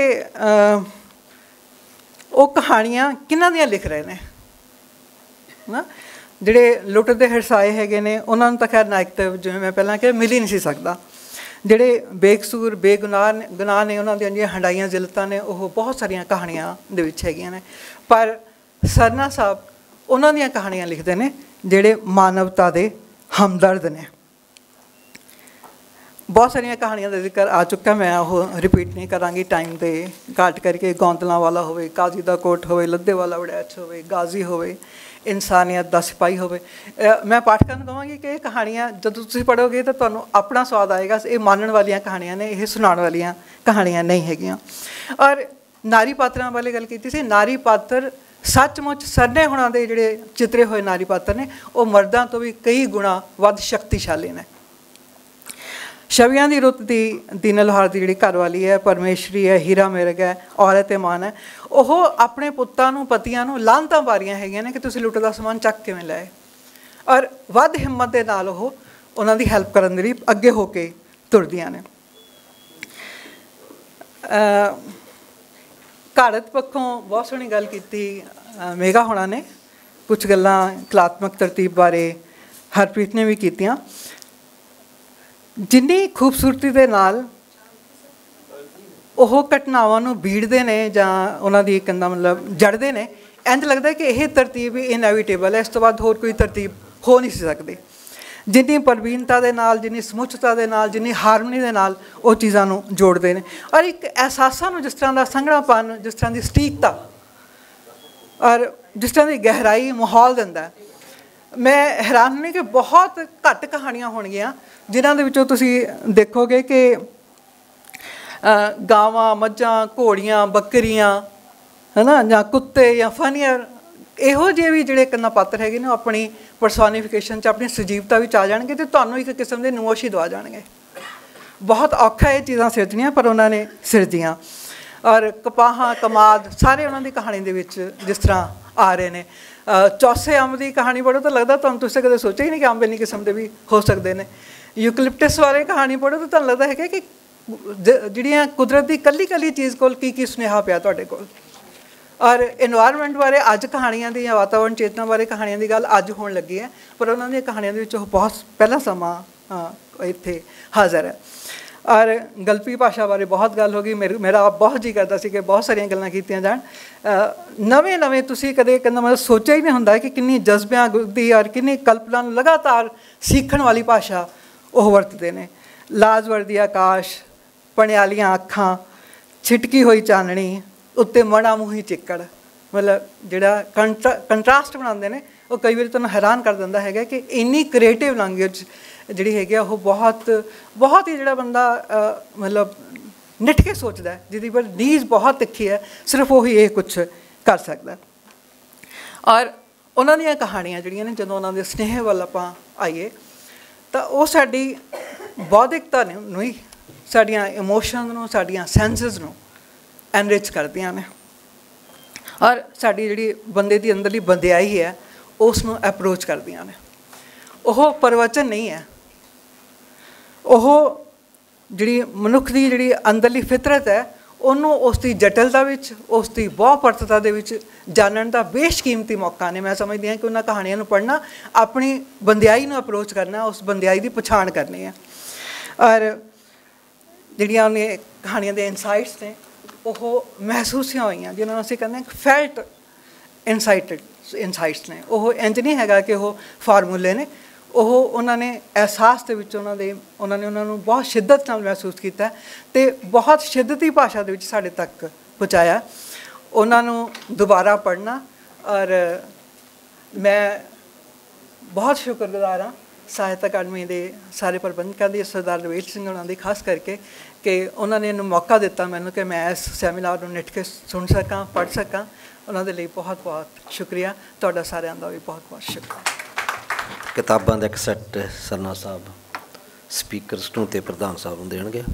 वो कहानियां किन्हां दियां लिख रहे हैं ना, जिहड़े लुट दे हरसाए हैगे ने उन्होंने तो खैर नायकत्व जिवें मैं पहलां कि मिल ही नहीं सी सकदा। जिहड़े बेकसूर बेगुनाह गुनाह ने उन्हां दियां हंडाइयां जिलतां ने वो बहुत सारियां कहानियां दे विच हैगियां ने। पर सरना साहब उन्हां दियां कहानियां लिखते हैं जिहड़े मानवता दे हमदर्द ने। ਬਹੁਤ ਸਾਰੀਆਂ ਕਹਾਣੀਆਂ ਦਾ ਜ਼ਿਕਰ ਆ ਚੁੱਕਾ, ਮੈਂ ਉਹ ਰਿਪੀਟ ਨਹੀਂ ਕਰਾਂਗੀ ਟਾਈਮ ਦੇ ਘਾਟ ਕਰਕੇ। ਗੌਂਤਲਾਂ ਵਾਲਾ ਹੋਵੇ, ਕਾਜ਼ੀ ਦਾ ਕੋਟ ਹੋਵੇ, ਲੱਦੇ ਵਾਲਾ ਵੜੈਚ ਹੋਵੇ, ਗਾਜ਼ੀ ਹੋਵੇ, ਇਨਸਾਨੀਅਤ ਦਾ ਸਿਪਾਹੀ ਹੋਵੇ। ਮੈਂ ਪਾਠਕਾਂ ਨੂੰ ਕਹਾਂਗੀ ਕਿ ਇਹ ਕਹਾਣੀਆਂ ਜਦੋਂ ਤੁਸੀਂ ਪੜ੍ਹੋਗੇ ਤਾਂ ਤੁਹਾਨੂੰ ਆਪਣਾ ਸਵਾਦ ਆਏਗਾ। ਇਹ ਮੰਨਣ ਵਾਲੀਆਂ ਕਹਾਣੀਆਂ ਨੇ, ਇਹ ਸੁਣਾਉਣ ਵਾਲੀਆਂ ਕਹਾਣੀਆਂ ਨਹੀਂ ਹੈਗੀਆਂ। ਔਰ ਨਾਰੀ ਪਾਤਰਾਂ ਬਾਰੇ ਗੱਲ ਕੀਤੀ ਸੀ। ਨਾਰੀ ਪਾਤਰ ਸੱਚਮੁੱਚ ਸਰਨੇ ਹੁਣਾਂ ਦੇ ਜਿਹੜੇ ਚਿੱਤਰੇ ਹੋਏ ਨਾਰੀ ਪਾਤਰ ਨੇ ਉਹ ਮਰਦਾਂ ਤੋਂ ਵੀ ਕਈ ਗੁਣਾ ਵੱਧ ਸ਼ਕਤੀਸ਼ਾਲੀ ਨੇ। ਛਵੀਆਂ ਦੀ ਰੁੱਤ ਦੀ ਦੀਨਾ ਲੋਹਾਰ ਦੀ ਜਿਹੜੀ ਘਰਵਾਲੀ ਹੈ, ਪਰਮੇਸ਼ਰੀ ਹੈ, ਹੀਰਾ ਮਿਰਗ ਹੈ, ਔਰਤ ਏ ਮਾਨ ਹੈ, ਉਹ ਆਪਣੇ ਪੁੱਤਾਂ ਨੂੰ, ਪਤੀਆਂ ਨੂੰ ਲਾਹਨਤਾਂ ਮਾਰੀਆਂ ਹੈਗੀਆਂ ਨੇ ਕਿ ਤੁਸੀਂ ਲੁੱਟ ਦਾ ਸਮਾਨ ਚੱਕ ਕਿਵੇਂ ਲਏ। ਔਰ ਵੱਧ ਹਿੰਮਤ ਦੇ ਨਾਲ ਉਹ ਉਹਨਾਂ ਦੀ ਹੈਲਪ ਕਰਨ ਦੇ ਲਈ ਅੱਗੇ ਹੋ ਕੇ ਤੁਰਦੀਆਂ ਨੇ। ਘਾੜਤ ਪੱਖੋਂ ਬਹੁਤ ਸੋਹਣੀ ਗੱਲ ਕੀਤੀ ਮੇਘਾ ਹੋਣਾ ਨੇ। ਕੁਛ ਗੱਲਾਂ ਕਲਾਤਮਕ ਤਰਤੀਬ ਬਾਰੇ ਹਰਪ੍ਰੀਤ ਨੇ ਵੀ ਕੀਤੀਆਂ। ਜਿੰਨੀ ਖੂਬਸੂਰਤੀ ਦੇ ਨਾਲ ਉਹ ਘਟਨਾਵਾਂ ਨੂੰ ਬੀੜਦੇ ਨੇ ਜਾਂ ਉਹਨਾਂ ਦੀ ਕਹਿੰਦਾ ਮਤਲਬ ਜੜਦੇ ਨੇ, ਇੰਝ ਲੱਗਦਾ ਕਿ ਇਹ ਤਰਤੀਬ ਹੀ ਇਨਐਵਿਟੇਬਲ ਹੈ, ਇਸ ਤੋਂ ਬਾਅਦ ਹੋਰ ਕੋਈ ਤਰਤੀਬ ਹੋ ਨਹੀਂ ਸਕਦੀ। ਜਿੰਨੀ ਪ੍ਰਵੀਨਤਾ ਦੇ ਨਾਲ, ਜਿੰਨੀ ਸਮੁੱਚਤਾ ਦੇ ਨਾਲ, ਜਿੰਨੀ ਹਾਰਮਨੀ ਦੇ ਨਾਲ ਉਹ ਚੀਜ਼ਾਂ ਨੂੰ ਜੋੜਦੇ ਨੇ। ਔਰ ਇੱਕ ਅਹਿਸਾਸਾਂ ਨੂੰ ਜਿਸ ਤਰ੍ਹਾਂ ਦਾ ਸੰਘਣਾਪਨ, ਜਿਸ ਤਰ੍ਹਾਂ ਦੀ ਸਟੀਕਤਾ ਔਰ ਜਿਸ ਤਰ੍ਹਾਂ ਦੀ ਗਹਿਰਾਈ ਮਾਹੌਲ ਦਿੰਦਾ। ਮੈਂ ਹੈਰਾਨ ਨਹੀਂ ਕਿ ਬਹੁਤ ਘੱਟ ਕਹਾਣੀਆਂ ਹੋਣਗੀਆਂ ਜਿਨ੍ਹਾਂ ਦੇ ਵਿੱਚੋਂ ਤੁਸੀਂ ਦੇਖੋਗੇ ਕਿ ਗਾਵਾਂ, ਮੱਝਾਂ, ਘੋੜੀਆਂ, ਬੱਕਰੀਆਂ, ਹੈ ਨਾ, ਜਾਂ ਕੁੱਤੇ ਜਾਂ ਫਨੀਅਰ, ਇਹੋ ਜਿਹੇ ਵੀ ਜਿਹੜੇ ਕੰਨਾ ਪਾਤਰ ਹੈਗੇ ਨੇ ਉਹ ਆਪਣੀ ਪਰਸੋਨੀਫਿਕੇਸ਼ਨ 'ਚ ਆਪਣੀ ਸਜੀਵਤਾ ਵਿੱਚ ਆ ਜਾਣਗੇ ਅਤੇ ਤੁਹਾਨੂੰ ਇੱਕ ਕਿਸਮ ਦੇ ਨਮੋਸ਼ੀ ਦਵਾ ਜਾਣਗੇ। ਬਹੁਤ ਔਖਾ ਇਹ ਚੀਜ਼ਾਂ ਸਿਰਜਣੀਆਂ, ਪਰ ਉਹਨਾਂ ਨੇ ਸਿਰਜੀਆਂ। ਔਰ ਕਪਾਹਾਂ, ਕਮਾਦ ਸਾਰੇ ਉਹਨਾਂ ਦੀ ਕਹਾਣੀ ਦੇ ਵਿੱਚ ਜਿਸ ਤਰ੍ਹਾਂ ਆ ਰਹੇ ਨੇ। ਚੌਸੇ ਅੰਬ ਦੀ ਕਹਾਣੀ ਪੜ੍ਹੋ ਤਾਂ ਲੱਗਦਾ ਤੁਹਾਨੂੰ, ਤੁਸੀਂ ਕਦੇ ਸੋਚਿਆ ਹੀ ਨਹੀਂ ਕਿ ਅੰਬ ਇੰਨੀ ਕਿਸਮ ਦੇ ਵੀ ਹੋ ਸਕਦੇ ਨੇ। ਯੂਕਲਿਪਟਸ ਬਾਰੇ ਕਹਾਣੀ ਪੜ੍ਹੋ ਤਾਂ ਤੁਹਾਨੂੰ ਲੱਗਦਾ ਹੈਗਾ ਕਿ ਜਿਹੜੀਆਂ ਕੁਦਰਤ ਦੀ ਇਕੱਲੀ ਇਕੱਲੀ ਚੀਜ਼ ਕੋਲ ਕੀ ਕੀ ਸੁਨੇਹਾ ਪਿਆ ਤੁਹਾਡੇ ਕੋਲ। ਔਰ ਇਨਵਾਇਰਮੈਂਟ ਬਾਰੇ ਅੱਜ ਕਹਾਣੀਆਂ ਦੀ ਜਾਂ ਵਾਤਾਵਰਣ ਚੇਤਨਾ ਬਾਰੇ ਕਹਾਣੀਆਂ ਦੀ ਗੱਲ ਅੱਜ ਹੋਣ ਲੱਗੀ ਹੈ, ਪਰ ਉਹਨਾਂ ਦੀਆਂ ਕਹਾਣੀਆਂ ਦੇ ਵਿੱਚ ਉਹ ਬਹੁਤ ਪਹਿਲਾ ਸਮਾਂ ਇੱਥੇ ਹਾਜ਼ਰ ਹੈ। ਔਰ ਗਲਪੀ ਭਾਸ਼ਾ ਬਾਰੇ ਬਹੁਤ ਗੱਲ ਹੋ ਗਈ। ਮੇਰੇ ਮੇਰਾ ਬਹੁਤ ਜੀ ਕਰਦਾ ਸੀ ਕਿ ਬਹੁਤ ਸਾਰੀਆਂ ਗੱਲਾਂ ਕੀਤੀਆਂ ਜਾਣ। ਨਵੇਂ ਨਵੇਂ ਤੁਸੀਂ ਕਦੇ ਕਹਿੰਦਾ ਮਤਲਬ ਸੋਚਿਆ ਹੀ ਨਹੀਂ ਹੁੰਦਾ ਕਿ ਕਿੰਨੀ ਜਜ਼ਬਿਆਂ ਦੀ ਔਰ ਕਿੰਨੀ ਕਲਪਨਾ ਨੂੰ ਲਗਾਤਾਰ ਸਿੱਖਣ ਵਾਲੀ ਭਾਸ਼ਾ ਉਹ ਵਰਤਦੇ ਨੇ। ਲਾਜਵਰਦੀ ਆਕਾਸ਼, ਪਣਿਆਲੀਆਂ ਅੱਖਾਂ, ਛਿਟਕੀ ਹੋਈ ਚਾਨਣੀ, ਉੱਤੇ ਮੜਾ ਮੂੰਹੀ ਚਿੱਕੜ, ਮਤਲਬ ਜਿਹੜਾ ਕੰਟਰਾ ਕੰਟਰਾਸਟ ਬਣਾਉਂਦੇ ਨੇ ਉਹ ਕਈ ਵਾਰੀ ਤੁਹਾਨੂੰ ਹੈਰਾਨ ਕਰ ਦਿੰਦਾ ਹੈਗਾ ਕਿ ਇੰਨੀ ਕ੍ਰੀਏਟਿਵ ਲੈਂਗੁਏਜ ਜਿਹੜੀ ਹੈਗੀ ਆ ਉਹ ਬਹੁਤ ਬਹੁਤ ਹੀ ਜਿਹੜਾ ਬੰਦਾ ਮਤਲਬ ਨਿੱਠ ਕੇ ਸੋਚਦਾ, ਜਿਹਦੀ ਪਰ ਨੀਜ਼ ਬਹੁਤ ਤਿੱਖੀ ਹੈ, ਸਿਰਫ ਉਹੀ ਇਹ ਕੁਛ ਕਰ ਸਕਦਾ। ਔਰ ਉਹਨਾਂ ਦੀਆਂ ਕਹਾਣੀਆਂ ਜਿਹੜੀਆਂ ਨੇ, ਜਦੋਂ ਉਹਨਾਂ ਦੇ ਸਨੇਹ ਵੱਲ ਆਪਾਂ ਆਈਏ ਤਾਂ ਉਹ ਸਾਡੀ ਬੌਧਿਕਤਾ ਨੂੰ ਹੀ, ਸਾਡੀਆਂ ਇਮੋਸ਼ਨਸ ਨੂੰ, ਸਾਡੀਆਂ ਸੈਂਸਿਸ ਨੂੰ ਐਨਰਿਚ ਕਰਦੀਆਂ ਨੇ। ਔਰ ਸਾਡੀ ਜਿਹੜੀ ਬੰਦੇ ਦੀ ਅੰਦਰਲੀ ਬੰਦਿਆਈ ਹੈ ਉਸ ਨੂੰ ਅਪਰੋਚ ਕਰਦੀਆਂ ਨੇ। ਉਹ ਪ੍ਰਵਚਨ ਨਹੀਂ ਹੈ, ਉਹ ਜਿਹੜੀ ਮਨੁੱਖ ਦੀ ਜਿਹੜੀ ਅੰਦਰਲੀ ਫਿਤਰਤ ਹੈ ਉਹਨੂੰ ਉਸ ਦੀ ਜਟਲਤਾ ਵਿੱਚ, ਉਸ ਦੀ ਬਹੁਪਰਤਤਾ ਦੇ ਵਿੱਚ ਜਾਣਨ ਦਾ ਬੇਸ਼ਕੀਮਤੀ ਮੌਕਾ ਨੇ। ਮੈਂ ਸਮਝਦੀ ਹਾਂ ਕਿ ਉਹਨਾਂ ਕਹਾਣੀਆਂ ਨੂੰ ਪੜ੍ਹਨਾ ਆਪਣੀ ਬੰਦਿਆਈ ਨੂੰ ਅਪਰੋਚ ਕਰਨਾ, ਉਸ ਬੰਦਿਆਈ ਦੀ ਪਛਾਣ ਕਰਨੀ ਹੈ। ਔਰ ਜਿਹੜੀਆਂ ਉਹਨੇ ਕਹਾਣੀਆਂ ਦੇ ਇਨਸਾਈਟਸ ਨੇ ਉਹ ਮਹਿਸੂਸੀਆਂ ਹੋਈਆਂ, ਜਿਹਨਾਂ ਨੂੰ ਅਸੀਂ ਕਹਿੰਦੇ ਹਾਂ ਫੈਲਟ ਇਨਸਾਈਟਡ ਇਨਸਾਈਟਸ ਨੇ। ਉਹ ਇੰਝ ਨਹੀਂ ਹੈਗਾ ਕਿ ਉਹ ਫਾਰਮੂਲੇ ਨੇ, ਉਹ ਉਹਨਾਂ ਨੇ ਅਹਿਸਾਸ ਦੇ ਵਿੱਚ ਉਹਨਾਂ ਦੇ ਉਹਨਾਂ ਨੇ ਉਹਨਾਂ ਨੂੰ ਬਹੁਤ ਸ਼ਿੱਦਤ ਨਾਲ ਮਹਿਸੂਸ ਕੀਤਾ ਅਤੇ ਬਹੁਤ ਸ਼ਿੱਦਤੀ ਭਾਸ਼ਾ ਦੇ ਵਿੱਚ ਸਾਡੇ ਤੱਕ ਪਹੁੰਚਾਇਆ। ਉਹਨਾਂ ਨੂੰ ਦੁਬਾਰਾ ਪੜ੍ਹਨਾ, ਔਰ ਮੈਂ ਬਹੁਤ ਸ਼ੁਕਰਗੁਜ਼ਾਰ ਹਾਂ ਸਾਹਿਤ ਅਕਾਡਮੀ ਦੇ ਸਾਰੇ ਪ੍ਰਬੰਧਕਾਂ ਦੀ, ਸਰਦਾਰ ਰਵੇਸ਼ ਸਿੰਘ ਉਹਨਾਂ ਦੀ ਖਾਸ ਕਰਕੇ, ਕਿ ਉਹਨਾਂ ਨੇ ਇਹਨੂੰ ਮੌਕਾ ਦਿੱਤਾ ਮੈਨੂੰ ਕਿ ਮੈਂ ਇਸ ਸੈਮੀਨਾਰ ਨੂੰ ਨਿੱਠ ਕੇ ਸੁਣ ਸਕਾਂ, ਪੜ੍ਹ ਸਕਾਂ। ਉਹਨਾਂ ਦੇ ਲਈ ਬਹੁਤ ਬਹੁਤ ਸ਼ੁਕਰੀਆ। ਤੁਹਾਡਾ ਸਾਰਿਆਂ ਦਾ ਵੀ ਬਹੁਤ ਬਹੁਤ ਸ਼ੁਕਰੀਆ। ਕਿਤਾਬਾਂ ਦਾ ਇੱਕ ਸੈੱਟ ਸਰਨਾ ਸਾਹਿਬ ਸਪੀਕਰਸ ਨੂੰ ਅਤੇ ਪ੍ਰਧਾਨ ਸਾਹਿਬ ਨੂੰ ਦੇਣਗੇ।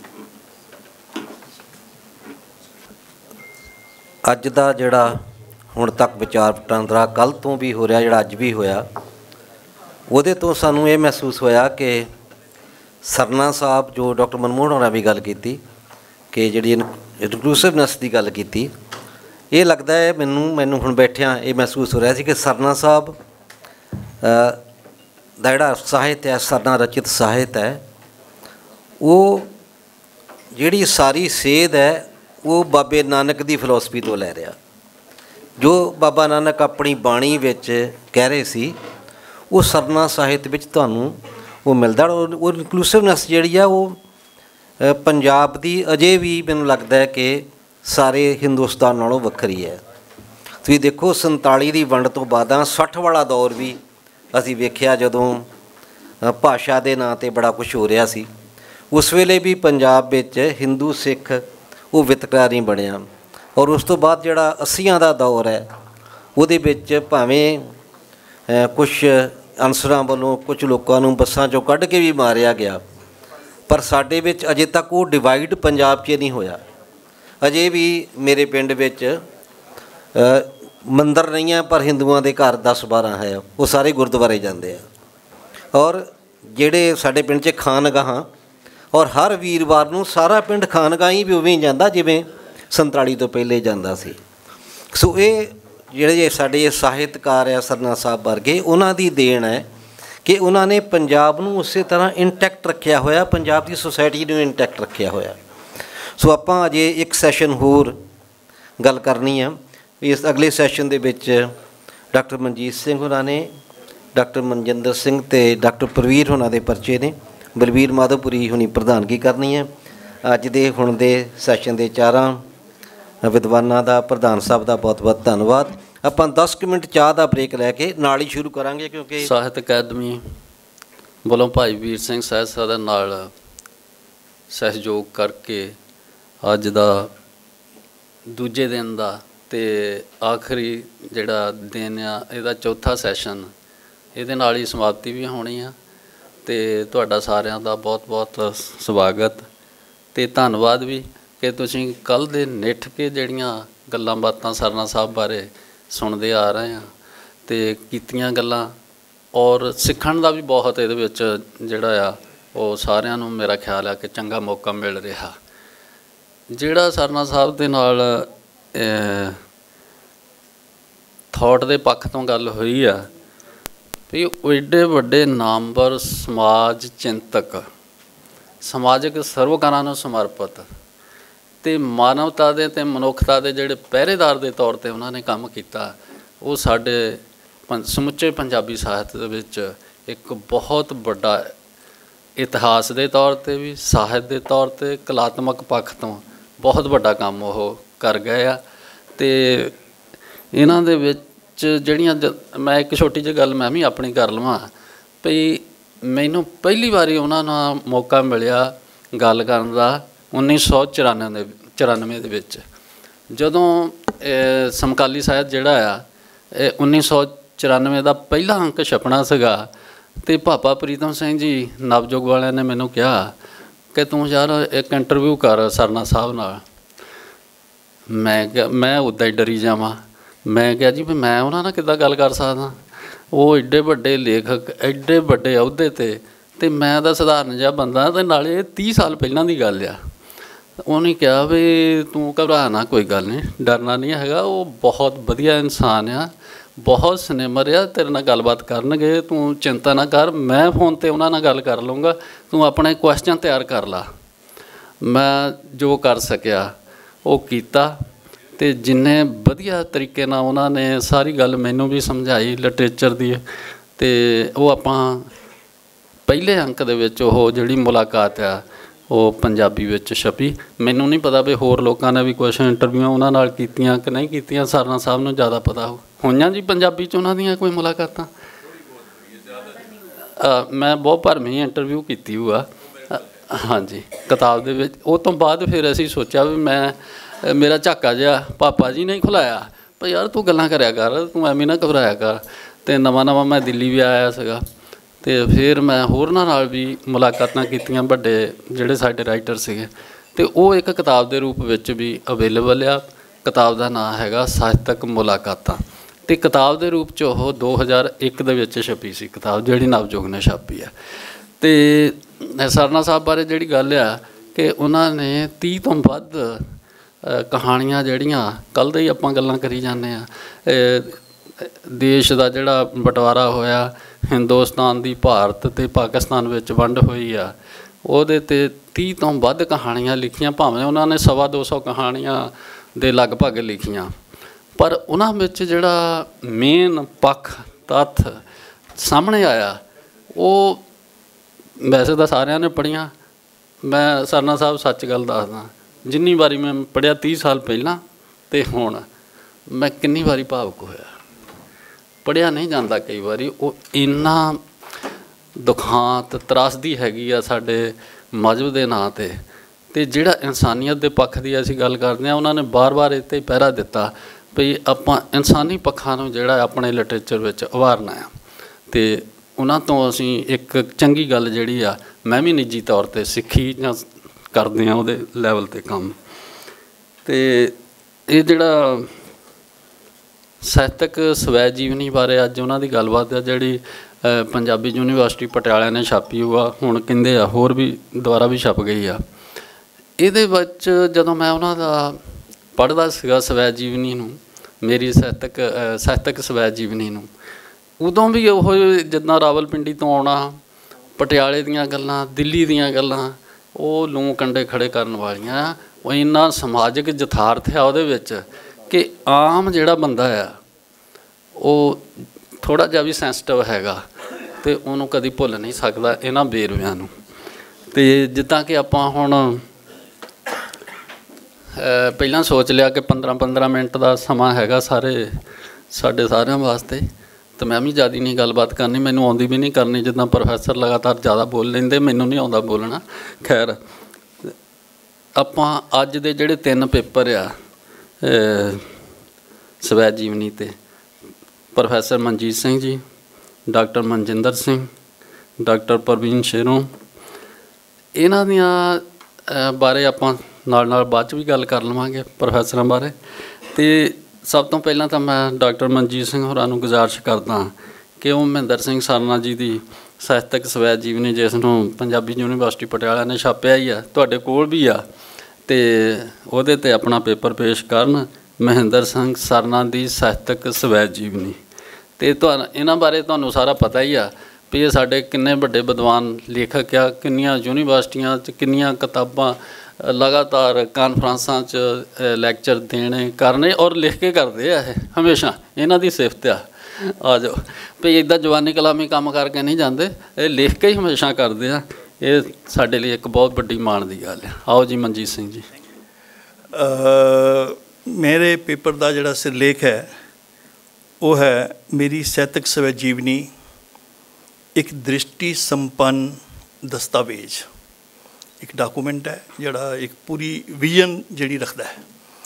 ਅੱਜ ਦਾ ਜਿਹੜਾ ਹੁਣ ਤੱਕ ਵਿਚਾਰ ਵਟਾਂਦਰਾ ਕੱਲ੍ਹ ਤੋਂ ਵੀ ਹੋ ਰਿਹਾ, ਜਿਹੜਾ ਅੱਜ ਵੀ ਹੋਇਆ, ਉਹਦੇ ਤੋਂ ਸਾਨੂੰ ਇਹ ਮਹਿਸੂਸ ਹੋਇਆ ਕਿ ਸਰਨਾ ਸਾਹਿਬ ਜੋ ਡਾਕਟਰ ਮਨਮੋਹਨ ਹੋਰਾਂ ਵੀ ਗੱਲ ਕੀਤੀ ਕਿ ਜਿਹੜੀ ਇਨਕਲੂਸਿਵਨੈਸ ਦੀ ਗੱਲ ਕੀਤੀ, ਇਹ ਲੱਗਦਾ ਹੈ ਮੈਨੂੰ ਮੈਨੂੰ ਹੁਣ ਬੈਠਿਆਂ ਇਹ ਮਹਿਸੂਸ ਹੋ ਰਿਹਾ ਸੀ ਕਿ ਸਰਨਾ ਸਾਹਿਬ ਦਾ ਜਿਹੜਾ ਸਾਹਿਤ ਹੈ, ਸਰਨਾ ਰਚਿਤ ਸਾਹਿਤ ਹੈ, ਉਹ ਜਿਹੜੀ ਸਾਰੀ ਸੇਧ ਹੈ ਉਹ ਬਾਬੇ ਨਾਨਕ ਦੀ ਫਿਲੋਸਫੀ ਤੋਂ ਲੈ ਰਿਹਾ। ਜੋ ਬਾਬਾ ਨਾਨਕ ਆਪਣੀ ਬਾਣੀ ਵਿੱਚ ਕਹਿ ਰਹੇ ਸੀ ਉਹ ਸਰਨਾ ਸਾਹਿਤ ਵਿੱਚ ਤੁਹਾਨੂੰ ਉਹ ਮਿਲਦਾ। ਉਹ ਇਨਕਲੂਸਿਵਨੈਸ ਜਿਹੜੀ ਆ ਉਹ ਪੰਜਾਬ ਦੀ ਅਜੇ ਵੀ ਮੈਨੂੰ ਲੱਗਦਾ ਹੈ ਕਿ ਸਾਰੇ ਹਿੰਦੁਸਤਾਨ ਨਾਲੋਂ ਵੱਖਰੀ ਹੈ। ਤੁਸੀਂ ਦੇਖੋ ਸੰਤਾਲੀ ਦੀ ਵੰਡ ਤੋਂ ਬਾਅਦ ਸੱਠ ਵਾਲਾ ਦੌਰ ਵੀ ਅਸੀਂ ਵੇਖਿਆ, ਜਦੋਂ ਭਾਸ਼ਾ ਦੇ ਨਾਂ 'ਤੇ ਬੜਾ ਕੁਛ ਹੋ ਰਿਹਾ ਸੀ। ਉਸ ਵੇਲੇ ਵੀ ਪੰਜਾਬ ਵਿੱਚ ਹਿੰਦੂ ਸਿੱਖ ਉਹ ਵਿਤਕਰਾ ਨਹੀਂ ਬਣਿਆ। ਔਰ ਉਸ ਤੋਂ ਬਾਅਦ ਜਿਹੜਾ ਅੱਸੀਆਂ ਦਾ ਦੌਰ ਹੈ ਉਹਦੇ ਵਿੱਚ ਭਾਵੇਂ ਕੁਛ ਅਨਸਰਾਂ ਵੱਲੋਂ ਕੁਝ ਲੋਕਾਂ ਨੂੰ ਬੱਸਾਂ 'ਚੋਂ ਕੱਢ ਕੇ ਵੀ ਮਾਰਿਆ ਗਿਆ, ਪਰ ਸਾਡੇ ਵਿੱਚ ਅਜੇ ਤੱਕ ਉਹ ਡਿਵਾਈਡ ਪੰਜਾਬ 'ਚ ਨਹੀਂ ਹੋਇਆ। ਅਜੇ ਵੀ ਮੇਰੇ ਪਿੰਡ ਵਿੱਚ ਮੰਦਰ ਨਹੀਂ ਹੈ, ਪਰ ਹਿੰਦੂਆਂ ਦੇ ਘਰ ਦਸ ਬਾਰ੍ਹਾਂ ਹੈ, ਉਹ ਸਾਰੇ ਗੁਰਦੁਆਰੇ ਜਾਂਦੇ ਆ। ਔਰ ਜਿਹੜੇ ਸਾਡੇ ਪਿੰਡ 'ਚ ਖਾਨਗਾਹਾਂ, ਔਰ ਹਰ ਵੀਰਵਾਰ ਨੂੰ ਸਾਰਾ ਪਿੰਡ ਖਾਨਗਾਹ ਹੀ ਵੀ ਉਵੇਂ ਹੀ ਜਾਂਦਾ ਜਿਵੇਂ ਸੰਤਾਲੀ ਤੋਂ ਪਹਿਲੇ ਜਾਂਦਾ ਸੀ। ਸੋ ਇਹ ਜਿਹੜੇ ਸਾਡੇ ਸਾਹਿਤਕਾਰ ਆ ਸਰਨਾ ਸਾਹਿਬ ਵਰਗੇ, ਉਹਨਾਂ ਦੀ ਦੇਣ ਹੈ ਕਿ ਉਹਨਾਂ ਨੇ ਪੰਜਾਬ ਨੂੰ ਉਸੇ ਤਰ੍ਹਾਂ ਇੰਟੈਕਟ ਰੱਖਿਆ ਹੋਇਆ, ਪੰਜਾਬ ਦੀ ਸੁਸਾਇਟੀ ਨੂੰ ਇੰਟੈਕਟ ਰੱਖਿਆ ਹੋਇਆ। ਸੋ ਆਪਾਂ ਅਜੇ ਇੱਕ ਸੈਸ਼ਨ ਹੋਰ ਗੱਲ ਕਰਨੀ ਆ। ਇਸ ਅਗਲੇ ਸੈਸ਼ਨ ਦੇ ਵਿੱਚ ਡਾਕਟਰ ਮਨਜੀਤ ਸਿੰਘ ਹੋਰਾਂ ਨੇ, ਡਾਕਟਰ ਮਨਜਿੰਦਰ ਸਿੰਘ ਅਤੇ ਡਾਕਟਰ ਪ੍ਰਵੀਰ ਹੋਰਾਂ ਦੇ ਪਰਚੇ ਨੇ। ਬਲਵੀਰ ਮਾਧੋਪੁਰੀ ਹੁਣੀ ਪ੍ਰਧਾਨਗੀ ਕਰਨੀ ਹੈ। ਅੱਜ ਦੇ ਹੁਣ ਦੇ ਸੈਸ਼ਨ ਦੇ ਚਾਰਾਂ ਵਿਦਵਾਨਾਂ ਦਾ, ਪ੍ਰਧਾਨ ਸਾਹਿਬ ਦਾ ਬਹੁਤ ਬਹੁਤ ਧੰਨਵਾਦ। ਆਪਾਂ ਦਸ ਕੁ ਮਿੰਟ ਚਾਹ ਦਾ ਬ੍ਰੇਕ ਲੈ ਕੇ ਨਾਲ ਹੀ ਸ਼ੁਰੂ ਕਰਾਂਗੇ, ਕਿਉਂਕਿ ਸਾਹਿਤ ਅਕੈਡਮੀ ਵੱਲੋਂ ਭਾਈ ਵੀਰ ਸਿੰਘ ਸਾਹਿਤ ਸਭਾ ਨਾਲ ਸਹਿਯੋਗ ਕਰਕੇ ਅੱਜ ਦਾ ਦੂਜੇ ਦਿਨ ਦਾ ਅਤੇ ਆਖਰੀ ਜਿਹੜਾ ਦਿਨ ਆ ਇਹਦਾ ਚੌਥਾ ਸੈਸ਼ਨ, ਇਹਦੇ ਨਾਲ ਹੀ ਸਮਾਪਤੀ ਵੀ ਹੋਣੀ ਆ। ਅਤੇ ਤੁਹਾਡਾ ਸਾਰਿਆਂ ਦਾ ਬਹੁਤ ਬਹੁਤ ਸਵਾਗਤ ਅਤੇ ਧੰਨਵਾਦ ਵੀ ਕਿ ਤੁਸੀਂ ਕੱਲ੍ਹ ਦੇ ਨਿੱਠ ਕੇ ਜਿਹੜੀਆਂ ਗੱਲਾਂ ਬਾਤਾਂ ਸਰਨਾ ਸਾਹਿਬ ਬਾਰੇ ਸੁਣਦੇ ਆ ਰਹੇ ਹਾਂ ਅਤੇ ਕੀਤੀਆਂ ਗੱਲਾਂ, ਔਰ ਸਿੱਖਣ ਦਾ ਵੀ ਬਹੁਤ ਇਹਦੇ ਵਿੱਚ ਜਿਹੜਾ ਆ ਉਹ ਸਾਰਿਆਂ ਨੂੰ ਮੇਰਾ ਖਿਆਲ ਆ ਕਿ ਚੰਗਾ ਮੌਕਾ ਮਿਲ ਰਿਹਾ। ਜਿਹੜਾ ਸਰਨਾ ਸਾਹਿਬ ਦੇ ਨਾਲ ਥੋਟ ਦੇ ਪੱਖ ਤੋਂ ਗੱਲ ਹੋਈ ਆ ਵੀ ਉਹ ਏਡੇ ਵੱਡੇ ਨਾਮਵਰ ਸਮਾਜ ਚਿੰਤਕ, ਸਮਾਜਿਕ ਸਰੋਕਾਰਾਂ ਨੂੰ ਸਮਰਪਿਤ ਅਤੇ ਮਾਨਵਤਾ ਦੇ ਅਤੇ ਮਨੁੱਖਤਾ ਦੇ ਜਿਹੜੇ ਪਹਿਰੇਦਾਰ ਦੇ ਤੌਰ 'ਤੇ ਉਹਨਾਂ ਨੇ ਕੰਮ ਕੀਤਾ, ਉਹ ਸਾਡੇ ਪੰ ਸਮੁੱਚੇ ਪੰਜਾਬੀ ਸਾਹਿਤ ਦੇ ਵਿੱਚ ਇੱਕ ਬਹੁਤ ਵੱਡਾ ਇਤਿਹਾਸ ਦੇ ਤੌਰ 'ਤੇ ਵੀ, ਸਾਹਿਤ ਦੇ ਤੌਰ 'ਤੇ, ਕਲਾਤਮਕ ਪੱਖ ਤੋਂ ਬਹੁਤ ਵੱਡਾ ਕੰਮ ਉਹ ਕਰ ਗਏ ਆ। ਅਤੇ ਇਹਨਾਂ ਦੇ ਵਿੱਚ ਜਿਹੜੀਆਂ ਜ ਮੈਂ ਇੱਕ ਛੋਟੀ ਜਿਹੀ ਗੱਲ ਮੈਂ ਵੀ ਆਪਣੀ ਕਰ ਲਵਾਂ ਵੀ ਮੈਨੂੰ ਪਹਿਲੀ ਵਾਰੀ ਉਹਨਾਂ ਨਾਲ ਮੌਕਾ ਮਿਲਿਆ ਗੱਲ ਕਰਨ ਦਾ ਉੱਨੀ ਸੌ ਚੁਰਾਨਵੇਂ ਦੇ ਚੁਰਾਨਵੇਂ ਦੇ ਵਿੱਚ, ਜਦੋਂ ਸਮਕਾਲੀ ਸਾਹਿਤ ਜਿਹੜਾ ਆ ਇਹ ਉੱਨੀ ਸੌ ਚੁਰਾਨਵੇਂ ਦਾ ਪਹਿਲਾ ਅੰਕ ਛਪਣਾ ਸੀਗਾ। ਅਤੇ ਭਾਪਾ ਪ੍ਰੀਤਮ ਸਿੰਘ ਜੀ ਨਵਯੁੱਗ ਵਾਲਿਆਂ ਨੇ ਮੈਨੂੰ ਕਿਹਾ ਕਿ ਤੂੰ ਯਾਰ ਇੱਕ ਇੰਟਰਵਿਊ ਕਰ ਸਰਨਾ ਸਾਹਿਬ ਨਾਲ। ਮੈਂ ਕਿਹਾ ਮੈਂ ਉੱਦਾਂ ਹੀ ਡਰੀ ਜਾਵਾਂ। ਮੈਂ ਕਿਹਾ ਜੀ ਵੀ ਮੈਂ ਉਹਨਾਂ ਨਾਲ ਕਿੱਦਾਂ ਗੱਲ ਕਰ ਸਕਦਾ, ਉਹ ਐਡੇ ਵੱਡੇ ਲੇਖਕ, ਐਡੇ ਵੱਡੇ ਅਹੁਦੇ 'ਤੇ, ਅਤੇ ਮੈਂ ਤਾਂ ਸਧਾਰਨ ਜਿਹਾ ਬੰਦਾ, ਅਤੇ ਨਾਲੇ ਤੀਹ ਸਾਲ ਪਹਿਲਾਂ ਦੀ ਗੱਲ ਆ। ਉਹਨੇ ਕਿਹਾ ਵੀ ਤੂੰ ਘਬਰਾ ਨਾ, ਕੋਈ ਗੱਲ ਨਹੀਂ, ਡਰਨਾ ਨਹੀਂ ਹੈਗਾ, ਉਹ ਬਹੁਤ ਵਧੀਆ ਇਨਸਾਨ ਆ, ਬਹੁਤ ਸਿਨੇਮਰ ਆ, ਤੇਰੇ ਨਾਲ ਗੱਲਬਾਤ ਕਰਨਗੇ, ਤੂੰ ਚਿੰਤਾ ਨਾ ਕਰ, ਮੈਂ ਫੋਨ 'ਤੇ ਉਹਨਾਂ ਨਾਲ ਗੱਲ ਕਰ ਲਊਂਗਾ, ਤੂੰ ਆਪਣੇ ਕੁਐਸਚਨ ਤਿਆਰ ਕਰ ਲਾ। ਮੈਂ ਜੋ ਕਰ ਸਕਿਆ ਉਹ ਕੀਤਾ, ਅਤੇ ਜਿੰਨੇ ਵਧੀਆ ਤਰੀਕੇ ਨਾਲ ਉਹਨਾਂ ਨੇ ਸਾਰੀ ਗੱਲ ਮੈਨੂੰ ਵੀ ਸਮਝਾਈ ਲਿਟਰੇਚਰ ਦੀ, ਅਤੇ ਉਹ ਆਪਾਂ ਪਹਿਲੇ ਅੰਕ ਦੇ ਵਿੱਚ ਉਹ ਜਿਹੜੀ ਮੁਲਾਕਾਤ ਆ ਉਹ ਪੰਜਾਬੀ ਵਿੱਚ ਛਪੀ। ਮੈਨੂੰ ਨਹੀਂ ਪਤਾ ਵੀ ਹੋਰ ਲੋਕਾਂ ਨੇ ਵੀ ਕੁਛ ਇੰਟਰਵਿਊਆਂ ਉਹਨਾਂ ਨਾਲ ਕੀਤੀਆਂ ਕਿ ਨਹੀਂ ਕੀਤੀਆਂ, ਸਰਨਾ ਸਾਹਿਬ ਨੂੰ ਜ਼ਿਆਦਾ ਪਤਾ ਹੋ ਹੋਈਆਂ ਜੀ ਪੰਜਾਬੀ 'ਚ ਉਹਨਾਂ ਦੀਆਂ ਕੋਈ ਮੁਲਾਕਾਤਾਂ। ਮੈਂ ਬਹੁਤ ਭਰਵੀਂ ਇੰਟਰਵਿਊ ਕੀਤੀ ਹੋਆ ਹਾਂਜੀ ਕਿਤਾਬ ਦੇ ਵਿੱਚ। ਉਹ ਤੋਂ ਬਾਅਦ ਫਿਰ ਅਸੀਂ ਸੋਚਿਆ ਵੀ ਮੈਂ ਮੇਰਾ ਝਾਕਾ ਜਿਹਾ ਪਾਪਾ ਜੀ ਨੇ ਖੁਲਾਇਆ ਪਰ ਯਾਰ ਤੂੰ ਗੱਲਾਂ ਕਰਿਆ ਕਰ, ਤੂੰ ਐਵੇਂ ਨਾ ਘਬਰਾਇਆ ਕਰ। ਅਤੇ ਨਵਾਂ ਨਵਾਂ ਮੈਂ ਦਿੱਲੀ ਵੀ ਆਇਆ ਸੀਗਾ, ਅਤੇ ਫਿਰ ਮੈਂ ਹੋਰਨਾਂ ਨਾਲ ਵੀ ਮੁਲਾਕਾਤਾਂ ਕੀਤੀਆਂ, ਵੱਡੇ ਜਿਹੜੇ ਸਾਡੇ ਰਾਈਟਰ ਸੀਗੇ, ਅਤੇ ਉਹ ਇੱਕ ਕਿਤਾਬ ਦੇ ਰੂਪ ਵਿੱਚ ਵੀ ਅਵੇਲੇਬਲ ਆ। ਕਿਤਾਬ ਦਾ ਨਾਂ ਹੈਗਾ ਸਾਹਿਤਕ ਮੁਲਾਕਾਤਾਂ, ਅਤੇ ਕਿਤਾਬ ਦੇ ਰੂਪ 'ਚ ਉਹ ਦੋ ਹਜ਼ਾਰ ਇੱਕ ਦੇ ਵਿੱਚ ਛਪੀ ਸੀ ਕਿਤਾਬ, ਜਿਹੜੀ ਨਵਯੁੱਗ ਨੇ ਛਾਪੀ ਆ। ਅਤੇ ਸਰਨਾ ਸਾਹਿਬ ਬਾਰੇ ਜਿਹੜੀ ਗੱਲ ਆ ਕਿ ਉਹਨਾਂ ਨੇ ਤੀਹ ਤੋਂ ਵੱਧ ਕਹਾਣੀਆਂ ਜਿਹੜੀਆਂ ਕੱਲ੍ਹ ਦੇ ਹੀ ਆਪਾਂ ਗੱਲਾਂ ਕਰੀ ਜਾਂਦੇ ਹਾਂ, ਦੇਸ਼ ਦਾ ਜਿਹੜਾ ਬਟਵਾਰਾ ਹੋਇਆ, ਹਿੰਦੁਸਤਾਨ ਦੀ ਭਾਰਤ ਅਤੇ ਪਾਕਿਸਤਾਨ ਵਿੱਚ ਵੰਡ ਹੋਈ ਆ, ਉਹਦੇ 'ਤੇ ਤੀਹ ਤੋਂ ਵੱਧ ਕਹਾਣੀਆਂ ਲਿਖੀਆਂ। ਭਾਵੇਂ ਉਹਨਾਂ ਨੇ ਸਵਾ ਦੋ ਸੌ ਕਹਾਣੀਆਂ ਦੇ ਲਗਭਗ ਲਿਖੀਆਂ, ਪਰ ਉਹਨਾਂ ਵਿੱਚ ਜਿਹੜਾ ਮੇਨ ਪੱਖ ਤੱਥ ਸਾਹਮਣੇ ਆਇਆ ਉਹ ਵੈਸੇ ਤਾਂ ਸਾਰਿਆਂ ਨੇ ਪੜ੍ਹੀਆਂ, ਮੈਂ ਸਰਨਾ ਸਾਹਿਬ ਸੱਚ ਗੱਲ ਦੱਸਦਾ, ਜਿੰਨੀ ਵਾਰੀ ਮੈਂ ਪੜ੍ਹਿਆ ਤੀਹ ਸਾਲ ਪਹਿਲਾਂ ਅਤੇ ਹੁਣ ਮੈਂ ਕਿੰਨੀ ਵਾਰੀ ਭਾਵੁਕ ਹੋਇਆ। ਪੜ੍ਹਿਆ ਨਹੀਂ ਜਾਂਦਾ ਕਈ ਵਾਰੀ, ਉਹ ਇੰਨਾ ਦੁਖਾਂਤ ਤਰਾਸਦੀ ਹੈਗੀ ਆ ਸਾਡੇ ਮਜ਼ਹਬ ਦੇ ਨਾਂ 'ਤੇ। ਅਤੇ ਜਿਹੜਾ ਇਨਸਾਨੀਅਤ ਦੇ ਪੱਖ ਦੀ ਅਸੀਂ ਗੱਲ ਕਰਦੇ ਹਾਂ, ਉਹਨਾਂ ਨੇ ਬਾਰ ਬਾਰ ਇਹ 'ਤੇ ਪਹਿਰਾ ਦਿੱਤਾ ਵੀ ਆਪਾਂ ਇਨਸਾਨੀ ਪੱਖਾਂ ਨੂੰ ਜਿਹੜਾ ਆਪਣੇ ਲਿਟਰੇਚਰ ਵਿੱਚ ਉਭਾਰਨਾ ਆ। ਅਤੇ ਉਹਨਾਂ ਤੋਂ ਅਸੀਂ ਇੱਕ ਚੰਗੀ ਗੱਲ ਜਿਹੜੀ ਆ, ਮੈਂ ਵੀ ਨਿੱਜੀ ਤੌਰ 'ਤੇ ਸਿੱਖੀ ਜਾਂ ਕਰਦੇ ਹਾਂ ਉਹਦੇ ਲੈਵਲ 'ਤੇ ਕੰਮ। ਅਤੇ ਇਹ ਜਿਹੜਾ ਸਾਹਿਤਕ ਸਵੈ ਜੀਵਨੀ ਬਾਰੇ ਅੱਜ ਉਹਨਾਂ ਦੀ ਗੱਲਬਾਤ ਆ, ਜਿਹੜੀ ਪੰਜਾਬੀ ਯੂਨੀਵਰਸਿਟੀ ਪਟਿਆਲਾ ਨੇ ਛਾਪੀ ਹੋਆ, ਹੁਣ ਕਹਿੰਦੇ ਆ ਹੋਰ ਵੀ ਦੁਬਾਰਾ ਵੀ ਛਪ ਗਈ ਆ। ਇਹਦੇ ਵਿੱਚ ਜਦੋਂ ਮੈਂ ਉਹਨਾਂ ਦਾ ਪੜ੍ਹਦਾ ਸੀਗਾ ਸਵੈ ਜੀਵਨੀ ਨੂੰ, ਮੇਰੀ ਸਾਹਿਤਕ ਸਾਹਿਤਕ ਸਵੈ ਜੀਵਨੀ ਨੂੰ, ਉਦੋਂ ਵੀ ਉਹ ਜਿੱਦਾਂ ਰਾਵਲਪਿੰਡੀ ਤੋਂ ਆਉਣਾ, ਪਟਿਆਲੇ ਦੀਆਂ ਗੱਲਾਂ, ਦਿੱਲੀ ਦੀਆਂ ਗੱਲਾਂ, ਉਹ ਲੂੰ ਕੰਡੇ ਖੜੇ ਕਰਨ ਵਾਲੀਆਂ। ਉਹ ਇੰਨਾ ਸਮਾਜਿਕ ਯਥਾਰਥ ਆ ਉਹਦੇ ਵਿੱਚ ਕਿ ਆਮ ਜਿਹੜਾ ਬੰਦਾ ਆ ਉਹ ਥੋੜ੍ਹਾ ਜਿਹਾ ਵੀ ਸੈਂਸਿਟਿਵ ਹੈਗਾ ਅਤੇ ਉਹਨੂੰ ਕਦੀ ਭੁੱਲ ਨਹੀਂ ਸਕਦਾ ਇਹਨਾਂ ਵੇਰਵਿਆਂ ਨੂੰ। ਅਤੇ ਜਿੱਦਾਂ ਕਿ ਆਪਾਂ ਹੁਣ ਪਹਿਲਾਂ ਸੋਚ ਲਿਆ ਕਿ ਪੰਦਰਾਂ ਪੰਦਰਾਂ ਮਿੰਟ ਦਾ ਸਮਾਂ ਹੈਗਾ ਸਾਰੇ ਸਾਡੇ ਸਾਰਿਆਂ ਵਾਸਤੇ, ਅਤੇ ਮੈਂ ਵੀ ਜ਼ਿਆਦਾ ਨਹੀਂ ਗੱਲਬਾਤ ਕਰਨੀ, ਮੈਨੂੰ ਆਉਂਦੀ ਵੀ ਨਹੀਂ ਕਰਨੀ। ਜਿੱਦਾਂ ਪ੍ਰੋਫੈਸਰ ਲਗਾਤਾਰ ਜ਼ਿਆਦਾ ਬੋਲ ਲੈਂਦੇ, ਮੈਨੂੰ ਨਹੀਂ ਆਉਂਦਾ ਬੋਲਣਾ। ਖੈਰ, ਆਪਾਂ ਅੱਜ ਦੇ ਜਿਹੜੇ ਤਿੰਨ ਪੇਪਰ ਆ ਸਵੈ ਜੀਵਨੀ 'ਤੇ, professor Manjit Singh ji, doctor Manjinder Singh, doctor Parveen Sheron, ਇਹਨਾਂ ਦੀਆਂ ਬਾਰੇ ਆਪਾਂ ਨਾਲ ਨਾਲ ਬਾਅਦ 'ਚ ਵੀ ਗੱਲ ਕਰ ਲਵਾਂਗੇ, ਪ੍ਰੋਫੈਸਰਾਂ ਬਾਰੇ। ਅਤੇ ਸਭ ਤੋਂ ਪਹਿਲਾਂ ਤਾਂ ਮੈਂ ਡਾਕਟਰ ਮਨਜੀਤ ਸਿੰਘ ਹੋਰਾਂ ਨੂੰ ਗੁਜ਼ਾਰਿਸ਼ ਕਰਦਾ ਕਿ ਉਹ ਮਹਿੰਦਰ ਸਿੰਘ ਸਰਨਾ ਜੀ ਦੀ ਸਾਹਿਤਕ ਸਵੈ ਜੀਵਨੀ, ਜਿਸ ਨੂੰ ਪੰਜਾਬੀ ਯੂਨੀਵਰਸਿਟੀ ਪਟਿਆਲਾ ਨੇ ਛਾਪਿਆ ਹੀ ਆ, ਤੁਹਾਡੇ ਕੋਲ ਵੀ ਆ, ਅਤੇ ਉਹਦੇ 'ਤੇ ਆਪਣਾ ਪੇਪਰ ਪੇਸ਼ ਕਰਨ, ਮਹਿੰਦਰ ਸਿੰਘ ਸਰਨਾ ਦੀ ਸਾਹਿਤਕ ਸਵੈ ਜੀਵਨੀ। ਅਤੇ ਤੁਹਾਨੂੰ ਇਹਨਾਂ ਬਾਰੇ ਤੁਹਾਨੂੰ ਸਾਰਾ ਪਤਾ ਹੀ ਆ ਵੀ ਇਹ ਸਾਡੇ ਕਿੰਨੇ ਵੱਡੇ ਵਿਦਵਾਨ ਲੇਖਕ ਆ, ਕਿੰਨੀਆਂ ਯੂਨੀਵਰਸਿਟੀਆਂ 'ਚ ਕਿੰਨੀਆਂ ਕਿਤਾਬਾਂ, ਲਗਾਤਾਰ ਕਾਨਫਰੰਸਾਂ 'ਚ ਲੈਕਚਰ ਦੇਣੇ ਕਰਨੇ, ਔਰ ਲਿਖ ਕੇ ਕਰਦੇ ਆ। ਇਹ ਹਮੇਸ਼ਾ ਇਹਨਾਂ ਦੀ ਸਿਫਤ ਆ। ਆ ਜਾਓ ਵੀ ਇੱਦਾਂ ਜਵਾਨੀ ਕਲਾਮੀ ਕੰਮ ਕਰਕੇ ਨਹੀਂ ਜਾਂਦੇ, ਇਹ ਲਿਖ ਕੇ ਹੀ ਹਮੇਸ਼ਾ ਕਰਦੇ ਆ। ਇਹ ਸਾਡੇ ਲਈ ਇੱਕ ਬਹੁਤ ਵੱਡੀ ਮਾਣ ਦੀ ਗੱਲ ਹੈ। ਆਓ ਜੀ ਮਨਜੀਤ ਸਿੰਘ ਜੀ। ਮੇਰੇ ਪੇਪਰ ਦਾ ਜਿਹੜਾ ਸਿਰਲੇਖ ਹੈ ਉਹ ਹੈ ਮੇਰੀ ਸਾਹਿਤਕ ਸਵੈ ਜੀਵਨੀ, ਇੱਕ ਦ੍ਰਿਸ਼ਟੀ ਸੰਪੰਨ ਦਸਤਾਵੇਜ਼। ਇੱਕ ਡਾਕੂਮੈਂਟ ਹੈ ਜਿਹੜਾ ਇੱਕ ਪੂਰੀ ਵਿਜ਼ਨ ਜਿਹੜੀ ਰੱਖਦਾ ਹੈ।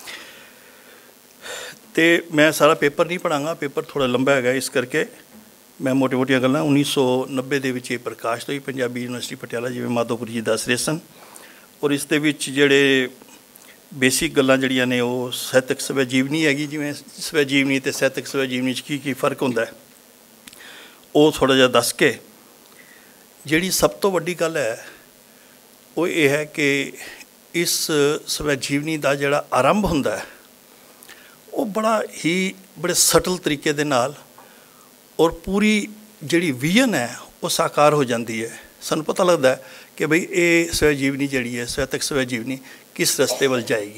ਅਤੇ ਮੈਂ ਸਾਰਾ ਪੇਪਰ ਨਹੀਂ ਪੜ੍ਹਾਂਗਾ, ਪੇਪਰ ਥੋੜ੍ਹਾ ਲੰਬਾ ਹੈਗਾ, ਇਸ ਕਰਕੇ ਮੈਂ ਮੋਟੀ ਮੋਟੀਆਂ ਗੱਲਾਂ। ਉੱਨੀ ਸੌ ਨੱਬੇ ਦੇ ਵਿੱਚ ਇਹ ਪ੍ਰਕਾਸ਼ਿਤ ਹੋਈ ਪੰਜਾਬੀ ਯੂਨੀਵਰਸਿਟੀ ਪਟਿਆਲਾ, ਜਿਵੇਂ ਮਾਧੋਪੁਰ ਜੀ ਦੱਸ ਰਹੇ ਸਨ। ਔਰ ਇਸ ਦੇ ਵਿੱਚ ਜਿਹੜੇ ਬੇਸਿਕ ਗੱਲਾਂ ਜਿਹੜੀਆਂ ਨੇ ਉਹ ਸਾਹਿਤਕ ਸਵੈ ਜੀਵਨੀ ਹੈਗੀ, ਜਿਵੇਂ ਸਵੈ ਜੀਵਨੀ ਅਤੇ ਸਾਹਿਤਕ ਸਵੈ ਜੀਵਨੀ 'ਚ ਕੀ ਕੀ ਫਰਕ ਹੁੰਦਾ ਹੈ ਉਹ ਥੋੜ੍ਹਾ ਜਿਹਾ ਦੱਸ ਕੇ, ਜਿਹੜੀ ਸਭ ਤੋਂ ਵੱਡੀ ਗੱਲ ਹੈ ਉਹ ਇਹ ਹੈ ਕਿ ਇਸ ਸਵੈ ਜੀਵਨੀ ਦਾ ਜਿਹੜਾ ਆਰੰਭ ਹੁੰਦਾ ਹੈ ਉਹ ਬੜਾ ਹੀ ਬੜੇ ਸਟਲ ਤਰੀਕੇ ਦੇ ਨਾਲ, ਔਰ ਪੂਰੀ ਜਿਹੜੀ ਵਿਜ਼ਨ ਹੈ ਉਹ ਸਾਕਾਰ ਹੋ ਜਾਂਦੀ ਹੈ। ਸਾਨੂੰ ਪਤਾ ਲੱਗਦਾ ਹੈ ਕਿ ਬਈ ਇਹ ਸਵੈ ਜੀਵਨੀ ਜਿਹੜੀ ਹੈ, ਸਾਹਿਤਕ ਸਵੈ ਜੀਵਨੀ ਕਿਸ ਰਸਤੇ ਵੱਲ ਜਾਏਗੀ।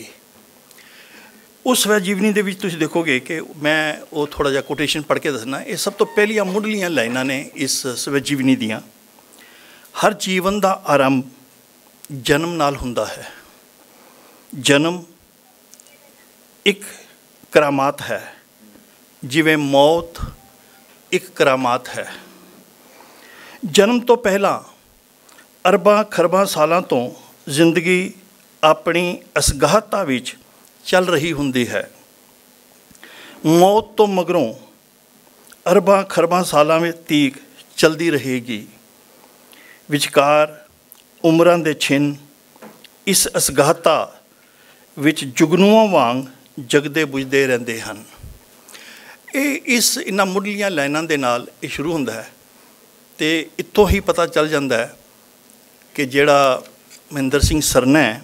ਉਸ ਸਵੈ ਜੀਵਨੀ ਦੇ ਵਿੱਚ ਤੁਸੀਂ ਦੇਖੋਗੇ ਕਿ ਮੈਂ ਉਹ ਥੋੜ੍ਹਾ ਜਿਹਾ ਕੋਟੇਸ਼ਨ ਪੜ੍ਹ ਕੇ ਦੱਸਣਾ। ਇਹ ਸਭ ਤੋਂ ਪਹਿਲੀਆਂ ਮੁੱਢਲੀਆਂ ਲਾਈਨਾਂ ਨੇ ਇਸ ਸਵੈ ਜੀਵਨੀ ਦੀਆਂ। ਹਰ ਜੀਵਨ ਦਾ ਆਰੰਭ ਜਨਮ ਨਾਲ ਹੁੰਦਾ ਹੈ। ਜਨਮ ਇੱਕ ਕਰਾਮਾਤ ਹੈ, ਜਿਵੇਂ ਮੌਤ ਇੱਕ ਕਰਾਮਾਤ ਹੈ। ਜਨਮ ਤੋਂ ਪਹਿਲਾਂ ਅਰਬਾਂ ਖਰਬਾਂ ਸਾਲਾਂ ਤੋਂ ਜ਼ਿੰਦਗੀ ਆਪਣੀ ਅਸਗਾਹਤਾ ਵਿੱਚ ਚੱਲ ਰਹੀ ਹੁੰਦੀ ਹੈ। ਮੌਤ ਤੋਂ ਮਗਰੋਂ ਅਰਬਾਂ ਖਰਬਾਂ ਸਾਲਾਂ ਵਿੱਚ ਤੀਕ ਚਲਦੀ ਰਹੇਗੀ। ਵਿਚਕਾਰ ਉਮਰਾਂ ਦੇ ਛਿਨ ਇਸ ਅਸਗਾਹਤਾ ਵਿੱਚ ਜੁਗਨੂਆਂ ਵਾਂਗ ਜਗਦੇ ਬੁਝਦੇ ਰਹਿੰਦੇ ਹਨ। ਇਹ ਇਸ ਇਹਨਾਂ ਮੁੱਢਲੀਆਂ ਲਾਈਨਾਂ ਦੇ ਨਾਲ ਇਹ ਸ਼ੁਰੂ ਹੁੰਦਾ ਹੈ, ਅਤੇ ਇੱਥੋਂ ਹੀ ਪਤਾ ਚੱਲ ਜਾਂਦਾ ਹੈ ਕਿ ਜਿਹੜਾ ਮਹਿੰਦਰ ਸਿੰਘ ਸਰਨਾ ਹੈ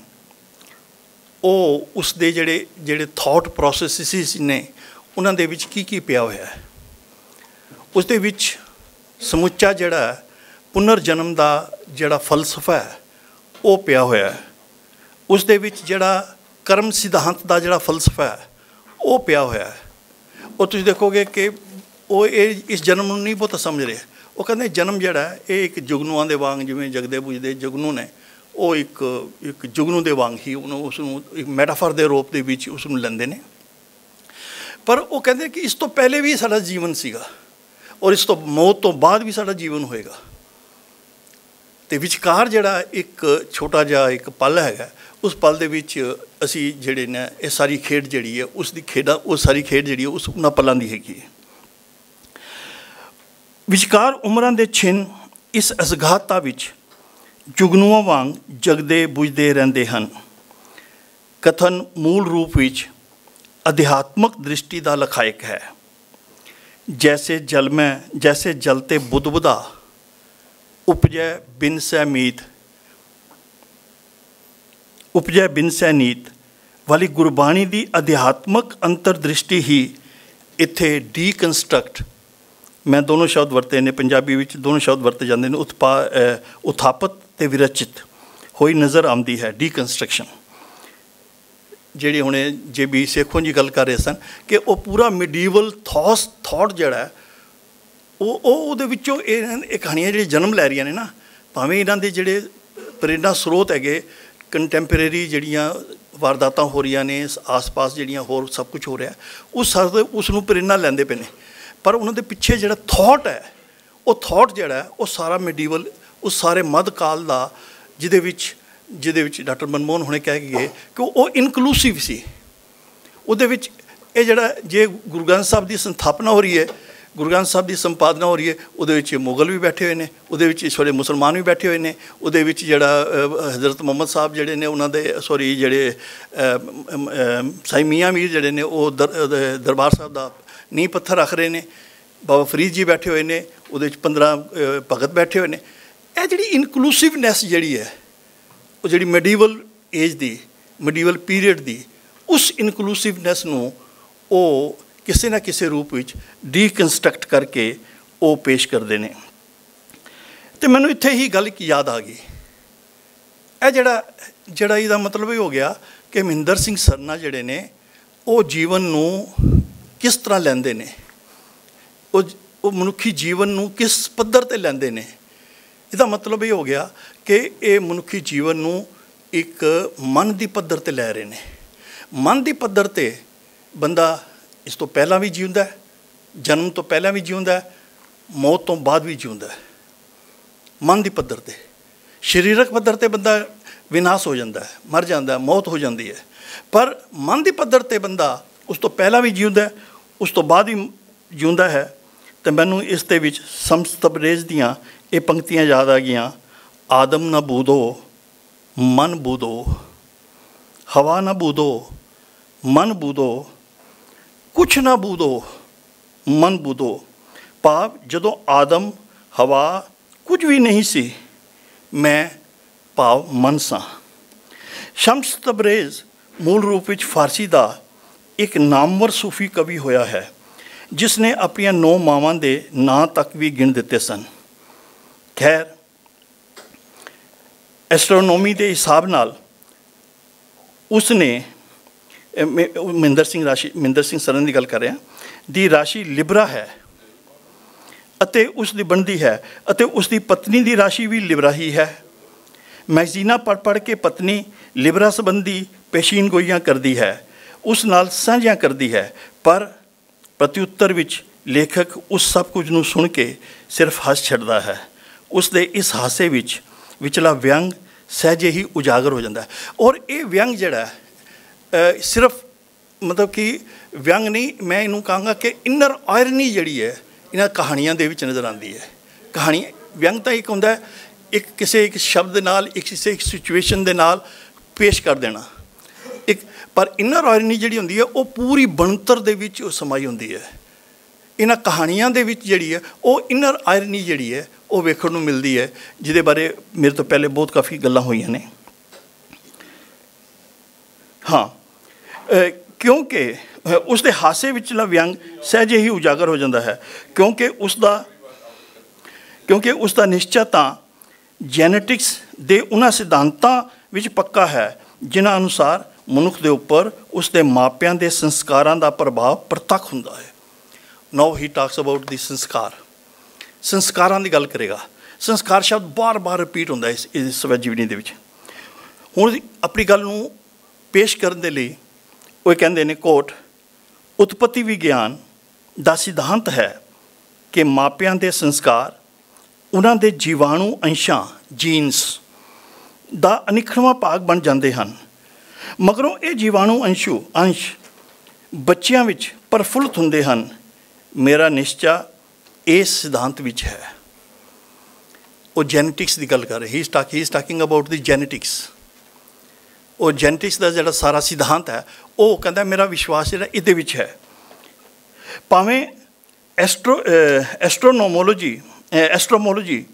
ਉਹ ਉਸ ਦੇ ਜਿਹੜੇ ਜਿਹੜੇ ਥਾਟ ਪ੍ਰੋਸੈਸਿਸ ਨੇ ਉਹਨਾਂ ਦੇ ਵਿੱਚ ਕੀ ਕੀ ਪਿਆ ਹੋਇਆ ਹੈ। ਉਸ ਦੇ ਵਿੱਚ ਸਮੁੱਚਾ ਜਿਹੜਾ ਪੁਨਰ ਜਨਮ ਦਾ ਜਿਹੜਾ ਫਲਸਫਾ ਹੈ ਉਹ ਪਿਆ ਹੋਇਆ ਹੈ। ਉਸ ਦੇ ਵਿੱਚ ਜਿਹੜਾ ਕਰਮ ਸਿਧਾਂਤ ਦਾ ਜਿਹੜਾ ਫਲਸਫਾ ਹੈ ਉਹ ਪਿਆ ਹੋਇਆ ਹੈ। ਉਹ ਤੁਸੀਂ ਦੇਖੋਗੇ ਕਿ ਉਹ ਇਹ ਇਸ ਜਨਮ ਨੂੰ ਨਹੀਂ ਬਹੁਤ ਸਮਝ ਰਹੇ। ਉਹ ਕਹਿੰਦੇ ਜਨਮ ਜਿਹੜਾ ਇਹ ਇੱਕ ਜੁਗਨੂਆਂ ਦੇ ਵਾਂਗ, ਜਿਵੇਂ ਜਗਦੇ ਬੁਝਦੇ ਜੁਗਨੂ ਨੇ, ਉਹ ਇੱਕ ਇੱਕ ਜੁਗਨੂ ਦੇ ਵਾਂਗ ਹੀ ਉਹਨੂੰ ਉਸ ਨੂੰ ਇੱਕ ਮੈਟਾਫਰ ਦੇ ਰੂਪ ਦੇ ਵਿੱਚ ਉਸ ਨੂੰ ਲੈਂਦੇ ਨੇ। ਪਰ ਉਹ ਕਹਿੰਦੇ ਕਿ ਇਸ ਤੋਂ ਪਹਿਲੇ ਵੀ ਸਾਡਾ ਜੀਵਨ ਸੀਗਾ ਔਰ ਇਸ ਤੋਂ ਮੌਤ ਤੋਂ ਬਾਅਦ ਵੀ ਸਾਡਾ ਜੀਵਨ ਹੋਏਗਾ, ਅਤੇ ਵਿਚਕਾਰ ਜਿਹੜਾ ਇੱਕ ਛੋਟਾ ਜਿਹਾ ਇੱਕ ਪਲ ਹੈਗਾ, ਉਸ ਪਲ ਦੇ ਵਿੱਚ ਅਸੀਂ ਜਿਹੜੇ ਨੇ ਇਹ ਸਾਰੀ ਖੇਡ ਜਿਹੜੀ ਹੈ ਉਸ ਦੀ ਖੇਡਾਂ ਉਹ ਸਾਰੀ ਖੇਡ ਜਿਹੜੀ ਹੈ ਉਸ ਉਹਨਾਂ ਪਲਾਂ ਦੀ ਹੈਗੀ ਹੈ। ਵਿਚਕਾਰ ਉਮਰਾਂ ਦੇ ਛਿਨ ਇਸ ਅਸਗਾਹਤਾ ਵਿੱਚ ਜੁਗਨੂਆਂ ਵਾਂਗ ਜਗਦੇ ਬੁਝਦੇ ਰਹਿੰਦੇ ਹਨ। ਕਥਨ ਮੂਲ ਰੂਪ ਵਿੱਚ ਅਧਿਆਤਮਕ ਦ੍ਰਿਸ਼ਟੀ ਦਾ ਲਖਾਇਕ ਹੈ। ਜੈਸੇ ਜਲ ਮੈਂ ਜੈਸੇ ਜਲ ਤੇ ਬੁੱਧ ਬੁਧਾ ਉਪਜੈ ਬਿਨ ਸੈ ਮੀਤ ਉਪਜੈ ਬਿਨ ਸੈ ਨੀਤ ਵਾਲੀ ਗੁਰਬਾਣੀ ਦੀ ਅਧਿਆਤਮਕ ਅੰਤਰਦ੍ਰਿਸ਼ਟੀ ਹੀ ਇੱਥੇ ਡੀਕਨਸਟਰਕਟ, ਮੈਂ ਦੋਨੋਂ ਸ਼ਬਦ ਵਰਤੇ ਨੇ, ਪੰਜਾਬੀ ਵਿੱਚ ਦੋਨੋਂ ਸ਼ਬਦ ਵਰਤੇ ਜਾਂਦੇ ਨੇ, ਉਤਪਾ ਉਥਾਪਤ ਅਤੇ ਵਿਰਚਿਤ ਹੋਈ ਨਜ਼ਰ ਆਉਂਦੀ ਹੈ। ਡੀਕਨਸਟਰਕਸ਼ਨ ਜਿਹੜੀ ਹੁਣੇ ਜੇ ਬੀ ਸੇਖੋਂ ਜੀ ਗੱਲ ਕਰ ਰਹੇ ਸਨ ਕਿ ਉਹ ਪੂਰਾ ਮਿਡੀਵਲ ਥੋਸ ਥੋਟ ਜਿਹੜਾ ਉਹ ਉਹ ਉਹਦੇ ਵਿੱਚੋਂ ਇਹ ਇਹ ਕਹਾਣੀਆਂ ਜਿਹੜੀਆਂ ਜਨਮ ਲੈ ਰਹੀਆਂ ਨੇ ਨਾ, ਭਾਵੇਂ ਇਹਨਾਂ ਦੇ ਜਿਹੜੇ ਪ੍ਰੇਰਨਾ ਸਰੋਤ ਹੈਗੇ ਕੰਟੈਂਪਰੇਰੀ ਜਿਹੜੀਆਂ ਵਾਰਦਾਤਾਂ ਹੋ ਰਹੀਆਂ ਨੇ, ਆਸ ਪਾਸ ਜਿਹੜੀਆਂ ਹੋਰ ਸਭ ਕੁਝ ਹੋ ਰਿਹਾ, ਉਹ ਸਾਰੇ ਉਸ ਨੂੰ ਪ੍ਰੇਰਨਾ ਲੈਂਦੇ ਪਏ ਨੇ, ਪਰ ਉਹਨਾਂ ਦੇ ਪਿੱਛੇ ਜਿਹੜਾ ਥੋਟ ਹੈ ਉਹ ਥੋਟ ਜਿਹੜਾ ਉਹ ਸਾਰਾ ਮਿਡੀਵਲ, ਉਸ ਸਾਰੇ ਮੱਧ ਕਾਲ ਦਾ, ਜਿਹਦੇ ਵਿੱਚ ਜਿਹਦੇ ਵਿੱਚ ਡਾਕਟਰ ਮਨਮੋਹਨ ਹੁਣੇ ਕਹਿ ਗਏ ਕਿ ਉਹ ਇਨਕਲੂਸਿਵ ਸੀ। ਉਹਦੇ ਵਿੱਚ ਇਹ ਜਿਹੜਾ ਜੇ ਗੁਰੂ ਗ੍ਰੰਥ ਸਾਹਿਬ ਦੀ ਸਥਾਪਨਾ ਹੋ ਰਹੀ ਹੈ, ਗੁਰੂ ਗ੍ਰੰਥ ਸਾਹਿਬ ਦੀ ਸੰਪਾਦਨਾ ਹੋ ਰਹੀ ਹੈ, ਉਹਦੇ ਵਿੱਚ ਮੁਗਲ ਵੀ ਬੈਠੇ ਹੋਏ ਨੇ, ਉਹਦੇ ਵਿੱਚ ਇਸ ਵੇਲੇ ਮੁਸਲਮਾਨ ਵੀ ਬੈਠੇ ਹੋਏ ਨੇ, ਉਹਦੇ ਵਿੱਚ ਜਿਹੜਾ ਹਜ਼ਰਤ ਮੁਹੰਮਦ ਸਾਹਿਬ ਜਿਹੜੇ ਨੇ ਉਹਨਾਂ ਦੇ ਸੋਰੀ ਜਿਹੜੇ ਸਾਈਂ ਮੀਆਂ ਮੀਰ ਜਿਹੜੇ ਨੇ ਉਹ ਦਰ ਦਰਬਾਰ ਸਾਹਿਬ ਦਾ ਨੀਂਹ ਪੱਥਰ ਰੱਖ ਰਹੇ ਨੇ, ਬਾਬਾ ਫਰੀਦ ਜੀ ਬੈਠੇ ਹੋਏ ਨੇ, ਉਹਦੇ ਵਿੱਚ ਪੰਦਰਾਂ ਭਗਤ ਬੈਠੇ ਹੋਏ ਨੇ। ਇਹ ਜਿਹੜੀ ਇਨਕਲੂਸਿਵਨੈਸ ਜਿਹੜੀ ਹੈ ਉਹ ਜਿਹੜੀ ਮੈਡੀਵਲ ਏਜ ਦੀ, ਮੈਡੀਵਲ ਪੀਰੀਅਡ ਦੀ, ਉਸ ਇਨਕਲੂਸਿਵਨੈਸ ਨੂੰ ਉਹ ਕਿਸੇ ਨਾ ਕਿਸੇ ਰੂਪ ਵਿੱਚ ਡੀਕਨਸਟਰਕਟ ਕਰਕੇ ਉਹ ਪੇਸ਼ ਕਰਦੇ ਨੇ। ਅਤੇ ਮੈਨੂੰ ਇੱਥੇ ਹੀ ਗੱਲ ਇੱਕ ਯਾਦ ਆ ਗਈ, ਇਹ ਜਿਹੜਾ ਜਿਹੜਾ ਇਹਦਾ ਮਤਲਬ ਇਹ ਹੋ ਗਿਆ ਕਿ ਮਹਿੰਦਰ ਸਿੰਘ ਸਰਨਾ ਜਿਹੜੇ ਨੇ ਉਹ ਜੀਵਨ ਨੂੰ ਕਿਸ ਤਰ੍ਹਾਂ ਲੈਂਦੇ ਨੇ, ਉਹ ਉਹ ਮਨੁੱਖੀ ਜੀਵਨ ਨੂੰ ਕਿਸ ਪੱਧਰ 'ਤੇ ਲੈਂਦੇ ਨੇ। ਇਹਦਾ ਮਤਲਬ ਇਹ ਹੋ ਗਿਆ ਕਿ ਇਹ ਮਨੁੱਖੀ ਜੀਵਨ ਨੂੰ ਇੱਕ ਮਨ ਦੀ ਪੱਧਰ 'ਤੇ ਲੈ ਰਹੇ ਨੇ। ਮਨ ਦੀ ਪੱਧਰ 'ਤੇ ਬੰਦਾ ਇਸ ਤੋਂ ਪਹਿਲਾਂ ਵੀ ਜਿਉਂਦਾ, ਜਨਮ ਤੋਂ ਪਹਿਲਾਂ ਵੀ ਜਿਉਂਦਾ, ਮੌਤ ਤੋਂ ਬਾਅਦ ਵੀ ਜਿਉਂਦਾ। ਮਨ ਦੀ ਪੱਧਰ 'ਤੇ, ਸਰੀਰਕ ਪੱਧਰ 'ਤੇ ਬੰਦਾ ਵਿਨਾਸ਼ ਹੋ ਜਾਂਦਾ, ਮਰ ਜਾਂਦਾ, ਮੌਤ ਹੋ ਜਾਂਦੀ ਹੈ, ਪਰ ਮਨ ਦੀ ਪੱਧਰ 'ਤੇ ਬੰਦਾ ਉਸ ਤੋਂ ਪਹਿਲਾਂ ਵੀ ਜਿਉਂਦਾ, ਉਸ ਤੋਂ ਬਾਅਦ ਵੀ ਜਿਉਂਦਾ ਹੈ। ਅਤੇ ਮੈਨੂੰ ਇਸ ਦੇ ਵਿੱਚ ਸਮਸ ਤਬਰੇਜ਼ ਦੀਆਂ ਇਹ ਪੰਕਤੀਆਂ ਯਾਦ ਆ ਗਈਆਂ। ਆਦਮ ਨਾ ਬੂਦੋ ਮਨ ਬੂਦੋ, ਹਵਾ ਨਾ ਬੂਦੋ ਮਨ ਬੂਦੋ, ਕੁਛ ਨਾ ਬੂਦੋ ਮਨ ਬੂਦੋ। ਭਾਵ ਜਦੋਂ ਆਦਮ ਹਵਾ ਕੁਝ ਵੀ ਨਹੀਂ ਸੀ, ਮੈਂ ਭਾਵ ਮਨ ਸਾਂ। ਸ਼ਮਸ ਤਬਰੇਜ਼ ਮੂਲ ਰੂਪ ਵਿੱਚ ਫਾਰਸੀ ਦਾ ਇੱਕ ਨਾਮਵਰ ਸੂਫੀ ਕਵੀ ਹੋਇਆ ਹੈ, ਜਿਸ ਨੇ ਆਪਣੀਆਂ ਨੌ ਮਾਵਾਂ ਦੇ ਨਾਂ ਤੱਕ ਵੀ ਗਿਣ ਦਿੱਤੇ ਸਨ। ਖੈਰ, ਐਸਟਰੋਨੋਮੀ ਦੇ ਹਿਸਾਬ ਨਾਲ ਉਸ ਨੇ ਮਹਿੰਦਰ ਸਿੰਘ ਰਾਸ਼ੀ ਮਹਿੰਦਰ ਸਿੰਘ ਸਰਨ ਦੀ ਗੱਲ ਕਰ ਰਿਹਾ ਦੀ ਰਾਸ਼ੀ ਲਿਬਰਾ ਹੈ ਅਤੇ ਉਸ ਦੀ ਬਣਦੀ ਹੈ, ਅਤੇ ਉਸ ਦੀ ਪਤਨੀ ਦੀ ਰਾਸ਼ੀ ਵੀ ਲਿਬਰਾ ਹੀ ਹੈ। ਮੈਗਜ਼ੀਨਾਂ ਪੜ੍ਹ ਪੜ੍ਹ ਕੇ ਪਤਨੀ ਲਿਬਰਾ ਸੰਬੰਧੀ ਪੇਸ਼ੀਨ ਗੋਈਆਂ ਕਰਦੀ ਹੈ, ਉਸ ਨਾਲ ਸਾਂਝੀਆਂ ਕਰਦੀ ਹੈ, ਪਰ ਪ੍ਰਤਿਉੱਤਰ ਵਿੱਚ ਲੇਖਕ ਉਸ ਸਭ ਕੁਝ ਨੂੰ ਸੁਣ ਕੇ ਸਿਰਫ ਹੱਸ ਛੱਡਦਾ ਹੈ। ਉਸ ਦੇ ਇਸ ਹਾਸੇ ਵਿੱਚ ਵਿਚਲਾ ਵਿਅੰਗ ਸਹਿਜੇ ਹੀ ਉਜਾਗਰ ਹੋ ਜਾਂਦਾ ਹੈ। ਔਰ ਇਹ ਵਿਅੰਗ ਜਿਹੜਾ ਸਿਰਫ ਮਤਲਬ ਕਿ ਵਿਅੰਗ ਨਹੀਂ, ਮੈਂ ਇਹਨੂੰ ਕਹਾਂਗਾ ਕਿ ਇਨਰ ਆਇਰਨੀ ਜਿਹੜੀ ਹੈ ਇਹਨਾਂ ਕਹਾਣੀਆਂ ਦੇ ਵਿੱਚ ਨਜ਼ਰ ਆਉਂਦੀ ਹੈ। ਕਹਾਣੀ ਵਿਅੰਗ ਤਾਂ ਇੱਕ ਹੁੰਦਾ ਇੱਕ ਕਿਸੇ ਇੱਕ ਸ਼ਬਦ ਦੇ ਨਾਲ, ਇੱਕ ਕਿਸੇ ਇੱਕ ਸਿਚੁਏਸ਼ਨ ਦੇ ਨਾਲ ਪੇਸ਼ ਕਰ ਦੇਣਾ ਇੱਕ, ਪਰ ਇਨਰ ਆਇਰਨੀ ਜਿਹੜੀ ਹੁੰਦੀ ਹੈ ਉਹ ਪੂਰੀ ਬਣਤਰ ਦੇ ਵਿੱਚ ਉਹ ਸਮਾਈ ਹੁੰਦੀ ਹੈ। ਇਹਨਾਂ ਕਹਾਣੀਆਂ ਦੇ ਵਿੱਚ ਜਿਹੜੀ ਹੈ ਉਹ ਇਨਰ ਆਇਰਨੀ ਜਿਹੜੀ ਹੈ ਉਹ ਵੇਖਣ ਨੂੰ ਮਿਲਦੀ ਹੈ, ਜਿਹਦੇ ਬਾਰੇ ਮੇਰੇ ਤੋਂ ਪਹਿਲੇ ਬਹੁਤ ਕਾਫੀ ਗੱਲਾਂ ਹੋਈਆਂ ਨੇ। ਹਾਂ, ਕਿਉਂਕਿ ਉਸ ਦੇ ਹਾਸੇ ਵਿਚਲਾ ਵਿਅੰਗ ਸਹਿਜੇ ਹੀ ਉਜਾਗਰ ਹੋ ਜਾਂਦਾ ਹੈ, ਕਿਉਂਕਿ ਉਸ ਦਾ ਕਿਉਂਕਿ ਉਸ ਦਾ ਨਿਸ਼ਚਾ ਤਾਂ ਜੈਨੇਟਿਕਸ ਦੇ ਉਹਨਾਂ ਸਿਧਾਂਤਾਂ ਵਿੱਚ ਪੱਕਾ ਹੈ ਜਿਨ੍ਹਾਂ ਅਨੁਸਾਰ ਮਨੁੱਖ ਦੇ ਉੱਪਰ ਉਸ ਦੇ ਮਾਪਿਆਂ ਦੇ ਸੰਸਕਾਰਾਂ ਦਾ ਪ੍ਰਭਾਵ ਪ੍ਰਤੱਖ ਹੁੰਦਾ ਹੈ। ਨਾਓ ਹੀ ਟਾਕਸ ਅਬਾਊਟ ਦੀ ਸੰਸਕਾਰ, ਸੰਸਕਾਰਾਂ ਦੀ ਗੱਲ ਕਰੇਗਾ। ਸੰਸਕਾਰ ਸ਼ਬਦ ਬਾਰ ਬਾਰ ਰਿਪੀਟ ਹੁੰਦਾ ਇਸ ਇਸ ਸਵੈ ਜੀਵਨੀ ਦੇ ਵਿੱਚ। ਹੁਣ ਆਪਣੀ ਗੱਲ ਨੂੰ ਪੇਸ਼ ਕਰਨ ਦੇ ਲਈ ਉਹ ਕਹਿੰਦੇ ਨੇ, ਕੋਟ, ਉਤਪਤੀ ਵਿਗਿਆਨ ਦਾ ਸਿਧਾਂਤ ਹੈ ਕਿ ਮਾਪਿਆਂ ਦੇ ਸੰਸਕਾਰ ਉਹਨਾਂ ਦੇ ਜੀਵਾਣੂ ਅੰਸ਼ਾਂ ਜੀਨਸ ਦਾ ਅਨਿੱਖੜਵਾਂ ਭਾਗ ਬਣ ਜਾਂਦੇ ਹਨ। ਮਗਰੋਂ ਇਹ ਜੀਵਾਣੂ ਅੰਸ਼ੂ ਅੰਸ਼ ਬੱਚਿਆਂ ਵਿੱਚ ਪ੍ਰਫੁੱਲਤ ਹੁੰਦੇ ਹਨ। ਮੇਰਾ ਨਿਸ਼ਚਾ ਇਸ ਸਿਧਾਂਤ ਵਿੱਚ ਹੈ। ਉਹ ਜੈਨੇਟਿਕਸ ਦੀ ਗੱਲ ਕਰ ਰਹੇ, he is talk he is talking about the genetics. ਉਹ ਜੈਨੇਟਿਕਸ ਦਾ ਜਿਹੜਾ ਸਾਰਾ ਸਿਧਾਂਤ ਹੈ, ਉਹ ਕਹਿੰਦਾ ਮੇਰਾ ਵਿਸ਼ਵਾਸ ਜਿਹੜਾ ਇਹਦੇ ਵਿੱਚ ਹੈ। ਭਾਵੇਂ ਐਸਟਰੋ ਐਸਟਰੋਨੋਮੋਲੋਜੀ ਐਸਟਰੋਮੋਲੋਜੀ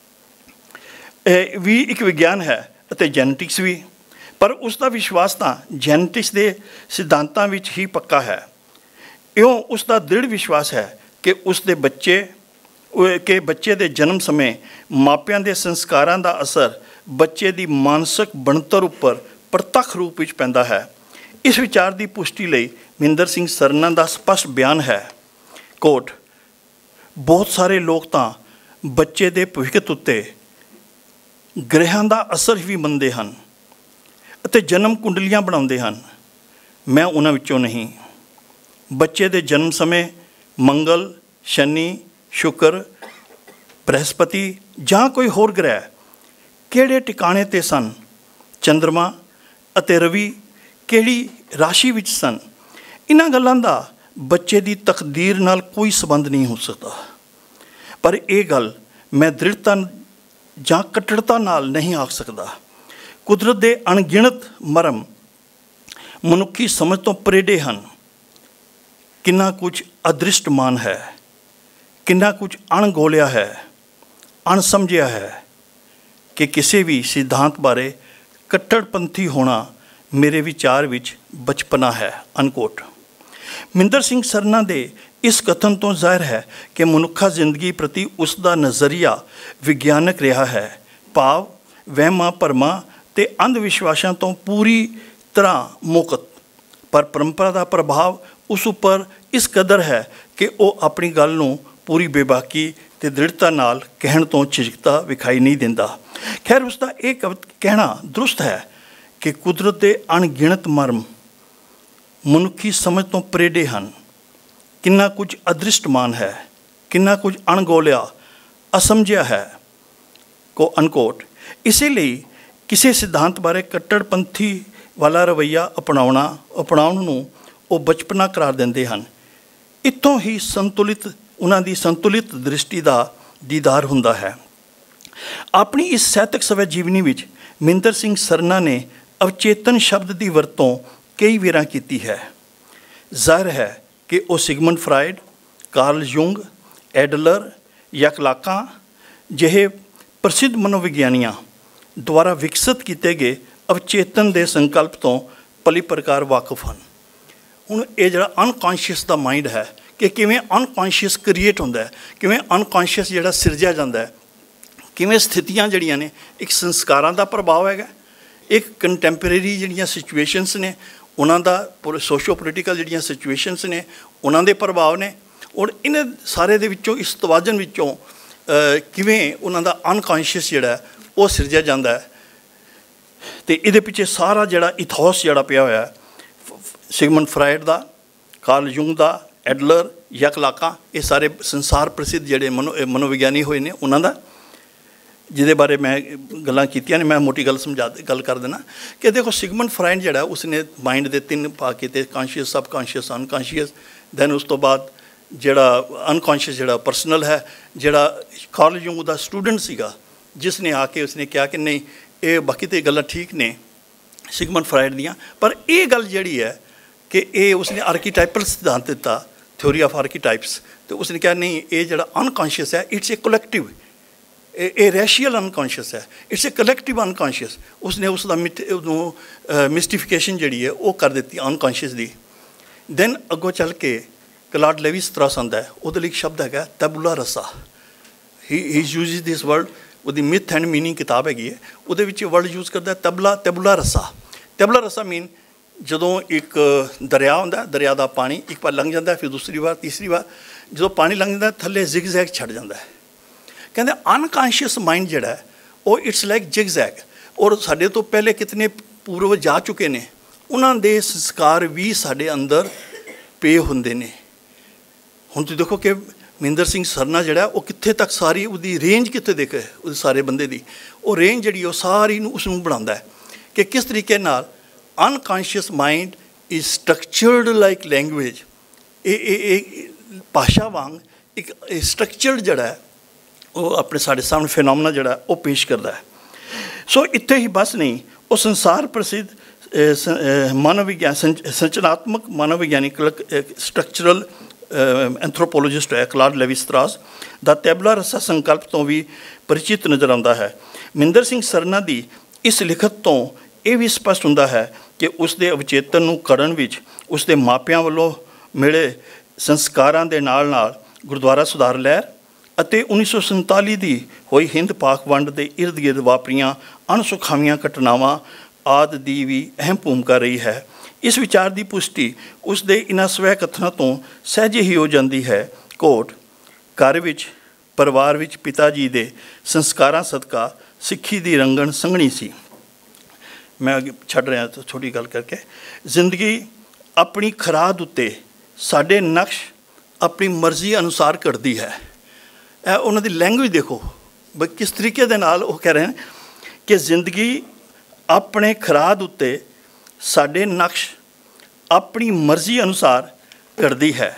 ਵੀ ਇੱਕ ਵਿਗਿਆਨ ਹੈ ਅਤੇ ਜੈਨੇਟਿਕਸ ਵੀ, ਪਰ ਉਸ ਦਾ ਵਿਸ਼ਵਾਸ ਤਾਂ ਜੈਨੇਟਿਕਸ ਦੇ ਸਿਧਾਂਤਾਂ ਵਿੱਚ ਹੀ ਪੱਕਾ ਹੈ। ਇਉਂ ਉਸ ਦਾ ਦ੍ਰਿੜ ਵਿਸ਼ਵਾਸ ਹੈ ਕਿ ਉਸ ਦੇ ਬੱਚੇ ਕਿ ਬੱਚੇ ਦੇ ਜਨਮ ਸਮੇਂ ਮਾਪਿਆਂ ਦੇ ਸੰਸਕਾਰਾਂ ਦਾ ਅਸਰ ਬੱਚੇ ਦੀ ਮਾਨਸਿਕ ਬਣਤਰ ਉੱਪਰ ਪ੍ਰਤੱਖ ਰੂਪ ਵਿੱਚ ਪੈਂਦਾ ਹੈ। ਇਸ ਵਿਚਾਰ ਦੀ ਪੁਸ਼ਟੀ ਲਈ ਮਹਿੰਦਰ ਸਿੰਘ ਸਰਨਾ ਦਾ ਸਪਸ਼ਟ ਬਿਆਨ ਹੈ, ਕੋਟ, ਬਹੁਤ ਸਾਰੇ ਲੋਕ ਤਾਂ ਬੱਚੇ ਦੇ ਭਵਿੱਖ ਉੱਤੇ ਗ੍ਰਹਿਆਂ ਦਾ ਅਸਰ ਵੀ ਮੰਨਦੇ ਹਨ ਅਤੇ ਜਨਮ ਕੁੰਡਲੀਆਂ ਬਣਾਉਂਦੇ ਹਨ। ਮੈਂ ਉਹਨਾਂ ਵਿੱਚੋਂ ਨਹੀਂ। ਬੱਚੇ ਦੇ ਜਨਮ ਸਮੇਂ ਮੰਗਲ, ਸ਼ਨੀ, ਸ਼ੁਕਰ, ਬ੍ਰਹਿਸਪਤੀ ਜਾਂ ਕੋਈ ਹੋਰ ਗ੍ਰਹਿ ਕਿਹੜੇ ਟਿਕਾਣੇ 'ਤੇ ਸਨ, ਚੰਦਰਮਾ ਅਤੇ ਰਵੀ ਕਿਹੜੀ ਰਾਸ਼ੀ ਵਿੱਚ ਸਨ, ਇਹਨਾਂ ਗੱਲਾਂ ਦਾ ਬੱਚੇ ਦੀ ਤਕਦੀਰ ਨਾਲ ਕੋਈ ਸੰਬੰਧ ਨਹੀਂ ਹੋ ਸਕਦਾ। ਪਰ ਇਹ ਗੱਲ ਮੈਂ ਦ੍ਰਿੜਤਾ ਜਾਂ ਕੱਟੜਤਾ ਨਾਲ ਨਹੀਂ ਆਖ ਸਕਦਾ। ਕੁਦਰਤ ਦੇ ਅਣਗਿਣਤ ਮਰਮ ਮਨੁੱਖੀ ਸਮਝ ਤੋਂ ਪਰੇਡੇ ਹਨ। ਕਿੰਨਾ ਕੁਝ ਅਦ੍ਰਿਸ਼ਟਮਾਨ ਹੈ, ਕਿੰਨਾ ਕੁਝ ਅਣਗੌਲਿਆ ਹੈ, ਅਣਸਮਝਿਆ ਹੈ ਕਿ ਕਿਸੇ ਵੀ ਸਿਧਾਂਤ ਬਾਰੇ ਕੱਟੜਪੰਥੀ ਹੋਣਾ ਮੇਰੇ ਵਿਚਾਰ ਵਿੱਚ ਬਚਪਨਾ ਹੈ, ਅਨਕੋਟ। ਮਹਿੰਦਰ ਸਿੰਘ ਸਰਨਾ ਦੇ ਇਸ ਕਥਨ ਤੋਂ ਜ਼ਾਹਿਰ ਹੈ ਕਿ ਮਨੁੱਖਾ ਜ਼ਿੰਦਗੀ ਪ੍ਰਤੀ ਉਸ ਦਾ ਨਜ਼ਰੀਆ ਵਿਗਿਆਨਕ ਰਿਹਾ ਹੈ, ਭਾਵ ਵਹਿਮਾਂ ਭਰਮਾਂ ਅਤੇ ਅੰਧ ਵਿਸ਼ਵਾਸਾਂ ਤੋਂ ਪੂਰੀ ਤਰ੍ਹਾਂ ਮੁਕਤ। ਪਰ ਪਰੰਪਰਾ ਦਾ ਪ੍ਰਭਾਵ ਉਸ ਉੱਪਰ ਇਸ ਕਦਰ ਹੈ ਕਿ ਉਹ ਆਪਣੀ ਗੱਲ ਨੂੰ ਪੂਰੀ ਬੇਬਾਕੀ ਅਤੇ ਦ੍ਰਿੜਤਾ ਨਾਲ ਕਹਿਣ ਤੋਂ ਝਿਜਕਦਾ ਵਿਖਾਈ ਨਹੀਂ ਦਿੰਦਾ। ਖੈਰ, ਉਸ ਦਾ ਇਹ ਕਹਿਣਾ ਦਰੁਸਤ ਹੈ ਕਿ ਕੁਦਰਤ ਦੇ ਅਣਗਿਣਤ ਮਰਮ ਮਨੁੱਖੀ ਸਮਝ ਤੋਂ ਪਰੇਡੇ ਹਨ। ਕਿੰਨਾ ਕੁਝ ਅਦ੍ਰਿਸ਼ਟਮਾਨ ਹੈ, ਕਿੰਨਾ ਕੁਝ ਅਣਗੌਲਿਆ, ਅਸਮਝਿਆ ਹੈ, ਕੋ ਅਨਕੋਟ। ਇਸੇ ਲਈ ਕਿਸੇ ਸਿਧਾਂਤ ਬਾਰੇ ਕੱਟੜਪੰਥੀ ਵਾਲਾ ਰਵੱਈਆ ਅਪਣਾਉਣਾ ਅਪਣਾਉਣ ਨੂੰ ਉਹ ਬਚਪਨਾ ਕਰਾਰ ਦਿੰਦੇ ਹਨ। ਇੱਥੋਂ ਹੀ ਸੰਤੁਲਿਤ ਉਹਨਾਂ ਦੀ ਸੰਤੁਲਿਤ ਦ੍ਰਿਸ਼ਟੀ ਦਾ ਦੀਦਾਰ ਹੁੰਦਾ ਹੈ। ਆਪਣੀ ਇਸ ਸਾਹਿਤਕ ਸਵੈ ਜੀਵਨੀ ਵਿੱਚ ਮਹਿੰਦਰ ਸਿੰਘ ਸਰਨਾ ਨੇ ਅਵਚੇਤਨ ਸ਼ਬਦ ਦੀ ਵਰਤੋਂ ਕਈ ਵਾਰਾਂ ਕੀਤੀ ਹੈ। ਜ਼ਾਹਿਰ ਹੈ ਕਿ ਉਹ Sigmund Freud, Carl Jung, Adler ਜਾਂ ਕਲਾਕਾਂ ਜਿਹੇ ਪ੍ਰਸਿੱਧ ਮਨੋਵਿਗਿਆਨੀਆਂ ਦੁਆਰਾ ਵਿਕਸਿਤ ਕੀਤੇ ਗਏ ਅਵਚੇਤਨ ਦੇ ਸੰਕਲਪ ਤੋਂ ਭਲੀ ਪ੍ਰਕਾਰ ਵਾਕਫ ਹਨ। ਹੁਣ ਇਹ ਜਿਹੜਾ ਅਨਕੌਂਸ਼ੀਅਸ ਦਾ ਮਾਈਂਡ ਹੈ ਕਿ ਕਿਵੇਂ ਅਨਕੌਂਸ਼ੀਅਸ ਕ੍ਰੀਏਟ ਹੁੰਦਾ ਹੈ, ਕਿਵੇਂ ਅਨਕੌਂਸ਼ੀਅਸ ਜਿਹੜਾ ਸਿਰਜਿਆ ਜਾਂਦਾ ਹੈ, ਕਿਵੇਂ ਸਥਿਤੀਆਂ ਜਿਹੜੀਆਂ ਨੇ ਇੱਕ ਸੰਸਕਾਰਾਂ ਦਾ ਪ੍ਰਭਾਵ ਹੈਗਾ, ਇੱਕ ਕੰਟੈਂਪਰੇਰੀ ਜਿਹੜੀਆਂ ਸਿਚੁਏਸ਼ਨਸ ਨੇ ਉਹਨਾਂ ਦਾ, ਸੋਸ਼ੋ ਪੋਲੀਟੀਕਲ ਜਿਹੜੀਆਂ ਸਿਚੁਏਸ਼ਨਸ ਨੇ ਉਹਨਾਂ ਦੇ ਪ੍ਰਭਾਵ ਨੇ, ਔਰ ਇਹਨਾਂ ਸਾਰੇ ਦੇ ਵਿੱਚੋਂ ਇਸ ਤਵਾਜ਼ਨ ਵਿੱਚੋਂ ਕਿਵੇਂ ਉਹਨਾਂ ਦਾ ਅਨਕੌਂਸ਼ੀਅਸ ਜਿਹੜਾ ਉਹ ਸਿਰਜਿਆ ਜਾਂਦਾ ਹੈ। ਅਤੇ ਇਹਦੇ ਪਿੱਛੇ ਸਾਰਾ ਜਿਹੜਾ ਇਥੋਸ ਜਿਹੜਾ ਪਿਆ ਹੋਇਆ ਸਿਗਮੰਡ ਫਰਾਇਡ ਦਾ, ਕਾਰਲ ਯੂੰਗ ਦਾ, ਐਡਲਰ, ਯਕ ਲਾਕਾਂ, ਇਹ ਸਾਰੇ ਸੰਸਾਰ ਪ੍ਰਸਿੱਧ ਜਿਹੜੇ ਮਨੋ ਮਨੋਵਿਗਿਆਨੀ ਹੋਏ ਨੇ ਉਹਨਾਂ ਦਾ, ਜਿਹਦੇ ਬਾਰੇ ਮੈਂ ਗੱਲਾਂ ਕੀਤੀਆਂ ਨੇ। ਮੈਂ ਮੋਟੀ ਗੱਲ ਸਮਝਾ ਗੱਲ ਕਰ ਦੇਣਾ ਕਿ ਦੇਖੋ, ਸਿਗਮੰਡ ਫਰਾਇਡ ਜਿਹੜਾ ਉਸਨੇ ਮਾਈਂਡ ਦੇ ਤਿੰਨ ਭਾਗ ਕੀਤੇ, ਕਾਂਸ਼ੀਅਸ, ਸਬ ਕਾਂਸ਼ੀਅਸ, ਅਨਕਾਂਸ਼ੀਅਸ। ਦੈਨ ਉਸ ਤੋਂ ਬਾਅਦ ਜਿਹੜਾ ਅਨਕਾਂਸ਼ੀਅਸ ਜਿਹੜਾ ਪਰਸਨਲ ਹੈ, ਜਿਹੜਾ ਕਾਰਲ ਯੂੰਗ ਦਾ ਸਟੂਡੈਂਟ ਸੀਗਾ, ਜਿਸ ਨੇ ਆ ਕੇ ਉਸਨੇ ਕਿਹਾ ਕਿ ਨਹੀਂ, ਇਹ ਬਾਕੀ ਤਾਂ ਗੱਲਾਂ ਠੀਕ ਨੇ ਸਿਗਮੰਡ ਫਰਾਇਡ ਦੀਆਂ, ਪਰ ਇਹ ਗੱਲ ਜਿਹੜੀ ਹੈ ਕਿ ਇਹ ਉਸਨੇ ਆਰਕੀਟਾਈਪਲ ਸਿਧਾਂਤ ਦਿੱਤਾ, ਥਿਊਰੀ ਆਫ ਆਰਕੀਟਾਈਪਸ, ਅਤੇ ਉਸਨੇ ਕਿਹਾ ਨਹੀਂ, ਇਹ ਜਿਹੜਾ ਅਨਕੌਂਸ਼ੀਅਸ ਹੈ ਇਟਸ ਏ ਕਲੈਕਟਿਵ, ਇਹ ਰੈਸ਼ੀਅਲ ਅਨਕੌਂਸ਼ੀਅਸ ਹੈ, ਇਟਸ ਏ ਕਲੈਕਟਿਵ ਅਨਕੌਂਸ਼ੀਅਸ। ਉਸਨੇ ਉਸ ਦਾ ਮਿਟ ਉਹਨੂੰ ਮਿਸਟੀਫਿਕੇਸ਼ਨ ਜਿਹੜੀ ਹੈ ਉਹ ਕਰ ਦਿੱਤੀ ਅਨਕੌਂਸ਼ੀਅਸ ਦੀ। ਦੈਨ ਅੱਗੋਂ ਚੱਲ ਕੇ ਕਲਾਡ ਲੈਵੀ ਸਟਰਾਸ ਆਉਂਦਾ ਹੈ, ਉਹਦੇ ਲਈ ਇੱਕ ਸ਼ਬਦ ਹੈਗਾ ਤੈਬੂਲਾ ਰਸਾ। ਹੀ ਹੀ ਯੂਜ਼ਿਸ ਦਿਸ ਵਰਡ, ਉਹਦੀ ਮਿਥ ਐਂਡ ਮੀਨਿੰਗ ਕਿਤਾਬ ਹੈਗੀ ਹੈ, ਉਹਦੇ ਵਿੱਚ ਵਰਡ ਯੂਜ਼ ਕਰਦਾ ਤਬਲਾ ਤੈਬੂਲਾ ਰਸਾ। ਤੈਬੂਲਾ ਰਸਾ ਮੀਨ ਜਦੋਂ ਇੱਕ ਦਰਿਆ ਹੁੰਦਾ, ਦਰਿਆ ਦਾ ਪਾਣੀ ਇੱਕ ਵਾਰ ਲੰਘ ਜਾਂਦਾ, ਫਿਰ ਦੂਸਰੀ ਵਾਰ, ਤੀਸਰੀ ਵਾਰ, ਜਦੋਂ ਪਾਣੀ ਲੰਘ ਜਾਂਦਾ ਥੱਲੇ ਜ਼ਿਗਜ਼ੈਗ ਛੱਡ ਜਾਂਦਾ ਹੈ। ਕਹਿੰਦੇ ਅਨਕੌਂਸ਼ੀਅਸ ਮਾਈਂਡ ਜਿਹੜਾ ਹੈ ਉਹ ਇਟਸ ਲਾਈਕ ਜ਼ਿਗਜ਼ੈਗ। ਔਰ ਸਾਡੇ ਤੋਂ ਪਹਿਲੇ ਕਿਤਨੇ ਪੂਰਵਜ ਜਾ ਚੁੱਕੇ ਨੇ, ਉਹਨਾਂ ਦੇ ਸੰਸਕਾਰ ਵੀ ਸਾਡੇ ਅੰਦਰ ਪਏ ਹੁੰਦੇ ਨੇ। ਹੁਣ ਤੁਸੀਂ ਦੇਖੋ ਕਿ ਮਹਿੰਦਰ ਸਿੰਘ ਸਰਨਾ ਜਿਹੜਾ ਉਹ ਕਿੱਥੇ ਤੱਕ ਸਾਰੀ ਉਹਦੀ ਰੇਂਜ ਕਿੱਥੇ ਦੇਖ ਉਹਦੇ ਸਾਰੇ ਬੰਦੇ ਦੀ, ਉਹ ਰੇਂਜ ਜਿਹੜੀ ਉਹ ਸਾਰੀ ਨੂੰ ਉਸ ਨੂੰ ਬਣਾਉਂਦਾ ਹੈ ਕਿ ਕਿਸ ਤਰੀਕੇ ਨਾਲ unconscious mind is structured like language. ਇਹ ਇਹ ਭਾਸ਼ਾ ਵਾਂਗ ਇੱਕ ਸਟਰਕਚਰਡ ਜਿਹੜਾ ਹੈ ਉਹ ਆਪਣੇ ਸਾਡੇ ਸਾਹਮਣੇ ਫੈਨੋਮਨਾ ਜਿਹੜਾ ਉਹ ਪੇਸ਼ ਕਰਦਾ ਹੈ। ਸੋ ਇੱਥੇ ਹੀ ਬਸ ਨਹੀਂ, ਉਹ ਸੰਸਾਰ ਪ੍ਰਸਿੱਧ ਮਾਨਵ ਵਿਗਿਆਨ ਸੰਚਨਾਤਮਕ ਮਾਨਵ ਵਿਗਿਆਨਿਕ ਸਟਰਕਚਰਲ ਐਂਥਰੋਪੋਲੋਜਿਸਟ ਹੈ ਕਲਾਡ ਲੈਵੀ-ਸਟਰਾਸ ਦਾ ਟੈਬੂਲਾ ਰਸਾ ਸੰਕਲਪ ਤੋਂ ਵੀ ਪਰਿਚਿਤ ਨਜ਼ਰ ਆਉਂਦਾ ਹੈ। ਮਹਿੰਦਰ ਸਿੰਘ ਸਰਨਾ ਦੀ ਇਸ ਲਿਖਤ ਤੋਂ ਇਹ ਵੀ ਸਪਸ਼ਟ ਹੁੰਦਾ ਹੈ ਕਿ ਉਸ ਦੇ ਅਵਚੇਤਨ ਨੂੰ ਘੜਨ ਵਿੱਚ ਉਸ ਦੇ ਮਾਪਿਆਂ ਵੱਲੋਂ ਮਿਲੇ ਸੰਸਕਾਰਾਂ ਦੇ ਨਾਲ ਨਾਲ ਗੁਰਦੁਆਰਾ ਸੁਧਾਰ ਲਹਿਰ ਅਤੇ ਉੱਨੀ ਸੌ ਸੰਤਾਲੀ ਦੀ ਹੋਈ ਹਿੰਦ ਪਾਕ ਵੰਡ ਦੇ ਇਰਦ ਗਿਰਦ ਵਾਪਰੀਆਂ ਅਣਸੁਖਾਵੀਆਂ ਘਟਨਾਵਾਂ ਆਦਿ ਦੀ ਵੀ ਅਹਿਮ ਭੂਮਿਕਾ ਰਹੀ ਹੈ। ਇਸ ਵਿਚਾਰ ਦੀ ਪੁਸ਼ਟੀ ਉਸ ਦੇ ਇਹਨਾਂ ਸਵੈ ਕਥਨਾਂ ਤੋਂ ਸਹਿਜੇ ਹੀ ਹੋ ਜਾਂਦੀ ਹੈ। ਕੋਟ ਘਰ ਵਿੱਚ ਪਰਿਵਾਰ ਵਿੱਚ ਪਿਤਾ ਜੀ ਦੇ ਸੰਸਕਾਰਾਂ ਸਦਕਾ ਸਿੱਖੀ ਦੀ ਰੰਗਣ ਸੰਘਣੀ ਸੀ। ਮੈਂ ਅੱਗੇ ਛੱਡ ਰਿਹਾ ਛੋਟੀ ਗੱਲ ਕਰਕੇ। ਜ਼ਿੰਦਗੀ ਆਪਣੀ ਖਰਾਦ ਉੱਤੇ ਸਾਡੇ ਨਕਸ਼ ਆਪਣੀ ਮਰਜ਼ੀ ਅਨੁਸਾਰ ਘੜਦੀ ਹੈ। ਇਹ ਉਹਨਾਂ ਦੀ ਲੈਂਗੁਏਜ ਦੇਖੋ ਬਈ ਕਿਸ ਤਰੀਕੇ ਦੇ ਨਾਲ ਉਹ ਕਹਿ ਰਹੇ ਹਨ ਕਿ ਜ਼ਿੰਦਗੀ ਆਪਣੇ ਖਰਾਦ ਉੱਤੇ ਸਾਡੇ ਨਕਸ਼ ਆਪਣੀ ਮਰਜ਼ੀ ਅਨੁਸਾਰ ਘੜਦੀ ਹੈ।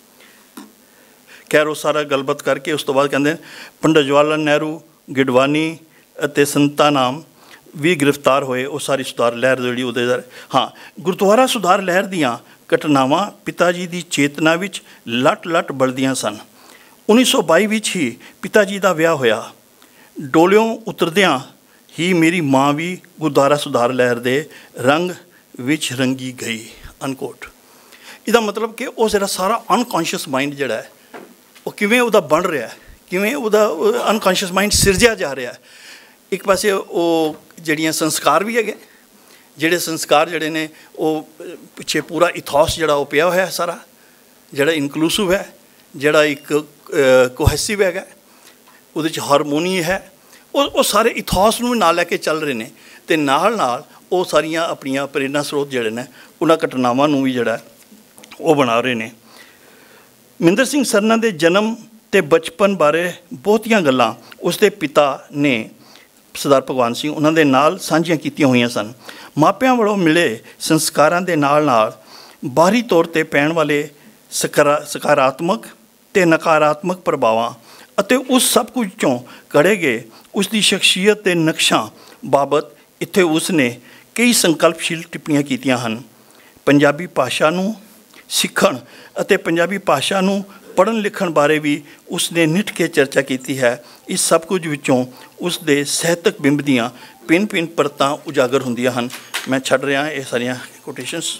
ਖੈਰ ਉਹ ਸਾਰਾ ਗੱਲਬਾਤ ਕਰਕੇ ਉਸ ਤੋਂ ਬਾਅਦ ਕਹਿੰਦੇ ਪੰਡਿਤ ਜਵਾਹਰ ਲਾਲ ਨਹਿਰੂ, ਗਿਡਵਾਨੀ ਅਤੇ ਸੰਤਾਂ ਨਾਮ ਵੀ ਗ੍ਰਿਫਤਾਰ ਹੋਏ। ਉਹ ਸਾਰੀ ਸੁਧਾਰ ਲਹਿਰ ਜਿਹੜੀ ਉਹਦੇ ਹਾਂ ਗੁਰਦੁਆਰਾ ਸੁਧਾਰ ਲਹਿਰ ਦੀਆਂ ਘਟਨਾਵਾਂ ਪਿਤਾ ਜੀ ਦੀ ਚੇਤਨਾ ਵਿੱਚ ਲੱਟ ਲੱਟ ਬਲਦੀਆਂ ਸਨ। ਉੱਨੀ ਸੌ ਬਾਈ ਵਿੱਚ ਹੀ ਪਿਤਾ ਜੀ ਦਾ ਵਿਆਹ ਹੋਇਆ। ਡੋਲਿਓਂ ਉਤਰਦਿਆਂ ਹੀ ਮੇਰੀ ਮਾਂ ਵੀ ਗੁਰਦੁਆਰਾ ਸੁਧਾਰ ਲਹਿਰ ਦੇ ਰੰਗ ਵਿੱਚ ਰੰਗੀ ਗਈ। ਅਨਕੋਟ। ਇਹਦਾ ਮਤਲਬ ਕਿ ਉਹ ਜਿਹੜਾ ਸਾਰਾ ਅਨਕੌਂਸ਼ੀਅਸ ਮਾਈਂਡ ਜਿਹੜਾ ਹੈ ਉਹ ਕਿਵੇਂ ਉਹਦਾ ਬਣ ਰਿਹਾ, ਕਿਵੇਂ ਉਹਦਾ ਅਨਕੌਂਸ਼ੀਅਸ ਮਾਈਂਡ ਸਿਰਜਿਆ ਜਾ ਰਿਹਾ। ਇੱਕ ਪਾਸੇ ਉਹ ਜਿਹੜੀਆਂ ਸੰਸਕਾਰ ਵੀ ਹੈਗੇ, ਜਿਹੜੇ ਸੰਸਕਾਰ ਜਿਹੜੇ ਨੇ ਉਹ ਪਿੱਛੇ ਪੂਰਾ ਇਥੋਸ ਜਿਹੜਾ ਉਹ ਪਿਆ ਹੋਇਆ ਸਾਰਾ, ਜਿਹੜਾ ਇਨਕਲੂਸਿਵ ਹੈ, ਜਿਹੜਾ ਇੱਕ ਕੋਹੈਸਿਵ ਹੈਗਾ, ਉਹਦੇ 'ਚ ਹਾਰਮੋਨੀ ਹੈ। ਉਹ ਉਹ ਸਾਰੇ ਇਥੋਸ ਨੂੰ ਨਾਲ ਲੈ ਕੇ ਚੱਲ ਰਹੇ ਨੇ ਅਤੇ ਨਾਲ ਨਾਲ ਉਹ ਸਾਰੀਆਂ ਆਪਣੀਆਂ ਪ੍ਰੇਰਨਾ ਸਰੋਤ ਜਿਹੜੇ ਨੇ ਉਹਨਾਂ ਘਟਨਾਵਾਂ ਨੂੰ ਵੀ ਜਿਹੜਾ ਉਹ ਬਣਾ ਰਹੇ ਨੇ। ਮਹਿੰਦਰ ਸਿੰਘ ਸਰਨਾ ਦੇ ਜਨਮ ਅਤੇ ਬਚਪਨ ਬਾਰੇ ਬਹੁਤੀਆਂ ਗੱਲਾਂ ਉਸਦੇ ਪਿਤਾ ਨੇ ਸਰਦਾਰ ਭਗਵਾਨ ਸਿੰਘ ਉਹਨਾਂ ਦੇ ਨਾਲ ਸਾਂਝੀਆਂ ਕੀਤੀਆਂ ਹੋਈਆਂ ਸਨ। ਮਾਪਿਆਂ ਵੱਲੋਂ ਮਿਲੇ ਸੰਸਕਾਰਾਂ ਦੇ ਨਾਲ ਨਾਲ ਬਾਹਰੀ ਤੌਰ 'ਤੇ ਪੈਣ ਵਾਲੇ ਸਕਰਾ ਸਕਾਰਾਤਮਕ ਅਤੇ ਨਕਾਰਾਤਮਕ ਪ੍ਰਭਾਵਾਂ ਅਤੇ ਉਸ ਸਭ ਕੁਝ 'ਚੋਂ ਘੜੇ ਗਏ ਉਸ ਦੀ ਸ਼ਖਸੀਅਤ ਦੇ ਨਕਸ਼ਾਂ ਬਾਬਤ ਇੱਥੇ ਉਸ ਨੇ ਕਈ ਸੰਕਲਪਸ਼ੀਲ ਟਿੱਪਣੀਆਂ ਕੀਤੀਆਂ ਹਨ। ਪੰਜਾਬੀ ਭਾਸ਼ਾ ਨੂੰ ਸਿੱਖਣ ਅਤੇ ਪੰਜਾਬੀ ਭਾਸ਼ਾ ਨੂੰ ਪੜ੍ਹਨ ਲਿਖਣ ਬਾਰੇ ਵੀ ਉਸ ਨੇ ਨਿੱਠ ਕੇ ਚਰਚਾ ਕੀਤੀ ਹੈ। ਇਸ ਸਭ ਕੁਝ ਵਿੱਚੋਂ ਉਸ ਦੇ ਸਾਹਿਤਕ ਬਿੰਬ ਦੀਆਂ ਭਿੰਨ ਭਿੰਨ ਪਰਤਾਂ ਉਜਾਗਰ ਹੁੰਦੀਆਂ ਹਨ। ਮੈਂ ਛੱਡ ਰਿਹਾ ਇਹ ਸਾਰੀਆਂ ਕੋਟੇਸ਼ਨਸ।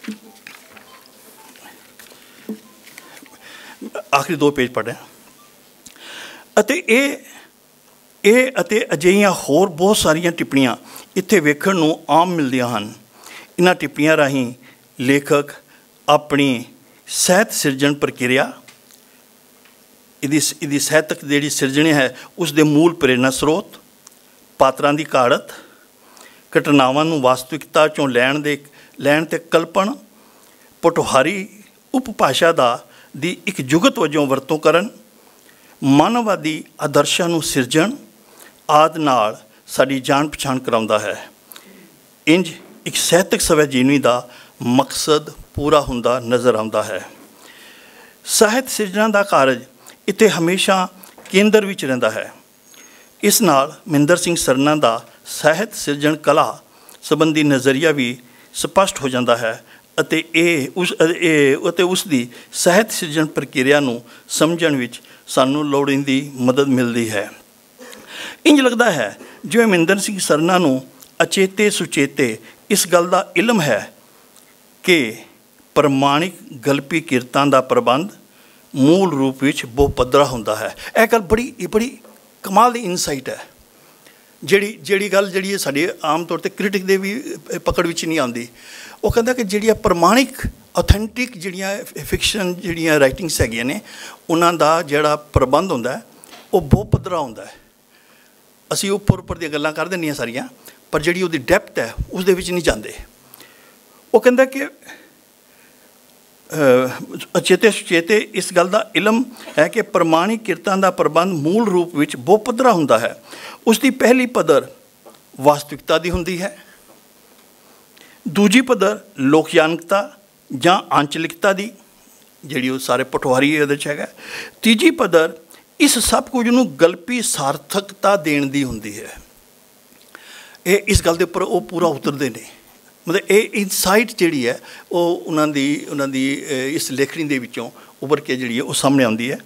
ਆਖਰੀ ਦੋ ਪੇਜ ਪੜ੍ਹ ਰਿਹਾ ਅਤੇ ਇਹ ਇਹ ਅਤੇ ਅਜਿਹੀਆਂ ਹੋਰ ਬਹੁਤ ਸਾਰੀਆਂ ਟਿੱਪਣੀਆਂ ਇੱਥੇ ਵੇਖਣ ਨੂੰ ਆਮ ਮਿਲਦੀਆਂ ਹਨ। ਇਹਨਾਂ ਟਿੱਪਣੀਆਂ ਰਾਹੀਂ ਲੇਖਕ ਆਪਣੀ ਸਾਹਿਤ ਸਿਰਜਣ ਪ੍ਰਕਿਰਿਆ, ਇਹਦੀ ਇਹਦੀ ਸਾਹਿਤਕ ਜਿਹੜੀ ਸਿਰਜਣੀ ਹੈ ਉਸ ਦੇ ਮੂਲ ਪ੍ਰੇਰਨਾ ਸਰੋਤ, ਪਾਤਰਾਂ ਦੀ ਘਾੜਤ, ਘਟਨਾਵਾਂ ਨੂੰ ਵਾਸਤਵਿਕਤਾ 'ਚੋਂ ਲੈਣ ਦੇ ਲੈਣ 'ਤੇ ਕਲਪਨ, ਪੋਠੋਹਾਰੀ ਉਪਭਾਸ਼ਾ ਦਾ ਦੀ ਇੱਕ ਜੁਗਤ ਵਜੋਂ ਵਰਤੋਂ ਕਰਨ, ਮਾਨਵਵਾਦੀ ਆਦਰਸ਼ਾਂ ਨੂੰ ਸਿਰਜਣ ਆਦਿ ਨਾਲ ਸਾਡੀ ਜਾਣ ਪਛਾਣ ਕਰਾਉਂਦਾ ਹੈ। ਇੰਝ ਇੱਕ ਸਾਹਿਤਕ ਸਵੈ ਜੀਵਨੀ ਦਾ ਮਕਸਦ ਪੂਰਾ ਹੁੰਦਾ ਨਜ਼ਰ ਆਉਂਦਾ ਹੈ। ਸਾਹਿਤ ਸਿਰਜਣਾ ਦਾ ਕਾਰਜ ਇੱਥੇ ਹਮੇਸ਼ਾ ਕੇਂਦਰ ਵਿੱਚ ਰਹਿੰਦਾ ਹੈ। ਇਸ ਨਾਲ ਮਹਿੰਦਰ ਸਿੰਘ ਸਰਨਾ ਦਾ ਸਾਹਿਤ ਸਿਰਜਣ ਕਲਾ ਸੰਬੰਧੀ ਨਜ਼ਰੀਆ ਵੀ ਸਪਸ਼ਟ ਹੋ ਜਾਂਦਾ ਹੈ ਅਤੇ ਇਹ ਉਸ ਇਹ ਅਤੇ ਉਸ ਦੀ ਸਾਹਿਤ ਸਿਰਜਣ ਪ੍ਰਕਿਰਿਆ ਨੂੰ ਸਮਝਣ ਵਿੱਚ ਸਾਨੂੰ ਲੋੜੀਂਦੀ ਮਦਦ ਮਿਲਦੀ ਹੈ। ਇੰਝ ਲੱਗਦਾ ਹੈ ਜਿਵੇਂ ਮਹਿੰਦਰ ਸਿੰਘ ਸਰਨਾ ਨੂੰ ਅਚੇਤੇ ਸੁਚੇਤੇ ਇਸ ਗੱਲ ਦਾ ਇਲਮ ਹੈ ਕਿ ਪ੍ਰਮਾਣਿਕ ਗਲਪੀ ਕਿਰਤਾਂ ਦਾ ਪ੍ਰਬੰਧ ਮੂਲ ਰੂਪ ਵਿੱਚ ਬਹੁ ਪੱਧਰਾ ਹੁੰਦਾ ਹੈ। ਇਹ ਗੱਲ ਬੜੀ ਬੜੀ ਕਮਾਲ ਦੀ ਇਨਸਾਈਟ ਹੈ ਜਿਹੜੀ ਜਿਹੜੀ ਗੱਲ ਜਿਹੜੀ ਸਾਡੀ ਆਮ ਤੌਰ 'ਤੇ ਕ੍ਰਿਟਿਕ ਦੇ ਵੀ ਪਕੜ ਵਿੱਚ ਨਹੀਂ ਆਉਂਦੀ, ਉਹ ਕਹਿੰਦਾ ਕਿ ਜਿਹੜੀਆਂ ਪ੍ਰਮਾਣਿਕ ਆਥੈਂਟਿਕ ਜਿਹੜੀਆਂ ਫਿਕਸ਼ਨ ਜਿਹੜੀਆਂ ਰਾਈਟਿੰਗਸ ਹੈਗੀਆਂ ਨੇ ਉਹਨਾਂ ਦਾ ਜਿਹੜਾ ਪ੍ਰਬੰਧ ਹੁੰਦਾ ਉਹ ਬਹੁਤ ਪੱਧਰਾ ਹੁੰਦਾ ਹੈ। ਅਸੀਂ ਉੱਪਰ ਉੱਪਰ ਦੀਆਂ ਗੱਲਾਂ ਕਰ ਦਿੰਦੀਆਂ ਸਾਰੀਆਂ, ਪਰ ਜਿਹੜੀ ਉਹਦੀ ਡੈਪਥ ਹੈ ਉਸ ਦੇ ਵਿੱਚ ਨਹੀਂ ਜਾਂਦੇ। ਉਹ ਕਹਿੰਦਾ ਕਿ ਅਚੇਤੇ ਸੁਚੇਤੇ ਇਸ ਗੱਲ ਦਾ ਇਲਮ ਹੈ ਕਿ ਪ੍ਰਮਾਣਿਕ ਕਿਰਤਾਂ ਦਾ ਪ੍ਰਬੰਧ ਮੂਲ ਰੂਪ ਵਿੱਚ ਬਹੁਤ ਪੱਧਰਾ ਹੁੰਦਾ ਹੈ। ਉਸ ਦੀ ਪਹਿਲੀ ਪੱਧਰ ਵਾਸਤਵਿਕਤਾ ਦੀ ਹੁੰਦੀ ਹੈ, ਦੂਜੀ ਪੱਧਰ ਲੋਕਯਾਨਕਤਾ ਜਾਂ ਆਂਚਲਿਕਤਾ ਦੀ, ਜਿਹੜੀ ਉਹ ਸਾਰੇ ਪਟਵਾਰੀ ਇਹਦੇ 'ਚ ਹੈਗਾ, ਤੀਜੀ ਪੱਧਰ ਇਸ ਸਭ ਕੁਝ ਨੂੰ ਗਲਪੀ ਸਾਰਥਕਤਾ ਦੇਣ ਦੀ ਹੁੰਦੀ ਹੈ। ਇਹ ਇਸ ਗੱਲ ਦੇ ਉੱਪਰ ਉਹ ਪੂਰਾ ਉਤਰਦੇ ਨੇ, ਮਤਲਬ ਇਹ ਇਨਸਾਈਟ ਜਿਹੜੀ ਹੈ ਉਹ ਉਹਨਾਂ ਦੀ ਉਹਨਾਂ ਦੀ ਇਸ ਲੇਖਣੀ ਦੇ ਵਿੱਚੋਂ ਉੱਭਰ ਕੇ ਜਿਹੜੀ ਹੈ ਉਹ ਸਾਹਮਣੇ ਆਉਂਦੀ ਹੈ।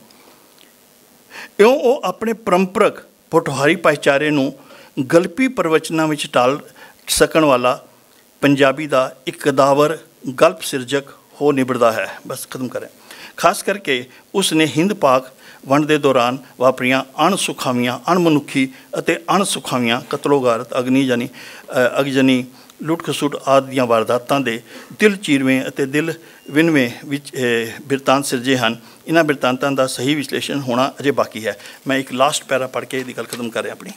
ਇਉਂ ਉਹ ਆਪਣੇ ਪਰੰਪਰਕ ਪੋਠੋਹਾਰੀ ਭਾਈਚਾਰੇ ਨੂੰ ਗਲਪੀ ਪ੍ਰਵਚਨਾਂ ਵਿੱਚ ਢਾਲ ਸਕਣ ਵਾਲਾ ਪੰਜਾਬੀ ਦਾ ਇੱਕ ਕਦਾਵਰ ਗਲਪ ਸਿਰਜਕ ਹੋ ਨਿਬੜਦਾ ਹੈ। ਬਸ ਖਤਮ ਕरें। ਖਾਸ ਕਰਕੇ ਉਸ ਨੇ ਹਿੰਦ ਪਾਕ ਵੰਡ ਦੇ ਦੌਰਾਨ ਵਾਪਰੀਆਂ ਅਣਸੁਖਾਵੀਆਂ ਅਣਮਨੁੱਖੀ ਅਤੇ ਅਣਸੁਖਾਵੀਆਂ ਕਤਲੋਗਾਰਤ ਅਗਨੀ ਜਾਨੀ ਅਗਜਨੀ ਲੁੱਟ ਖਸੁੱਟ ਆਦਿ ਦੀਆਂ ਵਾਰਦਾਤਾਂ ਦੇ ਦਿਲ ਚੀਰਵੇਂ ਅਤੇ ਦਿਲ ਵਿਨਵੇਂ ਵਿੱਚ ਬਿਰਤਾਂਤ ਸਿਰਜੇ ਹਨ। ਇਹਨਾਂ ਬਿਰਤਾਂਤਾਂ ਦਾ ਸਹੀ ਵਿਸ਼ਲੇਸ਼ਣ ਹੋਣਾ ਅਜੇ ਬਾਕੀ ਹੈ। ਮੈਂ ਇੱਕ ਲਾਸਟ ਪੈਰਾ ਪੜ੍ਹ ਕੇ ਇਹਦੀ ਗੱਲ ਖਤਮ ਕਰ ਰਿਹਾ ਆਪਣੀ।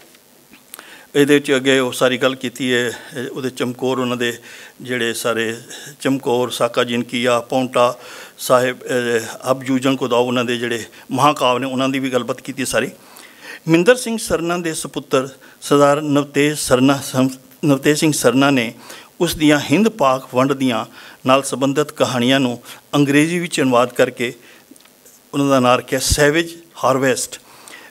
ਇਹਦੇ ਵਿੱਚ ਅੱਗੇ ਉਹ ਸਾਰੀ ਗੱਲ ਕੀਤੀ ਹੈ, ਉਹਦੇ ਚਮਕੌਰ ਉਹਨਾਂ ਦੇ ਜਿਹੜੇ ਸਾਰੇ ਚਮਕੌਰ ਸਾਕਾ ਜਿਨਕੀਆ ਪੌਂਟਾ ਸਾਹਿਬ ਅਬ ਜੂਜਨ ਕੋਦਾਓ ਉਹਨਾਂ ਦੇ ਜਿਹੜੇ ਮਹਾਂਕਾਵ ਨੇ ਉਹਨਾਂ ਦੀ ਵੀ ਗੱਲਬਾਤ ਕੀਤੀ ਸਾਰੀ। ਮਿੰਦਰ ਸਿੰਘ ਸਰਨਾ ਦੇ ਸਪੁੱਤਰ ਸਰਦਾਰ ਨਵਤੇਜ ਸਰਨਾ ਨਵਤੇਜ ਸਿੰਘ ਸਰਨਾ ਨੇ ਉਸ ਦੀਆਂ ਹਿੰਦ ਪਾਕ ਵੰਡ ਦੀਆਂ ਨਾਲ ਸੰਬੰਧਿਤ ਕਹਾਣੀਆਂ ਨੂੰ ਅੰਗਰੇਜ਼ੀ ਵਿੱਚ ਅਨੁਵਾਦ ਕਰਕੇ ਉਹਨਾਂ ਦਾ ਨਾਂ ਰੱਖਿਆ ਸੈਵੇਜ ਹਾਰਵੈਸਟ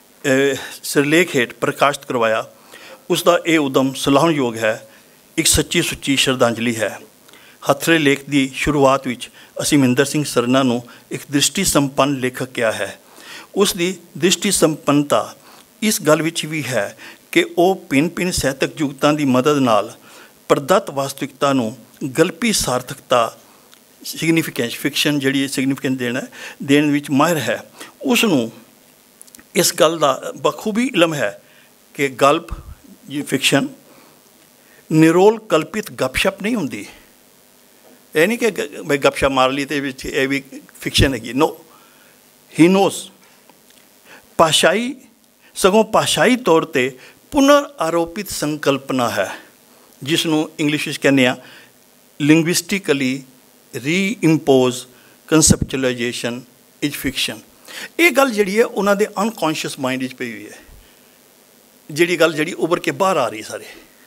ਸਿਰਲੇਖ ਹੇਠ ਪ੍ਰਕਾਸ਼ਿਤ ਕਰਵਾਇਆ। ਉਸ ਦਾ ਇਹ ਉਦਮ ਸਲਾਹੁਣਯੋਗ ਹੈ, ਇੱਕ ਸੱਚੀ ਸੁੱਚੀ ਸ਼ਰਧਾਂਜਲੀ ਹੈ। ਹਥਰੇ ਲੇਖ ਦੀ ਸ਼ੁਰੂਆਤ ਵਿੱਚ ਅਸੀਂ ਮਿੰਦਰ ਸਿੰਘ ਸਰਨਾ ਨੂੰ ਇੱਕ ਦ੍ਰਿਸ਼ਟੀ ਸੰਪੰਨ ਲੇਖਕ ਕਿਹਾ ਹੈ। ਉਸ ਦੀ ਦ੍ਰਿਸ਼ਟੀ ਸੰਪੰਨਤਾ ਇਸ ਗੱਲ ਵਿੱਚ ਵੀ ਹੈ ਕਿ ਉਹ ਭਿੰਨ ਭਿੰਨ ਸਾਹਿਤਕ ਯੁਗਤਾਂ ਦੀ ਮਦਦ ਨਾਲ ਪ੍ਰਦੱਤ ਵਾਸਤਵਿਕਤਾ ਨੂੰ ਗਲਪੀ ਸਾਰਥਕਤਾ ਸਿਗਨੀਫਿਕੈਂਸ ਫਿਕਸ਼ਨ ਜਿਹੜੀ ਸਿਗਨੀਫਿਕੈਂਸ ਦੇਣਾ ਦੇਣ ਵਿੱਚ ਮਾਹਿਰ ਹੈ। ਉਸ ਨੂੰ ਇਸ ਗੱਲ ਦਾ ਬਖੂਬੀ ਇਲਮ ਹੈ ਕਿ ਗਲਪ ਜੀ ਫਿਕਸ਼ਨ ਨਿਰੋਲ ਕਲਪਿਤ ਗੱਪਸ਼ਪ ਨਹੀਂ ਹੁੰਦੀ। ਇਹ ਨਹੀਂ ਕਿ ਮੈਂ ਗੱਪਸ਼ਪ ਮਾਰ ਲਈ ਤੇ ਵਿੱਚ ਇਹ ਵੀ ਫਿਕਸ਼ਨ ਹੈਗੀ। ਨੋ, ਹੀ ਨੋਜ਼ ਭਾਸ਼ਾਈ ਸਗੋਂ ਭਾਸ਼ਾਈ ਤੌਰ 'ਤੇ ਪੁਨਰ ਆਰੋਪਿਤ ਸੰਕਲਪਨਾ ਹੈ, ਜਿਸ ਨੂੰ ਇੰਗਲਿਸ਼ ਵਿੱਚ ਕਹਿੰਦੇ ਆ ਲਿੰਗੁਇਸਟਿਕਲੀ ਰੀਇੰਪੋਜ਼ ਕੰਸੈਪਚੁਅਲਾਈਜੇਸ਼ਨ ਇਜ਼ ਫਿਕਸ਼ਨ। ਇਹ ਗੱਲ ਜਿਹੜੀ ਹੈ ਉਹਨਾਂ ਦੇ ਅਨਕੌਂਸ਼ੀਅਸ ਮਾਈਂਡ ਵਿੱਚ ਪਈ ਹੋਈ ਹੈ, ਜਿਹੜੀ ਗੱਲ ਜਿਹੜੀ ਉੱਭਰ ਕੇ ਬਾਹਰ ਆ ਰਹੀ ਸਾਰੇ।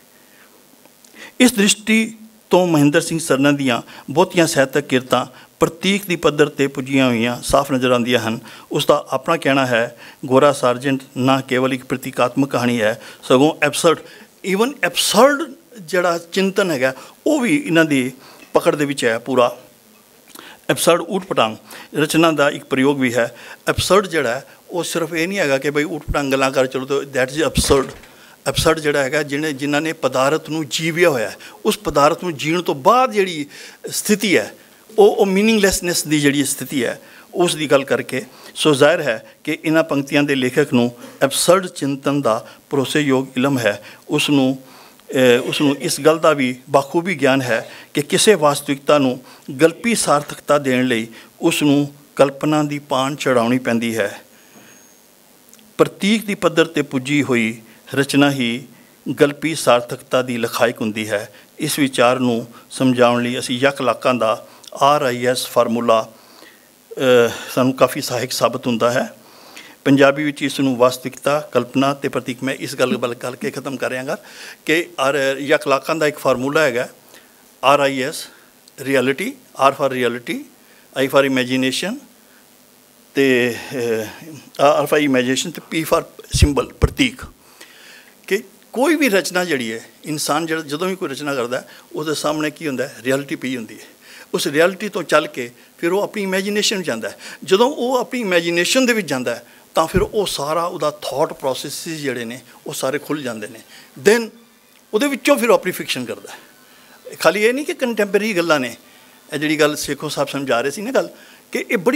ਇਸ ਦ੍ਰਿਸ਼ਟੀ ਤੋਂ ਮਹਿੰਦਰ ਸਿੰਘ ਸਰਨਾ ਦੀਆਂ ਬਹੁਤੀਆਂ ਸਾਹਿਤਕ ਕਿਰਤਾਂ ਪ੍ਰਤੀਕ ਦੀ ਪੱਧਰ 'ਤੇ ਪੁੱਜੀਆਂ ਹੋਈਆਂ ਸਾਫ਼ ਨਜ਼ਰ ਆਉਂਦੀਆਂ ਹਨ। ਉਸ ਦਾ ਆਪਣਾ ਕਹਿਣਾ ਹੈ, ਗੋਰਾ ਸਾਰਜੈਂਟ ਨਾ ਕੇਵਲ ਇੱਕ ਪ੍ਰਤੀਕਾਤਮਕ ਕਹਾਣੀ ਹੈ, ਸਗੋਂ ਐਬਸਰਡ ਈਵਨ ਐਬਸਰਡ ਜਿਹੜਾ ਚਿੰਤਨ ਹੈਗਾ ਉਹ ਵੀ ਇਹਨਾਂ ਦੀ ਪਕੜ ਦੇ ਵਿੱਚ ਹੈ ਪੂਰਾ। ਐਬਸਰਡ ਊਟ ਪਟਾਂਗ ਰਚਨਾ ਦਾ ਇੱਕ ਪ੍ਰਯੋਗ ਵੀ ਹੈ। ਐਬਸਰਡ ਜਿਹੜਾ ਹੈ ਉਹ ਸਿਰਫ ਇਹ ਨਹੀਂ ਹੈਗਾ ਕਿ ਬਈ ਊਟ ਪਟਾਂਗ ਗੱਲਾਂ ਕਰ ਚਲੋ ਤਾਂ ਦੈਟ ਇਜ਼ ਐਬਸਰਡ। ਐਬਸਰਡ ਜਿਹੜਾ ਹੈਗਾ ਜਿਹਨੇ ਜਿਨ੍ਹਾਂ ਨੇ ਪਦਾਰਥ ਨੂੰ ਜੀਵਿਆ ਹੋਇਆ, ਉਸ ਪਦਾਰਥ ਨੂੰ ਜੀਣ ਤੋਂ ਬਾਅਦ ਜਿਹੜੀ ਸਥਿਤੀ ਹੈ ਉਹ ਉਹ ਮੀਨਿੰਗਲੈਸਨੈਸ ਦੀ ਜਿਹੜੀ ਸਥਿਤੀ ਹੈ ਉਸ ਦੀ ਗੱਲ ਕਰਕੇ। ਸੋ ਜ਼ਾਹਿਰ ਹੈ ਕਿ ਇਹਨਾਂ ਪੰਕਤੀਆਂ ਦੇ ਲੇਖਕ ਨੂੰ ਐਬਸਰਡ ਚਿੰਤਨ ਦਾ ਭਰੋਸੇਯੋਗ ਇਲਮ ਹੈ। ਉਸ ਨੂੰ ਉਸ ਨੂੰ ਇਸ ਗੱਲ ਦਾ ਵੀ ਬਾਖੂਬੀ ਗਿਆਨ ਹੈ ਕਿ ਕਿਸੇ ਵਾਸਤਵਿਕਤਾ ਨੂੰ ਗਲਪੀ ਸਾਰਥਕਤਾ ਦੇਣ ਲਈ ਉਸ ਨੂੰ ਕਲਪਨਾ ਦੀ ਪਾਣ ਚੜਾਉਣੀ ਪੈਂਦੀ ਹੈ। ਪ੍ਰਤੀਕ ਦੀ ਪੱਧਰ 'ਤੇ ਪੁੱਜੀ ਹੋਈ ਰਚਨਾ ਹੀ ਗਲਪੀ ਸਾਰਥਕਤਾ ਦੀ ਲਖਾਇਕ ਹੁੰਦੀ ਹੈ। ਇਸ ਵਿਚਾਰ ਨੂੰ ਸਮਝਾਉਣ ਲਈ ਅਸੀਂ ਯਕ ਲਾਕਾਂ ਦਾ ਆਰ ਆਈ ਐਸ ਫਾਰਮੂਲਾ ਸਾਨੂੰ ਕਾਫੀ ਸਹਾਇਕ ਸਾਬਤ ਹੁੰਦਾ ਹੈ। ਪੰਜਾਬੀ ਵਿੱਚ ਇਸ ਨੂੰ ਵਾਸਤਵਿਕਤਾ, ਕਲਪਨਾ ਅਤੇ ਪ੍ਰਤੀਕ। ਮੈਂ ਇਸ ਗੱਲ ਵੱਲ ਗੱਲ ਕੇ ਖਤਮ ਕਰ ਰਿਹਾਂਗਾ ਕਿ ਆਰ ਯਕ ਲਾਕਾਂ ਦਾ ਇੱਕ ਫਾਰਮੂਲਾ ਹੈਗਾ R I S reality, R for reality, I for imagination ਅਤੇ ਆਰ ਫਾਰ ਇਮੈਜੀਨੇਸ਼ਨ ਅਤੇ ਪੀ ਫਾਰ ਸਿੰਬਲ ਪ੍ਰਤੀਕ। ਕਿ ਕੋਈ ਵੀ ਰਚਨਾ ਜਿਹੜੀ ਹੈ ਇਨਸਾਨ ਜਿਹੜਾ ਜਦੋਂ ਵੀ ਕੋਈ ਰਚਨਾ ਕਰਦਾ ਉਹਦੇ ਸਾਹਮਣੇ ਕੀ ਹੁੰਦਾ, ਰਿਐਲਿਟੀ ਪਈ ਹੁੰਦੀ ਹੈ। ਉਸ ਰਿਐਲਿਟੀ ਤੋਂ ਚੱਲ ਕੇ ਫਿਰ ਉਹ ਆਪਣੀ ਇਮੈਜੀਨੇਸ਼ਨ ਜਾਂਦਾ। ਜਦੋਂ ਉਹ ਆਪਣੀ ਇਮੈਜੀਨੇਸ਼ਨ ਦੇ ਵਿੱਚ ਜਾਂਦਾ ਤਾਂ ਫਿਰ ਉਹ ਸਾਰਾ ਉਹਦਾ ਥੋਟ ਪ੍ਰੋਸੈਸਿਸ ਜਿਹੜੇ ਨੇ ਉਹ ਸਾਰੇ ਖੁੱਲ੍ਹ ਜਾਂਦੇ ਨੇ। ਦੈਨ ਉਹਦੇ ਵਿੱਚੋਂ ਫਿਰ ਉਹ ਆਪਣੀ ਫਿਕਸ਼ਨ ਕਰਦਾ। ਖਾਲੀ ਇਹ ਨਹੀਂ ਕਿ ਕੰਟੈਂਪਰੇਰੀ ਗੱਲਾਂ ਨੇ। ਇਹ ਜਿਹੜੀ ਗੱਲ ਸੇਖੋ ਸਾਹਿਬ ਸਮਝਾ ਰਹੇ ਸੀ ਨਾ ਗੱਲ, ਕਿ ਇਹ ਬੜੀ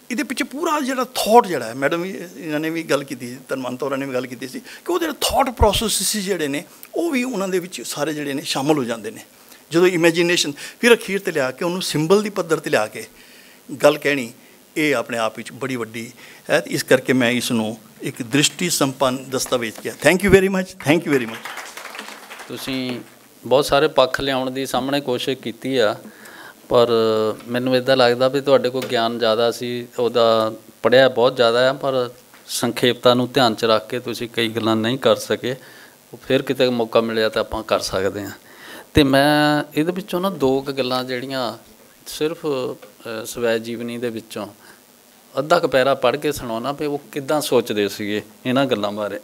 ਇਹਦੇ ਪਿੱਛੇ ਪੂਰਾ ਜਿਹੜਾ ਥੋਟ ਜਿਹੜਾ ਹੈ, ਮੈਡਮ ਵੀ ਇਹਨਾਂ ਨੇ ਵੀ ਗੱਲ ਕੀਤੀ ਸੀ, ਧਨਵੰਤ ਹੋਰਾਂ ਨੇ ਵੀ ਗੱਲ ਕੀਤੀ ਸੀ ਕਿ ਉਹਦੇ ਥੋਟ ਪ੍ਰੋਸੈਸ ਜਿਹੜੇ ਨੇ ਉਹ ਵੀ ਉਹਨਾਂ ਦੇ ਵਿੱਚ ਸਾਰੇ ਜਿਹੜੇ ਨੇ ਸ਼ਾਮਲ ਹੋ ਜਾਂਦੇ ਨੇ। ਜਦੋਂ ਇਮੈਜੀਨੇਸ਼ਨ ਫਿਰ ਅਖੀਰ 'ਤੇ ਲਿਆ ਕੇ ਉਹਨੂੰ ਸਿੰਬਲ ਦੀ ਪੱਧਰ 'ਤੇ ਲਿਆ ਕੇ ਗੱਲ ਕਹਿਣੀ, ਇਹ ਆਪਣੇ ਆਪ ਵਿੱਚ ਬੜੀ ਵੱਡੀ ਹੈ। ਇਸ ਕਰਕੇ ਮੈਂ ਇਸ ਨੂੰ ਇੱਕ ਦ੍ਰਿਸ਼ਟੀ ਸੰਪੰਨ ਦਸਤਾਵੇਜ਼ ਕਿਹਾ। Thank you very much, thank you very much. ਤੁਸੀਂ ਬਹੁਤ ਸਾਰੇ ਪੱਖ ਲਿਆਉਣ ਦੀ ਸਾਹਮਣੇ ਕੋਸ਼ਿਸ਼ ਕੀਤੀ ਆ, ਪਰ ਮੈਨੂੰ ਇੱਦਾਂ ਲੱਗਦਾ ਵੀ ਤੁਹਾਡੇ ਕੋਲ ਗਿਆਨ ਜ਼ਿਆਦਾ ਸੀ, ਉਹਦਾ ਪੜ੍ਹਿਆ ਬਹੁਤ ਜ਼ਿਆਦਾ ਆ, ਪਰ ਸੰਖੇਪਤਾ ਨੂੰ ਧਿਆਨ 'ਚ ਰੱਖ ਕੇ ਤੁਸੀਂ ਕਈ ਗੱਲਾਂ ਨਹੀਂ ਕਰ ਸਕੇ। ਫਿਰ ਕਿਤੇ ਮੌਕਾ ਮਿਲਿਆ ਤਾਂ ਆਪਾਂ ਕਰ ਸਕਦੇ ਹਾਂ। ਅਤੇ ਮੈਂ ਇਹਦੇ ਵਿੱਚੋਂ ਨਾ ਦੋ ਕੁ ਗੱਲਾਂ ਜਿਹੜੀਆਂ ਸਿਰਫ ਸਵੈ ਜੀਵਨੀ ਦੇ ਵਿੱਚੋਂ ਅੱਧਾ ਕੁ ਪੈਰਾ ਪੜ੍ਹ ਕੇ ਸੁਣਾਉਣਾ ਵੀ ਉਹ ਕਿੱਦਾਂ ਸੋਚਦੇ ਸੀਗੇ ਇਹਨਾਂ ਗੱਲਾਂ ਬਾਰੇ।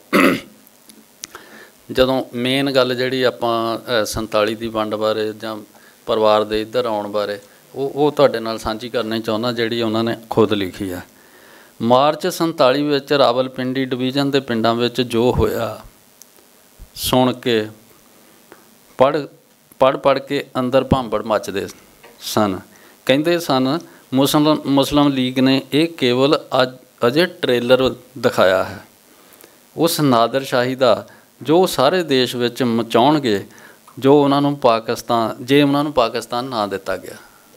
ਜਦੋਂ ਮੇਨ ਗੱਲ ਜਿਹੜੀ ਆਪਾਂ ਸੰਤਾਲੀ ਦੀ ਵੰਡ ਬਾਰੇ ਜਾਂ ਪਰਿਵਾਰ ਦੇ ਇੱਧਰ ਆਉਣ ਬਾਰੇ ਉਹ ਉਹ ਤੁਹਾਡੇ ਨਾਲ ਸਾਂਝੀ ਕਰਨੀ ਚਾਹੁੰਦਾ, ਜਿਹੜੀ ਉਹਨਾਂ ਨੇ ਖੁਦ ਲਿਖੀ ਆ। ਮਾਰਚ ਸੰਤਾਲੀ ਵਿੱਚ ਰਾਵਲਪਿੰਡੀ ਡਿਵੀਜ਼ਨ ਦੇ ਪਿੰਡਾਂ ਵਿੱਚ ਜੋ ਹੋਇਆ ਸੁਣ ਕੇ ਪੜ੍ਹ ਪੜ੍ਹ ਪੜ੍ਹ ਕੇ ਅੰਦਰ ਭਾਂਬੜ ਮੱਚਦੇ ਸਨ। ਕਹਿੰਦੇ ਸਨ ਮੁਸਲਮ ਮੁਸਲਿਮ ਲੀਗ ਨੇ ਇਹ ਕੇਵਲ ਅੱਜ ਅਜੇ ਟ੍ਰੇਲਰ ਦਿਖਾਇਆ ਹੈ ਉਸ ਨਾਦਰਸ਼ਾਹੀ ਦਾ ਜੋ ਸਾਰੇ ਦੇਸ਼ ਵਿੱਚ ਮਚਾਉਣਗੇ, ਜੋ ਉਹਨਾਂ ਨੂੰ ਪਾਕਿਸਤਾਨ ਜੇ ਉਹਨਾਂ ਨੂੰ ਪਾਕਿਸਤਾਨ ਨਾ ਦਿੱਤਾ ਗਿਆ।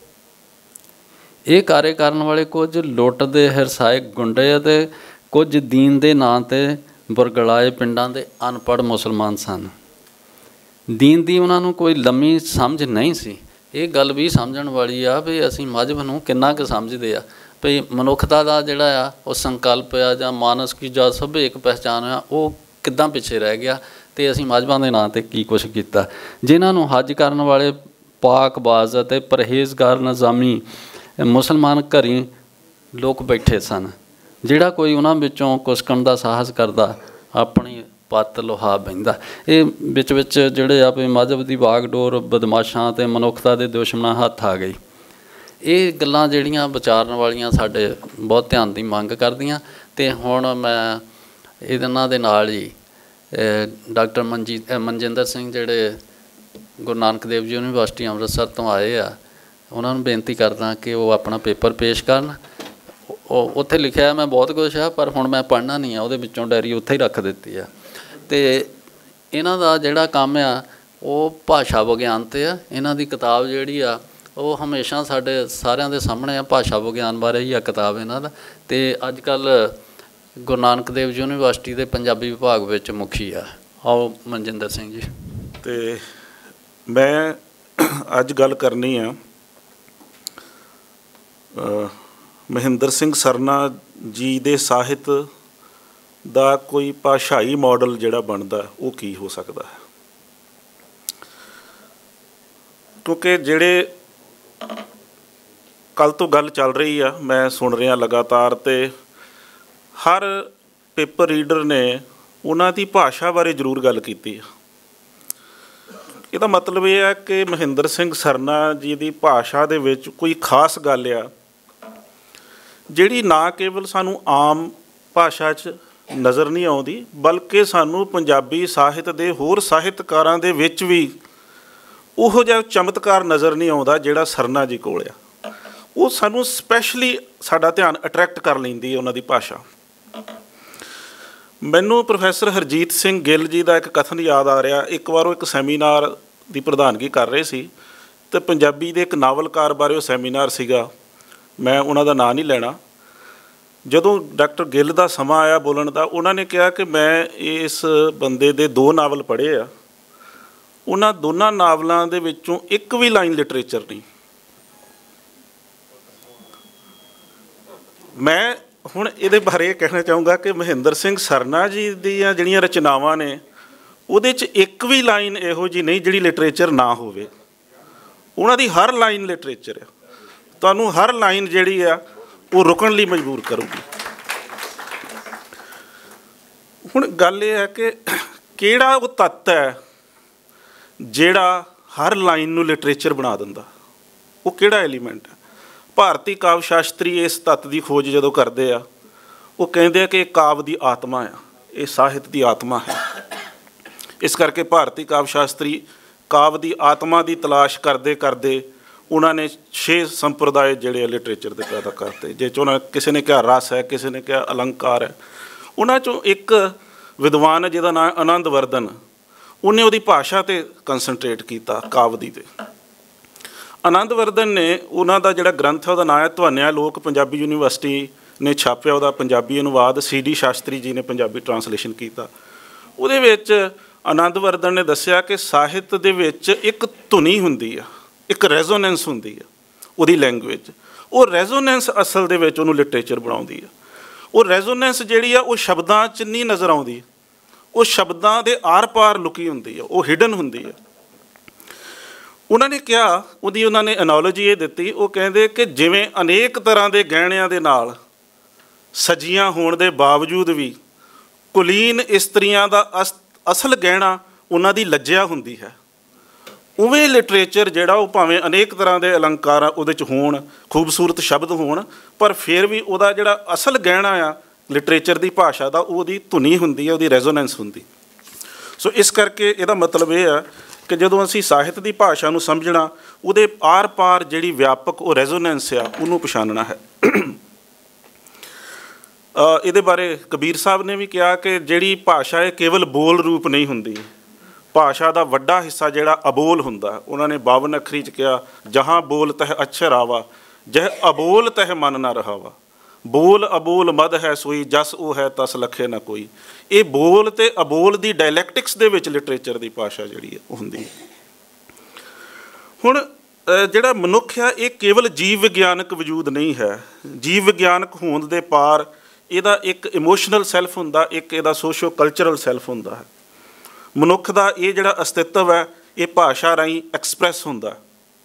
ਇਹ ਕਾਰੇ ਕਰਨ ਵਾਲੇ ਕੁਝ ਲੁੱਟ ਦੇ ਹਿਰਸਾਏ ਗੁੰਡੇ ਅਤੇ ਕੁਝ ਦੀਨ ਦੇ ਨਾਂ 'ਤੇ ਬੁਰਗਲਾਏ ਪਿੰਡਾਂ ਦੇ ਅਨਪੜ੍ਹ ਮੁਸਲਮਾਨ ਸਨ। ਦੀਨ ਦੀ ਉਹਨਾਂ ਨੂੰ ਕੋਈ ਲੰਮੀ ਸਮਝ ਨਹੀਂ ਸੀ। ਇਹ ਗੱਲ ਵੀ ਸਮਝਣ ਵਾਲੀ ਆ ਵੀ ਅਸੀਂ ਮਜ਼ਹਬ ਨੂੰ ਕਿੰਨਾ ਕੁ ਸਮਝਦੇ ਆ, ਵੀ ਮਨੁੱਖਤਾ ਦਾ ਜਿਹੜਾ ਆ ਉਹ ਸੰਕਲਪ ਆ ਜਾਂ ਮਾਨਸ ਕੀ ਜਾਂ ਸਭਿਅਕ ਪਹਿਚਾਣ ਆ ਉਹ ਕਿੱਦਾਂ ਪਿੱਛੇ ਰਹਿ ਗਿਆ, ਅਤੇ ਅਸੀਂ ਮਜ਼ਹਬਾਂ ਦੇ ਨਾਂ 'ਤੇ ਕੀ ਕੁਛ ਕੀਤਾ। ਜਿਨ੍ਹਾਂ ਨੂੰ ਹੱਜ ਕਰਨ ਵਾਲੇ ਪਾਕਬਾਜ਼ ਅਤੇ ਪਰਹੇਜ਼ਗਾਰ ਨਿਜ਼ਾਮੀ ਮੁਸਲਮਾਨ ਘਰੀ ਲੋਕ ਬੈਠੇ ਸਨ। ਜਿਹੜਾ ਕੋਈ ਉਹਨਾਂ ਵਿੱਚੋਂ ਕੁਸਕਣ ਦਾ ਸਾਹਸ ਕਰਦਾ ਆਪਣੀ ਪੱਤ ਲੋਹਾ ਬਹਿੰਦਾ। ਇਹ ਵਿੱਚ ਵਿੱਚ ਜਿਹੜੇ ਆ ਵੀ ਮਜ਼ਹਬ ਦੀ ਵਾਗਡੋਰ ਬਦਮਾਸ਼ਾਂ ਅਤੇ ਮਨੁੱਖਤਾ ਦੇ ਦੁਸ਼ਮਣਾਂ ਹੱਥ ਆ ਗਈ। ਇਹ ਗੱਲਾਂ ਜਿਹੜੀਆਂ ਵਿਚਾਰਨ ਵਾਲੀਆਂ ਸਾਡੇ ਬਹੁਤ ਧਿਆਨ ਦੀ ਮੰਗ ਕਰਦੀਆਂ। ਅਤੇ ਹੁਣ ਮੈਂ ਇਹਨਾਂ ਦੇ ਨਾਲ ਹੀ ਡਾਕਟਰ ਮਨਜੀਤ ਮਨਜਿੰਦਰ ਸਿੰਘ ਜਿਹੜੇ ਗੁਰੂ ਨਾਨਕ ਦੇਵ ਜੀ ਯੂਨੀਵਰਸਿਟੀ ਅੰਮ੍ਰਿਤਸਰ ਤੋਂ ਆਏ ਆ, ਉਹਨਾਂ ਨੂੰ ਬੇਨਤੀ ਕਰਦਾ ਕਿ ਉਹ ਆਪਣਾ ਪੇਪਰ ਪੇਸ਼ ਕਰਨ। ਉਹ ਉੱਥੇ ਲਿਖਿਆ ਮੈਂ ਬਹੁਤ ਕੁਛ ਆ, ਪਰ ਹੁਣ ਮੈਂ ਪੜ੍ਹਨਾ ਨਹੀਂ ਆ, ਉਹਦੇ ਵਿੱਚੋਂ ਡਾਇਰੀ ਉੱਥੇ ਹੀ ਰੱਖ ਦਿੱਤੀ ਆ। ਅਤੇ ਇਹਨਾਂ ਦਾ ਜਿਹੜਾ ਕੰਮ ਆ ਉਹ ਭਾਸ਼ਾ ਵਿਗਿਆਨ 'ਤੇ ਆ। ਇਹਨਾਂ ਦੀ ਕਿਤਾਬ ਜਿਹੜੀ ਆ ਉਹ ਹਮੇਸ਼ਾ ਸਾਡੇ ਸਾਰਿਆਂ ਦੇ ਸਾਹਮਣੇ ਆ, ਭਾਸ਼ਾ ਵਿਗਿਆਨ ਬਾਰੇ ਹੀ ਆ ਕਿਤਾਬ ਇਹਨਾਂ ਦਾ। ਅਤੇ ਅੱਜ ਕੱਲ੍ਹ ਗੁਰੂ ਨਾਨਕ ਦੇਵ ਯੂਨੀਵਰਸਿਟੀ ਦੇ ਪੰਜਾਬੀ ਵਿਭਾਗ ਵਿੱਚ ਮੁਖੀ ਆ। ਆਓ ਮਨਜਿੰਦਰ ਸਿੰਘ ਜੀ। ਅਤੇ ਮੈਂ ਅੱਜ ਗੱਲ ਕਰਨੀ ਆ ਮਹਿੰਦਰ ਸਿੰਘ ਸਰਨਾ ਜੀ ਦੇ ਸਾਹਿਤ ਦਾ ਕੋਈ ਭਾਸ਼ਾਈ ਮਾਡਲ ਜਿਹੜਾ ਬਣਦਾ ਉਹ ਕੀ ਹੋ ਸਕਦਾ ਹੈ। ਕਿਉਂਕਿ ਜਿਹੜੇ ਕੱਲ੍ਹ ਤੋਂ ਗੱਲ ਚੱਲ ਰਹੀ ਆ, ਮੈਂ ਸੁਣ ਰਿਹਾ ਲਗਾਤਾਰ, ਅਤੇ ਹਰ ਪੇਪਰ ਰੀਡਰ ਨੇ ਉਹਨਾਂ ਦੀ ਭਾਸ਼ਾ ਬਾਰੇ ਜ਼ਰੂਰ ਗੱਲ ਕੀਤੀ ਆ। ਇਹਦਾ ਮਤਲਬ ਇਹ ਹੈ ਕਿ ਮਹਿੰਦਰ ਸਿੰਘ ਸਰਨਾ ਜੀ ਦੀ ਭਾਸ਼ਾ ਦੇ ਵਿੱਚ ਕੋਈ ਖਾਸ ਗੱਲ ਆ ਜਿਹੜੀ ਨਾ ਕੇਵਲ ਸਾਨੂੰ ਆਮ ਭਾਸ਼ਾ 'ਚ ਨਜ਼ਰ ਨਹੀਂ ਆਉਂਦੀ, ਬਲਕਿ ਸਾਨੂੰ ਪੰਜਾਬੀ ਸਾਹਿਤ ਦੇ ਹੋਰ ਸਾਹਿਤਕਾਰਾਂ ਦੇ ਵਿੱਚ ਵੀ ਉਹੋ ਜਿਹਾ ਚਮਤਕਾਰ ਨਜ਼ਰ ਨਹੀਂ ਆਉਂਦਾ ਜਿਹੜਾ ਸਰਨਾ ਜੀ ਕੋਲ ਆ। ਉਹ ਸਾਨੂੰ ਸਪੈਸ਼ਲੀ ਸਾਡਾ ਧਿਆਨ ਅਟਰੈਕਟ ਕਰ ਲੈਂਦੀ ਹੈ ਉਹਨਾਂ ਦੀ ਭਾਸ਼ਾ। ਮੈਨੂੰ ਪ੍ਰੋਫੈਸਰ ਹਰਜੀਤ ਸਿੰਘ ਗਿੱਲ ਜੀ ਦਾ ਇੱਕ ਕਥਨ ਯਾਦ ਆ ਰਿਹਾ। ਇੱਕ ਵਾਰ ਉਹ ਇੱਕ ਸੈਮੀਨਾਰ ਦੀ ਪ੍ਰਧਾਨਗੀ ਕਰ ਰਹੇ ਸੀ ਅਤੇ ਪੰਜਾਬੀ ਦੇ ਇੱਕ ਨਾਵਲਕਾਰ ਬਾਰੇ ਉਹ ਸੈਮੀਨਾਰ ਸੀਗਾ, ਮੈਂ ਉਹਨਾਂ ਦਾ ਨਾਂ ਨਹੀਂ ਲੈਣਾ। ਜਦੋਂ ਡਾਕਟਰ ਗਿੱਲ ਦਾ ਸਮਾਂ ਆਇਆ ਬੋਲਣ ਦਾ, ਉਹਨਾਂ ਨੇ ਕਿਹਾ ਕਿ ਮੈਂ ਇਸ ਬੰਦੇ ਦੇ ਦੋ ਨਾਵਲ ਪੜ੍ਹੇ ਆ, ਉਹਨਾਂ ਦੋਨਾਂ ਨਾਵਲਾਂ ਦੇ ਵਿੱਚੋਂ ਇੱਕ ਵੀ ਲਾਈਨ ਲਿਟਰੇਚਰ ਨਹੀਂ। ਮੈਂ ਹੁਣ ਇਹਦੇ ਬਾਰੇ ਇਹ ਕਹਿਣਾ ਚਾਹੂੰਗਾ ਕਿ ਮਹਿੰਦਰ ਸਿੰਘ ਸਰਨਾ ਜੀ ਦੀਆਂ ਜਿਹੜੀਆਂ ਰਚਨਾਵਾਂ ਨੇ ਉਹਦੇ 'ਚ ਇੱਕ ਵੀ ਲਾਈਨ ਇਹੋ ਜਿਹੀ ਨਹੀਂ ਜਿਹੜੀ ਲਿਟਰੇਚਰ ਨਾ ਹੋਵੇ। ਉਹਨਾਂ ਦੀ ਹਰ ਲਾਈਨ ਲਿਟਰੇਚਰ ਆ। ਤੁਹਾਨੂੰ ਹਰ ਲਾਈਨ ਜਿਹੜੀ ਆ ਉਹ ਰੁਕਣ ਲਈ ਮਜਬੂਰ ਕਰੂਗੀ। ਹੁਣ ਗੱਲ ਇਹ ਹੈ ਕਿ ਕਿਹੜਾ ਉਹ ਤੱਤ ਹੈ ਜਿਹੜਾ ਹਰ ਲਾਈਨ ਨੂੰ ਲਿਟਰੇਚਰ ਬਣਾ ਦਿੰਦਾ, ਉਹ ਕਿਹੜਾ ਐਲੀਮੈਂਟ ਹੈ। ਭਾਰਤੀ ਕਾਵਿ ਸ਼ਾਸਤਰੀ ਇਸ ਤੱਤ ਦੀ ਖੋਜ ਜਦੋਂ ਕਰਦੇ ਆ, ਉਹ ਕਹਿੰਦੇ ਆ ਕਿ ਇਹ ਕਾਵਿ ਦੀ ਆਤਮਾ ਆ, ਇਹ ਸਾਹਿਤ ਦੀ ਆਤਮਾ ਹੈ। ਇਸ ਕਰਕੇ ਭਾਰਤੀ ਕਾਵਿ ਸ਼ਾਸਤਰੀ ਕਾਵਿ ਦੀ ਆਤਮਾ ਦੀ ਤਲਾਸ਼ ਕਰਦੇ ਕਰਦੇ उन्होंने छे संप्रदाय जिहड़े लिटरेचर दे पैदा करते, जे च उन्होंने किसी ने कहा रस है, किसी ने कहा अलंकार है। उन्हां चों एक विद्वान है जिहदा नाम आनंदवर्धन, उन्हें उहदी भाषा ते कंसनट्रेट किया कावदी ते। आनंदवर्धन ने उन्हां दा जिहड़ा ग्रंथ है उहदा नाम है ध्वनिया लोक, पंजाबी यूनीवर्सिटी ने छापिया, उहदा पंजाबी अनुवाद सी डी शास्त्री जी ने पंजाबी ट्रांसलेशन किया। उहदे विच आनंदवर्धन ने दस्सिया कि ਸਾਹਿਤ ਦੇ ਵਿੱਚ ਇੱਕ ਧੁਨੀ ਹੁੰਦੀ ਆ, ਇੱਕ ਰੈਜ਼ੋਨੈਂਸ ਹੁੰਦੀ ਆ ਉਹਦੀ ਲੈਂਗੁਏਜ। ਉਹ ਰੈਜ਼ੋਨੈਂਸ ਅਸਲ ਦੇ ਵਿੱਚ ਉਹਨੂੰ ਲਿਟਰੇਚਰ ਬਣਾਉਂਦੀ ਆ। ਉਹ ਰੈਜ਼ੋਨੈਂਸ ਜਿਹੜੀ ਆ ਉਹ ਸ਼ਬਦਾਂ 'ਚ ਨਹੀਂ ਨਜ਼ਰ ਆਉਂਦੀ, ਉਹ ਸ਼ਬਦਾਂ ਦੇ ਆਰ ਪਾਰ ਲੁਕੀ ਹੁੰਦੀ ਆ, ਉਹ ਹਿਡਨ ਹੁੰਦੀ ਆ। ਉਹਨਾਂ ਨੇ ਕਿਹਾ, ਉਹਦੀ ਉਹਨਾਂ ਨੇ ਐਨਾਲੋਜੀ ਇਹ ਦਿੱਤੀ, ਉਹ ਕਹਿੰਦੇ ਕਿ ਜਿਵੇਂ ਅਨੇਕ ਤਰ੍ਹਾਂ ਦੇ ਗਹਿਣਿਆਂ ਦੇ ਨਾਲ ਸਜੀਆਂ ਹੋਣ ਦੇ ਬਾਵਜੂਦ ਵੀ ਕੁਲੀਨ ਇਸਤਰੀਆਂ ਦਾ ਅਸ ਅਸਲ ਗਹਿਣਾ ਉਹਨਾਂ ਦੀ ਲੱਜਿਆ ਹੁੰਦੀ ਹੈ, ਉਵੇਂ ਲਿਟਰੇਚਰ ਜਿਹੜਾ ਉਹ ਭਾਵੇਂ ਅਨੇਕ ਤਰ੍ਹਾਂ ਦੇ ਅਲੰਕਾਰ ਉਹਦੇ 'ਚ ਹੋਣ, ਖੂਬਸੂਰਤ ਸ਼ਬਦ ਹੋਣ, ਪਰ ਫਿਰ ਵੀ ਉਹਦਾ ਜਿਹੜਾ ਅਸਲ ਗਹਿਣਾ ਆ ਲਿਟਰੇਚਰ ਦੀ ਭਾਸ਼ਾ ਦਾ, ਉਹਦੀ ਧੁਨੀ ਹੁੰਦੀ ਹੈ, ਉਹਦੀ ਰੈਜ਼ੋਨੈਂਸ ਹੁੰਦੀ। ਸੋ ਇਸ ਕਰਕੇ ਇਹਦਾ ਮਤਲਬ ਇਹ ਆ ਕਿ ਜਦੋਂ ਅਸੀਂ ਸਾਹਿਤ ਦੀ ਭਾਸ਼ਾ ਨੂੰ ਸਮਝਣਾ, ਉਹਦੇ ਆਰ ਪਾਰ ਜਿਹੜੀ ਵਿਆਪਕ ਉਹ ਰੈਜ਼ੋਨੈਂਸ ਆ ਉਹਨੂੰ ਪਛਾਣਨਾ ਹੈ। ਇਹਦੇ ਬਾਰੇ ਕਬੀਰ ਸਾਹਿਬ ਨੇ ਵੀ ਕਿਹਾ ਕਿ ਜਿਹੜੀ ਭਾਸ਼ਾ ਹੈ ਕੇਵਲ ਬੋਲ ਰੂਪ ਨਹੀਂ ਹੁੰਦੀ, ਭਾਸ਼ਾ ਦਾ ਵੱਡਾ ਹਿੱਸਾ ਜਿਹੜਾ ਅਬੋਲ ਹੁੰਦਾ। ਉਹਨਾਂ ਨੇ ਬਾਵਨ ਅੱਖਰੀ 'ਚ ਕਿਹਾ, ਜਹਾਂ ਬੋਲ ਤਹ ਅਛਰ ਆਵਾ, ਜਹ ਅਬੋਲ ਤਹ ਮਨ ਨਾ ਰਹਾਵਾ, ਬੋਲ ਅਬੋਲ ਮਦ ਹੈ ਸੋਈ, ਜਸ ਉਹ ਹੈ ਤਸ ਲਖੇ ਨਾ ਕੋਈ। ਇਹ ਬੋਲ ਅਤੇ ਅਬੋਲ ਦੀ ਡਾਇਲੈਕਟਿਕਸ ਦੇ ਵਿੱਚ ਲਿਟਰੇਚਰ ਦੀ ਭਾਸ਼ਾ ਜਿਹੜੀ ਹੈ ਉਹ ਹੁੰਦੀ ਹੈ। ਹੁਣ ਜਿਹੜਾ ਮਨੁੱਖ ਆ ਇਹ ਕੇਵਲ ਜੀਵ ਵਿਗਿਆਨਕ ਵਜੂਦ ਨਹੀਂ ਹੈ, ਜੀਵ ਵਿਗਿਆਨਕ ਹੋਣ ਦੇ ਪਾਰ ਇਹਦਾ ਇੱਕ ਇਮੋਸ਼ਨਲ ਸੈਲਫ ਹੁੰਦਾ, ਇੱਕ ਇਹਦਾ ਸੋਸ਼ੋ ਕਲਚਰਲ ਸੈਲਫ ਹੁੰਦਾ ਹੈ। ਮਨੁੱਖ ਦਾ ਇਹ ਜਿਹੜਾ ਅਸਤਿਤਵ ਹੈ ਇਹ ਭਾਸ਼ਾ ਰਾਹੀਂ ਐਕਸਪ੍ਰੈਸ ਹੁੰਦਾ।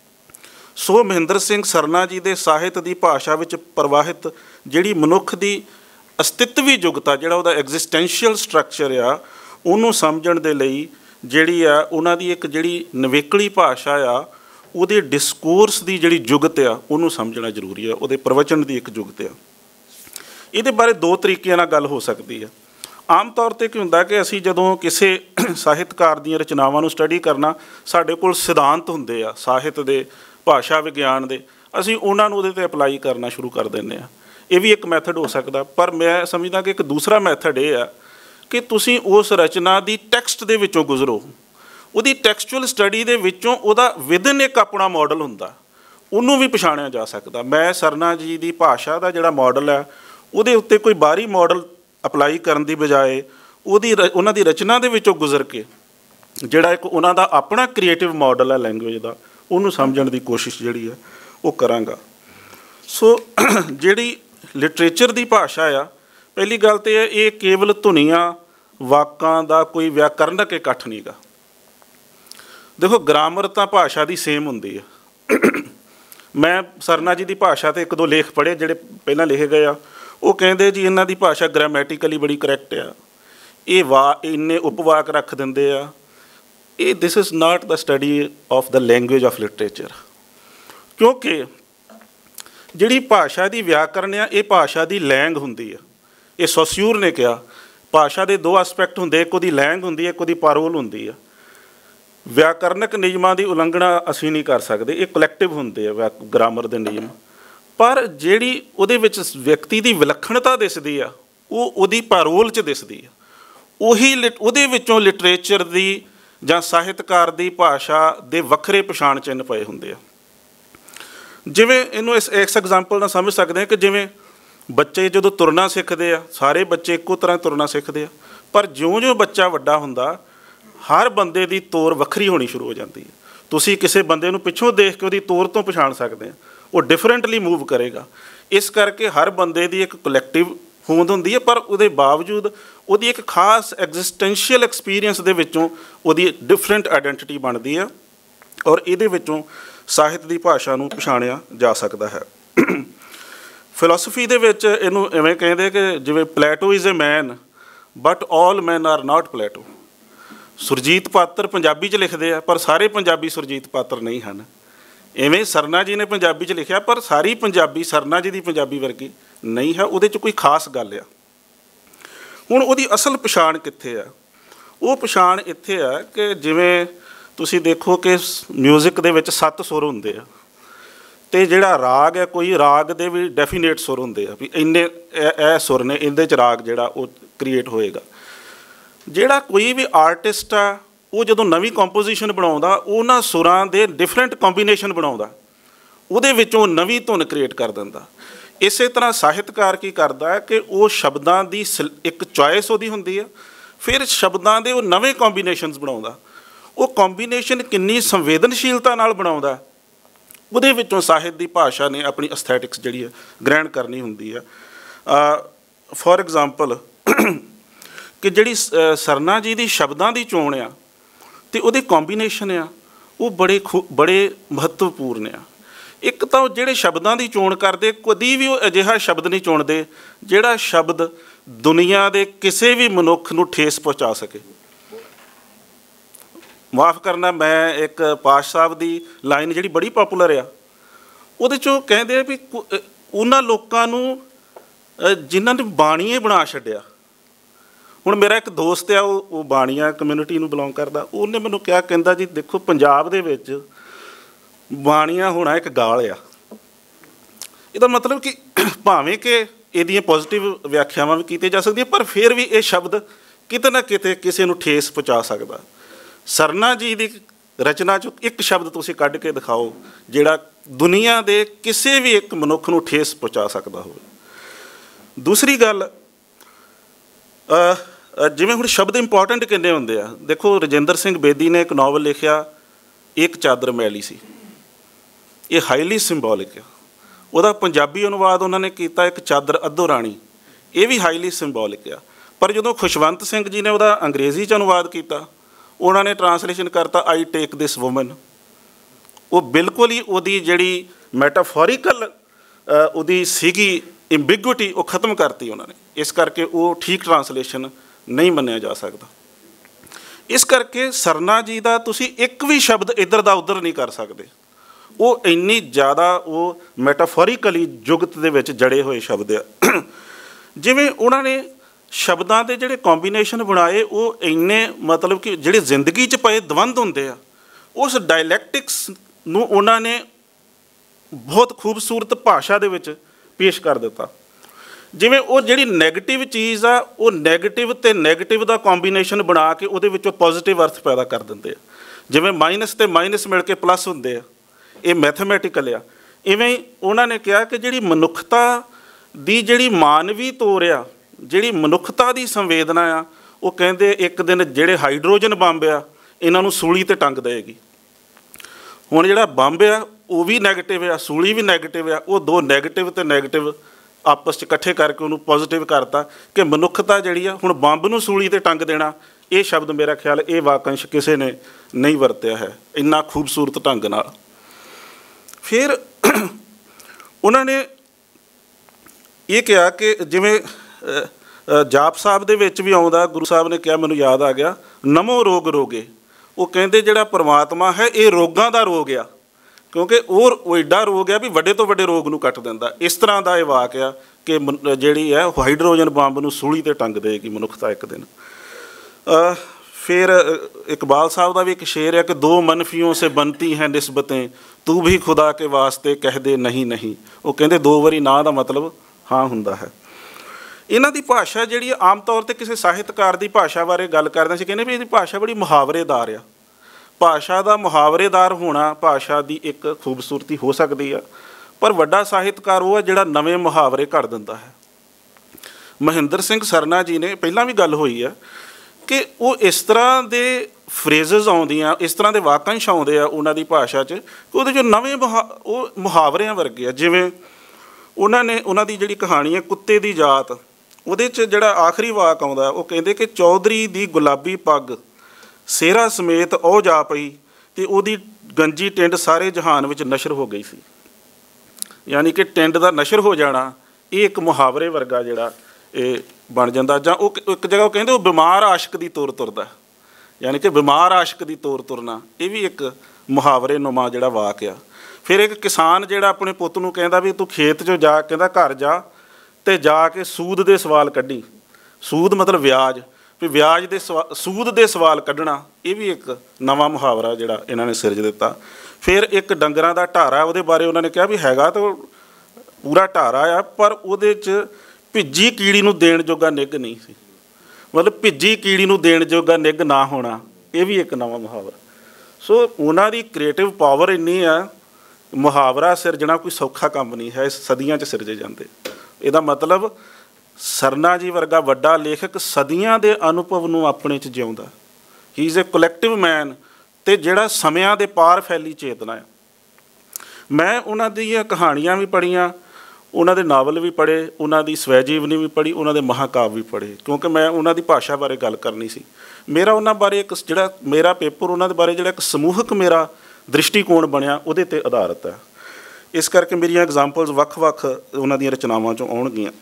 ਸੋ ਮਹਿੰਦਰ ਸਿੰਘ ਸਰਨਾ ਜੀ ਦੇ ਸਾਹਿਤ ਦੀ ਭਾਸ਼ਾ ਵਿੱਚ ਪ੍ਰਵਾਹਿਤ ਜਿਹੜੀ ਮਨੁੱਖ ਦੀ ਅਸਤਿਤਵੀ ਯੁਗਤਾ, ਜਿਹੜਾ ਉਹਦਾ ਐਗਜ਼ਿਸਟੈਂਸ਼ੀਅਲ ਸਟਰਕਚਰ ਆ, ਉਹਨੂੰ ਸਮਝਣ ਦੇ ਲਈ ਜਿਹੜੀ ਆ ਉਹਨਾਂ ਦੀ ਇੱਕ ਜਿਹੜੀ ਨਿਵੇਕਲੀ ਭਾਸ਼ਾ ਆ, ਉਹਦੇ ਡਿਸਕੋਰਸ ਦੀ ਜਿਹੜੀ ਜੁਗਤ ਆ ਉਹਨੂੰ ਸਮਝਣਾ ਜ਼ਰੂਰੀ ਆ, ਉਹਦੇ ਪ੍ਰਵਚਨ ਦੀ ਇੱਕ ਜੁਗਤ ਆ। ਇਹਦੇ ਬਾਰੇ ਦੋ ਤਰੀਕਿਆਂ ਨਾਲ ਗੱਲ ਹੋ ਸਕਦੀ ਹੈ। ਆਮ ਤੌਰ 'ਤੇ ਕੀ ਹੁੰਦਾ ਕਿ ਅਸੀਂ ਜਦੋਂ ਕਿਸੇ ਸਾਹਿਤਕਾਰ ਦੀਆਂ ਰਚਨਾਵਾਂ ਨੂੰ ਸਟੱਡੀ ਕਰਨਾ, ਸਾਡੇ ਕੋਲ ਸਿਧਾਂਤ ਹੁੰਦੇ ਆ ਸਾਹਿਤ ਦੇ, ਭਾਸ਼ਾ ਵਿਗਿਆਨ ਦੇ, ਅਸੀਂ ਉਹਨਾਂ ਨੂੰ ਉਹਦੇ 'ਤੇ ਅਪਲਾਈ ਕਰਨਾ ਸ਼ੁਰੂ ਕਰ ਦਿੰਦੇ ਹਾਂ। ਇਹ ਵੀ ਇੱਕ ਮੈਥਡ ਹੋ ਸਕਦਾ, ਪਰ ਮੈਂ ਸਮਝਦਾ ਕਿ ਇੱਕ ਦੂਸਰਾ ਮੈਥਡ ਇਹ ਆ ਕਿ ਤੁਸੀਂ ਉਸ ਰਚਨਾ ਦੀ ਟੈਕਸਟ ਦੇ ਵਿੱਚੋਂ ਗੁਜ਼ਰੋ, ਉਹਦੀ ਟੈਕਸਚੁਅਲ ਸਟੱਡੀ ਦੇ ਵਿੱਚੋਂ ਉਹਦਾ ਵਿਦਨ ਇੱਕ ਆਪਣਾ ਮਾਡਲ ਹੁੰਦਾ, ਉਹਨੂੰ ਵੀ ਪਛਾਣਿਆ ਜਾ ਸਕਦਾ। ਮੈਂ ਸਰਨਾ ਜੀ ਦੀ ਭਾਸ਼ਾ ਦਾ ਜਿਹੜਾ ਮਾਡਲ ਹੈ ਉਹਦੇ ਉੱਤੇ ਕੋਈ ਬਾਹਰੀ ਮਾਡਲ ਅਪਲਾਈ ਕਰਨ ਦੀ ਬਜਾਏ ਉਹਦੀ ਉਹਨਾਂ ਦੀ ਰਚਨਾ ਦੇ ਵਿੱਚੋਂ ਗੁਜ਼ਰ ਕੇ ਜਿਹੜਾ ਇੱਕ ਉਹਨਾਂ ਦਾ ਆਪਣਾ ਕ੍ਰੀਏਟਿਵ ਮਾਡਲ ਹੈ ਲੈਂਗੁਏਜ ਦਾ, ਉਹਨੂੰ ਸਮਝਣ ਦੀ ਕੋਸ਼ਿਸ਼ ਜਿਹੜੀ ਹੈ ਉਹ ਕਰਾਂਗਾ। ਸੋ ਜਿਹੜੀ ਲਿਟਰੇਚਰ ਦੀ ਭਾਸ਼ਾ ਆ, ਪਹਿਲੀ ਗੱਲ ਤਾਂ ਇਹ ਇਹ ਕੇਵਲ ਧੁਨੀਆਂ ਵਾਕਾਂ ਦਾ ਕੋਈ ਵਿਆਕਰਨਕ ਇਕੱਠ ਨਹੀਂ ਗਾ। ਦੇਖੋ ਗ੍ਰਾਮਰ ਤਾਂ ਭਾਸ਼ਾ ਦੀ ਸੇਮ ਹੁੰਦੀ ਆ। ਮੈਂ ਸਰਨਾ ਜੀ ਦੀ ਭਾਸ਼ਾ 'ਤੇ ਇੱਕ ਦੋ ਲੇਖ ਪੜ੍ਹੇ ਜਿਹੜੇ ਪਹਿਲਾਂ ਲਿਖੇ ਗਏ ਆ, ਉਹ ਕਹਿੰਦੇ ਜੀ ਇਹਨਾਂ ਦੀ ਭਾਸ਼ਾ ਗ੍ਰਾਮੈਟੀਕਲੀ ਬੜੀ ਕਰੈਕਟ ਆ, ਇਹ ਵਾ ਇੰਨੇ ਉਪਵਾਕ ਰੱਖ ਦਿੰਦੇ ਆ। ਇਹ this is not the study of the language of literature, ਕਿਉਂਕਿ ਜਿਹੜੀ ਭਾਸ਼ਾ ਦੀ ਵਿਆਕਰਨ ਆ ਇਹ ਭਾਸ਼ਾ ਦੀ ਲੈਂਗ ਹੁੰਦੀ ਆ। ਇਹ ਸੋਸਿਊਰ ਨੇ ਕਿਹਾ ਭਾਸ਼ਾ ਦੇ ਦੋ ਐਸਪੈਕਟ ਹੁੰਦੇ, ਇੱਕ ਉਹਦੀ ਲੈਂਗ ਹੁੰਦੀ ਹੈ, ਇੱਕ ਉਹਦੀ ਪਾਰੋਲ ਹੁੰਦੀ ਆ। ਵਿਆਕਰਨਕ ਨਿਯਮਾਂ ਦੀ ਉਲੰਘਣਾ ਅਸੀਂ ਨਹੀਂ ਕਰ ਸਕਦੇ, ਇਹ ਕਲੈਕਟਿਵ ਹੁੰਦੇ ਆ ਗ੍ਰਾਮਰ ਦੇ ਨਿਯਮ। ਪਰ ਜਿਹੜੀ ਉਹਦੇ ਵਿੱਚ ਵਿਅਕਤੀ ਦੀ ਵਿਲੱਖਣਤਾ ਦਿਸਦੀ ਆ ਉਹ ਉਹਦੀ ਪਾਰੋਲ 'ਚ ਦਿਸਦੀ ਆ। ਉਹੀ ਲਿਟ ਉਹਦੇ ਵਿੱਚੋਂ ਲਿਟਰੇਚਰ ਦੀ ਜਾਂ ਸਾਹਿਤਕਾਰ ਦੀ ਭਾਸ਼ਾ ਦੇ ਵੱਖਰੇ ਪਛਾਣ ਚਿੰਨ੍ਹ ਪਏ ਹੁੰਦੇ ਆ। ਜਿਵੇਂ ਇਹਨੂੰ ਇਸ ਇਸ ਐਗਜ਼ਾਮਪਲ ਨਾਲ ਸਮਝ ਸਕਦੇ ਹਾਂ ਕਿ ਜਿਵੇਂ ਬੱਚੇ ਜਦੋਂ ਤੁਰਨਾ ਸਿੱਖਦੇ ਆ, ਸਾਰੇ ਬੱਚੇ ਇੱਕੋ ਤਰ੍ਹਾਂ ਤੁਰਨਾ ਸਿੱਖਦੇ ਆ, ਪਰ ਜਿਉਂ-ਜਿਉਂ ਬੱਚਾ ਵੱਡਾ ਹੁੰਦਾ ਹਰ ਬੰਦੇ ਦੀ ਤੋਰ ਵੱਖਰੀ ਹੋਣੀ ਸ਼ੁਰੂ ਹੋ ਜਾਂਦੀ ਹੈ। ਤੁਸੀਂ ਕਿਸੇ ਬੰਦੇ ਨੂੰ ਪਿੱਛੋਂ ਦੇਖ ਕੇ ਉਹਦੀ ਤੋਰ ਤੋਂ ਪਛਾਣ ਸਕਦੇ ਆ, ਉਹ ਡਿਫਰੈਂਟਲੀ ਮੂਵ ਕਰੇਗਾ। ਇਸ ਕਰਕੇ ਹਰ ਬੰਦੇ ਦੀ ਇੱਕ ਕਲੈਕਟਿਵ ਹੋਂਦ ਹੁੰਦੀ ਹੈ, ਪਰ ਉਹਦੇ ਬਾਵਜੂਦ ਉਹਦੀ ਇੱਕ ਖਾਸ ਐਗਜ਼ਿਸਟੈਂਸ਼ੀਅਲ ਐਕਸਪੀਰੀਅੰਸ ਦੇ ਵਿੱਚੋਂ ਉਹਦੀ ਡਿਫਰੈਂਟ ਆਈਡੈਂਟੀਟੀ ਬਣਦੀ ਆ, ਔਰ ਇਹਦੇ ਵਿੱਚੋਂ ਸਾਹਿਤ ਦੀ ਭਾਸ਼ਾ ਨੂੰ ਪਛਾਣਿਆ ਜਾ ਸਕਦਾ ਹੈ। ਫਿਲਾਸਫੀ ਦੇ ਵਿੱਚ ਇਹਨੂੰ ਇਵੇਂ ਕਹਿੰਦੇ ਕਿ ਜਿਵੇਂ Plato is a man but all man are not Plato. Surjit Patar Punjabi 'ਚ ਲਿਖਦੇ ਆ, ਪਰ ਸਾਰੇ ਪੰਜਾਬੀ ਸੁਰਜੀਤ ਪਾਤਰ ਨਹੀਂ ਹਨ। ਇਵੇਂ ਸਰਨਾ ਜੀ ਨੇ ਪੰਜਾਬੀ 'ਚ ਲਿਖਿਆ, ਪਰ ਸਾਰੀ ਪੰਜਾਬੀ ਸਰਨਾ ਜੀ ਦੀ ਪੰਜਾਬੀ ਵਰਗੀ ਨਹੀਂ ਹੈ, ਉਹਦੇ 'ਚ ਕੋਈ ਖਾਸ ਗੱਲ ਆ। ਹੁਣ ਉਹਦੀ ਅਸਲ ਪਛਾਣ ਕਿੱਥੇ ਆ? ਉਹ ਪਛਾਣ ਇੱਥੇ ਆ ਕਿ ਜਿਵੇਂ ਤੁਸੀਂ ਦੇਖੋ ਕਿ ਮਿਊਜ਼ਿਕ ਦੇ ਵਿੱਚ ਸੱਤ ਸੁਰ ਹੁੰਦੇ ਆ, ਤੇ ਜਿਹੜਾ ਰਾਗ ਹੈ ਕੋਈ ਰਾਗ ਦੇ ਵੀ ਡੈਫੀਨੇਟ ਸੁਰ ਹੁੰਦੇ ਆ ਵੀ ਇੰਨੇ ਇਹ ਸੁਰ ਨੇ ਇਹਦੇ 'ਚ ਰਾਗ ਜਿਹੜਾ ਉਹ ਕ੍ਰੀਏਟ ਹੋਏਗਾ। ਜਿਹੜਾ ਕੋਈ ਵੀ ਆਰਟਿਸਟ ਆ ਉਹ ਜਦੋਂ ਨਵੀਂ ਕੰਪੋਜੀਸ਼ਨ ਬਣਾਉਂਦਾ ਉਹਨਾਂ ਸੁਰਾਂ ਦੇ ਡਿਫਰੈਂਟ ਕੰਬੀਨੇਸ਼ਨ ਬਣਾਉਂਦਾ, ਉਹਦੇ ਵਿੱਚੋਂ ਨਵੀਂ ਧੁਨ ਕ੍ਰੀਏਟ ਕਰ ਦਿੰਦਾ। ਇਸੇ ਤਰ੍ਹਾਂ ਸਾਹਿਤਕਾਰ ਕੀ ਕਰਦਾ ਹੈ ਕਿ ਉਹ ਸ਼ਬਦਾਂ ਦੀ ਇੱਕ ਚੋਇਸ ਉਹਦੀ ਹੁੰਦੀ ਆ, ਫਿਰ ਸ਼ਬਦਾਂ ਦੇ ਉਹ ਨਵੇਂ ਕੰਬੀਨੇਸ਼ਨਸ ਬਣਾਉਂਦਾ। ਉਹ ਕੰਬੀਨੇਸ਼ਨ ਕਿੰਨੀ ਸੰਵੇਦਨਸ਼ੀਲਤਾ ਨਾਲ ਬਣਾਉਂਦਾ, ਉਹਦੇ ਵਿੱਚੋਂ ਸਾਹਿਤ ਦੀ ਭਾਸ਼ਾ ਨੇ ਆਪਣੀ ਅਸਥੈਟਿਕਸ ਜਿਹੜੀ ਹੈ ਗ੍ਰਹਿਣ ਕਰਨੀ ਹੁੰਦੀ ਹੈ। ਫੋਰ ਐਗਜ਼ਾਮਪਲ ਕਿ ਜਿਹੜੀ ਸਰਨਾ ਜੀ ਦੀ ਸ਼ਬਦਾਂ ਦੀ ਚੋਣ ਆ ਅਤੇ ਉਹਦੇ ਕੰਬੀਨੇਸ਼ਨ ਆ ਉਹ ਬੜੇ ਖੂ ਬੜੇ ਮਹੱਤਵਪੂਰਨ ਆ। ਇੱਕ ਤਾਂ ਉਹ ਜਿਹੜੇ ਸ਼ਬਦਾਂ ਦੀ ਚੋਣ ਕਰਦੇ ਕਦੀ ਵੀ ਉਹ ਅਜਿਹਾ ਸ਼ਬਦ ਨਹੀਂ ਚੁਣਦੇ ਜਿਹੜਾ ਸ਼ਬਦ ਦੁਨੀਆ ਦੇ ਕਿਸੇ ਵੀ ਮਨੁੱਖ ਨੂੰ ਠੇਸ ਪਹੁੰਚਾ ਸਕੇ। ਮਾਫ਼ ਕਰਨਾ, ਮੈਂ ਇੱਕ ਪਾਸ਼ ਸਾਹਿਬ ਦੀ ਲਾਈਨ ਜਿਹੜੀ ਬੜੀ ਪਾਪੂਲਰ ਆ ਉਹਦੇ 'ਚੋਂ ਕਹਿੰਦੇ ਆ ਵੀ ਉਹਨਾਂ ਲੋਕਾਂ ਨੂੰ ਜਿਨ੍ਹਾਂ ਨੇ ਬਾਣੀਏ ਬਣਾ ਛੱਡਿਆ। ਹੁਣ ਮੇਰਾ ਇੱਕ ਦੋਸਤ ਆ ਉਹ ਉਹ ਬਾਣੀਆ ਕਮਿਊਨਿਟੀ ਨੂੰ ਬਿਲੋਂਗ ਕਰਦਾ, ਉਹਨੇ ਮੈਨੂੰ ਕਿਹਾ, ਕਹਿੰਦਾ ਜੀ ਦੇਖੋ ਪੰਜਾਬ ਦੇ ਵਿੱਚ ਬਾਣੀਆ ਹੋਣਾ ਇੱਕ ਗਾਲ ਆ। ਇਹਦਾ ਮਤਲਬ ਕਿ ਭਾਵੇਂ ਕਿ ਇਹਦੀਆਂ ਪੋਜ਼ੀਟਿਵ ਵਿਆਖਿਆਵਾਂ ਵੀ ਕੀਤੀਆਂ ਜਾ ਸਕਦੀਆਂ ਪਰ ਫਿਰ ਵੀ ਇਹ ਸ਼ਬਦ ਕਿਤੇ ਨਾ ਕਿਤੇ ਕਿਸੇ ਨੂੰ ਠੇਸ ਪਹੁੰਚਾ ਸਕਦਾ। ਸਰਨਾ ਜੀ ਦੀ ਰਚਨਾ 'ਚੋਂ ਇੱਕ ਸ਼ਬਦ ਤੁਸੀਂ ਕੱਢ ਕੇ ਦਿਖਾਓ ਜਿਹੜਾ ਦੁਨੀਆ ਦੇ ਕਿਸੇ ਵੀ ਇੱਕ ਮਨੁੱਖ ਨੂੰ ਠੇਸ ਪਹੁੰਚਾ ਸਕਦਾ ਹੋਵੇ। ਦੂਸਰੀ ਗੱਲ, ਜਿਵੇਂ ਹੁਣ ਸ਼ਬਦ ਇੰਪੋਰਟੈਂਟ ਕਿੰਨੇ ਹੁੰਦੇ ਆ। ਦੇਖੋ ਰਜਿੰਦਰ ਸਿੰਘ ਬੇਦੀ ਨੇ ਇੱਕ ਨਾਵਲ ਲਿਖਿਆ ਇੱਕ ਚਾਦਰ ਮੈਲੀ ਸੀ, ਇਹ ਹਾਈਲੀ ਸਿੰਬੋਲਿਕ ਆ। ਉਹਦਾ ਪੰਜਾਬੀ ਅਨੁਵਾਦ ਉਹਨਾਂ ਨੇ ਕੀਤਾ ਇੱਕ ਚਾਦਰ ਅੱਧੋ ਰਾਣੀ, ਇਹ ਵੀ ਹਾਈਲੀ ਸਿੰਬੋਲਿਕ ਆ। ਪਰ ਜਦੋਂ ਖੁਸ਼ਵੰਤ ਸਿੰਘ ਜੀ ਨੇ ਉਹਦਾ ਅੰਗਰੇਜ਼ੀ 'ਚ ਅਨੁਵਾਦ ਕੀਤਾ, ਉਹਨਾਂ ਨੇ ਟਰਾਂਸਲੇਸ਼ਨ ਕਰਤਾ ਆਈ ਟੇਕ ਦਿਸ ਵੂਮਨ। ਉਹ ਬਿਲਕੁਲ ਹੀ ਉਹਦੀ ਜਿਹੜੀ ਮੈਟਾਫੋਰੀਕਲ ਉਹਦੀ ਸੀਗੀ ਇੰਬੀਗੁਇਟੀ ਉਹ ਖ਼ਤਮ ਕਰਤੀ ਉਹਨਾਂ ਨੇ। ਇਸ ਕਰਕੇ ਉਹ ਠੀਕ ਟਰਾਂਸਲੇਸ਼ਨ ਨਹੀਂ ਮੰਨਿਆ ਜਾ ਸਕਦਾ। ਇਸ ਕਰਕੇ ਸਰਨਾ ਜੀ ਦਾ ਤੁਸੀਂ ਇੱਕ ਵੀ ਸ਼ਬਦ ਇੱਧਰ ਦਾ ਉੱਧਰ ਨਹੀਂ ਕਰ ਸਕਦੇ। ਉਹ ਇੰਨੀ ਜ਼ਿਆਦਾ ਉਹ ਮੈਟਾਫੋਰੀਕਲੀ ਜੁਗਤ ਦੇ ਵਿੱਚ ਜੜੇ ਹੋਏ ਸ਼ਬਦ ਆ। ਜਿਵੇਂ ਉਹਨਾਂ ਨੇ ਸ਼ਬਦਾਂ ਦੇ ਜਿਹੜੇ ਕੰਬੀਨੇਸ਼ਨ ਬਣਾਏ ਉਹ ਇੰਨੇ ਮਤਲਬ ਕਿ ਜਿਹੜੇ ਜ਼ਿੰਦਗੀ 'ਚ ਪਏ ਦਵੰਦ ਹੁੰਦੇ ਆ, ਉਸ ਡਾਇਲੈਕਟਿਕਸ ਨੂੰ ਉਹਨਾਂ ਨੇ ਬਹੁਤ ਖੂਬਸੂਰਤ ਭਾਸ਼ਾ ਦੇ ਵਿੱਚ ਪੇਸ਼ ਕਰ ਦਿੱਤਾ। ਜਿਵੇਂ ਉਹ ਜਿਹੜੀ ਨੈਗੇਟਿਵ ਚੀਜ਼ ਆ ਉਹ ਨੈਗੇਟਿਵ ਅਤੇ ਨੈਗੇਟਿਵ ਦਾ ਕੰਬੀਨੇਸ਼ਨ ਬਣਾ ਕੇ ਉਹਦੇ ਵਿੱਚੋਂ ਪੋਜ਼ੀਟਿਵ ਅਰਥ ਪੈਦਾ ਕਰ ਦਿੰਦੇ ਆ। ਜਿਵੇਂ ਮਾਈਨਸ ਅਤੇ ਮਾਈਨਸ ਮਿਲ ਕੇ ਪਲੱਸ ਹੁੰਦੇ ਆ, ਇਹ ਮੈਥਮੈਟੀਕਲ ਆ। ਇਵੇਂ ਹੀ ਉਹਨਾਂ ਨੇ ਕਿਹਾ ਕਿ ਜਿਹੜੀ ਮਨੁੱਖਤਾ ਦੀ ਜਿਹੜੀ ਮਾਨਵੀ ਤੋਰ ਆ, ਜਿਹੜੀ ਮਨੁੱਖਤਾ ਦੀ ਸੰਵੇਦਨਾ ਆ, ਉਹ ਕਹਿੰਦੇ ਇੱਕ ਦਿਨ ਜਿਹੜੇ ਹਾਈਡਰੋਜਨ ਬੰਬ ਆ ਇਹਨਾਂ ਨੂੰ ਸੂਲੀ 'ਤੇ ਟੰਗ ਦੇਵੇਗੀ। ਹੁਣ ਜਿਹੜਾ ਬੰਬ ਆ ਉਹ ਵੀ ਨੈਗੇਟਿਵ ਆ, ਸੂਲੀ ਵੀ ਨੈਗੇਟਿਵ ਆ। ਉਹ ਦੋ ਨੈਗੇਟਿਵ ਅਤੇ ਨੈਗੇਟਿਵ ਆਪਸ 'ਚ ਇਕੱਠੇ ਕਰਕੇ ਉਹਨੂੰ ਪੋਜ਼ੀਟਿਵ ਕਰਤਾ ਕਿ ਮਨੁੱਖਤਾ ਜਿਹੜੀ ਆ ਹੁਣ ਬੰਬ ਨੂੰ ਸੂਲੀ 'ਤੇ ਟੰਗ ਦੇਣਾ। ਇਹ ਸ਼ਬਦ ਮੇਰਾ ਖਿਆਲ ਇਹ ਵਾਕੰਸ਼ ਕਿਸੇ ਨੇ ਨਹੀਂ ਵਰਤਿਆ ਹੈ ਇੰਨਾ ਖੂਬਸੂਰਤ ਢੰਗ ਨਾਲ। ਫਿਰ ਉਹਨਾਂ ਨੇ ਇਹ ਕਿਹਾ ਕਿ ਜਿਵੇਂ ਜਾਪ ਸਾਹਿਬ ਦੇ ਵਿੱਚ ਵੀ ਆਉਂਦਾ, ਗੁਰੂ ਸਾਹਿਬ ਨੇ ਕਿਹਾ, ਮੈਨੂੰ ਯਾਦ ਆ ਗਿਆ, ਨਮੋ ਰੋਗ ਰੋਗੇ। ਉਹ ਕਹਿੰਦੇ ਜਿਹੜਾ ਪਰਮਾਤਮਾ ਹੈ ਇਹ ਰੋਗਾਂ ਦਾ ਰੋਗ ਆ, ਕਿਉਂਕਿ ਉਹ ਉਹ ਐਡਾ ਰੋਗ ਆ ਵੀ ਵੱਡੇ ਤੋਂ ਵੱਡੇ ਰੋਗ ਨੂੰ ਕੱਟ ਦਿੰਦਾ। ਇਸ ਤਰ੍ਹਾਂ ਦਾ ਇਹ ਵਾਕ ਆ ਕਿ ਜਿਹੜੀ ਹੈ ਹਾਈਡਰੋਜਨ ਬੰਬ ਨੂੰ ਸੂਲੀ 'ਤੇ ਟੰਗ ਦੇਗੀ ਮਨੁੱਖਤਾ ਇੱਕ ਦਿਨ। ਫਿਰ ਇਕਬਾਲ ਸਾਹਿਬ ਦਾ ਵੀ ਇੱਕ ਸ਼ੇਰ ਹੈ ਕਿ ਦੋ ਮਨਫੀਓਂ ਸੇ ਬਣਤੀ ਹੈ ਨਿਸਬतें ਤੂੰ ਵੀ ਖੁਦਾ ਕੇ ਵਾਸਤੇ ਕਹਿ ਦੇ ਨਹੀਂ ਨਹੀਂ। ਉਹ ਕਹਿੰਦੇ ਦੋ ਵਾਰੀ ਨਾ ਦਾ ਮਤਲਬ ਹਾਂ ਹੁੰਦਾ ਹੈ। ਇਹਨਾਂ ਦੀ ਭਾਸ਼ਾ ਜਿਹੜੀ ਆਮ ਤੌਰ 'ਤੇ ਕਿਸੇ ਸਾਹਿਤਕਾਰ ਦੀ ਭਾਸ਼ਾ ਬਾਰੇ ਗੱਲ ਕਰਦੇ ਸੀ, ਕਹਿੰਦੇ ਵੀ ਇਹਦੀ ਭਾਸ਼ਾ ਬੜੀ ਮੁਹਾਵਰੇਦਾਰ ਆ। ਭਾਸ਼ਾ ਦਾ ਮੁਹਾਵਰੇਦਾਰ ਹੋਣਾ ਭਾਸ਼ਾ ਦੀ ਇੱਕ ਖੂਬਸੂਰਤੀ ਹੋ ਸਕਦੀ ਆ, ਪਰ ਵੱਡਾ ਸਾਹਿਤਕਾਰ ਉਹ ਹੈ ਜਿਹੜਾ ਨਵੇਂ ਮੁਹਾਵਰੇ ਘੜ ਦਿੰਦਾ ਹੈ। ਮਹਿੰਦਰ ਸਿੰਘ ਸਰਨਾ ਜੀ ਨੇ, ਪਹਿਲਾਂ ਵੀ ਗੱਲ ਹੋਈ ਆ ਕਿ ਉਹ ਇਸ ਤਰ੍ਹਾਂ ਦੇ ਫਰੇਜ਼ਸ ਆਉਂਦੀਆਂ, ਇਸ ਤਰ੍ਹਾਂ ਦੇ ਵਾਕੰਸ਼ ਆਉਂਦੇ ਆ ਉਹਨਾਂ ਦੀ ਭਾਸ਼ਾ 'ਚ ਕਿ ਉਹਦੇ 'ਚੋਂ ਨਵੇਂ ਮੁਹਾ ਉਹ ਮੁਹਾਵਰਿਆਂ ਵਰਗੇ ਆ। ਜਿਵੇਂ ਉਹਨਾਂ ਨੇ ਉਹਨਾਂ ਦੀ ਜਿਹੜੀ ਕਹਾਣੀ ਹੈ ਕੁੱਤੇ ਦੀ ਜਾਤ, ਉਹਦੇ 'ਚ ਜਿਹੜਾ ਆਖਰੀ ਵਾਕ ਆਉਂਦਾ ਉਹ ਕਹਿੰਦੇ ਕਿ ਚੌਧਰੀ ਦੀ ਗੁਲਾਬੀ ਪੱਗ ਸਿਹਰਾ ਸਮੇਤ ਉਹ ਜਾ ਪਈ ਅਤੇ ਉਹਦੀ ਗੰਜੀ ਟਿੰਡ ਸਾਰੇ ਜਹਾਨ ਵਿੱਚ ਨਸ਼ਰ ਹੋ ਗਈ ਸੀ। ਯਾਨੀ ਕਿ ਟਿੰਡ ਦਾ ਨਸ਼ਰ ਹੋ ਜਾਣਾ ਇਹ ਇੱਕ ਮੁਹਾਵਰੇ ਵਰਗਾ ਜਿਹੜਾ ਇਹ ਬਣ ਜਾਂਦਾ। ਜਾਂ ਉਹ ਇੱਕ ਜਗ੍ਹਾ ਉਹ ਕਹਿੰਦੇ ਉਹ ਬਿਮਾਰ ਆਸ਼ਕ ਦੀ ਤੋਰ ਤੁਰਦਾ, ਯਾਨੀ ਕਿ ਬਿਮਾਰ ਆਸ਼ਕ ਦੀ ਤੋਰ ਤੁਰਨਾ ਇਹ ਵੀ ਇੱਕ ਮੁਹਾਵਰੇ ਨੁਮਾ ਜਿਹੜਾ ਵਾਕ ਆ। ਫਿਰ ਇੱਕ ਕਿਸਾਨ ਜਿਹੜਾ ਆਪਣੇ ਪੁੱਤ ਨੂੰ ਕਹਿੰਦਾ ਵੀ ਤੂੰ ਖੇਤ 'ਚੋਂ ਜਾ, ਕਹਿੰਦਾ ਘਰ ਜਾ ਅਤੇ ਜਾ ਕੇ ਸੂਦ ਦੇ ਸਵਾਲ ਕੱਢੀ। ਸੂਦ ਮਤਲਬ ਵਿਆਜ, ਵੀ ਵਿਆਜ ਦੇ ਸਵਾ ਸੂਦ ਦੇ ਸਵਾਲ ਕੱਢਣਾ, ਇਹ ਵੀ ਇੱਕ ਨਵਾਂ ਮੁਹਾਵਰਾ ਜਿਹੜਾ ਇਹਨਾਂ ਨੇ ਸਿਰਜ ਦਿੱਤਾ। ਫਿਰ ਇੱਕ ਡੰਗਰਾਂ ਦਾ ਢਾਰਾ, ਉਹਦੇ ਬਾਰੇ ਉਹਨਾਂ ਨੇ ਕਿਹਾ ਵੀ ਹੈਗਾ ਤਾਂ ਪੂਰਾ ਢਾਰਾ ਆ, ਪਰ ਉਹਦੇ 'ਚ ਭਿੱਜੀ ਕੀੜੀ ਨੂੰ ਦੇਣ ਜੋਗਾ ਨਿੱਘ ਨਹੀਂ ਸੀ। ਮਤਲਬ ਭਿੱਜੀ ਕੀੜੀ ਨੂੰ ਦੇਣ ਜੋਗਾ ਨਿੱਘ ਨਾ ਹੋਣਾ, ਇਹ ਵੀ ਇੱਕ ਨਵਾਂ ਮੁਹਾਵਰਾ। ਸੋ ਉਹਨਾਂ ਦੀ ਕ੍ਰੀਏਟਿਵ ਪਾਵਰ ਇੰਨੀ ਆ, ਮੁਹਾਵਰਾ ਸਿਰਜਣਾ ਕੋਈ ਸੌਖਾ ਕੰਮ ਨਹੀਂ ਹੈ, ਸਦੀਆਂ 'ਚ ਸਿਰਜੇ ਜਾਂਦੇ। ਇਹਦਾ ਮਤਲਬ ਸਰਨਾ ਜੀ ਵਰਗਾ ਵੱਡਾ ਲੇਖਕ ਸਦੀਆਂ ਦੇ ਅਨੁਭਵ ਨੂੰ ਆਪਣੇ 'ਚ ਜਿਉਂਦਾ। ਹੀ ਇਜ਼ ਏ ਕਲੈਕਟਿਵ ਮੈਨ, ਅਤੇ ਜਿਹੜਾ ਸਮਿਆਂ ਦੇ ਪਾਰ ਫੈਲੀ ਚੇਤਨਾ ਹੈ। ਮੈਂ ਉਹਨਾਂ ਦੀਆਂ ਕਹਾਣੀਆਂ ਵੀ ਪੜ੍ਹੀਆਂ, ਉਹਨਾਂ ਦੇ ਨਾਵਲ ਵੀ ਪੜ੍ਹੇ, ਉਹਨਾਂ ਦੀ ਸਵੈ ਜੀਵਨੀ ਵੀ ਪੜ੍ਹੀ, ਉਹਨਾਂ ਦੇ ਮਹਾਂਕਾਵਿ ਵੀ ਪੜ੍ਹੇ, ਕਿਉਂਕਿ ਮੈਂ ਉਹਨਾਂ ਦੀ ਭਾਸ਼ਾ ਬਾਰੇ ਗੱਲ ਕਰਨੀ ਸੀ। ਮੇਰਾ ਉਹਨਾਂ ਬਾਰੇ ਇੱਕ ਜਿਹੜਾ ਮੇਰਾ ਪੇਪਰ ਉਹਨਾਂ ਦੇ ਬਾਰੇ ਜਿਹੜਾ ਇੱਕ ਸਮੂਹਕ ਮੇਰਾ ਦ੍ਰਿਸ਼ਟੀਕੋਣ ਬਣਿਆ, ਉਹਦੇ 'ਤੇ ਆਧਾਰਿਤ ਹੈ। ਇਸ ਕਰਕੇ ਮੇਰੀਆਂ ਐਗਜ਼ਾਮਪਲਸ ਵੱਖ-ਵੱਖ ਉਹਨਾਂ ਦੀਆਂ ਰਚਨਾਵਾਂ 'ਚੋਂ ਆਉਣਗੀਆਂ।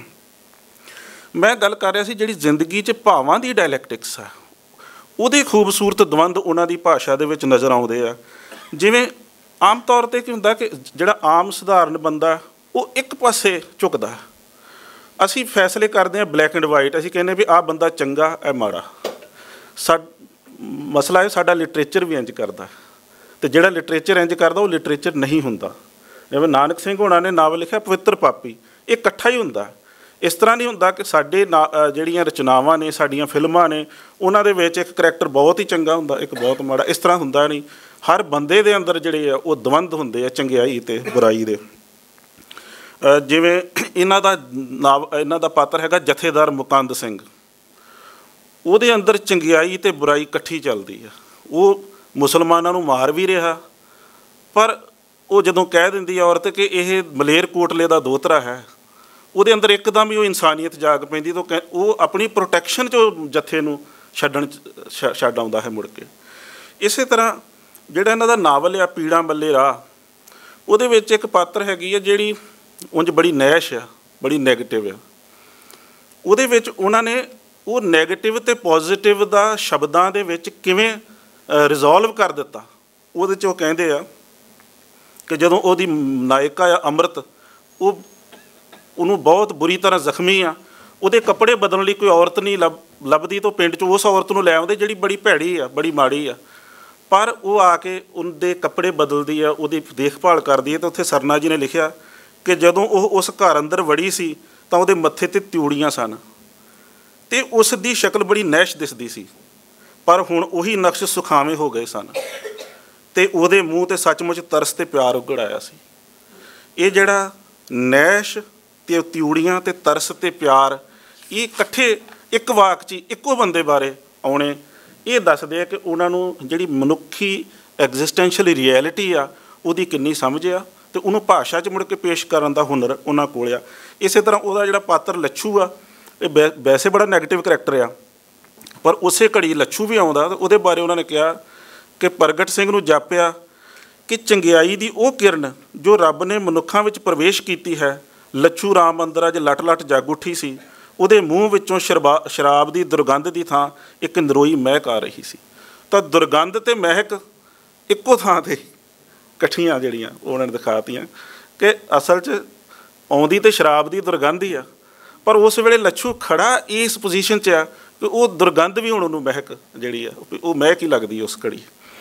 ਮੈਂ ਗੱਲ ਕਰ ਰਿਹਾ ਸੀ ਜਿਹੜੀ ਜ਼ਿੰਦਗੀ 'ਚ ਭਾਵਾਂ ਦੀ ਡਾਇਲੈਕਟਿਕਸ ਆ, ਉਹਦੇ ਖੂਬਸੂਰਤ ਦਵੰਦ ਉਹਨਾਂ ਦੀ ਭਾਸ਼ਾ ਦੇ ਵਿੱਚ ਨਜ਼ਰ ਆਉਂਦੇ ਆ। ਜਿਵੇਂ ਆਮ ਤੌਰ 'ਤੇ ਕੀ ਹੁੰਦਾ ਕਿ ਜਿਹੜਾ ਆਮ ਸਧਾਰਨ ਬੰਦਾ ਉਹ ਇੱਕ ਪਾਸੇ ਝੁਕਦਾ। ਅਸੀਂ ਫੈਸਲੇ ਕਰਦੇ ਹਾਂ ਬਲੈਕ ਐਂਡ ਵਾਈਟ, ਅਸੀਂ ਕਹਿੰਦੇ ਵੀ ਆਹ ਬੰਦਾ ਚੰਗਾ, ਇਹ ਮਾੜਾ। ਸਾ ਮਸਲਾ ਹੈ ਸਾਡਾ ਲਿਟਰੇਚਰ ਵੀ ਇੰਝ ਕਰਦਾ, ਅਤੇ ਜਿਹੜਾ ਲਿਟਰੇਚਰ ਇੰਝ ਕਰਦਾ ਉਹ ਲਿਟਰੇਚਰ ਨਹੀਂ ਹੁੰਦਾ। ਜਿਵੇਂ ਨਾਨਕ ਸਿੰਘ ਹੋਣਾ ਨੇ ਨਾਵਲ ਲਿਖਿਆ ਪਵਿੱਤਰ ਪਾਪੀ, ਇਹ ਇਕੱਠਾ ਹੀ ਹੁੰਦਾ। ਇਸ ਤਰ੍ਹਾਂ ਨਹੀਂ ਹੁੰਦਾ ਕਿ ਸਾਡੇ ਨਾ ਜਿਹੜੀਆਂ ਰਚਨਾਵਾਂ ਨੇ, ਸਾਡੀਆਂ ਫਿਲਮਾਂ ਨੇ, ਉਹਨਾਂ ਦੇ ਵਿੱਚ ਇੱਕ ਕਰੈਕਟਰ ਬਹੁਤ ਹੀ ਚੰਗਾ ਹੁੰਦਾ, ਇੱਕ ਬਹੁਤ ਮਾੜਾ। ਇਸ ਤਰ੍ਹਾਂ ਹੁੰਦਾ ਨਹੀਂ। ਹਰ ਬੰਦੇ ਦੇ ਅੰਦਰ ਜਿਹੜੇ ਆ ਉਹ ਦਵੰਦ ਹੁੰਦੇ ਆ, ਚੰਗਿਆਈ ਅਤੇ ਬੁਰਾਈ ਦੇ। ਜਿਵੇਂ ਇਹਨਾਂ ਦਾ ਨਾਵ ਇਹਨਾਂ ਦਾ ਪਾਤਰ ਹੈਗਾ ਜਥੇਦਾਰ ਮੁਕੰਦ ਸਿੰਘ, ਉਹਦੇ ਅੰਦਰ ਚੰਗਿਆਈ ਅਤੇ ਬੁਰਾਈ ਇਕੱਠੀ ਚੱਲਦੀ ਆ। ਉਹ ਮੁਸਲਮਾਨਾਂ ਨੂੰ ਮਾਰ ਵੀ ਰਿਹਾ, ਪਰ ਉਹ ਜਦੋਂ ਕਹਿ ਦਿੰਦੀ ਔਰਤ ਕਿ ਇਹ ਮਲੇਰਕੋਟਲੇ ਦਾ ਦੋਹਤਰਾ ਹੈ, ਉਹਦੇ ਅੰਦਰ ਇੱਕਦਮ ਹੀ ਉਹ ਇਨਸਾਨੀਅਤ ਜਾਗ ਪੈਂਦੀ, ਤਾਂ ਕਹਿ ਉਹ ਆਪਣੀ ਪ੍ਰੋਟੈਕਸ਼ਨ 'ਚ ਜੱਥੇ ਨੂੰ ਛੱਡਣ ਛ ਛੱਡ ਆਉਂਦਾ ਹੈ ਮੁੜ ਕੇ। ਇਸੇ ਤਰ੍ਹਾਂ ਜਿਹੜਾ ਇਹਨਾਂ ਦਾ ਨਾਵਲ ਆ ਪੀੜਾਂ ਬੱਲੇ ਰਾਹ, ਉਹਦੇ ਵਿੱਚ ਇੱਕ ਪਾਤਰ ਹੈਗੀ ਆ ਜਿਹੜੀ ਉਂਝ ਬੜੀ ਨੈਸ਼ ਆ, ਬੜੀ ਨੈਗੇਟਿਵ ਆ। ਉਹਦੇ ਵਿੱਚ ਉਹਨਾਂ ਨੇ ਉਹ ਨੈਗੇਟਿਵ ਅਤੇ ਪੋਜ਼ੀਟਿਵ ਦਾ ਸ਼ਬਦਾਂ ਦੇ ਵਿੱਚ ਕਿਵੇਂ ਰਿਜ਼ੋਲਵ ਕਰ ਦਿੱਤਾ। ਉਹਦੇ 'ਚ ਉਹ ਕਹਿੰਦੇ ਆ ਕਿ ਜਦੋਂ ਉਹਦੀ ਨਾਇਕਾ ਆ ਅੰਮ੍ਰਿਤ, ਉਹ ਉਹਨੂੰ ਬਹੁਤ ਬੁਰੀ ਤਰ੍ਹਾਂ ਜ਼ਖਮੀ ਆ, ਉਹਦੇ ਕੱਪੜੇ ਬਦਲਣ ਲਈ ਕੋਈ ਔਰਤ ਨਹੀਂ ਲੱਭ ਲੱਭਦੀ, ਤਾਂ ਪਿੰਡ 'ਚ ਉਸ ਔਰਤ ਨੂੰ ਲੈ ਆਉਂਦੇ ਜਿਹੜੀ ਬੜੀ ਭੈੜੀ ਆ, ਬੜੀ ਮਾੜੀ ਆ। ਪਰ ਉਹ ਆ ਕੇ ਉਹਦੇ ਕੱਪੜੇ ਬਦਲਦੀ ਆ, ਉਹਦੀ ਦੇਖਭਾਲ ਕਰਦੀ ਹੈ। ਤਾਂ ਉੱਥੇ ਸਰਨਾ ਜੀ ਨੇ ਲਿਖਿਆ ਕਿ ਜਦੋਂ ਉਹ ਉਸ ਘਰ ਅੰਦਰ ਵੜੀ ਸੀ ਤਾਂ ਉਹਦੇ ਮੱਥੇ 'ਤੇ ਤਿਊੜੀਆਂ ਸਨ, ਅਤੇ ਉਸ ਦੀ ਸ਼ਕਲ ਬੜੀ ਨੈਸ਼ ਦਿਸਦੀ ਸੀ, ਪਰ ਹੁਣ ਉਹੀ ਨਕਸ਼ ਸੁਖਾਵੇਂ ਹੋ ਗਏ ਸਨ, ਅਤੇ ਉਹਦੇ ਮੂੰਹ 'ਤੇ ਸੱਚਮੁੱਚ ਤਰਸ ਅਤੇ ਪਿਆਰ ਉੱਗੜ ਆਇਆ ਸੀ। ਇਹ ਜਿਹੜਾ ਨੈਸ਼ ਅਤੇ ਤਿਊੜੀਆਂ ਅਤੇ ਤਰਸ ਅਤੇ ਪਿਆਰ, ਇਹ ਇਕੱਠੇ ਇੱਕ ਵਾਕ 'ਚ ਇੱਕੋ ਬੰਦੇ ਬਾਰੇ ਆਉਣੇ, ਇਹ ਦੱਸਦੇ ਆ ਕਿ ਉਹਨਾਂ ਨੂੰ ਜਿਹੜੀ ਮਨੁੱਖੀ ਐਗਜ਼ਿਸਟੈਂਸ਼ੀਅਲ ਰਿਐਲਿਟੀ ਆ ਉਹਦੀ ਕਿੰਨੀ ਸਮਝ ਆ, ਅਤੇ ਉਹਨੂੰ ਭਾਸ਼ਾ 'ਚ ਮੁੜ ਕੇ ਪੇਸ਼ ਕਰਨ ਦਾ ਹੁਨਰ ਉਹਨਾਂ ਕੋਲ ਆ। ਇਸੇ ਤਰ੍ਹਾਂ ਉਹਦਾ ਜਿਹੜਾ ਪਾਤਰ ਲੱਛੂ ਆ, ਇਹ ਵੈ ਵੈਸੇ ਬੜਾ ਨੈਗੇਟਿਵ ਕਰੈਕਟਰ ਆ, ਪਰ ਉਸੇ ਘੜੀ ਲੱਛੂ ਵੀ ਆਉਂਦਾ। ਅਤੇ ਉਹਦੇ ਬਾਰੇ ਉਹਨਾਂ ਨੇ ਕਿਹਾ ਕਿ ਪ੍ਰਗਟ ਸਿੰਘ ਨੂੰ ਜਾਪਿਆ ਕਿ ਚੰਗਿਆਈ ਦੀ ਉਹ ਕਿਰਨ ਜੋ ਰੱਬ ਨੇ ਮਨੁੱਖਾਂ ਵਿੱਚ ਪ੍ਰਵੇਸ਼ ਕੀਤੀ ਹੈ, ਲੱਛੂ ਰਾਮ ਅੰਦਰ ਅੱਜ ਲੱਟ ਲੱਟ ਜਗ ਉੱਠੀ ਸੀ। ਉਹਦੇ ਮੂੰਹ ਵਿੱਚੋਂ ਸ਼ਰਬਾ ਸ਼ਰਾਬ ਦੀ ਦੁਰਗੰਧ ਦੀ ਥਾਂ ਇੱਕ ਨਰੋਈ ਮਹਿਕ ਆ ਰਹੀ ਸੀ। ਤਾਂ ਦੁਰਗੰਧ ਅਤੇ ਮਹਿਕ ਇੱਕੋ ਥਾਂ 'ਤੇ ਇਕੱਠੀਆਂ ਜਿਹੜੀਆਂ ਉਹਨਾਂ ਨੇ ਦਿਖਾਤੀਆਂ ਕਿ ਅਸਲ 'ਚ ਆਉਂਦੀ ਤਾਂ ਸ਼ਰਾਬ ਦੀ ਦੁਰਗੰਧ ਹੀ ਆ, ਪਰ ਉਸ ਵੇਲੇ ਲੱਛੂ ਖੜਾ ਇਸ ਪੋਜੀਸ਼ਨ 'ਚ ਆ ਕਿ ਉਹ ਦੁਰਗੰਧ ਵੀ ਹੁਣ ਉਹਨੂੰ ਮਹਿਕ ਜਿਹੜੀ ਆ ਉਹ ਮਹਿਕ ਹੀ ਲੱਗਦੀ ਉਸ ਘੜੀ।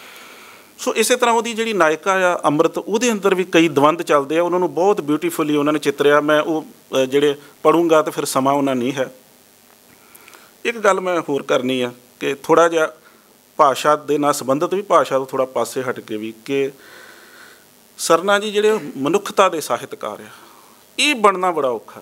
ਸੋ ਇਸੇ ਤਰ੍ਹਾਂ ਉਹਦੀ ਜਿਹੜੀ ਨਾਇਕਾ ਆ ਅੰਮ੍ਰਿਤ, ਉਹਦੇ ਅੰਦਰ ਵੀ ਕਈ ਦਵੰਦ ਚੱਲਦੇ ਆ। ਉਹਨਾਂ ਨੂੰ ਬਹੁਤ ਬਿਊਟੀਫੁਲੀ ਉਹਨਾਂ ਨੇ ਚਿੱਤਰਿਆ। ਮੈਂ ਉਹ ਜਿਹੜੇ ਪੜ੍ਹੂੰਗਾ ਤਾਂ ਫਿਰ ਸਮਾਂ ਉਹਨਾਂ ਨਹੀਂ ਹੈ। ਇੱਕ ਗੱਲ ਮੈਂ ਹੋਰ ਕਰਨੀ ਆ ਕਿ ਥੋੜ੍ਹਾ ਜਿਹਾ ਭਾਸ਼ਾ ਦੇ ਨਾਲ ਸੰਬੰਧਿਤ ਵੀ, ਭਾਸ਼ਾ ਤੋਂ ਥੋੜ੍ਹਾ ਪਾਸੇ ਹਟ ਕੇ ਵੀ, ਕਿ ਸਰਨਾ ਜੀ ਜਿਹੜੇ ਮਨੁੱਖਤਾ ਦੇ ਸਾਹਿਤਕਾਰ ਆ, ਇਹ ਬਣਨਾ ਬੜਾ ਔਖਾ,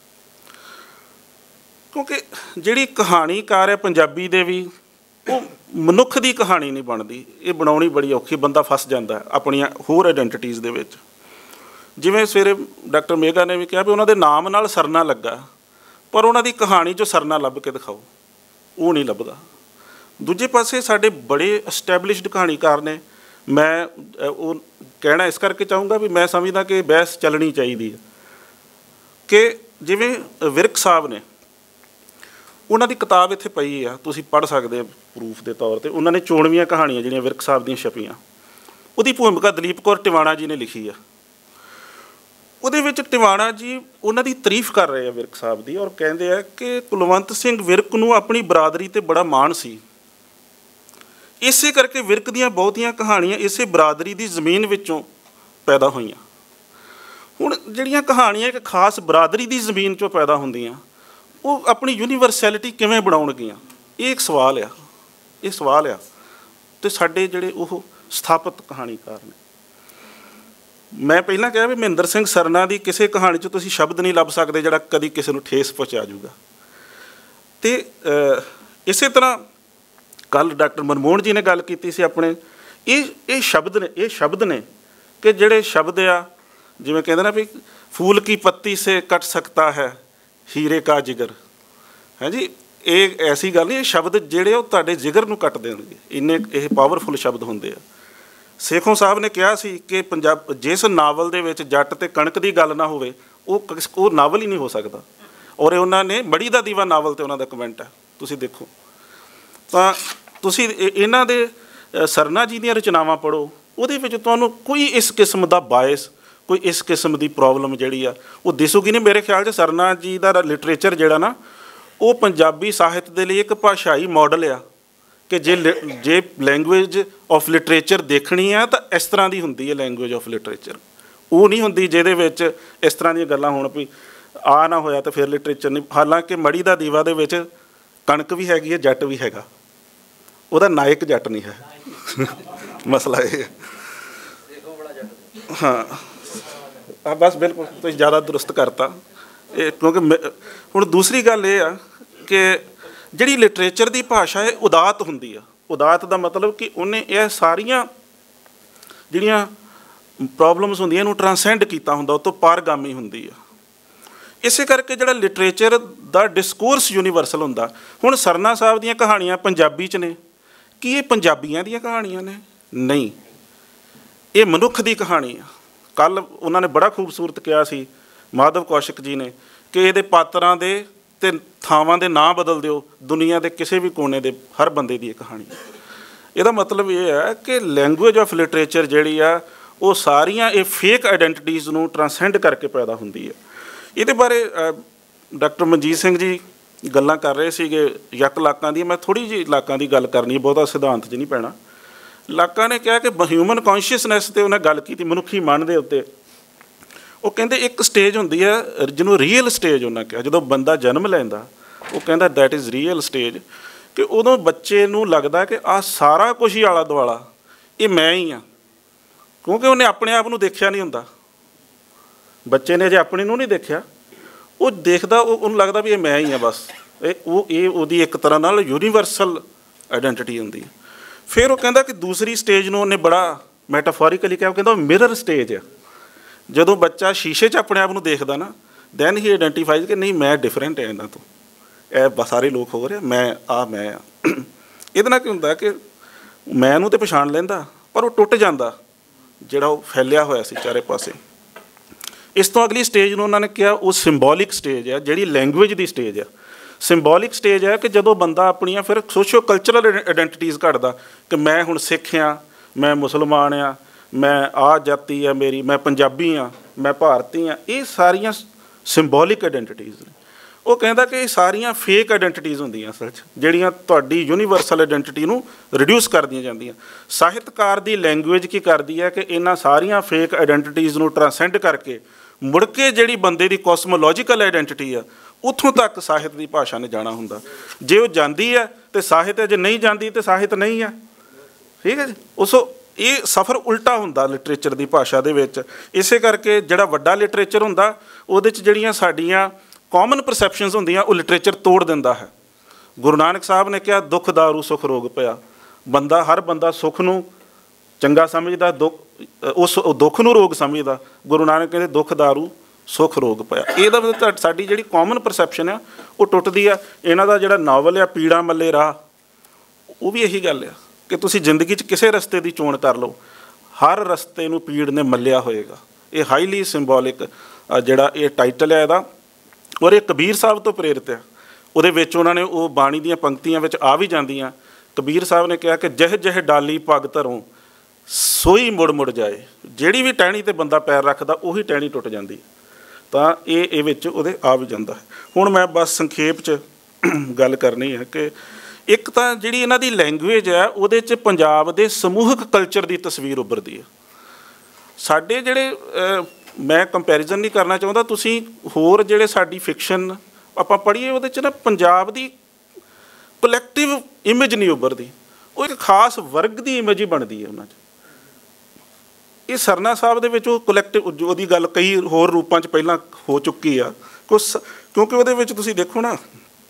ਕਿਉਂਕਿ ਜਿਹੜੀ ਕਹਾਣੀਕਾਰ ਹੈ ਪੰਜਾਬੀ ਦੇ ਵੀ, ਉਹ ਮਨੁੱਖ ਦੀ ਕਹਾਣੀ ਨਹੀਂ ਬਣਦੀ। ਇਹ ਬਣਾਉਣੀ ਬੜੀ ਔਖੀ, ਬੰਦਾ ਫਸ ਜਾਂਦਾ ਆਪਣੀਆਂ ਹੋਰ ਆਈਡੈਂਟੀਟੀਜ਼ ਦੇ ਵਿੱਚ। ਜਿਵੇਂ ਸਵੇਰੇ ਡਾਕਟਰ ਮੇਘਾ ਨੇ ਵੀ ਕਿਹਾ ਵੀ ਉਹਨਾਂ ਦੇ ਨਾਮ ਨਾਲ ਸਰਨਾ ਲੱਗਾ, ਪਰ ਉਹਨਾਂ ਦੀ ਕਹਾਣੀ 'ਚੋਂ ਸਰਨਾ ਲੱਭ ਕੇ ਦਿਖਾਓ, ਉਹ ਨਹੀਂ ਲੱਭਦਾ। ਦੂਜੇ ਪਾਸੇ ਸਾਡੇ ਬੜੇ ਐਸਟੈਬਲਿਸ਼ਡ ਕਹਾਣੀਕਾਰ ਨੇ। ਮੈਂ ਉਹ ਕਹਿਣਾ ਇਸ ਕਰਕੇ ਚਾਹੂੰਗਾ ਵੀ ਮੈਂ ਸਮਝਦਾ ਕਿ ਬਹਿਸ ਚੱਲਣੀ ਚਾਹੀਦੀ ਹੈ ਕਿ ਜਿਵੇਂ ਵਿਰਕ ਸਾਹਿਬ ਨੇ, ਉਹਨਾਂ ਦੀ ਕਿਤਾਬ ਇੱਥੇ ਪਈ ਆ, ਤੁਸੀਂ ਪੜ੍ਹ ਸਕਦੇ ਪ੍ਰੂਫ ਦੇ ਤੌਰ 'ਤੇ। ਉਹਨਾਂ ਨੇ ਚੋਣਵੀਆਂ ਕਹਾਣੀਆਂ ਜਿਹੜੀਆਂ ਵਿਰਕ ਸਾਹਿਬ ਦੀਆਂ ਛਪੀਆਂ, ਉਹਦੀ ਭੂਮਿਕਾ ਦਲੀਪ ਕੌਰ ਟਿਵਾਣਾ ਜੀ ਨੇ ਲਿਖੀ ਆ। ਉਹਦੇ ਵਿੱਚ ਟਿਵਾਣਾ ਜੀ ਉਹਨਾਂ ਦੀ ਤਾਰੀਫ ਕਰ ਰਹੇ ਆ ਵਿਰਕ ਸਾਹਿਬ ਦੀ, ਔਰ ਕਹਿੰਦੇ ਆ ਕਿ ਕੁਲਵੰਤ ਸਿੰਘ ਵਿਰਕ ਨੂੰ ਆਪਣੀ ਬਰਾਦਰੀ 'ਤੇ ਬੜਾ ਮਾਣ ਸੀ। ਇਸੇ ਕਰਕੇ ਵਿਰਕ ਦੀਆਂ ਬਹੁਤੀਆਂ ਕਹਾਣੀਆਂ ਇਸੇ ਬਰਾਦਰੀ ਦੀ ਜ਼ਮੀਨ ਵਿੱਚੋਂ ਪੈਦਾ ਹੋਈਆਂ। ਹੁਣ ਜਿਹੜੀਆਂ ਕਹਾਣੀਆਂ ਇੱਕ ਖਾਸ ਬਰਾਦਰੀ ਦੀ ਜ਼ਮੀਨ 'ਚੋਂ ਪੈਦਾ ਹੁੰਦੀਆਂ, ਉਹ ਆਪਣੀ ਯੂਨੀਵਰਸੈਲਿਟੀ ਕਿਵੇਂ ਬਣਾਉਣਗੀਆਂ? ਇਹ ਇੱਕ ਸਵਾਲ ਆ, ਇਹ ਸਵਾਲ ਆ। ਅਤੇ ਸਾਡੇ ਜਿਹੜੇ ਉਹ ਸਥਾਪਿਤ ਕਹਾਣੀਕਾਰ ਨੇ, ਮੈਂ ਪਹਿਲਾਂ ਕਿਹਾ ਵੀ ਮਹਿੰਦਰ ਸਿੰਘ ਸਰਨਾ ਦੀ ਕਿਸੇ ਕਹਾਣੀ 'ਚ ਤੁਸੀਂ ਸ਼ਬਦ ਨਹੀਂ ਲੱਭ ਸਕਦੇ ਜਿਹੜਾ ਕਦੀ ਕਿਸੇ ਨੂੰ ਠੇਸ ਪਹੁੰਚਾ ਜੂਗਾ। ਅਤੇ ਇਸੇ ਤਰ੍ਹਾਂ ਕੱਲ੍ਹ ਡਾਕਟਰ ਮਨਮੋਹਨ ਜੀ ਨੇ ਗੱਲ ਕੀਤੀ ਸੀ ਆਪਣੇ, ਇਹ ਇਹ ਸ਼ਬਦ ਨੇ ਇਹ ਸ਼ਬਦ ਨੇ ਕਿ ਜਿਹੜੇ ਸ਼ਬਦ ਆ, ਜਿਵੇਂ ਕਹਿੰਦੇ ਨਾ ਵੀ ਫੂਲ ਕੀ ਪੱਤੀ ਸੇ ਕੱਟ ਸਕਤਾ ਹੈ ਹੀਰੇ ਕਾ ਜਿਗਰ, ਹੈ ਜੀ। ਇਹ ਐਸੀ ਗੱਲ ਨਹੀਂ, ਇਹ ਸ਼ਬਦ ਜਿਹੜੇ ਉਹ ਤੁਹਾਡੇ ਜਿਗਰ ਨੂੰ ਕੱਟ ਦੇਣਗੇ, ਇੰਨੇ ਇਹ ਪਾਵਰਫੁਲ ਸ਼ਬਦ ਹੁੰਦੇ ਆ। ਸੇਖੋਂ ਸਾਹਿਬ ਨੇ ਕਿਹਾ ਸੀ ਕਿ ਪੰਜਾਬ ਜਿਸ ਨਾਵਲ ਦੇ ਵਿੱਚ ਜੱਟ ਅਤੇ ਕਣਕ ਦੀ ਗੱਲ ਨਾ ਹੋਵੇ, ਉਹ ਉਹ ਨਾਵਲ ਹੀ ਨਹੀਂ ਹੋ ਸਕਦਾ। ਔਰ ਉਹਨਾਂ ਨੇ ਮੜੀ ਦਾ ਦੀਵਾ ਨਾਵਲ 'ਤੇ ਉਹਨਾਂ ਦਾ ਕਮੈਂਟ ਹੈ, ਤੁਸੀਂ ਦੇਖੋ। ਤਾਂ ਤੁਸੀਂ ਇਹਨਾਂ ਦੇ ਸਰਨਾ ਜੀ ਦੀਆਂ ਰਚਨਾਵਾਂ ਪੜ੍ਹੋ, ਉਹਦੇ ਵਿੱਚ ਤੁਹਾਨੂੰ ਕੋਈ ਇਸ ਕਿਸਮ ਦਾ ਬਾਇਸ, ਕੋਈ ਇਸ ਕਿਸਮ ਦੀ ਪ੍ਰੋਬਲਮ ਜਿਹੜੀ ਆ ਉਹ ਦਿਸੂਗੀ ਨਹੀਂ। ਮੇਰੇ ਖਿਆਲ 'ਚ ਸਰਨਾ ਜੀ ਦਾ ਲਿਟਰੇਚਰ ਜਿਹੜਾ ਨਾ, ਉਹ ਪੰਜਾਬੀ ਸਾਹਿਤ ਦੇ ਲਈ ਇੱਕ ਭਾਸ਼ਾਈ ਮਾਡਲ ਆ ਕਿ ਜੇ ਜੇ ਲੈਂਗੁਏਜ ਆਫ ਲਿਟਰੇਚਰ ਦੇਖਣੀ ਆ ਤਾਂ ਇਸ ਤਰ੍ਹਾਂ ਦੀ ਹੁੰਦੀ ਹੈ ਲੈਂਗੁਏਜ ਆਫ ਲਿਟਰੇਚਰ। ਉਹ ਨਹੀਂ ਹੁੰਦੀ ਜਿਹਦੇ ਵਿੱਚ ਇਸ ਤਰ੍ਹਾਂ ਦੀਆਂ ਗੱਲਾਂ ਹੋਣ ਵੀ ਆ ਨਾ ਹੋਇਆ ਤਾਂ ਫਿਰ ਲਿਟਰੇਚਰ ਨਹੀਂ। ਹਾਲਾਂਕਿ ਮੜੀ ਦਾ ਦੀਵਾ ਦੇ ਵਿੱਚ ਕਣਕ ਵੀ ਹੈਗੀ ਹੈ, ਜੱਟ ਵੀ ਹੈਗਾ, ਉਹਦਾ ਨਾਇਕ ਜੱਟ ਨਹੀਂ ਹੈ। ਮਸਲਾ ਇਹ ਹੈ। ਹਾਂ ਬਸ ਬਿਲਕੁਲ ਤੁਸੀਂ ਜ਼ਿਆਦਾ ਦਰੁਸਤ ਕਰਤਾ ਇਹ, ਕਿਉਂਕਿ ਹੁਣ ਦੂਸਰੀ ਗੱਲ ਇਹ ਆ ਕਿ ਜਿਹੜੀ ਲਿਟਰੇਚਰ ਦੀ ਭਾਸ਼ਾ ਹੈ ਉਦਾਤ ਹੁੰਦੀ ਆ। ਉਦਾਤ ਦਾ ਮਤਲਬ ਕਿ ਉਹਨੇ ਇਹ ਸਾਰੀਆਂ ਜਿਹੜੀਆਂ ਪ੍ਰੋਬਲਮਸ ਹੁੰਦੀਆਂ ਇਹਨੂੰ ਟਰਾਂਸੈਂਡ ਕੀਤਾ ਹੁੰਦਾ, ਉਹ ਤੋਂ ਪਾਰਗਾਮੀ ਹੁੰਦੀ ਆ। ਇਸੇ ਕਰਕੇ ਜਿਹੜਾ ਲਿਟਰੇਚਰ ਦਾ ਡਿਸਕੋਰਸ ਯੂਨੀਵਰਸਲ ਹੁੰਦਾ। ਹੁਣ ਸਰਨਾ ਸਾਹਿਬ ਦੀਆਂ ਕਹਾਣੀਆਂ ਪੰਜਾਬੀ 'ਚ ਨੇ, ਕੀ ਇਹ ਪੰਜਾਬੀਆਂ ਦੀਆਂ ਕਹਾਣੀਆਂ ਨੇ? ਨਹੀਂ, ਇਹ ਮਨੁੱਖ ਦੀ ਕਹਾਣੀ ਆ। ਕੱਲ੍ਹ ਉਹਨਾਂ ਨੇ ਬੜਾ ਖੂਬਸੂਰਤ ਕਿਹਾ ਸੀ ਮਾਧਵ ਕੌਸ਼ਿਕ ਜੀ ਨੇ ਕਿ ਇਹਦੇ ਪਾਤਰਾਂ ਦੇ ਅਤੇ ਥਾਵਾਂ ਦੇ ਨਾਂ ਬਦਲ ਦਿਓ, ਦੁਨੀਆ ਦੇ ਕਿਸੇ ਵੀ ਕੋਨੇ ਦੇ ਹਰ ਬੰਦੇ ਦੀ ਇਹ ਕਹਾਣੀ। ਇਹਦਾ ਮਤਲਬ ਇਹ ਹੈ ਕਿ ਲੈਂਗੁਏਜ ਆਫ ਲਿਟਰੇਚਰ ਜਿਹੜੀ ਆ ਉਹ ਸਾਰੀਆਂ ਇਹ ਫੇਕ ਆਈਡੈਂਟੀਟੀਜ਼ ਨੂੰ ਟਰਾਂਸੈਂਡ ਕਰਕੇ ਪੈਦਾ ਹੁੰਦੀ ਹੈ। ਇਹਦੇ ਬਾਰੇ ਡਾਕਟਰ ਮਨਜੀਤ ਸਿੰਘ ਜੀ ਗੱਲਾਂ ਕਰ ਰਹੇ ਸੀਗੇ ਯੱਕ ਲਾਕਾਂ ਦੀ। ਮੈਂ ਥੋੜ੍ਹੀ ਜਿਹੀ ਲਾਕਾਂ ਦੀ ਗੱਲ ਕਰਨੀ, ਬਹੁਤਾ ਸਿਧਾਂਤ 'ਚ ਨਹੀਂ ਪੈਣਾ। ਲਾਕਾਂ ਨੇ ਕਿਹਾ ਕਿ ਹਿਊਮਨ ਕੌਨਸ਼ੀਅਸਨੈਸ 'ਤੇ ਉਹਨੇ ਗੱਲ ਕੀਤੀ, ਮਨੁੱਖੀ ਮਨ ਦੇ ਉੱਤੇ। ਉਹ ਕਹਿੰਦੇ ਇੱਕ ਸਟੇਜ ਹੁੰਦੀ ਹੈ ਜਿਹਨੂੰ ਰੀਅਲ ਸਟੇਜ ਉਹਨਾਂ ਕਿਹਾ, ਜਦੋਂ ਬੰਦਾ ਜਨਮ ਲੈਂਦਾ, ਉਹ ਕਹਿੰਦਾ ਦੈਟ ਇਜ਼ ਰੀਅਲ ਸਟੇਜ, ਕਿ ਉਦੋਂ ਬੱਚੇ ਨੂੰ ਲੱਗਦਾ ਕਿ ਆਹ ਸਾਰਾ ਕੁਛ ਹੀ ਆਲਾ ਦੁਆਲਾ ਇਹ ਮੈਂ ਹੀ ਹਾਂ, ਕਿਉਂਕਿ ਉਹਨੇ ਆਪਣੇ ਆਪ ਨੂੰ ਦੇਖਿਆ ਨਹੀਂ ਹੁੰਦਾ। ਬੱਚੇ ਨੇ ਜੇ ਆਪਣੇ ਨੂੰ ਨਹੀਂ ਦੇਖਿਆ, ਉਹ ਦੇਖਦਾ, ਉਹ ਉਹਨੂੰ ਲੱਗਦਾ ਵੀ ਇਹ ਮੈਂ ਹੀ ਹਾਂ ਬਸ। ਇਹ ਉਹ ਇਹ ਉਹਦੀ ਇੱਕ ਤਰ੍ਹਾਂ ਨਾਲ ਯੂਨੀਵਰਸਲ ਆਈਡੈਂਟੀਟੀ ਹੁੰਦੀ ਹੈ। ਫਿਰ ਉਹ ਕਹਿੰਦਾ ਕਿ ਦੂਸਰੀ ਸਟੇਜ ਨੂੰ ਉਹਨੇ ਬੜਾ ਮੈਟਾਫੋਰੀਕਲੀ ਕਿਹਾ, ਉਹ ਕਹਿੰਦਾ ਉਹ ਮਿਰਰ ਸਟੇਜ ਆ। ਜਦੋਂ ਬੱਚਾ ਸ਼ੀਸ਼ੇ 'ਚ ਆਪਣੇ ਆਪ ਨੂੰ ਦੇਖਦਾ ਨਾ, ਦੈਨ ਹੀ ਆਈਡੈਂਟੀਫਾਈਜ਼ ਕਿ ਨਹੀਂ ਮੈਂ ਡਿਫਰੈਂਟ ਹੈ ਇਹਨਾਂ ਤੋਂ, ਇਹ ਸਾਰੇ ਲੋਕ ਹੋ ਰਹੇ, ਮੈਂ ਆ ਮੈਂ ਆ। ਇਹਦੇ ਨਾਲ ਕੀ ਹੁੰਦਾ ਕਿ ਮੈਂ ਨੂੰ ਤਾਂ ਪਛਾਣ ਲੈਂਦਾ, ਪਰ ਉਹ ਟੁੱਟ ਜਾਂਦਾ ਜਿਹੜਾ ਉਹ ਫੈਲਿਆ ਹੋਇਆ ਸੀ ਚਾਰੇ ਪਾਸੇ। ਇਸ ਤੋਂ ਅਗਲੀ ਸਟੇਜ ਨੂੰ ਉਹਨਾਂ ਨੇ ਕਿਹਾ ਉਹ ਸਿੰਬੋਲਿਕ ਸਟੇਜ ਆ, ਜਿਹੜੀ ਲੈਂਗੁਏਜ ਦੀ ਸਟੇਜ ਆ। ਸਿੰਬੋਲਿਕ ਸਟੇਜ ਹੈ ਕਿ ਜਦੋਂ ਬੰਦਾ ਆਪਣੀਆਂ ਫਿਰ ਸੋਸ਼ੋ ਕਲਚਰਲ ਆਈਡੈਂਟੀਟੀਜ਼ ਘੜਦਾ ਕਿ ਮੈਂ ਹੁਣ ਸਿੱਖ ਹਾਂ, ਮੈਂ ਮੁਸਲਮਾਨ ਹਾਂ, ਮੈਂ ਆਹ ਜਾਤੀ ਆ ਮੇਰੀ, ਮੈਂ ਪੰਜਾਬੀ ਹਾਂ, ਮੈਂ ਭਾਰਤੀ ਹਾਂ। ਇਹ ਸਾਰੀਆਂ ਸਿੰਬੋਲਿਕ ਆਈਡੈਂਟੀਟੀਜ਼ ਨੇ। ਉਹ ਕਹਿੰਦਾ ਕਿ ਇਹ ਸਾਰੀਆਂ ਫੇਕ ਆਈਡੈਂਟੀਟੀਜ਼ ਹੁੰਦੀਆਂ ਅਸਲ 'ਚ, ਜਿਹੜੀਆਂ ਤੁਹਾਡੀ ਯੂਨੀਵਰਸਲ ਆਈਡੈਂਟੀਟੀ ਨੂੰ ਰਿਡਿਊਸ ਕਰਦੀਆਂ ਜਾਂਦੀਆਂ। ਸਾਹਿਤਕਾਰ ਦੀ ਲੈਂਗੁਏਜ ਕੀ ਕਰਦੀ ਹੈ ਕਿ ਇਹਨਾਂ ਸਾਰੀਆਂ ਫੇਕ ਆਈਡੈਂਟੀਟੀਜ਼ ਨੂੰ ਟਰਾਂਸੈਂਡ ਕਰਕੇ ਮੁੜ ਕੇ ਜਿਹੜੀ ਬੰਦੇ ਦੀ ਕੋਸਮੋਲੋਜੀਕਲ ਆਈਡੈਂਟੀਟੀ ਆ, ਉੱਥੋਂ ਤੱਕ ਸਾਹਿਤ ਦੀ ਭਾਸ਼ਾ ਨੇ ਜਾਣਾ ਹੁੰਦਾ। ਜੇ ਉਹ ਜਾਂਦੀ ਹੈ ਤਾਂ ਸਾਹਿਤ ਹੈ, ਜੇ ਨਹੀਂ ਜਾਂਦੀ ਤਾਂ ਸਾਹਿਤ ਨਹੀਂ ਹੈ। ਠੀਕ ਹੈ ਜੀ। ਉਸ ਇਹ ਸਫ਼ਰ ਉਲਟਾ ਹੁੰਦਾ ਲਿਟਰੇਚਰ ਦੀ ਭਾਸ਼ਾ ਦੇ ਵਿੱਚ। ਇਸੇ ਕਰਕੇ ਜਿਹੜਾ ਵੱਡਾ ਲਿਟਰੇਚਰ ਹੁੰਦਾ, ਉਹਦੇ 'ਚ ਜਿਹੜੀਆਂ ਸਾਡੀਆਂ ਕਾਮਨ ਪਰਸੈਪਸ਼ਨਸ ਹੁੰਦੀਆਂ, ਉਹ ਲਿਟਰੇਚਰ ਤੋੜ ਦਿੰਦਾ ਹੈ। ਗੁਰੂ ਨਾਨਕ ਸਾਹਿਬ ਨੇ ਕਿਹਾ ਦੁੱਖ ਦਾਰੂ ਸੁੱਖ ਰੋਗ ਪਿਆ। ਬੰਦਾ ਹਰ ਬੰਦਾ ਸੁੱਖ ਨੂੰ ਚੰਗਾ ਸਮਝਦਾ, ਦੁੱਖ ਉਸ ਦੁੱਖ ਨੂੰ ਰੋਗ ਸਮਝਦਾ। ਗੁਰੂ ਨਾਨਕ ਕਹਿੰਦੇ ਦੁੱਖ ਦਾਰੂ ਸੁੱਖ ਰੋਗ ਪਿਆ। ਇਹਦਾ ਮਤਲਬ ਸਾਡੀ ਜਿਹੜੀ ਕਾਮਨ ਪਰਸੈਪਸ਼ਨ ਆ ਉਹ ਟੁੱਟਦੀ ਆ। ਇਹਨਾਂ ਦਾ ਜਿਹੜਾ ਨਾਵਲ ਆ ਪੀੜਾ ਮੱਲੇ ਰਾਹ, ਉਹ ਵੀ ਇਹੀ ਗੱਲ ਆ ਕਿ ਤੁਸੀਂ ਜ਼ਿੰਦਗੀ 'ਚ ਕਿਸੇ ਰਸਤੇ ਦੀ ਚੋਣ ਕਰ ਲਓ, ਹਰ ਰਸਤੇ ਨੂੰ ਪੀੜ ਨੇ ਮੱਲਿਆ ਹੋਏਗਾ। ਇਹ ਹਾਈਲੀ ਸਿੰਬੋਲਿਕ ਜਿਹੜਾ ਇਹ ਟਾਈਟਲ ਹੈ ਇਹਦਾ, ਔਰ ਇਹ ਕਬੀਰ ਸਾਹਿਬ ਤੋਂ ਪ੍ਰੇਰਿਤ ਆ। ਉਹਦੇ ਵਿੱਚ ਉਹਨਾਂ ਨੇ ਉਹ ਬਾਣੀ ਦੀਆਂ ਪੰਕਤੀਆਂ ਵਿੱਚ ਆ ਵੀ ਜਾਂਦੀਆਂ। ਕਬੀਰ ਸਾਹਿਬ ਨੇ ਕਿਹਾ ਕਿ ਜਹ ਜਹ ਡਾਲੀ ਪੱਗ ਧਰੋਂ ਸੋਈ ਮੁੜ ਮੁੜ ਜਾਏ, ਜਿਹੜੀ ਵੀ ਟਹਿਣੀ ਤੇ ਬੰਦਾ ਪੈਰ ਰੱਖਦਾ ਉਹੀ ਟਹਿਣੀ ਟੁੱਟ ਜਾਂਦੀ। ਤਾਂ ਇਹ ਇਹ ਵਿੱਚ ਉਹਦੇ ਆ ਵੀ ਜਾਂਦਾ ਹੈ। ਹੁਣ ਮੈਂ ਬਸ ਸੰਖੇਪ 'ਚ ਗੱਲ ਕਰਨੀ ਹੈ ਕਿ ਇੱਕ ਤਾਂ ਜਿਹੜੀ ਇਹਨਾਂ ਦੀ ਲੈਂਗੁਏਜ ਹੈ ਉਹਦੇ 'ਚ ਪੰਜਾਬ ਦੇ ਸਮੂਹਕ ਕਲਚਰ ਦੀ ਤਸਵੀਰ ਉੱਭਰਦੀ ਹੈ। ਸਾਡੇ ਜਿਹੜੇ ਮੈਂ ਕੰਪੈਰੀਜ਼ਨ ਨਹੀਂ ਕਰਨਾ ਚਾਹੁੰਦਾ, ਤੁਸੀਂ ਹੋਰ ਜਿਹੜੇ ਸਾਡੀ ਫਿਕਸ਼ਨ ਆਪਾਂ ਪੜ੍ਹੀਏ ਉਹਦੇ 'ਚ ਨਾ ਪੰਜਾਬ ਦੀ ਕਲੈਕਟਿਵ ਇਮੇਜ ਨਹੀਂ ਉੱਭਰਦੀ, ਉਹ ਇੱਕ ਖਾਸ ਵਰਗ ਦੀ ਇਮੇਜ ਹੀ ਬਣਦੀ ਹੈ ਉਹਨਾਂ 'ਚ। ਇਹ ਸਰਨਾ ਸਾਹਿਬ ਦੇ ਵਿੱਚ ਉਹ ਕਲੈਕਟਿਵ ਉਹਦੀ ਗੱਲ ਕਈ ਹੋਰ ਰੂਪਾਂ 'ਚ ਪਹਿਲਾਂ ਹੋ ਚੁੱਕੀ ਆ ਕੁਛ, ਕਿਉਂਕਿ ਉਹਦੇ ਵਿੱਚ ਤੁਸੀਂ ਦੇਖੋ ਨਾ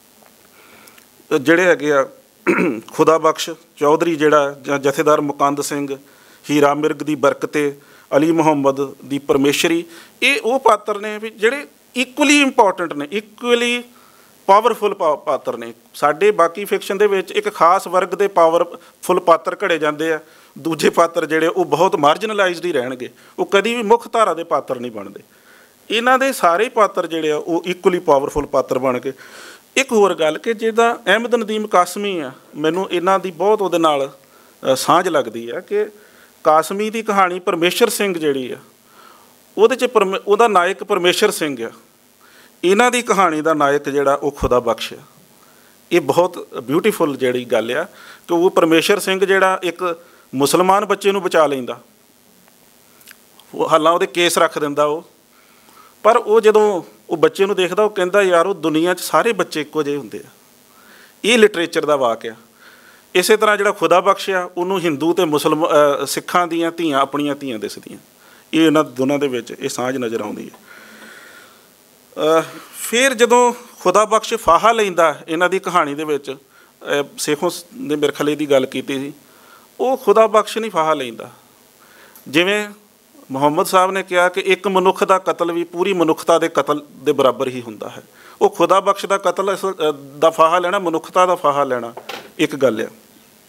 ਜਿਹੜੇ ਹੈਗੇ ਆ ਖੁਦਾ ਬਖਸ਼ ਚੌਧਰੀ ਜਿਹੜਾ ਜਾਂ ਜਥੇਦਾਰ ਮੁਕੰਦ ਸਿੰਘ, ਹੀਰਾ ਮਿਰਗ ਦੀ ਬਰਕਤੇ, ਅਲੀ ਮੁਹੰਮਦ ਦੀ ਪਰਮੇਸ਼ਰੀ, ਇਹ ਉਹ ਪਾਤਰ ਨੇ ਵੀ ਜਿਹੜੇ ਇਕੁਅਲੀ ਇੰਪੋਰਟੈਂਟ ਨੇ, ਇਕੁਅਲੀ ਪਾਵਰਫੁਲ ਪਾ ਪਾਤਰ ਨੇ। ਸਾਡੇ ਬਾਕੀ ਫਿਕਸ਼ਨ ਦੇ ਵਿੱਚ ਇੱਕ ਖਾਸ ਵਰਗ ਦੇ ਪਾਵਰਫੁਲ ਪਾਤਰ ਘੜੇ ਜਾਂਦੇ ਆ, ਦੂਜੇ ਪਾਤਰ ਜਿਹੜੇ ਉਹ ਬਹੁਤ ਮਾਰਜਨਲਾਈਜ਼ਡ ਹੀ ਰਹਿਣਗੇ, ਉਹ ਕਦੀ ਵੀ ਮੁੱਖ ਧਾਰਾ ਦੇ ਪਾਤਰ ਨਹੀਂ ਬਣਦੇ। ਇਹਨਾਂ ਦੇ ਸਾਰੇ ਪਾਤਰ ਜਿਹੜੇ ਆ ਉਹ ਇਕੁਅਲੀ ਪਾਵਰਫੁਲ ਪਾਤਰ ਬਣ ਕੇ। ਇੱਕ ਹੋਰ ਗੱਲ ਕਿ ਜਿਹਦਾ ਅਹਿਮਦ ਨਦੀਮ ਕਾਸਮੀ ਆ, ਮੈਨੂੰ ਇਹਨਾਂ ਦੀ ਬਹੁਤ ਉਹਦੇ ਨਾਲ ਸਾਂਝ ਲੱਗਦੀ ਆ ਕਿ ਕਾਸਮੀ ਦੀ ਕਹਾਣੀ ਪਰਮੇਸ਼ਰ ਸਿੰਘ ਜਿਹੜੀ ਆ ਉਹਦੇ 'ਚ ਪਰਮੇ ਉਹਦਾ ਨਾਇਕ ਪਰਮੇਸ਼ਰ ਸਿੰਘ ਆ, ਇਹਨਾਂ ਦੀ ਕਹਾਣੀ ਦਾ ਨਾਇਕ ਜਿਹੜਾ ਉਹ ਖੁਦਾ ਬਖਸ਼ ਆ। ਇਹ ਬਹੁਤ ਬਿਊਟੀਫੁਲ ਜਿਹੜੀ ਗੱਲ ਆ ਕਿ ਉਹ ਪਰਮੇਸ਼ਰ ਸਿੰਘ ਜਿਹੜਾ ਇੱਕ ਮੁਸਲਮਾਨ ਬੱਚੇ ਨੂੰ ਬਚਾ ਲੈਂਦਾ, ਉਹ ਹਾਲਾਂ ਉਹਦੇ ਕੇਸ ਰੱਖ ਦਿੰਦਾ ਉਹ, ਪਰ ਉਹ ਜਦੋਂ ਉਹ ਬੱਚੇ ਨੂੰ ਦੇਖਦਾ ਉਹ ਕਹਿੰਦਾ ਯਾਰ ਉਹ ਦੁਨੀਆ 'ਚ ਸਾਰੇ ਬੱਚੇ ਇੱਕੋ ਜਿਹੇ ਹੁੰਦੇ ਆ। ਇਹ ਲਿਟਰੇਚਰ ਦਾ ਵਾਕਿਆ। ਇਸੇ ਤਰ੍ਹਾਂ ਜਿਹੜਾ ਖੁਦਾ ਬਖਸ਼ ਆ ਉਹਨੂੰ ਹਿੰਦੂ ਅਤੇ ਮੁਸਲਮ ਸਿੱਖਾਂ ਦੀਆਂ ਧੀਆਂ ਆਪਣੀਆਂ ਧੀਆਂ ਦਿਸਦੀਆਂ। ਇਹ ਇਹਨਾਂ ਦੋਨਾਂ ਦੇ ਵਿੱਚ ਇਹ ਸਾਂਝ ਨਜ਼ਰ ਆਉਂਦੀ ਹੈ। ਫਿਰ ਜਦੋਂ ਖੁਦਾ ਬਖਸ਼ ਫਾਹਾ ਲੈਂਦਾ ਇਹਨਾਂ ਦੀ ਕਹਾਣੀ ਦੇ ਵਿੱਚ, ਸੇਖੋਂ ਦੇ ਮਿਰਖਲੇ ਦੀ ਗੱਲ ਕੀਤੀ ਸੀ, ਉਹ ਖੁਦਾ ਬਖਸ਼ ਨਹੀਂ ਫਾਹਾ ਲੈਂਦਾ। ਜਿਵੇਂ ਮੁਹੰਮਦ ਸਾਹਿਬ ਨੇ ਕਿਹਾ ਕਿ ਇੱਕ ਮਨੁੱਖ ਦਾ ਕਤਲ ਵੀ ਪੂਰੀ ਮਨੁੱਖਤਾ ਦੇ ਕਤਲ ਦੇ ਬਰਾਬਰ ਹੀ ਹੁੰਦਾ ਹੈ, ਉਹ ਖੁਦਾ ਬਖਸ਼ ਦਾ ਕਤਲ ਦਾ ਫਾਹਾ ਲੈਣਾ ਮਨੁੱਖਤਾ ਦਾ ਫਾਹਾ ਲੈਣਾ ਇੱਕ ਗੱਲ ਆ।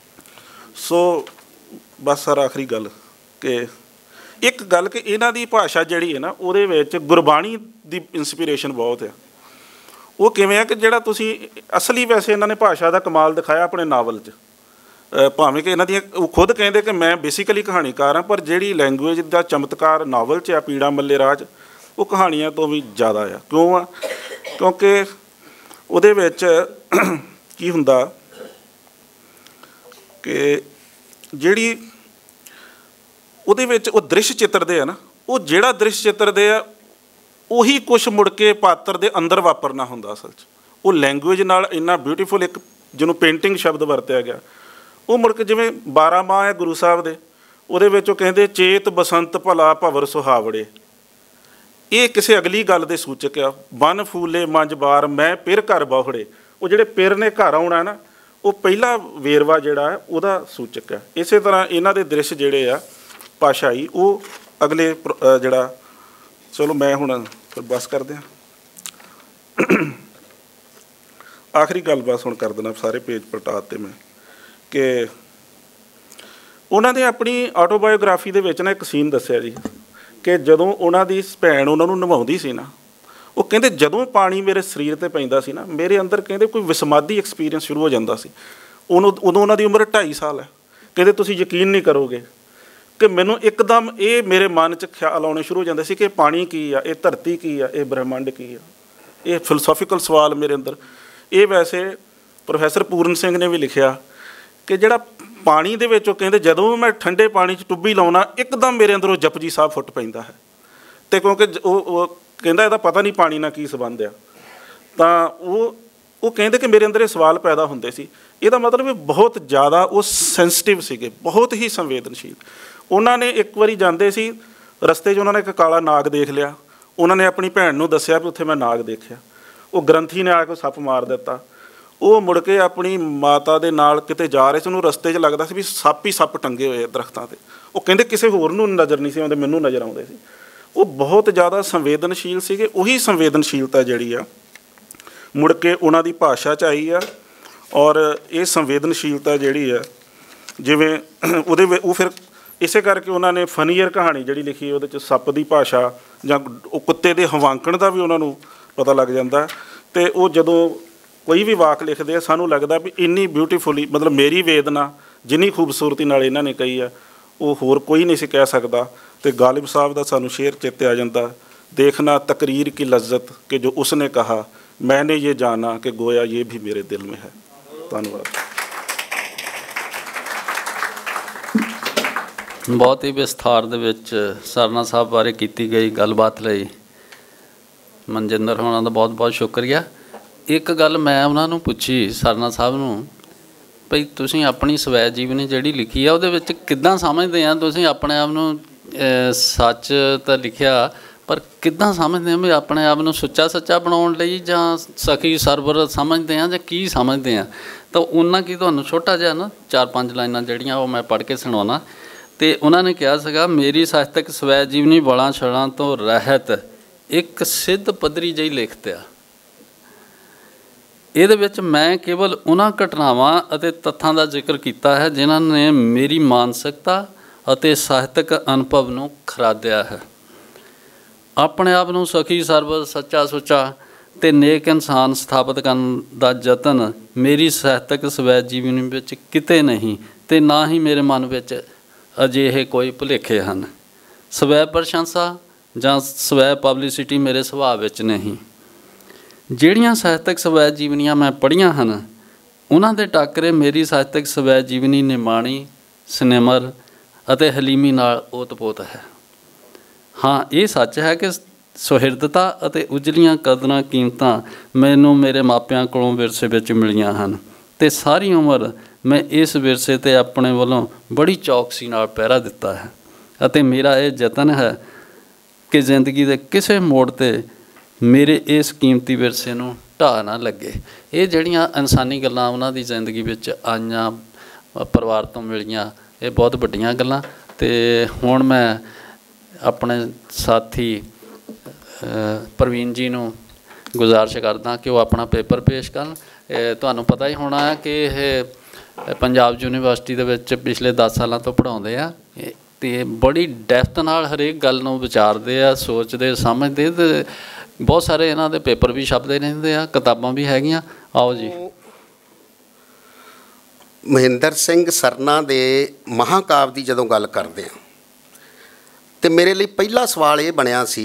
ਸੋ ਬਸ ਸਰ ਆਖਰੀ ਗੱਲ ਕਿ ਇੱਕ ਗੱਲ ਕਿ ਇਹਨਾਂ ਦੀ ਭਾਸ਼ਾ ਜਿਹੜੀ ਹੈ ਨਾ ਉਹਦੇ ਵਿੱਚ ਗੁਰਬਾਣੀ ਦੀ ਇੰਸਪੀਰੇਸ਼ਨ ਬਹੁਤ ਆ। ਉਹ ਕਿਵੇਂ ਆ ਕਿ ਜਿਹੜਾ ਤੁਸੀਂ ਅਸਲੀ ਵੈਸੇ ਇਹਨਾਂ ਨੇ ਭਾਸ਼ਾ ਦਾ ਕਮਾਲ ਦਿਖਾਇਆ ਆਪਣੇ ਨਾਵਲ 'ਚ, ਭਾਵੇਂ ਕਿ ਇਹਨਾਂ ਦੀਆਂ ਉਹ ਖੁਦ ਕਹਿੰਦੇ ਕਿ ਮੈਂ ਬੇਸਿਕਲੀ ਕਹਾਣੀਕਾਰ ਹਾਂ, ਪਰ ਜਿਹੜੀ ਲੈਂਗੁਏਜ ਦਾ ਚਮਤਕਾਰ ਨਾਵਲ 'ਚ ਆ ਪੀੜਾ ਮੱਲੇ ਰਾਜ, ਉਹ ਕਹਾਣੀਆਂ ਤੋਂ ਵੀ ਜ਼ਿਆਦਾ ਆ। ਕਿਉਂ ਆ? ਕਿਉਂਕਿ ਉਹਦੇ ਵਿੱਚ ਕੀ ਹੁੰਦਾ ਕਿ ਜਿਹੜੀ ਉਹਦੇ ਵਿੱਚ ਉਹ ਦ੍ਰਿਸ਼ ਚਿੱਤਰਦੇ ਆ ਨਾ, ਉਹ ਜਿਹੜਾ ਦ੍ਰਿਸ਼ ਚਿੱਤਰਦੇ ਆ ਉਹੀ ਕੁਛ ਮੁੜ ਕੇ ਪਾਤਰ ਦੇ ਅੰਦਰ ਵਾਪਰਨਾ ਹੁੰਦਾ ਅਸਲ 'ਚ। ਉਹ ਲੈਂਗੁਏਜ ਨਾਲ ਇੰਨਾ ਬਿਊਟੀਫੁਲ, ਇੱਕ ਜਿਹਨੂੰ ਪੇਂਟਿੰਗ ਸ਼ਬਦ ਵਰਤਿਆ ਗਿਆ, ਉਹ ਮੁੜ ਕੇ ਜਿਵੇਂ ਬਾਰਾਂ ਮਾਹ ਹੈ ਗੁਰੂ ਸਾਹਿਬ ਦੇ, ਉਹਦੇ ਵਿੱਚ ਉਹ ਕਹਿੰਦੇ ਚੇਤ ਬਸੰਤ ਭਲਾ ਭਵਰ ਸੁਹਾਵੜੇ, ਇਹ ਕਿਸੇ ਅਗਲੀ ਗੱਲ ਦੇ ਸੂਚਕ ਆ। ਬਨ ਫੂਲੇ ਮੰਜ ਬਾਰ ਮੈਂ ਪਿਰ ਘਰ ਬਾਹੜੇ, ਉਹ ਜਿਹੜੇ ਪਿਰ ਨੇ ਘਰ ਆਉਣਾ ਨਾ, ਉਹ ਪਹਿਲਾ ਵੇਰਵਾ ਜਿਹੜਾ ਹੈ ਉਹਦਾ ਸੂਚਕ ਹੈ। ਇਸੇ ਤਰ੍ਹਾਂ ਇਹਨਾਂ ਦੇ ਦ੍ਰਿਸ਼ ਜਿਹੜੇ ਆ ਭਾਸ਼ਾਈ, ਉਹ ਅਗਲੇ ਜਿਹੜਾ, ਚਲੋ ਮੈਂ ਹੁਣ ਫਿਰ ਬਸ ਕਰਦੇ ਹਾਂ। ਆਖਰੀ ਗੱਲ ਬਸ ਹੁਣ ਕਰ ਦੇਣਾ, ਸਾਰੇ ਪੇਜ ਪਲਟਾ ਦਿੱਤੇ ਮੈਂ, ਕਿ ਉਹਨਾਂ ਨੇ ਆਪਣੀ ਆਟੋਬਾਇਓਗ੍ਰਾਫੀ ਦੇ ਵਿੱਚ ਨਾ ਇੱਕ ਸੀਨ ਦੱਸਿਆ ਜੀ ਕਿ ਜਦੋਂ ਉਹਨਾਂ ਦੀ ਭੈਣ ਉਹਨਾਂ ਨੂੰ ਨਿਭਾਉਂਦੀ ਸੀ ਨਾ, ਉਹ ਕਹਿੰਦੇ ਜਦੋਂ ਪਾਣੀ ਮੇਰੇ ਸਰੀਰ 'ਤੇ ਪੈਂਦਾ ਸੀ ਨਾ, ਮੇਰੇ ਅੰਦਰ ਕਹਿੰਦੇ ਕੋਈ ਵਿਸਮਾਦੀ ਐਕਸਪੀਰੀਅੰਸ ਸ਼ੁਰੂ ਹੋ ਜਾਂਦਾ ਸੀ। ਉਹਨੂੰ ਉਦੋਂ ਉਹਨਾਂ ਦੀ ਉਮਰ ਢਾਈ ਸਾਲ ਹੈ। ਕਹਿੰਦੇ ਤੁਸੀਂ ਯਕੀਨ ਨਹੀਂ ਕਰੋਗੇ ਕਿ ਮੈਨੂੰ ਇੱਕਦਮ ਇਹ ਮੇਰੇ ਮਨ 'ਚ ਖਿਆਲ ਆਉਣੇ ਸ਼ੁਰੂ ਹੋ ਜਾਂਦੇ ਸੀ ਕਿ ਪਾਣੀ ਕੀ ਆ, ਇਹ ਧਰਤੀ ਕੀ ਆ, ਇਹ ਬ੍ਰਹਿਮੰਡ ਕੀ ਆ। ਇਹ ਫਿਲੋਸੋਫੀਕਲ ਸਵਾਲ ਮੇਰੇ ਅੰਦਰ। ਇਹ ਵੈਸੇ ਪ੍ਰੋਫੈਸਰ ਪੂਰਨ ਸਿੰਘ ਨੇ ਵੀ ਲਿਖਿਆ ਕਿ ਜਿਹੜਾ ਪਾਣੀ ਦੇ ਵਿੱਚ, ਉਹ ਕਹਿੰਦੇ ਜਦੋਂ ਮੈਂ ਠੰਡੇ ਪਾਣੀ 'ਚ ਟੁੱਬੀ ਲਾਉਣਾ, ਇੱਕਦਮ ਮੇਰੇ ਅੰਦਰੋਂ ਜਪਜੀ ਸਾਹਿਬ ਫੁੱਟ ਪੈਂਦਾ ਹੈ। ਅਤੇ ਕਿਉਂਕਿ ਉਹ ਉਹ ਕਹਿੰਦਾ ਇਹਦਾ ਪਤਾ ਨਹੀਂ ਪਾਣੀ ਨਾਲ ਕੀ ਸੰਬੰਧ ਆ, ਤਾਂ ਉਹ ਉਹ ਕਹਿੰਦੇ ਕਿ ਮੇਰੇ ਅੰਦਰ ਇਹ ਸਵਾਲ ਪੈਦਾ ਹੁੰਦੇ ਸੀ। ਇਹਦਾ ਮਤਲਬ ਇਹ ਬਹੁਤ ਜ਼ਿਆਦਾ ਉਹ ਸੈਂਸਿਟਿਵ ਸੀਗੇ, ਬਹੁਤ ਹੀ ਸੰਵੇਦਨਸ਼ੀਲ। ਉਹਨਾਂ ਨੇ ਇੱਕ ਵਾਰੀ ਜਾਂਦੇ ਸੀ, ਰਸਤੇ 'ਚ ਉਹਨਾਂ ਨੇ ਇੱਕ ਕਾਲਾ ਨਾਗ ਦੇਖ ਲਿਆ। ਉਹਨਾਂ ਨੇ ਆਪਣੀ ਭੈਣ ਨੂੰ ਦੱਸਿਆ ਵੀ ਉੱਥੇ ਮੈਂ ਨਾਗ ਦੇਖਿਆ। ਉਹ ਗ੍ਰੰਥੀ ਨੇ ਆ ਕੇ ਸੱਪ ਮਾਰ ਦਿੱਤਾ। ਉਹ ਮੁੜ ਕੇ ਆਪਣੀ ਮਾਤਾ ਦੇ ਨਾਲ ਕਿਤੇ ਜਾ ਰਹੇ ਸੀ, ਉਹਨੂੰ ਰਸਤੇ 'ਚ ਲੱਗਦਾ ਸੀ ਵੀ ਸੱਪ ਹੀ ਸੱਪ ਟੰਗੇ ਹੋਏ ਦਰਖਤਾਂ 'ਤੇ। ਉਹ ਕਹਿੰਦੇ ਕਿਸੇ ਹੋਰ ਨੂੰ ਨਜ਼ਰ ਨਹੀਂ ਸੀ ਆਉਂਦੇ, ਮੈਨੂੰ ਨਜ਼ਰ ਆਉਂਦੇ ਸੀ। ਉਹ ਬਹੁਤ ਜ਼ਿਆਦਾ ਸੰਵੇਦਨਸ਼ੀਲ ਸੀਗੇ। ਉਹੀ ਸੰਵੇਦਨਸ਼ੀਲਤਾ ਜਿਹੜੀ ਆ ਮੁੜ ਕੇ ਉਹਨਾਂ ਦੀ ਭਾਸ਼ਾ 'ਚ ਆਈ ਆ। ਔਰ ਇਹ ਸੰਵੇਦਨਸ਼ੀਲਤਾ ਜਿਹੜੀ ਆ, ਜਿਵੇਂ ਉਹਦੇ ਉਹ ਫਿਰ ਇਸੇ ਕਰਕੇ ਉਹਨਾਂ ਨੇ ਫਨੀਅਰ ਕਹਾਣੀ ਜਿਹੜੀ ਲਿਖੀ, ਉਹਦੇ 'ਚ ਸੱਪ ਦੀ ਭਾਸ਼ਾ ਜਾਂ ਉਹ ਕੁੱਤੇ ਦੇ ਹਵਾਂਕਣ ਦਾ ਵੀ ਉਹਨਾਂ ਨੂੰ ਪਤਾ ਲੱਗ ਜਾਂਦਾ। ਅਤੇ ਉਹ ਜਦੋਂ ਕੋਈ ਵੀ ਵਾਕ ਲਿਖਦੇ ਆ, ਸਾਨੂੰ ਲੱਗਦਾ ਵੀ ਇੰਨੀ ਬਿਊਟੀਫੁਲੀ, ਮਤਲਬ ਮੇਰੀ ਵੇਦਨਾ ਜਿੰਨੀ ਖੂਬਸੂਰਤੀ ਨਾਲ ਇਹਨਾਂ ਨੇ ਕਹੀ ਆ, ਉਹ ਹੋਰ ਕੋਈ ਨਹੀਂ ਸੀ ਕਹਿ ਸਕਦਾ। ਤੇ ਗਾਲਿਬ ਸਾਹਿਬ ਦਾ ਸਾਨੂੰ ਸ਼ੇਰ ਚੇਤੇ ਆ ਜਾਂਦਾ, देखना तकरीर की लज्जत कि जो उसने कहा मैंने ये जाना कि गोया ये भी मेरे दिल में है। धन्यवाद। बहुत ही विस्तार ਦੇ ਵਿੱਚ ਸਰਨਾ ਸਾਹਿਬ ਬਾਰੇ ਕੀਤੀ ਗਈ ਗੱਲਬਾਤ ਲਈ ਮਨਜਿੰਦਰ ਹੋਣਾ ਦਾ ਬਹੁਤ ਬਹੁਤ ਸ਼ੁਕਰੀਆ। ਇੱਕ ਗੱਲ ਮੈਂ ਉਹਨਾਂ ਨੂੰ ਪੁੱਛੀ ਸਰਨਾ ਸਾਹਿਬ ਨੂੰ, ਭਈ ਤੁਸੀਂ ਆਪਣੀ ਸਵੈ ਜੀਵਨੀ ਜਿਹੜੀ ਲਿਖੀ ਆ ਉਹਦੇ ਵਿੱਚ ਕਿੱਦਾਂ ਸਮਝਦੇ ਆ ਤੁਸੀਂ ਆਪਣੇ ਆਪ ਨੂੰ? ਸੱਚ ਤਾਂ ਲਿਖਿਆ ਪਰ ਕਿੱਦਾਂ ਸਮਝਦੇ ਆ ਵੀ ਆਪਣੇ ਆਪ ਨੂੰ ਸੁੱਚਾ ਸੱਚਾ ਬਣਾਉਣ ਲਈ, ਜਾਂ ਸਖੀ ਸਰਵਰ ਸਮਝਦੇ ਆ, ਜਾਂ ਕੀ ਸਮਝਦੇ ਆ? ਤਾਂ ਉਹਨਾਂ ਕੀ ਤੁਹਾਨੂੰ ਛੋਟਾ ਜਿਹਾ ਨਾ ਚਾਰ ਪੰਜ ਲਾਈਨਾਂ ਜਿਹੜੀਆਂ ਉਹ ਮੈਂ ਪੜ੍ਹ ਕੇ ਸੁਣਾਉਣਾ। ਅਤੇ ਉਹਨਾਂ ਨੇ ਕਿਹਾ ਸੀਗਾ, ਮੇਰੀ ਸਾਹਿਤਕ ਸਵੈ ਜੀਵਨੀ ਵਲਾਂ ਛੜਾਂ ਤੋਂ ਰਹਿਤ ਇੱਕ ਸਿੱਧ ਪੱਧਰੀ ਜਿਹੀ ਲਿਖਤ ਆ। ਇਹਦੇ ਵਿੱਚ ਮੈਂ ਕੇਵਲ ਉਹਨਾਂ ਘਟਨਾਵਾਂ ਅਤੇ ਤੱਥਾਂ ਦਾ ਜ਼ਿਕਰ ਕੀਤਾ ਹੈ ਜਿਨ੍ਹਾਂ ਨੇ ਮੇਰੀ ਮਾਨਸਿਕਤਾ ਅਤੇ ਸਾਹਿਤਕ ਅਨੁਭਵ ਨੂੰ ਖਰਾਦਿਆ ਹੈ। ਆਪਣੇ ਆਪ ਨੂੰ ਸਖੀ ਸਰਬਤ ਸੱਚਾ ਸੁੱਚਾ ਅਤੇ ਨੇਕ ਇਨਸਾਨ ਸਥਾਪਿਤ ਕਰਨ ਦਾ ਯਤਨ ਮੇਰੀ ਸਾਹਿਤਕ ਸਵੈ ਜੀਵਨੀ ਵਿੱਚ ਕਿਤੇ ਨਹੀਂ, ਅਤੇ ਨਾ ਹੀ ਮੇਰੇ ਮਨ ਵਿੱਚ ਅਜਿਹੇ ਕੋਈ ਭੁਲੇਖੇ ਹਨ। ਸਵੈ ਪ੍ਰਸ਼ੰਸਾ ਜਾਂ ਸਵੈ ਪਬਲਿਸਿਟੀ ਮੇਰੇ ਸੁਭਾਅ ਵਿੱਚ ਨਹੀਂ। ਜਿਹੜੀਆਂ ਸਾਹਿਤਕ ਸਵੈ ਜੀਵਨੀਆਂ ਮੈਂ ਪੜ੍ਹੀਆਂ ਹਨ ਉਹਨਾਂ ਦੇ ਟਾਕਰੇ ਮੇਰੀ ਸਾਹਿਤਕ ਸਵੈ ਜੀਵਨੀ ਨਿਮਾਣੀ, ਸਿਨੇਮਰ ਅਤੇ ਹਲੀਮੀ ਨਾਲ ਓਤ-ਪੋਤ ਹੈ। ਹਾਂ, ਇਹ ਸੱਚ ਹੈ ਕਿ ਸੁਹਿਰਦਤਾ ਅਤੇ ਉਜਲੀਆਂ ਕਦਰਾਂ ਕੀਮਤਾਂ ਮੈਨੂੰ ਮੇਰੇ ਮਾਪਿਆਂ ਕੋਲੋਂ ਵਿਰਸੇ ਵਿੱਚ ਮਿਲੀਆਂ ਹਨ, ਅਤੇ ਸਾਰੀ ਉਮਰ ਮੈਂ ਇਸ ਵਿਰਸੇ 'ਤੇ ਆਪਣੇ ਵੱਲੋਂ ਬੜੀ ਚੌਕਸੀ ਨਾਲ ਪਹਿਰਾ ਦਿੱਤਾ ਹੈ। ਅਤੇ ਮੇਰਾ ਇਹ ਯਤਨ ਹੈ ਕਿ ਜ਼ਿੰਦਗੀ ਦੇ ਕਿਸੇ ਮੋੜ 'ਤੇ ਮੇਰੇ ਇਸ ਕੀਮਤੀ ਵਿਰਸੇ ਨੂੰ ਢਾਹ ਨਾ ਲੱਗੇ। ਇਹ ਜਿਹੜੀਆਂ ਇਨਸਾਨੀ ਗੱਲਾਂ ਉਹਨਾਂ ਦੀ ਜ਼ਿੰਦਗੀ ਵਿੱਚ ਆਈਆਂ, ਪਰਿਵਾਰ ਤੋਂ ਮਿਲੀਆਂ, ਇਹ ਬਹੁਤ ਵੱਡੀਆਂ ਗੱਲਾਂ। ਅਤੇ ਹੁਣ ਮੈਂ ਆਪਣੇ ਸਾਥੀ ਪ੍ਰਵੀਨ ਜੀ ਨੂੰ ਗੁਜ਼ਾਰਿਸ਼ ਕਰਦਾ ਕਿ ਉਹ ਆਪਣਾ ਪੇਪਰ ਪੇਸ਼ ਕਰਨ। ਤੁਹਾਨੂੰ ਪਤਾ ਹੀ ਹੋਣਾ ਹੈ ਕਿ ਇਹ ਪੰਜਾਬ ਯੂਨੀਵਰਸਿਟੀ ਦੇ ਵਿੱਚ ਪਿਛਲੇ ਦਸ ਸਾਲਾਂ ਤੋਂ ਪੜ੍ਹਾਉਂਦੇ ਆ, ਅਤੇ ਬੜੀ ਡੈਫਥ ਨਾਲ ਹਰੇਕ ਗੱਲ ਨੂੰ ਵਿਚਾਰਦੇ ਆ, ਸੋਚਦੇ, ਸਮਝਦੇ, ਅਤੇ ਬਹੁਤ ਸਾਰੇ ਇਹਨਾਂ ਦੇ ਪੇਪਰ ਵੀ ਛਪਦੇ ਰਹਿੰਦੇ ਆ, ਕਿਤਾਬਾਂ ਵੀ ਹੈਗੀਆਂ। ਆਓ ਜੀ। ਮਹਿੰਦਰ ਸਿੰਘ ਸਰਨਾ ਦੇ ਮਹਾਂਕਾਵ ਦੀ ਜਦੋਂ ਗੱਲ ਕਰਦੇ ਹਾਂ ਤੇ ਮੇਰੇ ਲਈ ਪਹਿਲਾ ਸਵਾਲ ਇਹ ਬਣਿਆ ਸੀ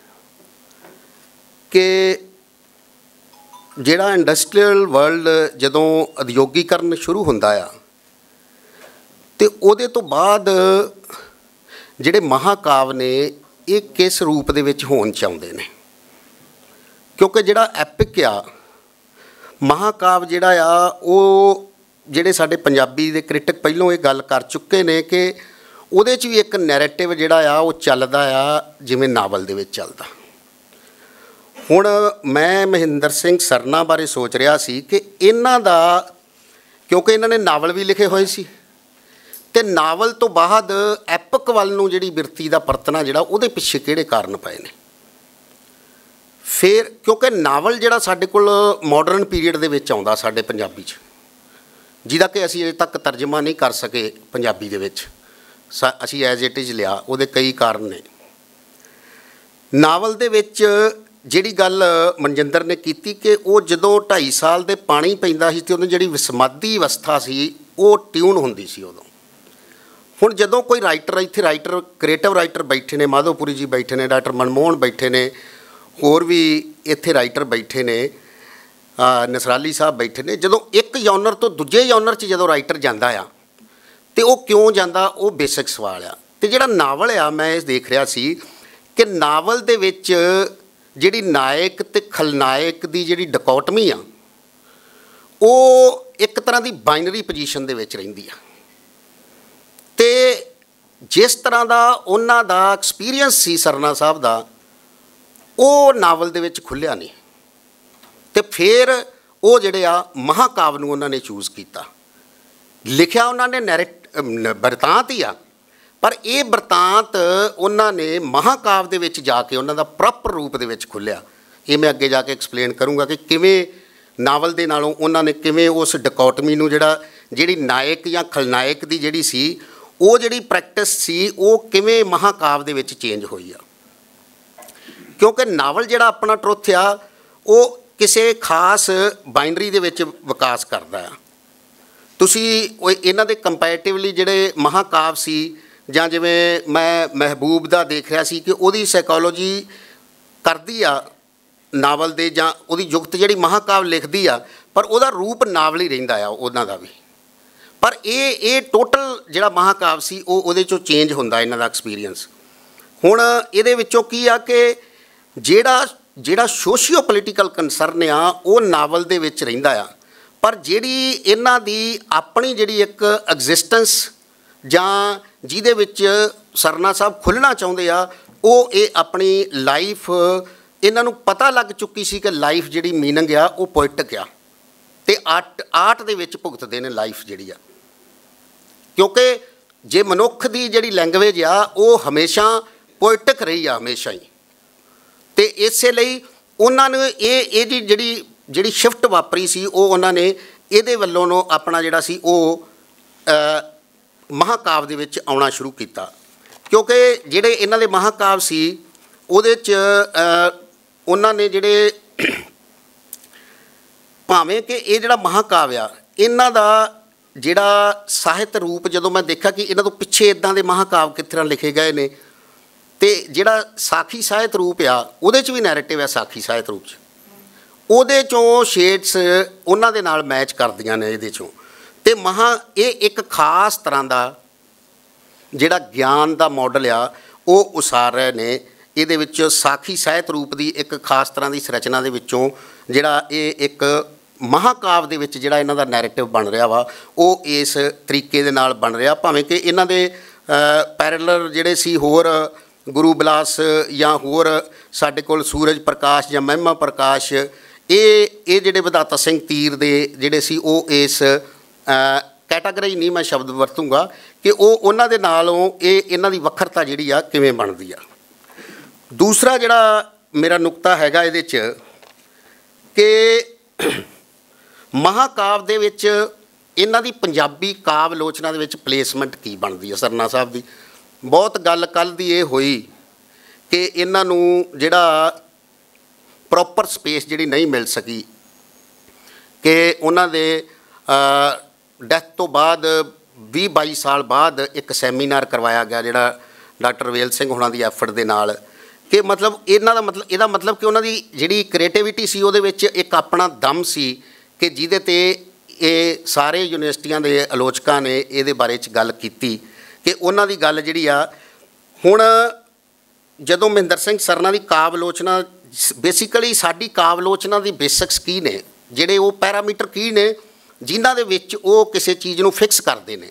ਕਿ ਜਿਹੜਾ ਇੰਡਸਟਰੀਅਲ ਵਰਲਡ ਜਦੋਂ ਉਦਯੋਗੀਕਰਨ ਸ਼ੁਰੂ ਹੁੰਦਾ ਆ ਅਤੇ ਉਹਦੇ ਤੋਂ ਬਾਅਦ ਜਿਹੜੇ ਮਹਾਂਕਾਵ ਨੇ ਇਹ ਕਿਸ ਰੂਪ ਦੇ ਵਿੱਚ ਹੋਣ ਚਾਹੁੰਦੇ ਨੇ, ਕਿਉਂਕਿ ਜਿਹੜਾ ਐਪਿਕ ਆ ਮਹਾਂਕਾਵ ਜਿਹੜਾ ਆ ਉਹ ਜਿਹੜੇ ਸਾਡੇ ਪੰਜਾਬੀ ਦੇ ਕ੍ਰਿਟਿਕ ਪਹਿਲੋਂ ਇਹ ਗੱਲ ਕਰ ਚੁੱਕੇ ਨੇ ਕਿ ਉਹਦੇ 'ਚ ਵੀ ਇੱਕ ਨੈਰੇਟਿਵ ਜਿਹੜਾ ਆ ਉਹ ਚੱਲਦਾ ਆ ਜਿਵੇਂ ਨਾਵਲ ਦੇ ਵਿੱਚ ਚੱਲਦਾ। ਹੁਣ ਮੈਂ ਮਹਿੰਦਰ ਸਿੰਘ ਸਰਨਾ ਬਾਰੇ ਸੋਚ ਰਿਹਾ ਸੀ ਕਿ ਇਹਨਾਂ ਦਾ, ਕਿਉਂਕਿ ਇਹਨਾਂ ਨੇ ਨਾਵਲ ਵੀ ਲਿਖੇ ਹੋਏ ਸੀ ਅਤੇ ਨਾਵਲ ਤੋਂ ਬਾਅਦ ਐਪਿਕ ਵੱਲ ਨੂੰ ਜਿਹੜੀ ਬਿਰਤੀ ਦਾ ਪਰਤਣਾ ਜਿਹੜਾ ਉਹਦੇ ਪਿੱਛੇ ਕਿਹੜੇ ਕਾਰਨ ਪਏ ਨੇ। ਫਿਰ ਕਿਉਂਕਿ ਨਾਵਲ ਜਿਹੜਾ ਸਾਡੇ ਕੋਲ ਮਾਡਰਨ ਪੀਰੀਅਡ ਦੇ ਵਿੱਚ ਆਉਂਦਾ ਸਾਡੇ ਪੰਜਾਬੀ 'ਚ, ਜਿਹਦਾ ਕਿ ਅਸੀਂ ਅਜੇ ਤੱਕ ਤਰਜਮਾ ਨਹੀਂ ਕਰ ਸਕੇ ਪੰਜਾਬੀ ਦੇ ਵਿੱਚ, ਸਾ ਅਸੀਂ ਐਜ਼ ਇਟ ਇਜ਼ ਲਿਆ, ਉਹਦੇ ਕਈ ਕਾਰਨ ਨੇ। ਨਾਵਲ ਦੇ ਵਿੱਚ ਜਿਹੜੀ ਗੱਲ ਮਨਜਿੰਦਰ ਨੇ ਕੀਤੀ ਕਿ ਉਹ ਜਦੋਂ ਢਾਈ ਸਾਲ ਦੇ ਪਾਣੀ ਪੈਂਦਾ ਸੀ ਅਤੇ ਉਹਦੀ ਜਿਹੜੀ ਵਿਸਮਾਦੀ ਅਵਸਥਾ ਸੀ ਉਹ ਟਿਊਨ ਹੁੰਦੀ ਸੀ ਉਦੋਂ। ਹੁਣ ਜਦੋਂ ਕੋਈ ਰਾਈਟਰ ਇੱਥੇ ਰਾਈਟਰ ਕ੍ਰੀਏਟਿਵ ਰਾਈਟਰ ਬੈਠੇ ਨੇ, ਮਾਧੋਪੁਰੀ ਜੀ ਬੈਠੇ ਨੇ, ਡਾਕਟਰ ਮਨਮੋਹਨ ਬੈਠੇ ਨੇ, ਹੋਰ ਵੀ ਇੱਥੇ ਰਾਈਟਰ ਬੈਠੇ ਨੇ, ਨਸਰਾਲੀ ਸਾਹਿਬ ਬੈਠੇ ਨੇ, ਜਦੋਂ ਇੱਕ ਜੌਨਰ ਤੋਂ ਦੂਜੇ ਜੌਨਰ 'ਚ ਜਦੋਂ ਰਾਈਟਰ ਜਾਂਦਾ ਆ ਅਤੇ ਉਹ ਕਿਉਂ ਜਾਂਦਾ, ਉਹ ਬੇਸਿਕ ਸਵਾਲ ਆ। ਅਤੇ ਜਿਹੜਾ ਨਾਵਲ ਆ ਮੈਂ ਇਹ ਦੇਖ ਰਿਹਾ ਸੀ ਕਿ ਨਾਵਲ ਦੇ ਵਿੱਚ ਜਿਹੜੀ ਨਾਇਕ ਅਤੇ ਖਲਨਾਇਕ ਦੀ ਜਿਹੜੀ ਡਿਕੋਟਮੀ ਆ ਉਹ ਇੱਕ ਤਰ੍ਹਾਂ ਦੀ ਬਾਈਨਰੀ ਪੋਜੀਸ਼ਨ ਦੇ ਵਿੱਚ ਰਹਿੰਦੀ ਆ, ਅਤੇ ਜਿਸ ਤਰ੍ਹਾਂ ਦਾ ਉਹਨਾਂ ਦਾ ਐਕਸਪੀਰੀਅੰਸ ਸੀ ਸਰਨਾ ਸਾਹਿਬ ਦਾ ਉਹ ਨਾਵਲ ਦੇ ਵਿੱਚ ਖੁੱਲ੍ਹਿਆ ਨਹੀਂ। ਅਤੇ ਫਿਰ ਉਹ ਜਿਹੜੇ ਆ ਮਹਾਂਕਾਵ ਨੂੰ ਉਹਨਾਂ ਨੇ ਚੂਜ਼ ਕੀਤਾ। ਲਿਖਿਆ ਉਹਨਾਂ ਨੇ ਨੈਰੇਟ ਬਿਰਤਾਂਤ ਹੀ ਆ, ਪਰ ਇਹ ਬਿਰਤਾਂਤ ਉਹਨਾਂ ਨੇ ਮਹਾਂਕਾਵ ਦੇ ਵਿੱਚ ਜਾ ਕੇ ਉਹਨਾਂ ਦਾ ਪ੍ਰੋਪਰ ਰੂਪ ਦੇ ਵਿੱਚ ਖੁੱਲ੍ਹਿਆ। ਇਹ ਮੈਂ ਅੱਗੇ ਜਾ ਕੇ ਐਕਸਪਲੇਨ ਕਰੂੰਗਾ ਕਿ ਕਿਵੇਂ ਨਾਵਲ ਦੇ ਨਾਲੋਂ ਉਹਨਾਂ ਨੇ ਕਿਵੇਂ ਉਸ ਡਿਕੋਟਮੀ ਨੂੰ ਜਿਹੜਾ ਜਿਹੜੀ ਨਾਇਕ ਜਾਂ ਖਲਨਾਇਕ ਦੀ ਜਿਹੜੀ ਸੀ ਉਹ ਜਿਹੜੀ ਪ੍ਰੈਕਟਿਸ ਸੀ ਉਹ ਕਿਵੇਂ ਮਹਾਂਕਾਵ ਦੇ ਵਿੱਚ ਚੇਂਜ ਹੋਈ ਆ। ਕਿਉਂਕਿ ਨਾਵਲ ਜਿਹੜਾ ਆਪਣਾ ਟਰੁੱਥ ਆ ਉਹ ਕਿਸੇ ਖਾਸ ਬਾਈਨਰੀ ਦੇ ਵਿੱਚ ਵਿਕਾਸ ਕਰਦਾ ਆ। ਤੁਸੀਂ ਉਹ ਇਹਨਾਂ ਦੇ ਕੰਪੈਰੇਟਿਵਲੀ ਜਿਹੜੇ ਮਹਾਂਕਾਵ ਸੀ ਜਾਂ ਜਿਵੇਂ ਮੈਂ ਮਹਿਬੂਬ ਦਾ ਦੇਖ ਰਿਹਾ ਸੀ ਕਿ ਉਹਦੀ ਸਾਈਕੋਲੋਜੀ ਕਰਦੀ ਆ ਨਾਵਲ ਦੇ, ਜਾਂ ਉਹਦੀ ਜੁਗਤ ਜਿਹੜੀ ਮਹਾਕਾਵ ਲਿਖਦੀ ਆ, ਪਰ ਉਹਦਾ ਰੂਪ ਨਾਵਲ ਹੀ ਰਹਿੰਦਾ ਆ ਉਹਨਾਂ ਦਾ ਵੀ। ਪਰ ਇਹ ਇਹ ਟੋਟਲ ਜਿਹੜਾ ਮਹਾਕਾਵ ਸੀ ਉਹ ਉਹਦੇ 'ਚੋਂ ਚੇਂਜ ਹੁੰਦਾ ਇਹਨਾਂ ਦਾ ਐਕਸਪੀਰੀਅੰਸ। ਹੁਣ ਇਹਦੇ ਵਿੱਚੋਂ ਕੀ ਆ ਕਿ ਜਿਹੜਾ ਜਿਹੜਾ ਸੋਸ਼ੀਓ ਪੋਲੀਟੀਕਲ ਕੰਸਰਨ ਆ ਉਹ ਨਾਵਲ ਦੇ ਵਿੱਚ ਰਹਿੰਦਾ ਆ, ਪਰ ਜਿਹੜੀ ਇਹਨਾਂ ਦੀ ਆਪਣੀ ਜਿਹੜੀ ਇੱਕ ਐਗਜ਼ਿਸਟੈਂਸ ਜਾਂ ਜਿਹਦੇ ਵਿੱਚ ਸਰਨਾ ਸਾਹਿਬ ਖੁੱਲ੍ਹਣਾ ਚਾਹੁੰਦੇ ਆ, ਉਹ ਇਹ ਆਪਣੀ ਲਾਈਫ, ਇਹਨਾਂ ਨੂੰ ਪਤਾ ਲੱਗ ਚੁੱਕੀ ਸੀ ਕਿ ਲਾਈਫ ਜਿਹੜੀ ਮੀਨਿੰਗ ਆ ਉਹ ਪੋਇਟਿਕ ਆ, ਅਤੇ ਆਰਟ ਆਰਟ ਦੇ ਵਿੱਚ ਭੁਗਤਦੇ ਨੇ ਲਾਈਫ ਜਿਹੜੀ ਆ। ਕਿਉਂਕਿ ਜੇ ਮਨੁੱਖ ਦੀ ਜਿਹੜੀ ਲੈਂਗੁਏਜ ਆ ਉਹ ਹਮੇਸ਼ਾ ਪੋਇਟਿਕ ਰਹੀ ਆ, ਹਮੇਸ਼ਾ ਹੀ, ਅਤੇ ਇਸੇ ਲਈ ਉਹਨਾਂ ਨੂੰ ਇਹ ਇਹਦੀ ਜਿਹੜੀ ਜਿਹੜੀ ਸ਼ਿਫਟ ਵਾਪਰੀ ਸੀ ਉਹ ਉਹਨਾਂ ਨੇ ਇਹਦੇ ਵੱਲੋਂ ਨੂੰ ਆਪਣਾ ਜਿਹੜਾ ਸੀ ਉਹ ਮਹਾਕਾਵ ਦੇ ਵਿੱਚ ਆਉਣਾ ਸ਼ੁਰੂ ਕੀਤਾ। ਕਿਉਂਕਿ ਜਿਹੜੇ ਇਹਨਾਂ ਦੇ ਮਹਾਕਾਵ ਸੀ ਉਹਦੇ 'ਚ ਉਹਨਾਂ ਨੇ ਜਿਹੜੇ ਭਾਵੇਂ ਕਿ ਇਹ ਜਿਹੜਾ ਮਹਾਕਾਵ ਆ ਇਹਨਾਂ ਦਾ ਜਿਹੜਾ ਸਾਹਿਤ ਰੂਪ, ਜਦੋਂ ਮੈਂ ਦੇਖਿਆ ਕਿ ਇਹਨਾਂ ਤੋਂ ਪਿੱਛੇ ਇੱਦਾਂ ਦੇ ਮਹਾਕਾਵ ਕਿਸ ਤਰ੍ਹਾਂ ਲਿਖੇ ਗਏ ਨੇ, ਅਤੇ ਜਿਹੜਾ ਸਾਖੀ ਸਾਹਿਤ ਰੂਪ ਆ ਉਹਦੇ 'ਚ ਵੀ ਨੈਰੇਟਿਵ ਆ ਸਾਖੀ ਸਾਹਿਤ ਰੂਪ 'ਚ, ਉਹਦੇ 'ਚੋਂ ਸ਼ੇਡਸ ਉਹਨਾਂ ਦੇ ਨਾਲ ਮੈਚ ਕਰਦੀਆਂ ਨੇ ਇਹਦੇ 'ਚੋਂ। ਅਤੇ ਮਹਾ ਇਹ ਇੱਕ ਖਾਸ ਤਰ੍ਹਾਂ ਦਾ ਜਿਹੜਾ ਗਿਆਨ ਦਾ ਮਾਡਲ ਆ ਉਹ ਉਸਾਰ ਰਹੇ ਨੇ ਇਹਦੇ ਵਿੱਚ। ਸਾਖੀ ਸਾਹਿਤ ਰੂਪ ਦੀ ਇੱਕ ਖਾਸ ਤਰ੍ਹਾਂ ਦੀ ਸੰਰਚਨਾ ਦੇ ਵਿੱਚੋਂ ਜਿਹੜਾ ਇਹ ਇੱਕ ਮਹਾਕਾਵ ਦੇ ਵਿੱਚ ਜਿਹੜਾ ਇਹਨਾਂ ਦਾ ਨੈਰੇਟਿਵ ਬਣ ਰਿਹਾ ਵਾ ਉਹ ਇਸ ਤਰੀਕੇ ਦੇ ਨਾਲ ਬਣ ਰਿਹਾ। ਭਾਵੇਂ ਕਿ ਇਹਨਾਂ ਦੇ ਪੈਰਲਰ ਜਿਹੜੇ ਸੀ ਹੋਰ ਗੁਰੂ ਬਿਲਾਸ ਜਾਂ ਹੋਰ ਸਾਡੇ ਕੋਲ ਸੂਰਜ ਪ੍ਰਕਾਸ਼ ਜਾਂ ਮਹਿਮਾ ਪ੍ਰਕਾਸ਼, ਇਹ ਇਹ ਜਿਹੜੇ ਵਿਧਾਤਾ ਸਿੰਘ ਤੀਰ ਦੇ ਜਿਹੜੇ ਸੀ ਉਹ ਇਸ ਕੈਟਾਗਰੀ ਨਹੀਂ ਮੈਂ ਸ਼ਬਦ ਵਰਤੂੰਗਾ ਕਿ ਉਹ ਉਹਨਾਂ ਦੇ ਨਾਲੋਂ ਇਹ ਇਹਨਾਂ ਦੀ ਵੱਖਰਤਾ ਜਿਹੜੀ ਆ ਕਿਵੇਂ ਬਣਦੀ ਆ। ਦੂਸਰਾ ਜਿਹੜਾ ਮੇਰਾ ਨੁਕਤਾ ਹੈਗਾ ਇਹਦੇ 'ਚ ਕਿ ਮਹਾਕਾਵ ਦੇ ਵਿੱਚ ਇਹਨਾਂ ਦੀ ਪੰਜਾਬੀ ਕਾਵ ਆਲੋਚਨਾ ਦੇ ਵਿੱਚ ਪਲੇਸਮੈਂਟ ਕੀ ਬਣਦੀ ਹੈ ਸਰਨਾ ਸਾਹਿਬ ਦੀ। ਬਹੁਤ ਗੱਲ ਕੱਲ੍ਹ ਦੀ ਇਹ ਹੋਈ ਕਿ ਇਹਨਾਂ ਨੂੰ ਜਿਹੜਾ ਪ੍ਰੋਪਰ ਸਪੇਸ ਜਿਹੜੀ ਨਹੀਂ ਮਿਲ ਸਕੀ, ਕਿ ਉਹਨਾਂ ਦੇ ਡੈਥ ਤੋਂ ਬਾਅਦ ਵੀਹ ਬਾਈ ਸਾਲ ਬਾਅਦ ਇੱਕ ਸੈਮੀਨਾਰ ਕਰਵਾਇਆ ਗਿਆ ਜਿਹੜਾ ਡਾਕਟਰ ਵੇਲ ਸਿੰਘ ਹੋਣਾ ਦੀ ਐਫਰਟ ਦੇ ਨਾਲ, ਕਿ ਮਤਲਬ ਇਹਨਾਂ ਦਾ ਮਤਲਬ ਇਹਦਾ ਮਤਲਬ ਕਿ ਉਹਨਾਂ ਦੀ ਜਿਹੜੀ ਕ੍ਰੀਏਟਿਵਿਟੀ ਸੀ ਉਹਦੇ ਵਿੱਚ ਇੱਕ ਆਪਣਾ ਦਮ ਸੀ ਕਿ ਜਿਹਦੇ 'ਤੇ ਇਹ ਸਾਰੇ ਯੂਨੀਵਰਸਿਟੀਆਂ ਦੇ ਆਲੋਚਕਾਂ ਨੇ ਇਹਦੇ ਬਾਰੇ 'ਚ ਗੱਲ ਕੀਤੀ ਕਿ ਉਹਨਾਂ ਦੀ ਗੱਲ ਜਿਹੜੀ ਆ। ਹੁਣ ਜਦੋਂ ਮਹਿੰਦਰ ਸਿੰਘ ਸਰਨਾ ਦੀ ਕਾਵ ਆਲੋਚਨਾ, ਬੇਸਿਕਲੀ ਸਾਡੀ ਕਾਵ ਆਲੋਚਨਾ ਦੀ ਬੇਸਿਕਸ ਕੀ ਨੇ, ਜਿਹੜੇ ਉਹ ਪੈਰਾਮੀਟਰ ਕੀ ਨੇ ਜਿਨ੍ਹਾਂ ਦੇ ਵਿੱਚ ਉਹ ਕਿਸੇ ਚੀਜ਼ ਨੂੰ ਫਿਕਸ ਕਰਦੇ ਨੇ।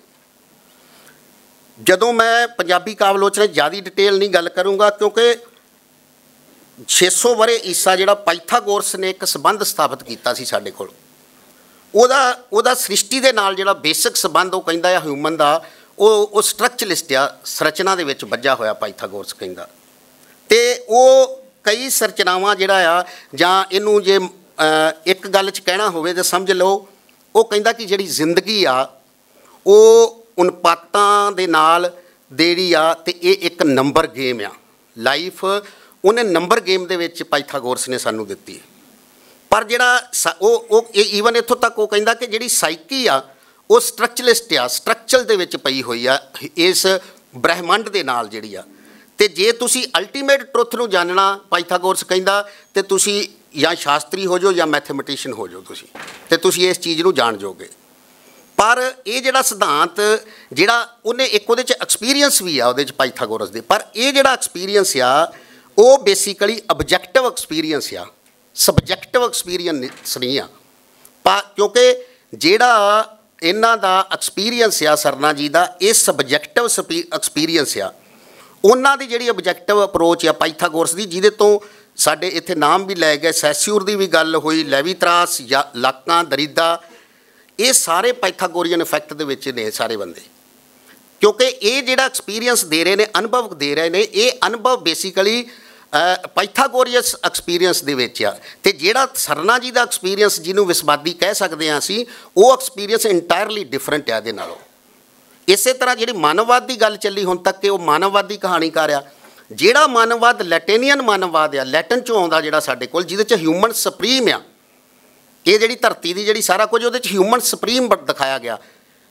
ਜਦੋਂ ਮੈਂ ਪੰਜਾਬੀ ਕਾਵ ਆਲੋਚਨਾ ਜ਼ਿਆਦਾ ਡਿਟੇਲ ਨਹੀਂ ਗੱਲ ਕਰੂੰਗਾ ਕਿਉਂਕਿ ਛੇ ਸੌ ਵਰ੍ਹੇ ਈਸਾ ਜਿਹੜਾ ਪਾਈਥਾਗੋਰਸ ਨੇ ਇੱਕ ਸੰਬੰਧ ਸਥਾਪਿਤ ਕੀਤਾ ਸੀ ਸਾਡੇ ਕੋਲ, ਉਹਦਾ ਉਹਦਾ ਸ੍ਰਿਸ਼ਟੀ ਦੇ ਨਾਲ ਜਿਹੜਾ ਬੇਸਿਕ ਸੰਬੰਧ ਉਹ ਕਹਿੰਦਾ ਆ ਹਿਊਮਨ ਦਾ, ਉਹ ਉਹ ਸਟਰਕਚਰਲਿਸਟ ਆ, ਸੰਰਚਨਾ ਦੇ ਵਿੱਚ ਬੱਝਾ ਹੋਇਆ ਪਾਈਥਾਗੋਰਸ ਕਹਿੰਦਾ। ਅਤੇ ਉਹ ਕਈ ਸੰਰਚਨਾਵਾਂ ਜਿਹੜਾ ਆ, ਜਾਂ ਇਹਨੂੰ ਜੇ ਇੱਕ ਗੱਲ 'ਚ ਕਹਿਣਾ ਹੋਵੇ ਤਾਂ ਸਮਝ ਲਓ ਉਹ ਕਹਿੰਦਾ ਕਿ ਜਿਹੜੀ ਜ਼ਿੰਦਗੀ ਆ ਉਹ ਉਨਪਾਤਾਂ ਦੇ ਨਾਲ ਦੇੜੀ ਆ, ਅਤੇ ਇਹ ਇੱਕ ਨੰਬਰ ਗੇਮ ਆ। ਲਾਈਫ ਉਹਨੇ ਨੰਬਰ ਗੇਮ ਦੇ ਵਿੱਚ ਪਾਈਥਾਗੋਰਸ ਨੇ ਸਾਨੂੰ ਦਿੱਤੀ। ਪਰ ਜਿਹੜਾ ਸ ਉਹ ਉਹ ਈਵਨ ਇੱਥੋਂ ਤੱਕ ਉਹ ਕਹਿੰਦਾ ਕਿ ਜਿਹੜੀ ਸਾਈਕੀ ਆ ਉਹ ਸਟਰਕਚਰਲਿਸਟ ਆ, ਸਟਰਕਚਰ ਦੇ ਵਿੱਚ ਪਈ ਹੋਈ ਆ ਇਸ ਬ੍ਰਹਿਮੰਡ ਦੇ ਨਾਲ ਜਿਹੜੀ ਆ। ਅਤੇ ਜੇ ਤੁਸੀਂ ਅਲਟੀਮੇਟ ਟਰੁੱਥ ਨੂੰ ਜਾਣਨਾ, ਪਾਈਥਾਗੋਰਸ ਕਹਿੰਦਾ, ਅਤੇ ਤੁਸੀਂ ਜਾਂ ਸ਼ਾਸਤਰੀ ਹੋ ਜਾਓ ਜਾਂ ਮੈਥਮੈਟੀਸ਼ੀਅਨ ਹੋ ਜਾਓ ਤੁਸੀਂ, ਅਤੇ ਤੁਸੀਂ ਇਸ ਚੀਜ਼ ਨੂੰ ਜਾਣ ਜਾਓਗੇ। ਪਰ ਇਹ ਜਿਹੜਾ ਸਿਧਾਂਤ ਜਿਹੜਾ ਉਹਨੇ ਇੱਕ ਉਹਦੇ 'ਚ ਐਕਸਪੀਰੀਅੰਸ ਵੀ ਆ ਉਹਦੇ 'ਚ ਪਾਈਥਾਗੋਰਸ ਦੇ, ਪਰ ਇਹ ਜਿਹੜਾ ਐਕਸਪੀਰੀਅੰਸ ਆ ਉਹ ਬੇਸਿਕਲੀ ਆਬਜੈਕਟਿਵ ਐਕਸਪੀਰੀਅੰਸ ਆ, ਸਬਜੈਕਟਿਵ ਐਕਸਪੀਰੀਅੰਸ ਨਹੀਂ ਆ। ਪਾ ਕਿਉਂਕਿ ਜਿਹੜਾ ਇਹਨਾਂ ਦਾ ਐਕਸਪੀਰੀਅੰਸ ਆ ਸਰਨਾ ਜੀ ਦਾ, ਇਹ ਸਬਜੈਕਟਿਵ ਸਪੀ ਐਕਸਪੀਰੀਅੰਸ ਆ। ਉਹਨਾਂ ਦੀ ਜਿਹੜੀ ਆਬਜੈਕਟਿਵ ਅਪਰੋਚ ਆ ਪਾਈਥਾਗੋਰਸ ਦੀ, ਜਿਹਦੇ ਤੋਂ ਸਾਡੇ ਇੱਥੇ ਨਾਮ ਵੀ ਲੈ ਗਏ, ਸੈਸਿਊਰ ਦੀ ਵੀ ਗੱਲ ਹੋਈ, ਲੈਵੀਤਰਾਸ ਜਾਂ ਲਾਕਾਂ, ਦਰੀਦਾ, ਇਹ ਸਾਰੇ ਪਾਈਥਾਗੋਰੀਅਨ ਇਫੈਕਟ ਦੇ ਵਿੱਚ ਨੇ ਸਾਰੇ ਬੰਦੇ। ਕਿਉਂਕਿ ਇਹ ਜਿਹੜਾ ਐਕਸਪੀਰੀਅੰਸ ਦੇ ਰਹੇ ਨੇ, ਅਨੁਭਵ ਦੇ ਰਹੇ ਨੇ, ਇਹ ਅਨੁਭਵ ਬੇਸਿਕਲੀ ਪਾਈਥਾਗੋਰੀਅਸ ਐਕਸਪੀਰੀਅੰਸ ਦੇ ਵਿੱਚ ਆ। ਅਤੇ ਜਿਹੜਾ ਸਰਨਾ ਜੀ ਦਾ ਐਕਸਪੀਰੀਅੰਸ ਜਿਹਨੂੰ ਵਿਸਵਾਦੀ ਕਹਿ ਸਕਦੇ ਹਾਂ ਅਸੀਂ, ਉਹ ਐਕਸਪੀਰੀਅੰਸ ਇੰਟਾਇਰਲੀ ਡਿਫਰੈਂਟ ਆ ਇਹਦੇ ਨਾਲੋਂ। ਇਸੇ ਤਰ੍ਹਾਂ ਜਿਹੜੀ ਮਾਨਵਵਾਦ ਦੀ ਗੱਲ ਚੱਲੀ ਹੁਣ ਤੱਕ ਕਿ ਉਹ ਮਾਨਵਵਾਦੀ ਕਹਾਣੀਕਾਰ ਆ, ਜਿਹੜਾ ਮਾਨਵਵਾਦ ਲੈਟੇਨੀਅਨ ਮਾਨਵਵਾਦ ਆ, ਲੈਟਨ 'ਚੋਂ ਆਉਂਦਾ ਜਿਹੜਾ ਸਾਡੇ ਕੋਲ, ਜਿਹਦੇ 'ਚ ਹਿਊਮਨ ਸੁਪਰੀਮ ਆ। ਇਹ ਜਿਹੜੀ ਧਰਤੀ ਦੀ ਜਿਹੜੀ ਸਾਰਾ ਕੁਝ ਉਹਦੇ 'ਚ ਹਿਊਮਨ ਸੁਪਰੀਮ ਦਿਖਾਇਆ ਗਿਆ।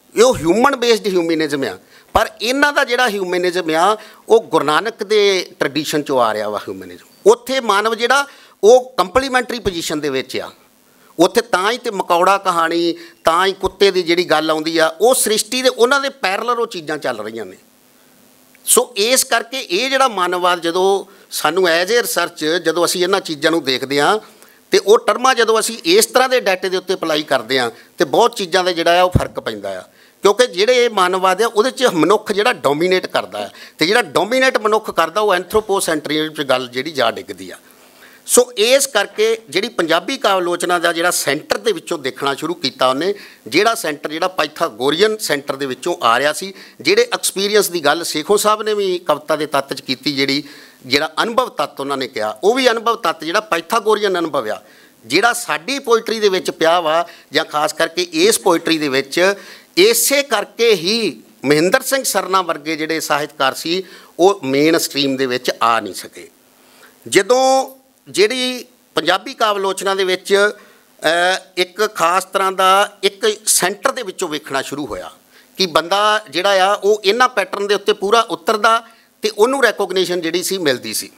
ਇਹ ਹਿਊਮਨ ਬੇਸਡ ਹਿਊਮਨਿਜ਼ਮ ਆ। ਪਰ ਇਹਨਾਂ ਦਾ ਜਿਹੜਾ ਹਿਊਮਨਿਜ਼ਮ ਆ ਉਹ ਗੁਰੂ ਨਾਨਕ ਦੇ ਟਰਡੀਸ਼ਨ 'ਚੋਂ ਆ ਰਿਹਾ ਵਾ ਹਿਊਮਨਿਜ਼ਮ। ਉੱਥੇ ਮਾਨਵ ਜਿਹੜਾ ਉਹ ਕੰਪਲੀਮੈਂਟਰੀ ਪੋਜੀਸ਼ਨ ਦੇ ਵਿੱਚ ਆ। ਉੱਥੇ ਤਾਂ ਹੀ ਤੇ ਮਕੌੜਾ ਕਹਾਣੀ, ਤਾਂ ਹੀ ਕੁੱਤੇ ਦੀ ਜਿਹੜੀ ਗੱਲ ਆਉਂਦੀ ਆ, ਉਹ ਸ੍ਰਿਸ਼ਟੀ ਦੇ ਉਹਨਾਂ ਦੇ ਪੈਰਲਲ ਉਹ ਚੀਜ਼ਾਂ ਚੱਲ ਰਹੀਆਂ ਨੇ। ਸੋ ਇਸ ਕਰਕੇ ਇਹ ਜਿਹੜਾ ਮਾਨਵਵਾਦ ਜਦੋਂ ਸਾਨੂੰ ਐਜ਼ ਏ ਰਿਸਰਚ ਜਦੋਂ ਅਸੀਂ ਇਹਨਾਂ ਚੀਜ਼ਾਂ ਨੂੰ ਦੇਖਦੇ ਹਾਂ ਤੇ ਉਹ ਟਰਮਾਂ ਜਦੋਂ ਅਸੀਂ ਇਸ ਤਰ੍ਹਾਂ ਦੇ ਡਾਟੇ ਦੇ ਉੱਤੇ ਅਪਲਾਈ ਕਰਦੇ ਹਾਂ ਤੇ ਬਹੁਤ ਚੀਜ਼ਾਂ ਦਾ ਜਿਹੜਾ ਆ ਉਹ ਫਰਕ ਪੈਂਦਾ ਆ। ਕਿਉਂਕਿ ਜਿਹੜੇ ਇਹ ਮਾਨਵਵਾਦ ਆ ਉਹਦੇ 'ਚ ਮਨੁੱਖ ਜਿਹੜਾ ਡੋਮੀਨੇਟ ਕਰਦਾ ਹੈ ਤੇ ਜਿਹੜਾ ਡੋਮੀਨੇਟ ਮਨੁੱਖ ਕਰਦਾ ਉਹ ਐਂਥਰੋਪੋਸੈਂਟਰਿਜ਼ਮ 'ਚ ਗੱਲ ਜਿਹੜੀ ਜਾ ਡਿੱਗਦੀ ਆ। ਸੋ ਇਸ ਕਰਕੇ ਜਿਹੜੀ ਪੰਜਾਬੀ ਕਾਵਿ ਆਲੋਚਨਾ ਦਾ ਜਿਹੜਾ ਸੈਂਟਰ ਦੇ ਵਿੱਚੋਂ ਦੇਖਣਾ ਸ਼ੁਰੂ ਕੀਤਾ ਉਹਨੇ, ਜਿਹੜਾ ਸੈਂਟਰ ਜਿਹੜਾ ਪਾਈਥਾਗੋਰੀਅਨ ਸੈਂਟਰ ਦੇ ਵਿੱਚੋਂ ਆ ਰਿਹਾ ਸੀ, ਜਿਹੜੇ ਐਕਸਪੀਰੀਅੰਸ ਦੀ ਗੱਲ ਸੇਖੋਂ ਸਾਹਿਬ ਨੇ ਵੀ ਕਵਿਤਾ ਦੇ ਤੱਤ 'ਚ ਕੀਤੀ, ਜਿਹੜੀ ਜਿਹੜਾ ਅਨੁਭਵ ਤੱਤ ਉਹਨਾਂ ਨੇ ਕਿਹਾ, ਉਹ ਵੀ ਅਨੁਭਵ ਤੱਤ ਜਿਹੜਾ ਪਾਈਥਾਗੋਰੀਅਨ ਅਨੁਭਵ ਆ, ਜਿਹੜਾ ਸਾਡੀ ਪੋਇਟਰੀ ਦੇ ਵਿੱਚ ਪਿਆ ਵਾ ਜਾਂ ਖਾਸ ਕਰਕੇ ਇਸ ਪੋਇਟਰੀ ਦੇ ਵਿੱਚ। ਇਸੇ ਕਰਕੇ ਹੀ ਮਹਿੰਦਰ ਸਿੰਘ ਸਰਨਾ ਵਰਗੇ ਜਿਹੜੇ ਸਾਹਿਤਕਾਰ ਸੀ ਉਹ ਮੇਨ ਸਟਰੀਮ ਦੇ ਵਿੱਚ ਆ ਨਹੀਂ ਸਕੇ। ਜਦੋਂ ਜਿਹੜੀ ਪੰਜਾਬੀ ਕਾਵਿ ਆਲੋਚਨਾ ਦੇ ਵਿੱਚ ਇੱਕ ਖਾਸ ਤਰ੍ਹਾਂ ਦਾ ਇੱਕ ਸੈਂਟਰ ਦੇ ਵਿੱਚੋਂ ਵੇਖਣਾ ਸ਼ੁਰੂ ਹੋਇਆ ਕਿ ਬੰਦਾ ਜਿਹੜਾ ਆ ਉਹ ਇਹਨਾਂ ਪੈਟਰਨ ਦੇ ਉੱਤੇ ਪੂਰਾ ਉਤਰਦਾ ਤੇ ਉਹਨੂੰ ਰੈਕੋਗਨੀਸ਼ਨ ਜਿਹੜੀ ਸੀ ਮਿਲਦੀ ਸੀ।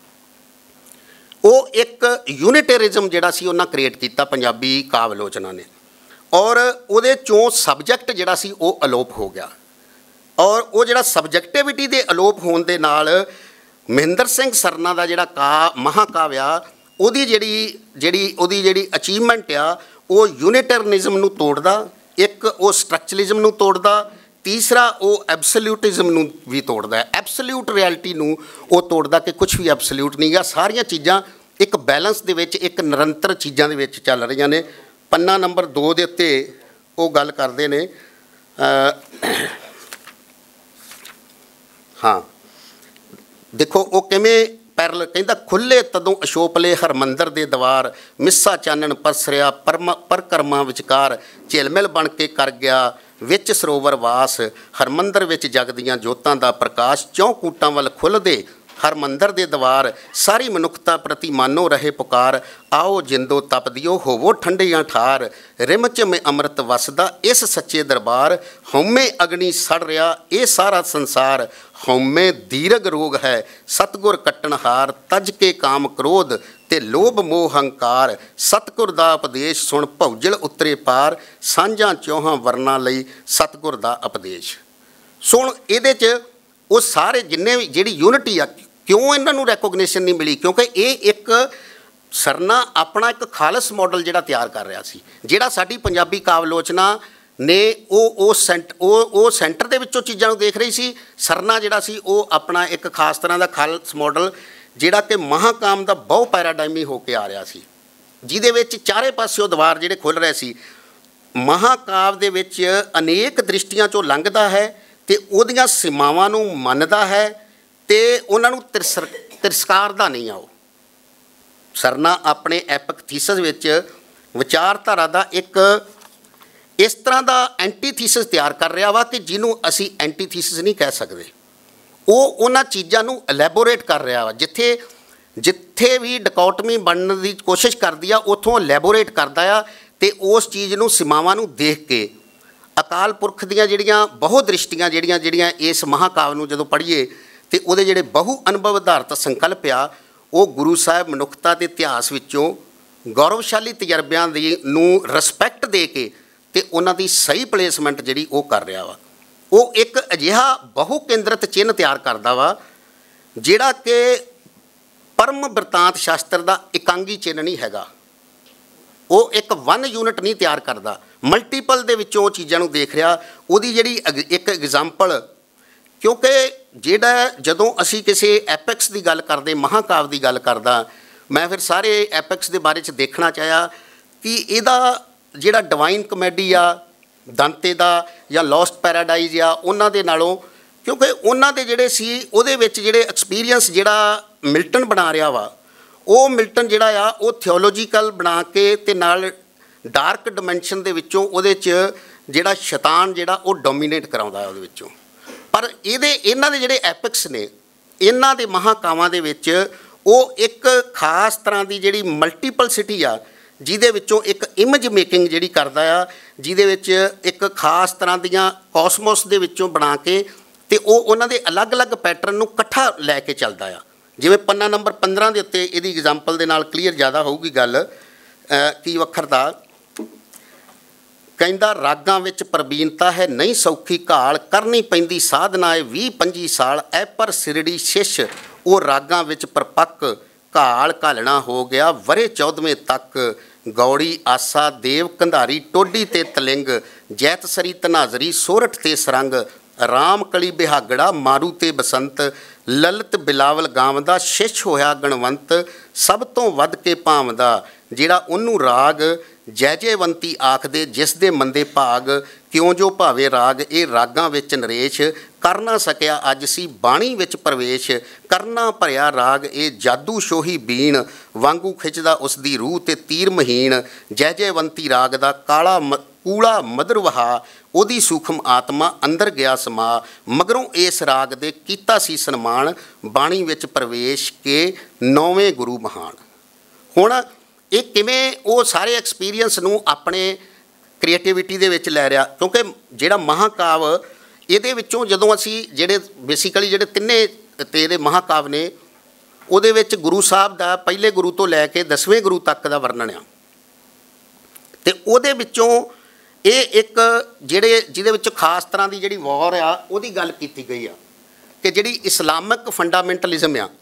ਉਹ ਇੱਕ ਯੂਨਿਟੇਰਿਜ਼ਮ ਜਿਹੜਾ ਸੀ ਉਹਨਾਂ ਕ੍ਰੀਏਟ ਕੀਤਾ ਪੰਜਾਬੀ ਕਾਵਿ ਆਲੋਚਨਾ ਨੇ, ਔਰ ਉਹਦੇ 'ਚੋਂ ਸਬਜੈਕਟ ਜਿਹੜਾ ਸੀ ਉਹ ਅਲੋਪ ਹੋ ਗਿਆ। ਔਰ ਉਹ ਜਿਹੜਾ ਸਬਜੈਕਟਿਵਿਟੀ ਦੇ ਅਲੋਪ ਹੋਣ ਦੇ ਨਾਲ ਮਹਿੰਦਰ ਸਿੰਘ ਸਰਨਾ ਦਾ ਜਿਹੜਾ ਕਾ ਮਹਾਕਾਵਿ ਆ ਉਹਦੀ ਜਿਹੜੀ ਜਿਹੜੀ ਉਹਦੀ ਜਿਹੜੀ ਅਚੀਵਮੈਂਟ ਆ ਉਹ ਯੂਨਿਟਰਨਿਜ਼ਮ ਨੂੰ ਤੋੜਦਾ, ਇੱਕ ਉਹ ਸਟਰਕਚਰਲਿਜ਼ਮ ਨੂੰ ਤੋੜਦਾ, ਤੀਸਰਾ ਉਹ ਐਬਸੋਲਿਊਟਿਜ਼ਮ ਨੂੰ ਵੀ ਤੋੜਦਾ ਹੈ, ਐਬਸੋਲਿਊਟ ਰਿਐਲਿਟੀ ਨੂੰ ਉਹ ਤੋੜਦਾ ਕਿ ਕੁਛ ਵੀ ਐਬਸੋਲਿਊਟ ਨਹੀਂ ਗਾ, ਸਾਰੀਆਂ ਚੀਜ਼ਾਂ ਇੱਕ ਬੈਲੈਂਸ ਦੇ ਵਿੱਚ ਇੱਕ ਨਿਰੰਤਰ ਚੀਜ਼ਾਂ ਦੇ ਵਿੱਚ ਚੱਲ ਰਹੀਆਂ ਨੇ। ਪੰਨਾ ਨੰਬਰ ਦੋ ਦੇ ਉੱਤੇ ਉਹ ਗੱਲ ਕਰਦੇ ਨੇ, ਹਾਂ ਦੇਖੋ ਉਹ ਕਿਵੇਂ ਪੈਰਲ ਕਹਿੰਦਾ, ਖੁੱਲੇ ਤਦੋਂ ਅਸ਼ੋਪਲੇ ਹਰਮੰਦਰ ਦੇ ਦਵਾਰ, ਮਿੱਸਾ ਚਾਨਣ ਪਰਸਰਿਆ ਪਰਮ ਪਰਕਰਮਾਂ ਵਿਚਕਾਰ, ਝਿਲਮਿਲ ਬਣ ਕੇ ਕਰ ਗਿਆ ਵਿੱਚ ਸਰੋਵਰ ਵਾਸ, ਹਰਮੰਦਰ ਵਿੱਚ ਜਗਦੀਆਂ ਜੋਤਾਂ ਦਾ ਪ੍ਰਕਾਸ਼, ਚੌਂ ਕੂਟਾਂ ਵੱਲ ਖੁੱਲ੍ਹਦੇ ਹਰਮੰਦਰ ਦੇ ਦਵਾਰ, ਸਾਰੀ ਮਨੁੱਖਤਾ ਪ੍ਰਤੀ ਮਾਨੋ ਰਹੇ ਪੁਕਾਰ, ਆਓ ਜਿੰਦੋ ਤਪਦੀਓ ਹੋਵੋ ਠੰਡੀਆਂ ਠਾਰ, ਰਿਮ 'ਚ ਮੈਂ ਅੰਮ੍ਰਿਤ ਵਸਦਾ ਇਸ ਸੱਚੇ ਦਰਬਾਰ, ਹਉਮੈ ਅਗਨੀ ਸੜ ਰਿਹਾ ਇਹ ਸਾਰਾ ਸੰਸਾਰ, ਹਉਮੈ ਦੀਰਘ ਰੋਗ ਹੈ ਸਤਿਗੁਰ ਕੱਟਣਹਾਰ, ਤਜ ਕੇ ਕਾਮ ਕ੍ਰੋਧ ਤੇ ਲੋਭ ਮੋਹ ਹੰਕਾਰ, ਸਤਿਗੁਰ ਦਾ ਉਪਦੇਸ਼ ਸੁਣ ਭੌਜਲ ਉਤਰੇ ਪਾਰ, ਸਾਂਝਾਂ ਚੌਹਾਂ ਵਰਨਾਂ ਲਈ ਸਤਿਗੁਰ ਦਾ ਉਪਦੇਸ਼। ਸੁਣ ਇਹਦੇ 'ਚ ਉਹ ਸਾਰੇ ਜਿੰਨੇ ਵੀ ਜਿਹੜੀ ਯੂਨਿਟੀ ਆ, ਕਿਉਂ ਇਹਨਾਂ ਨੂੰ ਰੈਕੋਗਨੀਸ਼ਨ ਨਹੀਂ ਮਿਲੀ? ਕਿਉਂਕਿ ਇਹ ਇੱਕ ਸਰਨਾ ਆਪਣਾ ਇੱਕ ਖਾਲਸ ਮਾਡਲ ਜਿਹੜਾ ਤਿਆਰ ਕਰ ਰਿਹਾ ਸੀ, ਜਿਹੜਾ ਸਾਡੀ ਪੰਜਾਬੀ ਕਾਵਿ ਆਲੋਚਨਾ ਨੇ ਉਹ ਉਹ ਸੈਂਟ ਉਹ ਉਹ ਸੈਂਟਰ ਦੇ ਵਿੱਚੋਂ ਚੀਜ਼ਾਂ ਨੂੰ ਦੇਖ ਰਹੀ ਸੀ। ਸਰਨਾ ਜਿਹੜਾ ਸੀ ਉਹ ਆਪਣਾ ਇੱਕ ਖਾਸ ਤਰ੍ਹਾਂ ਦਾ ਖਾਲਸ ਮਾਡਲ ਜਿਹੜਾ ਕਿ ਮਹਾਕਾਮ ਦਾ ਬਹੁ ਪੈਰਾਡਾਈਮੀ ਹੋ ਕੇ ਆ ਰਿਹਾ ਸੀ, ਜਿਹਦੇ ਵਿੱਚ ਚਾਰੇ ਪਾਸਿਓਂ ਦਵਾਰ ਜਿਹੜੇ ਖੁੱਲ੍ਹ ਰਹੇ ਸੀ। ਮਹਾਕਾਵ ਦੇ ਵਿੱਚ ਅਨੇਕ ਦ੍ਰਿਸ਼ਟੀਆਂ 'ਚੋਂ ਲੰਘਦਾ ਹੈ ਤੇ ਉਹਦੀਆਂ ਸੀਮਾਵਾਂ ਨੂੰ ਮੰਨਦਾ ਹੈ ਤੇ ਉਹਨਾਂ ਨੂੰ ਤਿਰਸਰ ਤਿਰਸਕਾਰਦਾ ਨਹੀਂ ਆ। ਉਹ ਸਰਨਾ ਆਪਣੇ ਐਪਿਕ ਥੀਸਿਸ ਵਿੱਚ ਵਿਚਾਰਧਾਰਾ ਦਾ ਇੱਕ ਇਸ ਤਰ੍ਹਾਂ ਦਾ ਐਂਟੀ ਥੀਸਿਸ ਤਿਆਰ ਕਰ ਰਿਹਾ ਵਾ ਕਿ ਜਿਹਨੂੰ ਅਸੀਂ ਐਂਟੀ ਥੀਸਿਸ ਨਹੀਂ ਕਹਿ ਸਕਦੇ। ਉਹ ਉਹਨਾਂ ਚੀਜ਼ਾਂ ਨੂੰ ਐਲੈਬੋਰੇਟ ਕਰ ਰਿਹਾ ਵਾ, ਜਿੱਥੇ ਜਿੱਥੇ ਵੀ ਡਿਕੋਟਮੀ ਬਣਨ ਦੀ ਕੋਸ਼ਿਸ਼ ਕਰਦੀ ਆ ਉੱਥੋਂ ਐਲੈਬੋਰੇਟ ਕਰਦਾ ਆ ਤੇ ਉਸ ਚੀਜ਼ ਨੂੰ ਸੀਮਾਵਾਂ ਨੂੰ ਦੇਖ ਕੇ ਅਕਾਲ ਪੁਰਖ ਦੀਆਂ ਜਿਹੜੀਆਂ ਬਹੁ ਦ੍ਰਿਸ਼ਟੀਆਂ ਜਿਹੜੀਆਂ ਜਿਹੜੀਆਂ ਇਸ ਮਹਾਕਾਵਿ ਨੂੰ ਜਦੋਂ ਪੜ੍ਹੀਏ ਤੇ ਉਹਦੇ ਜਿਹੜੇ ਬਹੁ ਅਨੁਭਵ ਆਧਾਰਿਤ ਸੰਕਲਪ ਆ ਉਹ ਗੁਰੂ ਸਾਹਿਬ ਮਨੁੱਖਤਾ ਦੇ ਇਤਿਹਾਸ ਵਿੱਚੋਂ ਗੌਰਵਸ਼ਾਲੀ ਤਜਰਬਿਆਂ ਦੀ ਨੂੰ ਰਿਸਪੈਕਟ ਦੇ ਕੇ ਤੇ ਉਹਨਾਂ ਦੀ ਸਹੀ ਪਲੇਸਮੈਂਟ ਜਿਹੜੀ ਉਹ ਕਰ ਰਿਹਾ ਵਾ। ਉਹ ਇੱਕ ਅਜਿਹਾ ਬਹੁ ਕੇਂਦਰਿਤ ਚਿੰਨ੍ਹ ਤਿਆਰ ਕਰਦਾ ਵਾ ਜਿਹੜਾ ਕਿ ਪਰਮ ਬਿਰਤਾਂਤ ਸ਼ਾਸਤਰ ਦਾ ਇਕਾਂਗੀ ਚਿੰਨ੍ਹ ਨਹੀਂ ਹੈਗਾ। ਉਹ ਇੱਕ ਵਨ ਯੂਨਿਟ ਨਹੀਂ ਤਿਆਰ ਕਰਦਾ, ਮਲਟੀਪਲ ਦੇ ਵਿੱਚੋਂ ਉਹ ਚੀਜ਼ਾਂ ਨੂੰ ਦੇਖ ਰਿਹਾ। ਉਹਦੀ ਜਿਹੜੀ ਇੱਕ ਐਗਜ਼ਾਮਪਲ, ਕਿਉਂਕਿ ਜਿਹੜਾ ਜਦੋਂ ਅਸੀਂ ਕਿਸੇ ਐਪਿਕਸ ਦੀ ਗੱਲ ਕਰਦੇ, ਮਹਾਕਾਵ ਦੀ ਗੱਲ ਕਰਦਾ, ਮੈਂ ਫਿਰ ਸਾਰੇ ਐਪਿਕਸ ਦੇ ਬਾਰੇ 'ਚ ਦੇਖਣਾ ਚਾਹਿਆ ਕਿ ਇਹਦਾ ਜਿਹੜਾ ਡਿਵਾਈਨ ਕਮੇਡੀ ਆ ਦੰਤੇ ਦਾ ਜਾਂ ਲੋਸਟ ਪੈਰਾਡਾਈਜ਼ ਆ ਉਹਨਾਂ ਦੇ ਨਾਲੋਂ, ਕਿਉਂਕਿ ਉਹਨਾਂ ਦੇ ਜਿਹੜੇ ਸੀ ਉਹਦੇ ਵਿੱਚ ਜਿਹੜੇ ਐਕਸਪੀਰੀਅੰਸ ਜਿਹੜਾ ਮਿਲਟਨ ਬਣਾ ਰਿਹਾ ਵਾ, ਉਹ ਮਿਲਟਨ ਜਿਹੜਾ ਆ ਉਹ ਥਿਓਲੋਜੀਕਲ ਬਣਾ ਕੇ ਤੇ ਨਾਲ ਡਾਰਕ ਡਿਮੈਂਸ਼ਨ ਦੇ ਵਿੱਚੋਂ ਉਹਦੇ 'ਚ ਜਿਹੜਾ ਸ਼ੈਤਾਨ ਜਿਹੜਾ ਉਹ ਡੋਮੀਨੇਟ ਕਰਾਉਂਦਾ ਉਹਦੇ ਵਿੱਚੋਂ। ਪਰ ਇਹਦੇ ਇਹਨਾਂ ਦੇ ਜਿਹੜੇ ਐਪਿਕਸ ਨੇ, ਇਹਨਾਂ ਦੇ ਮਹਾਕਾਵਾਂ ਦੇ ਵਿੱਚ ਉਹ ਇੱਕ ਖਾਸ ਤਰ੍ਹਾਂ ਦੀ ਜਿਹੜੀ ਮਲਟੀਪਲਸਿਟੀ ਆ, ਜਿਹਦੇ ਵਿੱਚੋਂ ਇੱਕ ਇਮੇਜ ਮੇਕਿੰਗ ਜਿਹੜੀ ਕਰਦਾ ਆ, ਜਿਹਦੇ ਵਿੱਚ ਇੱਕ ਖਾਸ ਤਰ੍ਹਾਂ ਦੀਆਂ ਕੋਸਮੋਸ ਦੇ ਵਿੱਚੋਂ ਬਣਾ ਕੇ ਤੇ ਉਹ ਉਹਨਾਂ ਦੇ ਅਲੱਗ-ਅਲੱਗ ਪੈਟਰਨ ਨੂੰ ਇਕੱਠਾ ਲੈ ਕੇ ਚੱਲਦਾ ਆ। ਜਿਵੇਂ ਪੰਨਾ ਨੰਬਰ ਪੰਦਰਾਂ ਦੇ ਉੱਤੇ ਇਹਦੀ ਐਗਜ਼ਾਮਪਲ ਦੇ ਨਾਲ ਕਲੀਅਰ ਜ਼ਿਆਦਾ ਹੋਊਗੀ ਗੱਲ। ਕੀ ਵੱਖਰ ਦਾ ਕਹਿੰਦਾ, ਰਾਗਾਂ ਵਿੱਚ ਪ੍ਰਬੀਨਤਾ ਹੈ ਨਹੀਂ ਸੌਖੀ ਘਾਲ, ਕਰਨੀ ਪੈਂਦੀ ਸਾਧਨਾ ਏ ਵੀਹ ਪੰਜੀ ਸਾਲ, ਐ ਪਰ ਸਿਰੜੀ ਸ਼ਿਸ਼ ਉਹ ਰਾਗਾਂ ਵਿੱਚ ਪਰਪੱਕ, ਘਾਲ ਘਾਲਣਾ ਹੋ ਗਿਆ ਵਰੇ ਚੌਦਵੇਂ ਤੱਕ, ਗੌੜੀ ਆਸਾ ਦੇਵ ਕੰਧਾਰੀ ਟੋਡੀ ਤੇ ਤਲਿੰਗ, ਜੈਤਸਰੀ ਤਨਾਜ਼ਰੀ ਸੋਰਠ ਤੇ ਸਰੰਗ, ਰਾਮ ਕਲੀ ਬਿਹਾਗੜਾ ਮਾਰੂ ਤੇ ਬਸੰਤ, ਲਲਿਤ ਬਿਲਾਵਲ ਗਾਵਦਾ ਸ਼ਿਸ਼ ਹੋਇਆ ਗਣਵੰਤ, ਸਭ ਤੋਂ ਵੱਧ ਕੇ ਭਾਵਦਾ ਜਿਹੜਾ ਉਹਨੂੰ ਰਾਗ ਜੈ ਜੈਵੰਤੀ ਆਖਦੇ, ਜਿਸ ਦੇ ਮੰਦੇ ਭਾਗ ਕਿਉਂ ਜੋ ਭਾਵੇ ਰਾਗ, ਇਹ ਰਾਗਾਂ ਵਿੱਚ ਨਰੇਸ਼, ਕਰ ਨਾ ਸਕਿਆ ਅੱਜ ਸੀ ਬਾਣੀ ਵਿੱਚ ਪ੍ਰਵੇਸ਼, ਕਰਨਾ ਭਰਿਆ ਰਾਗ ਇਹ ਜਾਦੂ ਸ਼ੋਹੀ ਬੀਣ, ਵਾਂਗੂ ਖਿੱਚਦਾ ਉਸ ਦੀ ਰੂਹ ਤੇ ਤੀਰ ਮਹੀਣ, ਜੈ ਜੈਵੰਤੀ ਰਾਗ ਦਾ ਕਾਲਾ ਮ ਕੂੜਾ ਮਦਰ ਵਹਾ, ਉਹਦੀ ਸੂਖਮ ਆਤਮਾ ਅੰਦਰ ਗਿਆ ਸਮਾ, ਮਗਰੋਂ ਇਸ ਰਾਗ ਦੇ ਕੀਤਾ ਸੀ ਸਨਮਾਨ, ਬਾਣੀ ਵਿੱਚ ਪ੍ਰਵੇਸ਼ ਕੇ ਨੌਵੇਂ ਗੁਰੂ ਮਹਾਨ। ਹੁਣ ਇਹ ਕਿਵੇਂ ਉਹ ਸਾਰੇ ਐਕਸਪੀਰੀਅੰਸ ਨੂੰ ਆਪਣੇ ਕ੍ਰੀਏਟੀਵਿਟੀ ਦੇ ਵਿੱਚ ਲੈ ਰਿਹਾ, ਕਿਉਂਕਿ ਜਿਹੜਾ ਮਹਾਂਕਾਵ ਇਹਦੇ ਵਿੱਚੋਂ ਜਦੋਂ ਅਸੀਂ ਜਿਹੜੇ ਬੇਸਿਕਲੀ ਜਿਹੜੇ ਤਿੰਨੇ ਤੇ ਇਹਦੇ ਮਹਾਂਕਾਵ ਨੇ, ਉਹਦੇ ਵਿੱਚ ਗੁਰੂ ਸਾਹਿਬ ਦਾ ਪਹਿਲੇ ਗੁਰੂ ਤੋਂ ਲੈ ਕੇ ਦਸਵੇਂ ਗੁਰੂ ਤੱਕ ਦਾ ਵਰਣਨ ਆ, ਅਤੇ ਉਹਦੇ ਵਿੱਚੋਂ ਇਹ ਇੱਕ ਜਿਹੜੇ ਜਿਹਦੇ ਵਿੱਚ ਖਾਸ ਤਰ੍ਹਾਂ ਦੀ ਜਿਹੜੀ ਵਾਰ ਆ ਉਹਦੀ ਗੱਲ ਕੀਤੀ ਗਈ ਆ ਕਿ ਜਿਹੜੀ ਇਸਲਾਮਿਕ ਫੰਡਾਮੈਂਟਲਿਜ਼ਮ ਆ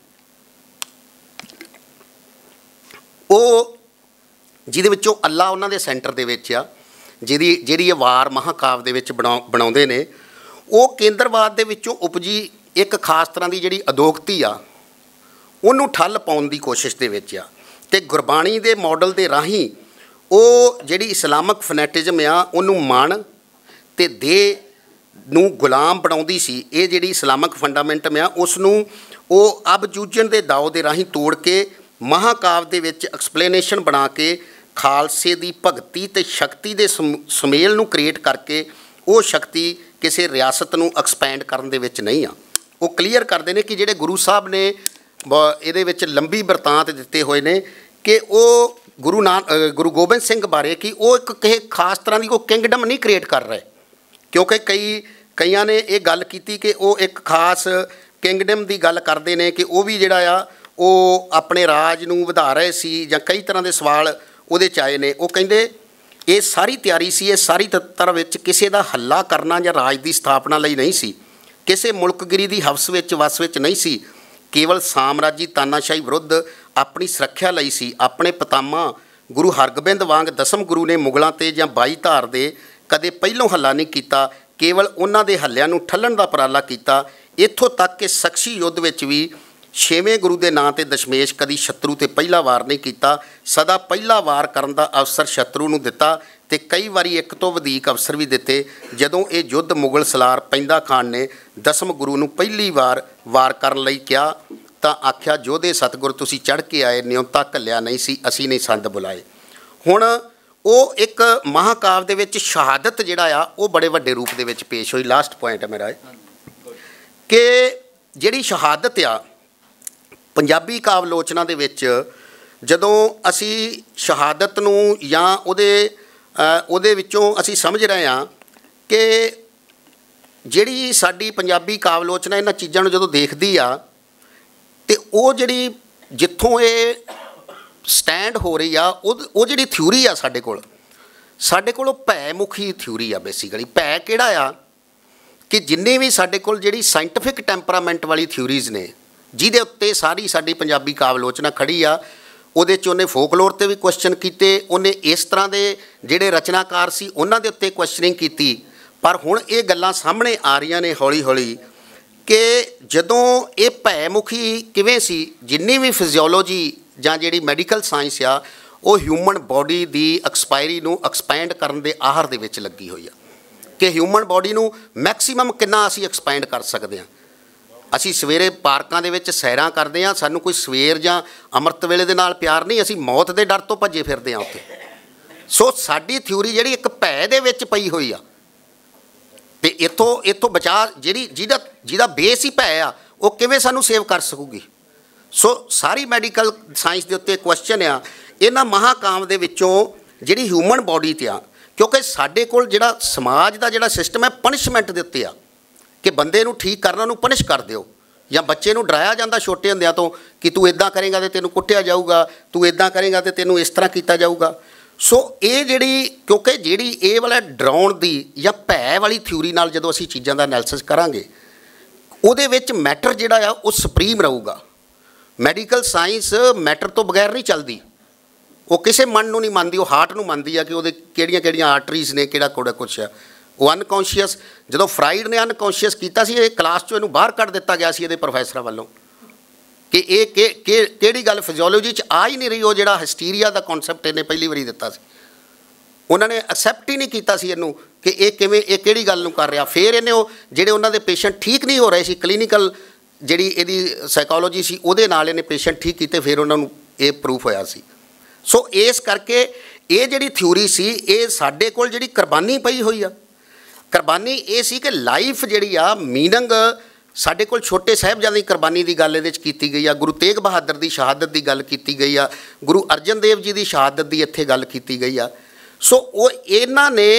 ਉਹ ਜਿਹਦੇ ਵਿੱਚੋਂ ਅੱਲਾ ਉਹਨਾਂ ਦੇ ਸੈਂਟਰ ਦੇ ਵਿੱਚ ਆ, ਜਿਹਦੀ ਜਿਹੜੀ ਇਹ ਵਾਰ ਮਹਾਂਕਾਵ ਦੇ ਵਿੱਚ ਬਣਾ ਬਣਾਉਂਦੇ ਨੇ, ਉਹ ਕੇਂਦਰਵਾਦ ਦੇ ਵਿੱਚੋਂ ਉਪਜੀ ਇੱਕ ਖਾਸ ਤਰ੍ਹਾਂ ਦੀ ਜਿਹੜੀ ਅਦੋਗਤੀ ਆ ਉਹਨੂੰ ਠੱਲ ਪਾਉਣ ਦੀ ਕੋਸ਼ਿਸ਼ ਦੇ ਵਿੱਚ ਆ, ਅਤੇ ਗੁਰਬਾਣੀ ਦੇ ਮਾਡਲ ਦੇ ਰਾਹੀਂ ਉਹ ਜਿਹੜੀ ਇਸਲਾਮਿਕ ਫਨੈਟਿਜ਼ਮ ਆ ਉਹਨੂੰ ਮਨ ਅਤੇ ਦੇਹ ਨੂੰ ਗੁਲਾਮ ਬਣਾਉਂਦੀ ਸੀ। ਇਹ ਜਿਹੜੀ ਇਸਲਾਮਿਕ ਫੰਡਾਮੈਂਟਮ ਆ ਉਸ ਨੂੰ ਉਹ ਅਬ ਜੂਝਣ ਦੇ ਦਾਓ ਦੇ ਰਾਹੀਂ ਤੋੜ ਕੇ ਮਹਾਂਕਾਵ ਦੇ ਵਿੱਚ ਐਕਸਪਲੇਨੇਸ਼ਨ ਬਣਾ ਕੇ ਖਾਲਸੇ ਦੀ ਭਗਤੀ ਅਤੇ ਸ਼ਕਤੀ ਦੇ ਸਮ ਸੁਮੇਲ ਨੂੰ ਕ੍ਰੀਏਟ ਕਰਕੇ ਉਹ ਸ਼ਕਤੀ ਕਿਸੇ ਰਿਆਸਤ ਨੂੰ ਐਕਸਪੈਂਡ ਕਰਨ ਦੇ ਵਿੱਚ ਨਹੀਂ ਆ। ਉਹ ਕਲੀਅਰ ਕਰਦੇ ਨੇ ਕਿ ਜਿਹੜੇ ਗੁਰੂ ਸਾਹਿਬ ਨੇ ਇਹਦੇ ਵਿੱਚ ਲੰਬੀ ਬਿਰਤਾਂਤ ਦਿੱਤੇ ਹੋਏ ਨੇ ਕਿ ਉਹ ਗੁਰੂ ਨਾਨਕ ਗੁਰੂ ਗੋਬਿੰਦ ਸਿੰਘ ਬਾਰੇ ਕਿ ਉਹ ਇੱਕ ਕਿਸੇ ਖਾਸ ਤਰ੍ਹਾਂ ਦੀ ਕੋਈ ਕਿੰਗਡਮ ਨਹੀਂ ਕ੍ਰੀਏਟ ਕਰ ਰਹੇ, ਕਿਉਂਕਿ ਕਈ ਕਈਆਂ ਨੇ ਇਹ ਗੱਲ ਕੀਤੀ ਕਿ ਉਹ ਇੱਕ ਖਾਸ ਕਿੰਗਡਮ ਦੀ ਗੱਲ ਕਰਦੇ ਨੇ ਕਿ ਉਹ ਵੀ ਜਿਹੜਾ ਆ ਉਹ ਆਪਣੇ ਰਾਜ ਨੂੰ ਵਧਾ ਰਹੇ ਸੀ ਜਾਂ ਕਈ ਤਰ੍ਹਾਂ ਦੇ ਸਵਾਲ ਉਹਦੇ 'ਚ ਆਏ ਨੇ। ਉਹ ਕਹਿੰਦੇ ਇਹ ਸਾਰੀ ਤਿਆਰੀ ਸੀ, ਇਹ ਸਾਰੀ ਤੱਤਰ ਵਿੱਚ ਕਿਸੇ ਦਾ ਹੱਲਾ ਕਰਨਾ ਜਾਂ ਰਾਜ ਦੀ ਸਥਾਪਨਾ ਲਈ ਨਹੀਂ ਸੀ, ਕਿਸੇ ਮੁਲਕਗਿਰੀ ਦੀ ਹਵਸ ਵਿੱਚ ਵਸ ਵਿੱਚ ਨਹੀਂ ਸੀ, ਕੇਵਲ ਸਾਮਰਾਜੀ ਤਾਨਾਸ਼ਾਹੀ ਵਿਰੁੱਧ ਆਪਣੀ ਸੁਰੱਖਿਆ ਲਈ ਸੀ। ਆਪਣੇ ਪਿਤਾਮਾ ਗੁਰੂ ਹਰਗੋਬਿੰਦ ਵਾਂਗ ਦਸਮ ਗੁਰੂ ਨੇ ਮੁਗਲਾਂ 'ਤੇ ਜਾਂ ਬਾਈ ਧਾਰ ਦੇ ਕਦੇ ਪਹਿਲੋਂ ਹੱਲਾ ਨਹੀਂ ਕੀਤਾ, ਕੇਵਲ ਉਹਨਾਂ ਦੇ ਹੱਲਿਆਂ ਨੂੰ ਠੱਲਣ ਦਾ ਉਪਰਾਲਾ ਕੀਤਾ। ਇੱਥੋਂ ਤੱਕ ਕਿ ਸਖਸ਼ੀ ਯੁੱਧ ਵਿੱਚ ਵੀ ਛੇਵੇਂ ਗੁਰੂ ਦੇ ਨਾਂ 'ਤੇ ਦਸ਼ਮੇਸ਼ ਕਦੀ ਸ਼ਤਰੂ 'ਤੇ ਪਹਿਲਾ ਵਾਰ ਨਹੀਂ ਕੀਤਾ, ਸਦਾ ਪਹਿਲਾ ਵਾਰ ਕਰਨ ਦਾ ਅਵਸਰ ਸ਼ਤਰੂ ਨੂੰ ਦਿੱਤਾ ਅਤੇ ਕਈ ਵਾਰੀ ਇੱਕ ਤੋਂ ਵਧੇਕ ਅਵਸਰ ਵੀ ਦਿੱਤੇ। ਜਦੋਂ ਇਹ ਯੁੱਧ ਮੁਗਲ ਸਲਾਰ ਪੈਂਦਾ ਖਾਨ ਨੇ ਦਸਮ ਗੁਰੂ ਨੂੰ ਪਹਿਲੀ ਵਾਰ ਵਾਰ ਕਰਨ ਲਈ ਕਿਹਾ ਤਾਂ ਆਖਿਆ, ਜੋਧੇ ਸਤਿਗੁਰ ਤੁਸੀਂ ਚੜ੍ਹ ਕੇ ਆਏ, ਨਿਉਂਤਾ ਘੱਲਿਆ ਨਹੀਂ ਸੀ, ਅਸੀਂ ਨਹੀਂ ਸੰਦ ਬੁਲਾਏ। ਹੁਣ ਉਹ ਇੱਕ ਮਹਾਂਕਾਵ ਦੇ ਵਿੱਚ ਸ਼ਹਾਦਤ ਜਿਹੜਾ ਆ ਉਹ ਬੜੇ ਵੱਡੇ ਰੂਪ ਦੇ ਵਿੱਚ ਪੇਸ਼ ਹੋਈ। ਲਾਸਟ ਪੁਆਇੰਟ ਹੈ ਮੇਰਾ ਕਿ ਜਿਹੜੀ ਸ਼ਹਾਦਤ ਆ ਪੰਜਾਬੀ ਕਾਵਲੋਚਨਾ ਦੇ ਵਿੱਚ, ਜਦੋਂ ਅਸੀਂ ਸ਼ਹਾਦਤ ਨੂੰ ਜਾਂ ਉਹਦੇ ਉਹਦੇ ਵਿੱਚੋਂ ਅਸੀਂ ਸਮਝ ਰਹੇ ਹਾਂ ਕਿ ਜਿਹੜੀ ਸਾਡੀ ਪੰਜਾਬੀ ਕਾਵਲੋਚਨਾ ਇਹਨਾਂ ਚੀਜ਼ਾਂ ਨੂੰ ਜਦੋਂ ਦੇਖਦੀ ਆ ਅਤੇ ਉਹ ਜਿਹੜੀ ਜਿੱਥੋਂ ਇਹ ਸਟੈਂਡ ਹੋ ਰਹੀ ਆ ਉਹ ਉਹ ਜਿਹੜੀ ਥਿਊਰੀ ਆ ਸਾਡੇ ਕੋਲ ਸਾਡੇ ਕੋਲ ਉਹ ਭੈ ਮੁਖੀ ਥਿਊਰੀ ਆ। ਬੇਸਿਕਲੀ ਭੈ ਕਿਹੜਾ ਆ ਕਿ ਜਿੰਨੇ ਵੀ ਸਾਡੇ ਕੋਲ ਜਿਹੜੀ ਸਾਇੰਟੀਫਿਕ ਟੈਂਪਰਾਮੈਂਟ ਵਾਲੀ ਥਿਊਰੀਜ਼ ਨੇ ਜਿਹਦੇ ਉੱਤੇ ਸਾਰੀ ਸਾਡੀ ਪੰਜਾਬੀ ਕਾਵਲੋਚਨਾ ਖੜੀ ਆ, ਉਹਦੇ 'ਚ ਉਹਨੇ ਫੋਕਲੋਰ 'ਤੇ ਵੀ ਕੁਐਸਚਨ ਕੀਤੇ, ਉਹਨੇ ਇਸ ਤਰ੍ਹਾਂ ਦੇ ਜਿਹੜੇ ਰਚਨਾਕਾਰ ਸੀ ਉਹਨਾਂ ਦੇ ਉੱਤੇ ਕੁਐਸਚਨਿੰਗ ਕੀਤੀ। ਪਰ ਹੁਣ ਇਹ ਗੱਲਾਂ ਸਾਹਮਣੇ ਆ ਰਹੀਆਂ ਨੇ ਹੌਲੀ ਹੌਲੀ ਕਿ ਜਦੋਂ ਇਹ ਭੈ ਮੁਖੀ ਕਿਵੇਂ ਸੀ, ਜਿੰਨੀ ਵੀ ਫਿਜ਼ੀਓਲੋਜੀ ਜਾਂ ਜਿਹੜੀ ਮੈਡੀਕਲ ਸਾਇੰਸ ਆ ਉਹ ਹਿਊਮਨ ਬੋਡੀ ਦੀ ਐਕਸਪਾਇਰੀ ਨੂੰ ਐਕਸਪੈਂਡ ਕਰਨ ਦੇ ਆਹਰ ਦੇ ਵਿੱਚ ਲੱਗੀ ਹੋਈ ਆ ਕਿ ਹਿਊਮਨ ਬੋਡੀ ਨੂੰ ਮੈਕਸੀਮਮ ਕਿੰਨਾ ਅਸੀਂ ਐਕਸਪੈਂਡ ਕਰ ਸਕਦੇ ਹਾਂ। ਅਸੀਂ ਸਵੇਰੇ ਪਾਰਕਾਂ ਦੇ ਵਿੱਚ ਸੈਰਾਂ ਕਰਦੇ ਹਾਂ, ਸਾਨੂੰ ਕੋਈ ਸਵੇਰ ਜਾਂ ਅੰਮ੍ਰਿਤ ਵੇਲੇ ਦੇ ਨਾਲ ਪਿਆਰ ਨਹੀਂ, ਅਸੀਂ ਮੌਤ ਦੇ ਡਰ ਤੋਂ ਭੱਜੇ ਫਿਰਦੇ ਹਾਂ ਉੱਥੇ। ਸੋ ਸਾਡੀ ਥਿਊਰੀ ਜਿਹੜੀ ਇੱਕ ਭੈ ਦੇ ਵਿੱਚ ਪਈ ਹੋਈ ਆ ਅਤੇ ਇੱਥੋਂ ਇੱਥੋਂ ਬਚਾ ਜਿਹੜੀ ਜਿਹਦਾ ਜਿਹਦਾ ਬੇਸ ਹੀ ਭੈ ਆ ਉਹ ਕਿਵੇਂ ਸਾਨੂੰ ਸੇਵ ਕਰ ਸਕੂਗੀ। ਸੋ ਸਾਰੀ ਮੈਡੀਕਲ ਸਾਇੰਸ ਦੇ ਉੱਤੇ ਕੁਐਸਚਨ ਆ। ਇਹਨਾਂ ਮਹਾਕਾਮ ਦੇ ਵਿੱਚੋਂ ਜਿਹੜੀ ਹਿਊਮਨ ਬੋਡੀ 'ਤੇ ਆ, ਕਿਉਂਕਿ ਸਾਡੇ ਕੋਲ ਜਿਹੜਾ ਸਮਾਜ ਦਾ ਜਿਹੜਾ ਸਿਸਟਮ ਹੈ ਪਨਿਸ਼ਮੈਂਟ ਦੇ ਉੱਤੇ ਆ ਕਿ ਬੰਦੇ ਨੂੰ ਠੀਕ ਕਰਨਾ, ਉਹਨੂੰ ਪਨਿਸ਼ ਕਰ ਦਿਓ, ਜਾਂ ਬੱਚੇ ਨੂੰ ਡਰਾਇਆ ਜਾਂਦਾ ਛੋਟੇ ਹੁੰਦਿਆਂ ਤੋਂ ਕਿ ਤੂੰ ਇੱਦਾਂ ਕਰੇਗਾ ਤੇ ਤੈਨੂੰ ਕੁੱਟਿਆ ਜਾਊਗਾ, ਤੂੰ ਇੱਦਾਂ ਕਰੇਗਾ ਤੇ ਤੈਨੂੰ ਇਸ ਤਰ੍ਹਾਂ ਕੀਤਾ ਜਾਊਗਾ। ਸੋ ਇਹ ਜਿਹੜੀ ਕਿਉਂਕਿ ਜਿਹੜੀ ਇਹ ਵਾਲਾ ਡਰਾਉਣ ਦੀ ਜਾਂ ਭੈ ਵਾਲੀ ਥਿਊਰੀ ਨਾਲ ਜਦੋਂ ਅਸੀਂ ਚੀਜ਼ਾਂ ਦਾ ਐਨਾਲਿਸਿਸ ਕਰਾਂਗੇ, ਉਹਦੇ ਵਿੱਚ ਮੈਟਰ ਜਿਹੜਾ ਆ ਉਹ ਸੁਪਰੀਮ ਰਹੂਗਾ। ਮੈਡੀਕਲ ਸਾਇੰਸ ਮੈਟਰ ਤੋਂ ਬਗੈਰ ਨਹੀਂ ਚੱਲਦੀ, ਉਹ ਕਿਸੇ ਮਨ ਨੂੰ ਨਹੀਂ ਮੰਨਦੀ, ਉਹ ਹਾਰਟ ਨੂੰ ਮੰਨਦੀ ਆ ਕਿ ਉਹਦੇ ਕਿਹੜੀਆਂ ਕਿਹੜੀਆਂ ਆਰਟਰੀਜ਼ ਨੇ, ਕਿਹੜਾ ਕੋੜਾ ਕੁਛ ਹੈ। ਉਹ ਅਨਕੌਂਸ਼ੀਅਸ, ਜਦੋਂ ਫਰਾਈਡ ਨੇ ਅਨਕੌਂਸ਼ੀਅਸ ਕੀਤਾ ਸੀ, ਇਹ ਕਲਾਸ 'ਚੋਂ ਇਹਨੂੰ ਬਾਹਰ ਕੱਢ ਦਿੱਤਾ ਗਿਆ ਸੀ ਇਹਦੇ ਪ੍ਰੋਫੈਸਰਾਂ ਵੱਲੋਂ ਕਿ ਇਹ ਕਿ ਕਿਹੜੀ ਗੱਲ ਫਿਜ਼ੀਓਲੋਜੀ 'ਚ ਆ ਹੀ ਨਹੀਂ ਰਹੀ। ਉਹ ਜਿਹੜਾ ਹਿਸਟੀਰੀਆ ਦਾ ਕਨਸੈਪਟ ਇਹਨੇ ਪਹਿਲੀ ਵਾਰੀ ਦਿੱਤਾ ਸੀ, ਉਹਨਾਂ ਨੇ ਐਕਸੈਪਟ ਹੀ ਨਹੀਂ ਕੀਤਾ ਸੀ ਇਹਨੂੰ ਕਿ ਇਹ ਕਿਵੇਂ, ਇਹ ਕਿਹੜੀ ਗੱਲ ਨੂੰ ਕਰ ਰਿਹਾ। ਫਿਰ ਇਹਨੇ ਉਹ ਜਿਹੜੇ ਉਹਨਾਂ ਦੇ ਪੇਸ਼ੈਂਟ ਠੀਕ ਨਹੀਂ ਹੋ ਰਹੇ ਸੀ, ਕਲੀਨਿਕਲ ਜਿਹੜੀ ਇਹਦੀ ਸਾਈਕੋਲੋਜੀ ਸੀ ਉਹਦੇ ਨਾਲ ਇਹਨੇ ਪੇਸ਼ੈਂਟ ਠੀਕ ਕੀਤੇ, ਫਿਰ ਉਹਨਾਂ ਨੂੰ ਇਹ ਪ੍ਰੂਫ ਹੋਇਆ ਸੀ। ਸੋ ਇਸ ਕਰਕੇ ਇਹ ਜਿਹੜੀ ਥਿਊਰੀ ਸੀ, ਇਹ ਸਾਡੇ ਕੋਲ ਜਿਹੜੀ ਕੁਰਬਾਨੀ ਪਈ ਹੋਈ ਆ, ਕੁਰਬਾਨੀ ਇਹ ਸੀ ਕਿ ਲਾਈਫ ਜਿਹੜੀ ਆ ਮੀਨਿੰਗ ਸਾਡੇ ਕੋਲ ਛੋਟੇ ਸਾਹਿਬਜ਼ਾਦਿਆਂ ਦੀ ਕੁਰਬਾਨੀ ਦੀ ਗੱਲ ਇਹਦੇ 'ਚ ਕੀਤੀ ਗਈ ਆ, ਗੁਰੂ ਤੇਗ ਬਹਾਦਰ ਦੀ ਸ਼ਹਾਦਤ ਦੀ ਗੱਲ ਕੀਤੀ ਗਈ ਆ, ਗੁਰੂ ਅਰਜਨ ਦੇਵ ਜੀ ਦੀ ਸ਼ਹਾਦਤ ਦੀ ਇੱਥੇ ਗੱਲ ਕੀਤੀ ਗਈ ਆ। ਸੋ ਉਹ ਇਹਨਾਂ ਨੇ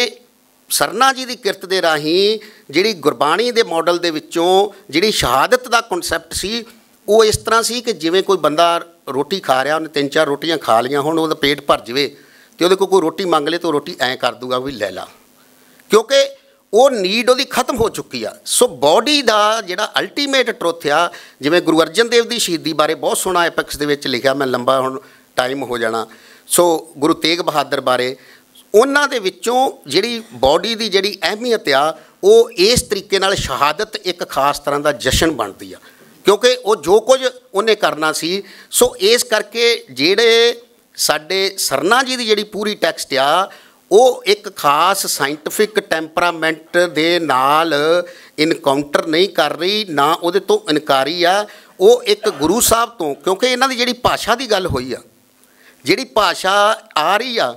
ਸਰਨਾ ਜੀ ਦੀ ਕਿਰਤ ਦੇ ਰਾਹੀਂ ਜਿਹੜੀ ਗੁਰਬਾਣੀ ਦੇ ਮਾਡਲ ਦੇ ਵਿੱਚੋਂ ਜਿਹੜੀ ਸ਼ਹਾਦਤ ਦਾ ਕਨਸੈਪਟ ਸੀ, ਉਹ ਇਸ ਤਰ੍ਹਾਂ ਸੀ ਕਿ ਜਿਵੇਂ ਕੋਈ ਬੰਦਾ ਰੋਟੀ ਖਾ ਰਿਹਾ, ਉਹਨੇ ਤਿੰਨ ਚਾਰ ਰੋਟੀਆਂ ਖਾ ਲਈਆਂ, ਹੁਣ ਉਹਦਾ ਪੇਟ ਭਰ ਜਾਵੇ ਅਤੇ ਉਹਦੇ ਕੋਲ ਕੋਈ ਰੋਟੀ ਮੰਗ ਲੇ ਤਾਂ ਉਹ ਰੋਟੀ ਐਂ ਕਰ ਦੂਗਾ ਵੀ ਲੈ ਲਾ, ਕਿਉਂਕਿ ਉਹ ਨੀਡ ਉਹਦੀ ਖਤਮ ਹੋ ਚੁੱਕੀ ਆ। ਸੋ ਬੋਡੀ ਦਾ ਜਿਹੜਾ ਅਲਟੀਮੇਟ ਟਰੁੱਥ ਆ, ਜਿਵੇਂ ਗੁਰੂ ਅਰਜਨ ਦੇਵ ਦੀ ਸ਼ਹੀਦੀ ਬਾਰੇ ਬਹੁਤ ਸੋਹਣਾ ਐਪੈਕਸ ਦੇ ਵਿੱਚ ਲਿਖਿਆ, ਮੈਂ ਲੰਬਾ ਹੁਣ ਟਾਈਮ ਹੋ ਜਾਣਾ। ਸੋ ਗੁਰੂ ਤੇਗ ਬਹਾਦਰ ਬਾਰੇ ਉਹਨਾਂ ਦੇ ਵਿੱਚੋਂ ਜਿਹੜੀ ਬੋਡੀ ਦੀ ਜਿਹੜੀ ਅਹਿਮੀਅਤ ਆ, ਉਹ ਇਸ ਤਰੀਕੇ ਨਾਲ ਸ਼ਹਾਦਤ ਇੱਕ ਖਾਸ ਤਰ੍ਹਾਂ ਦਾ ਜਸ਼ਨ ਬਣਦੀ ਆ, ਕਿਉਂਕਿ ਉਹ ਜੋ ਕੁਝ ਉਹਨੇ ਕਰਨਾ ਸੀ। ਸੋ ਇਸ ਕਰਕੇ ਜਿਹੜੇ ਸਾਡੇ ਸਰਨਾ ਜੀ ਦੀ ਜਿਹੜੀ ਪੂਰੀ ਟੈਕਸਟ ਆ, ਉਹ ਇੱਕ ਖਾਸ ਸਾਇੰਟੀਫਿਕ ਟੈਂਪਰਾਮੈਂਟ ਦੇ ਨਾਲ ਇਨਕਾਊਂਟਰ ਨਹੀਂ ਕਰ ਰਹੀ, ਨਾ ਉਹਦੇ ਤੋਂ ਇਨਕਾਰੀ ਆ। ਉਹ ਇੱਕ ਗੁਰੂ ਸਾਹਿਬ ਤੋਂ, ਕਿਉਂਕਿ ਇਹਨਾਂ ਦੀ ਜਿਹੜੀ ਭਾਸ਼ਾ ਦੀ ਗੱਲ ਹੋਈ ਆ, ਜਿਹੜੀ ਭਾਸ਼ਾ ਆ ਰਹੀ ਆ,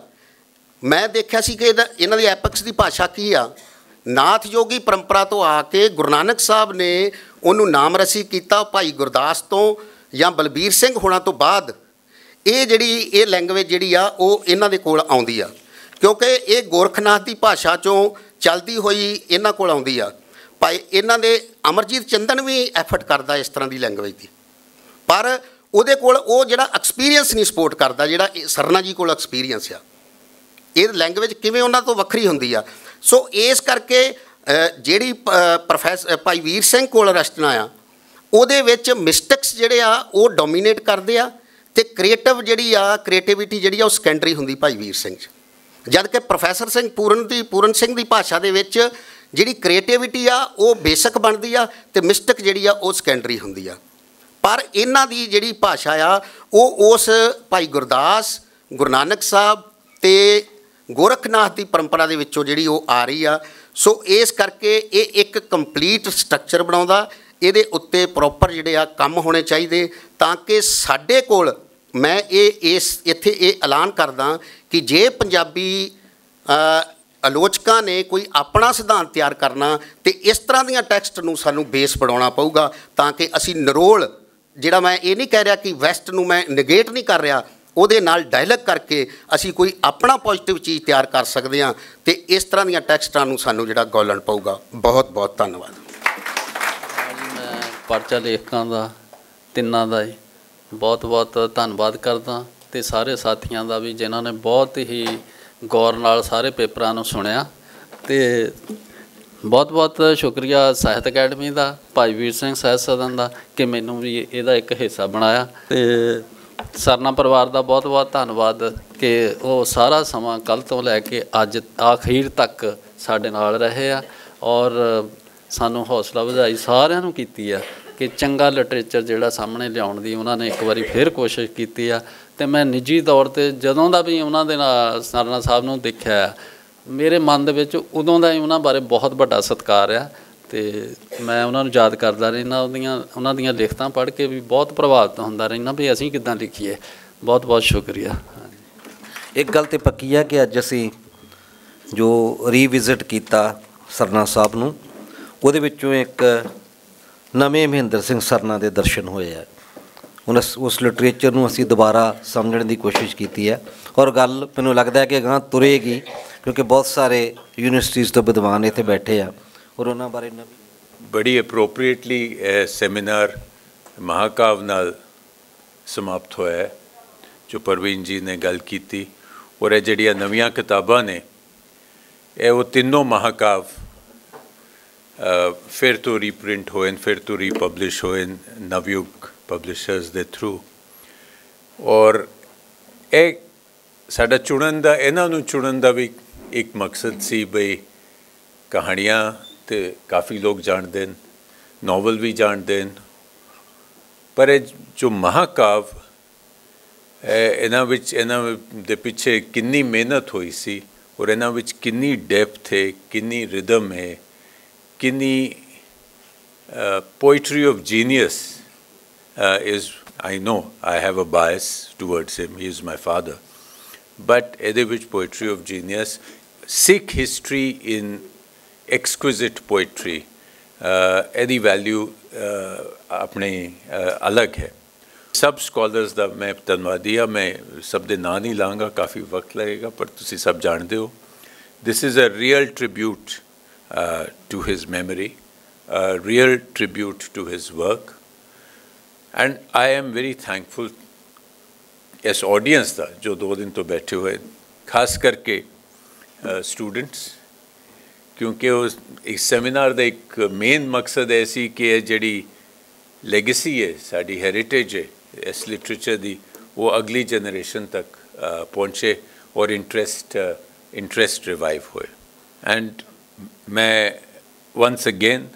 ਮੈਂ ਦੇਖਿਆ ਸੀ ਕਿ ਇਹਦਾ ਇਹਨਾਂ ਦੀ ਐਪਿਕਸ ਦੀ ਭਾਸ਼ਾ ਕੀ ਆ। ਨਾਥ ਯੋਗੀ ਪਰੰਪਰਾ ਤੋਂ ਆ ਕੇ ਗੁਰੂ ਨਾਨਕ ਸਾਹਿਬ ਨੇ ਉਹਨੂੰ ਨਾਮਰਸੀ ਕੀਤਾ, ਭਾਈ ਗੁਰਦਾਸ ਤੋਂ ਜਾਂ ਬਲਬੀਰ ਸਿੰਘ ਹੋਣਾ ਤੋਂ ਬਾਅਦ ਇਹ ਜਿਹੜੀ ਇਹ ਲੈਂਗੁਏਜ ਜਿਹੜੀ ਆ ਉਹ ਇਹਨਾਂ ਦੇ ਕੋਲ ਆਉਂਦੀ ਆ, ਕਿਉਂਕਿ ਇਹ ਗੋਰਖਨਾਥ ਦੀ ਭਾਸ਼ਾ 'ਚੋਂ ਚੱਲਦੀ ਹੋਈ ਇਹਨਾਂ ਕੋਲ ਆਉਂਦੀ ਆ। ਭਾਈ ਇਹਨਾਂ ਦੇ ਅਮਰਜੀਤ ਚੰਦਨ ਵੀ ਐਫਰਟ ਕਰਦਾ ਇਸ ਤਰ੍ਹਾਂ ਦੀ ਲੈਂਗੁਏਜ ਦੀ, ਪਰ ਉਹਦੇ ਕੋਲ ਉਹ ਜਿਹੜਾ ਐਕਸਪੀਰੀਅੰਸ ਨਹੀਂ ਸਪੋਰਟ ਕਰਦਾ ਜਿਹੜਾ ਸਰਨਾ ਜੀ ਕੋਲ ਐਕਸਪੀਰੀਅੰਸ ਆ। ਇਹ ਲੈਂਗੁਏਜ ਕਿਵੇਂ ਉਹਨਾਂ ਤੋਂ ਵੱਖਰੀ ਹੁੰਦੀ ਆ। ਸੋ ਇਸ ਕਰਕੇ ਜਿਹੜੀ ਪ੍ਰੋਫੈਸਰ ਭਾਈ ਵੀਰ ਸਿੰਘ ਕੋਲ ਰਚਨਾ ਆ, ਉਹਦੇ ਵਿੱਚ ਮਿਸਟਿਕਸ ਜਿਹੜੇ ਆ ਉਹ ਡੋਮੀਨੇਟ ਕਰਦੇ ਆ, ਅਤੇ ਕ੍ਰੀਏਟਿਵ ਜਿਹੜੀ ਆ ਕ੍ਰੀਏਟਿਵਿਟੀ ਜਿਹੜੀ ਆ ਉਹ ਸੈਕੰਡਰੀ ਹੁੰਦੀ ਭਾਈ ਵੀਰ ਸਿੰਘ 'ਚ। ਜਦ ਕਿ ਪ੍ਰੋਫੈਸਰ ਸਿੰਘ ਪੂਰਨ ਦੀ ਪੂਰਨ ਸਿੰਘ ਦੀ ਭਾਸ਼ਾ ਦੇ ਵਿੱਚ ਜਿਹੜੀ ਕ੍ਰੀਏਟਿਵਿਟੀ ਆ ਉਹ ਬੇਸਿਕ ਬਣਦੀ ਆ, ਅਤੇ ਮਿਸਟਿਕ ਜਿਹੜੀ ਆ ਉਹ ਸੈਕੰਡਰੀ ਹੁੰਦੀ ਆ। ਪਰ ਇਹਨਾਂ ਦੀ ਜਿਹੜੀ ਭਾਸ਼ਾ ਆ ਉਹ ਉਸ ਭਾਈ ਗੁਰਦਾਸ, ਗੁਰੂ ਨਾਨਕ ਸਾਹਿਬ ਅਤੇ ਗੋਰਖਨਾਥ ਦੀ ਪਰੰਪਰਾ ਦੇ ਵਿੱਚੋਂ ਜਿਹੜੀ ਉਹ ਆ ਰਹੀ ਆ। ਸੋ ਇਸ ਕਰਕੇ ਇਹ ਇੱਕ ਕੰਪਲੀਟ ਸਟਰਕਚਰ ਬਣਾਉਂਦਾ, ਇਹਦੇ ਉੱਤੇ ਪ੍ਰੋਪਰ ਜਿਹੜੇ ਆ ਕੰਮ ਹੋਣੇ ਚਾਹੀਦੇ, ਤਾਂ ਕਿ ਸਾਡੇ ਕੋਲ ਮੈਂ ਇਹ ਇਸ ਇੱਥੇ ਇਹ ਐਲਾਨ ਕਰਦਾ ਕਿ ਜੇ ਪੰਜਾਬੀ ਆਲੋਚਕਾਂ ਨੇ ਕੋਈ ਆਪਣਾ ਸਿਧਾਂਤ ਤਿਆਰ ਕਰਨਾ, ਅਤੇ ਇਸ ਤਰ੍ਹਾਂ ਦੀਆਂ ਟੈਕਸਟ ਨੂੰ ਸਾਨੂੰ ਬੇਸ ਬਣਾਉਣਾ ਪਊਗਾ, ਤਾਂ ਕਿ ਅਸੀਂ ਨਿਰੋਲ ਜਿਹੜਾ, ਮੈਂ ਇਹ ਨਹੀਂ ਕਹਿ ਰਿਹਾ ਕਿ ਵੈਸਟ ਨੂੰ ਮੈਂ ਨਿਗੇਟ ਨਹੀਂ ਕਰ ਰਿਹਾ, ਉਹਦੇ ਨਾਲ ਡਾਇਲੌਗ ਕਰਕੇ ਅਸੀਂ ਕੋਈ ਆਪਣਾ ਪੋਜ਼ੀਟਿਵ ਚੀਜ਼ ਤਿਆਰ ਕਰ ਸਕਦੇ ਹਾਂ, ਅਤੇ ਇਸ ਤਰ੍ਹਾਂ ਦੀਆਂ ਟੈਕਸਟਾਂ ਨੂੰ ਸਾਨੂੰ ਜਿਹੜਾ ਗੌਲਣ ਪਊਗਾ। ਬਹੁਤ ਬਹੁਤ ਧੰਨਵਾਦ। ਮੈਂ ਪਰਚਾ ਲੇਖਕਾਂ ਦਾ ਤਿੰਨਾਂ ਦਾ ਹੀ ਬਹੁਤ ਬਹੁਤ ਧੰਨਵਾਦ ਕਰਦਾ, ਅਤੇ ਸਾਰੇ ਸਾਥੀਆਂ ਦਾ ਵੀ ਜਿਨ੍ਹਾਂ ਨੇ ਬਹੁਤ ਹੀ ਗੌਰ ਨਾਲ ਸਾਰੇ ਪੇਪਰਾਂ ਨੂੰ ਸੁਣਿਆ, ਅਤੇ ਬਹੁਤ ਬਹੁਤ ਸ਼ੁਕਰੀਆ ਸਾਹਿਤ ਅਕੈਡਮੀ ਦਾ, ਭਾਈ ਵੀਰ ਸਿੰਘ ਸਾਹਿਤ ਸਦਨ ਦਾ ਕਿ ਮੈਨੂੰ ਵੀ ਇਹਦਾ ਇੱਕ ਹਿੱਸਾ ਬਣਾਇਆ, ਅਤੇ ਸਰਨਾ ਪਰਿਵਾਰ ਦਾ ਬਹੁਤ ਬਹੁਤ ਧੰਨਵਾਦ ਕਿ ਉਹ ਸਾਰਾ ਸਮਾਂ ਕੱਲ੍ਹ ਤੋਂ ਲੈ ਕੇ ਅੱਜ ਆਖੀਰ ਤੱਕ ਸਾਡੇ ਨਾਲ ਰਹੇ ਆ, ਔਰ ਸਾਨੂੰ ਹੌਸਲਾ ਵਧਾਈ ਸਾਰਿਆਂ ਨੂੰ ਕੀਤੀ ਆ ਕਿ ਚੰਗਾ ਲਿਟਰੇਚਰ ਜਿਹੜਾ ਸਾਹਮਣੇ ਲਿਆਉਣ ਦੀ ਉਹਨਾਂ ਨੇ ਇੱਕ ਵਾਰੀ ਫਿਰ ਕੋਸ਼ਿਸ਼ ਕੀਤੀ ਆ। ਅਤੇ ਮੈਂ ਨਿੱਜੀ ਤੌਰ 'ਤੇ ਜਦੋਂ ਦਾ ਵੀ ਉਹਨਾਂ ਦੇ ਨਾਲ ਸਰਨਾ ਸਾਹਿਬ ਨੂੰ ਦੇਖਿਆ, ਮੇਰੇ ਮਨ ਦੇ ਵਿੱਚ ਉਦੋਂ ਦਾ ਹੀ ਉਹਨਾਂ ਬਾਰੇ ਬਹੁਤ ਵੱਡਾ ਸਤਿਕਾਰ ਆ, ਅਤੇ ਮੈਂ ਉਹਨਾਂ ਨੂੰ ਯਾਦ ਕਰਦਾ ਰਹਿੰਦਾ, ਉਹਦੀਆਂ ਉਹਨਾਂ ਦੀਆਂ ਲਿਖਤਾਂ ਪੜ੍ਹ ਕੇ ਵੀ ਬਹੁਤ ਪ੍ਰਭਾਵਿਤ ਹੁੰਦਾ ਰਹਿੰਦਾ ਵੀ ਅਸੀਂ ਕਿੱਦਾਂ ਲਿਖੀਏ। ਬਹੁਤ ਬਹੁਤ ਸ਼ੁਕਰੀਆ। ਇੱਕ ਗੱਲ ਤਾਂ ਪੱਕੀ ਹੈ ਕਿ ਅੱਜ ਅਸੀਂ ਜੋ ਰੀਵਿਜ਼ਿਟ ਕੀਤਾ ਸਰਨਾ ਸਾਹਿਬ ਨੂੰ, ਉਹਦੇ ਵਿੱਚੋਂ ਇੱਕ ਨਵੇਂ ਮਹਿੰਦਰ ਸਿੰਘ ਸਰਨਾ ਦੇ ਦਰਸ਼ਨ ਹੋਏ ਆ, उस उस लिटरेचर ਨੂੰ ਅਸੀਂ ਦੁਬਾਰਾ ਸਮਝਣ ਦੀ ਕੋਸ਼ਿਸ਼ ਕੀਤੀ ਹੈ ਔਰ ਗੱਲ ਮੈਨੂੰ ਲੱਗਦਾ ਹੈ ਕਿ ਅਗਾਂਹ ਤੁਰੇਗੀ ਕਿਉਂਕਿ ਬਹੁਤ ਸਾਰੇ ਯੂਨੀਵਰਸਿਟੀਜ਼ ਤੋਂ ਵਿਦਵਾਨ ਇੱਥੇ ਬੈਠੇ ਆ ਔਰ ਉਹਨਾਂ ਬਾਰੇ ਬੜੀ ਅਪਰੋਪਰੀਏਟਲੀ ਸੈਮੀਨਾਰ ਮਹਾਕਾਵ ਨਾਲ ਸਮਾਪਤ ਹੋਇਆ ਹੈ ਜੋ ਪ੍ਰਵੀਨ ਜੀ ਨੇ ਗੱਲ ਕੀਤੀ ਔਰ ਇਹ ਜਿਹੜੀਆਂ ਨਵੀਆਂ ਕਿਤਾਬਾਂ ਨੇ ਇਹ ਉਹ ਤਿੰਨੋਂ ਮਹਾਕਾਵ ਫਿਰ ਤੋਂ ਰੀਪ੍ਰਿੰਟ ਹੋਏ ਨੇ ਫਿਰ ਤੋਂ ਰੀਪਬਲਿਸ਼ ਹੋਏ ਨੇ ਨਵਯੁਗ ਪਬਲਿਸ਼ਰਸ ਦੇ ਥਰੂ ਔਰ ਇਹ ਸਾਡਾ ਚੁਣਨ ਦਾ ਇਹਨਾਂ ਨੂੰ ਚੁਣਨ ਦਾ ਵੀ ਇੱਕ ਮਕਸਦ ਸੀ ਬਈ ਕਹਾਣੀਆਂ ਤੇ ਕਾਫੀ ਲੋਕ ਜਾਣਦੇ ਨੇ ਨੋਵਲ ਵੀ ਜਾਣਦੇ ਨੇ ਪਰ ਇਹ ਜੋ ਮਹਾਕਾਵ ਇਹਨਾਂ ਵਿੱਚ ਇਹਨਾਂ ਦੇ ਪਿੱਛੇ ਕਿੰਨੀ ਮਿਹਨਤ ਹੋਈ ਸੀ ਔਰ ਇਹਨਾਂ ਵਿੱਚ ਕਿੰਨੀ ਡੈਪਥ ਹੈ ਕਿੰਨੀ ਰਿਦਮ ਹੈ ਕਿੰਨੀ poetry of genius is I know I have a bias towards him, he is my father, but ਇਹਦੇ ਵਿੱਚ poetry of genius, Sikh history in exquisite poetry, ਇਹਦੀ value ਆਪਣੇ ਅਲੱਗ ਹੈ ਸਭ ਸਕੋਲਰਸ ਦਾ ਮੈਂ ਧੰਨਵਾਦੀ ਹਾਂ ਮੈਂ ਸਭ ਦੇ ਨਾਂ ਨਹੀਂ ਲਾਂਗਾ ਕਾਫੀ ਵਕਤ ਲੱਗੇਗਾ ਪਰ ਤੁਸੀਂ ਸਭ ਜਾਣਦੇ ਹੋ this is a real tribute uh, to his memory, a real tribute to his work. And I am very thankful as audience ਦਾ ਜੋ ਦੋ ਦਿਨ ਤੋਂ ਬੈਠੇ ਹੋਏ ਖਾਸ ਕਰਕੇ ਸਟੂਡੈਂਟਸ ਕਿਉਂਕਿ ਉਸ ਇੱਕ ਸੈਮੀਨਾਰ ਦਾ ਇੱਕ ਮੇਨ ਮਕਸਦ ਇਹ ਸੀ ਕਿ ਇਹ ਜਿਹੜੀ ਲੈਗੇਸੀ ਹੈ ਸਾਡੀ ਹੈਰੀਟੇਜ ਹੈ ਇਸ ਲਿਟਰੇਚਰ ਦੀ ਉਹ ਅਗਲੀ ਜਨਰੇਸ਼ਨ ਤੱਕ ਪਹੁੰਚੇ ਔਰ ਇੰਟਰਸਟ ਇੰਟਰਸਟ ਰਿਵਾਈਵ ਹੋਏ ਐਂਡ ਮੈਂ once again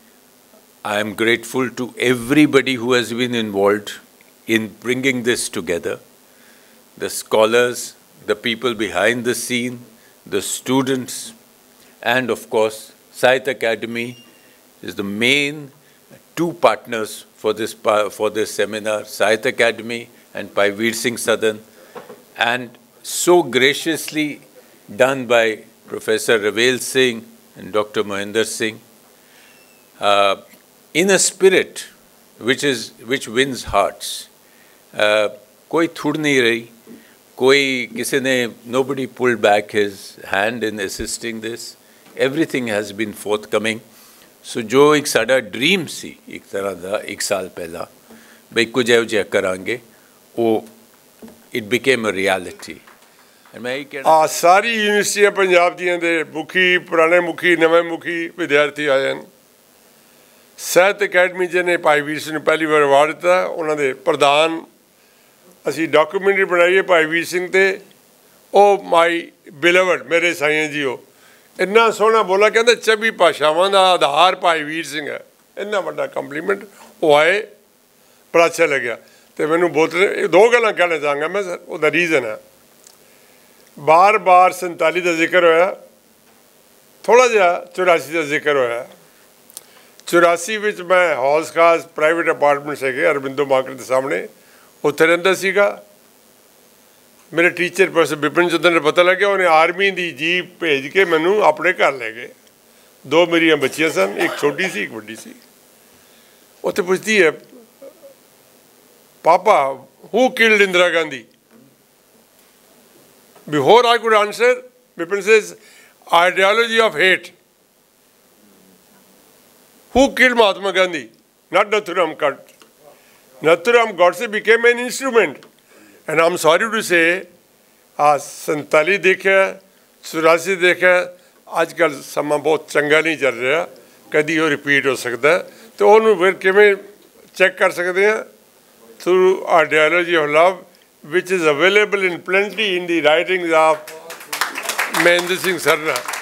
I am grateful to everybody who has been involved in bringing this together, the scholars, the people behind the scene, the students, and of course, Sahitya Academy is the main two partners for this, for this seminar, Sahitya Academy and Bhai Veer Singh Sadan, and so graciously done by Professor Ravel Singh and Doctor Mohinder Singh. Uh, in a spirit which is which wins hearts. uh, koi thud nahi rahi koi kisi ne nobody pulled back his hand in assisting this, everything has been forthcoming. So jo ek sada dream si ek tarah da ek saal pehla bhai kuch eho jiha karange oh it became a reality. And मैं आ सारी यूनिवर्सिटियां पंजाब दियां दे मुखी पुराने मुखी नवे मुखी विद्यार्थी आए हैं ਸਾਹਿਤ ਅਕੈਡਮੀ ਜਿਹਨੇ ਭਾਈ ਵੀਰ ਸਿੰਘ ਨੂੰ ਪਹਿਲੀ ਵਾਰ ਅਵਾਰਡ ਦਿੱਤਾ ਉਹਨਾਂ ਦੇ ਪ੍ਰਧਾਨ ਅਸੀਂ ਡਾਕੂਮੈਂਟਰੀ ਬਣਾਈ ਹੈ ਭਾਈ ਵੀਰ ਸਿੰਘ ਤੇ ਉਹ ਮਾਈ ਬਿਲਵਡ ਮੇਰੇ ਸਾਈਆਂ ਜੀ ਉਹ ਇੰਨਾ ਸੋਹਣਾ ਬੋਲਾ ਕਹਿੰਦੇ ਚੌਵੀ ਭਾਸ਼ਾਵਾਂ ਦਾ ਆਧਾਰ ਭਾਈ ਵੀਰ ਸਿੰਘ ਹੈ ਇੰਨਾ ਵੱਡਾ ਕੰਪਲੀਮੈਂਟ ਉਹ ਆਏ ਬੜਾ ਅੱਛਾ ਲੱਗਿਆ ਤੇ ਮੈਨੂੰ ਬਹੁਤ ਦੋ ਗੱਲਾਂ ਕਹਿਣਾ ਚਾਹਾਂਗਾ ਮੈਂ ਸਰ ਉਹਦਾ ਰੀਜ਼ਨ ਹੈ ਬਾਰ ਬਾਰ ਸੰਤਾਲੀ ਦਾ ਜ਼ਿਕਰ ਹੋਇਆ ਥੋੜ੍ਹਾ ਜਿਹਾ ਚੁਰਾਸੀ ਦਾ ਜ਼ਿਕਰ ਹੋਇਆ ਚੁਰਾਸੀ ਵਿੱਚ ਮੈਂ ਹੌਸ ਖਾਸ ਪ੍ਰਾਈਵੇਟ ਅਪਾਰਟਮੈਂਟ ਸੀਗੇ ਅਰਬਿੰਦੋ ਮਾਰਕੀਟ ਦੇ ਸਾਹਮਣੇ ਉੱਥੇ ਰਹਿੰਦਾ ਸੀਗਾ ਮੇਰੇ ਟੀਚਰ ਪ੍ਰੋਫੈਸਰ ਵਿਪਿਨ ਚੰਦਰ ਨੂੰ ਪਤਾ ਲੱਗਿਆ ਉਹਨੇ ਆਰਮੀ ਦੀ ਜੀਪ ਭੇਜ ਕੇ ਮੈਨੂੰ ਆਪਣੇ ਘਰ ਲੈ ਗਏ ਦੋ ਮੇਰੀਆਂ ਬੱਚੀਆਂ ਸਨ ਇੱਕ ਛੋਟੀ ਸੀ ਇੱਕ ਵੱਡੀ ਸੀ ਉੱਥੇ ਪੁੱਛਦੀ ਹੈ papa who killed Indira Gandhi before I could answer Vipin says ideology of hate. Who killed Mahatma Gandhi? Not Nathuram Godse. Nathuram Godse became an instrument. And I'm sorry to say, आज संताली देखा चौरासी देखा आजकल समा बहुत चंगा नहीं चल रहा कभी वो रिपीट हो सकता है तो उन्होंने फिर किमें चेक कर सकते हैं through ideology of love which is available in plenty in the writings of Mahendra Singh Sarna.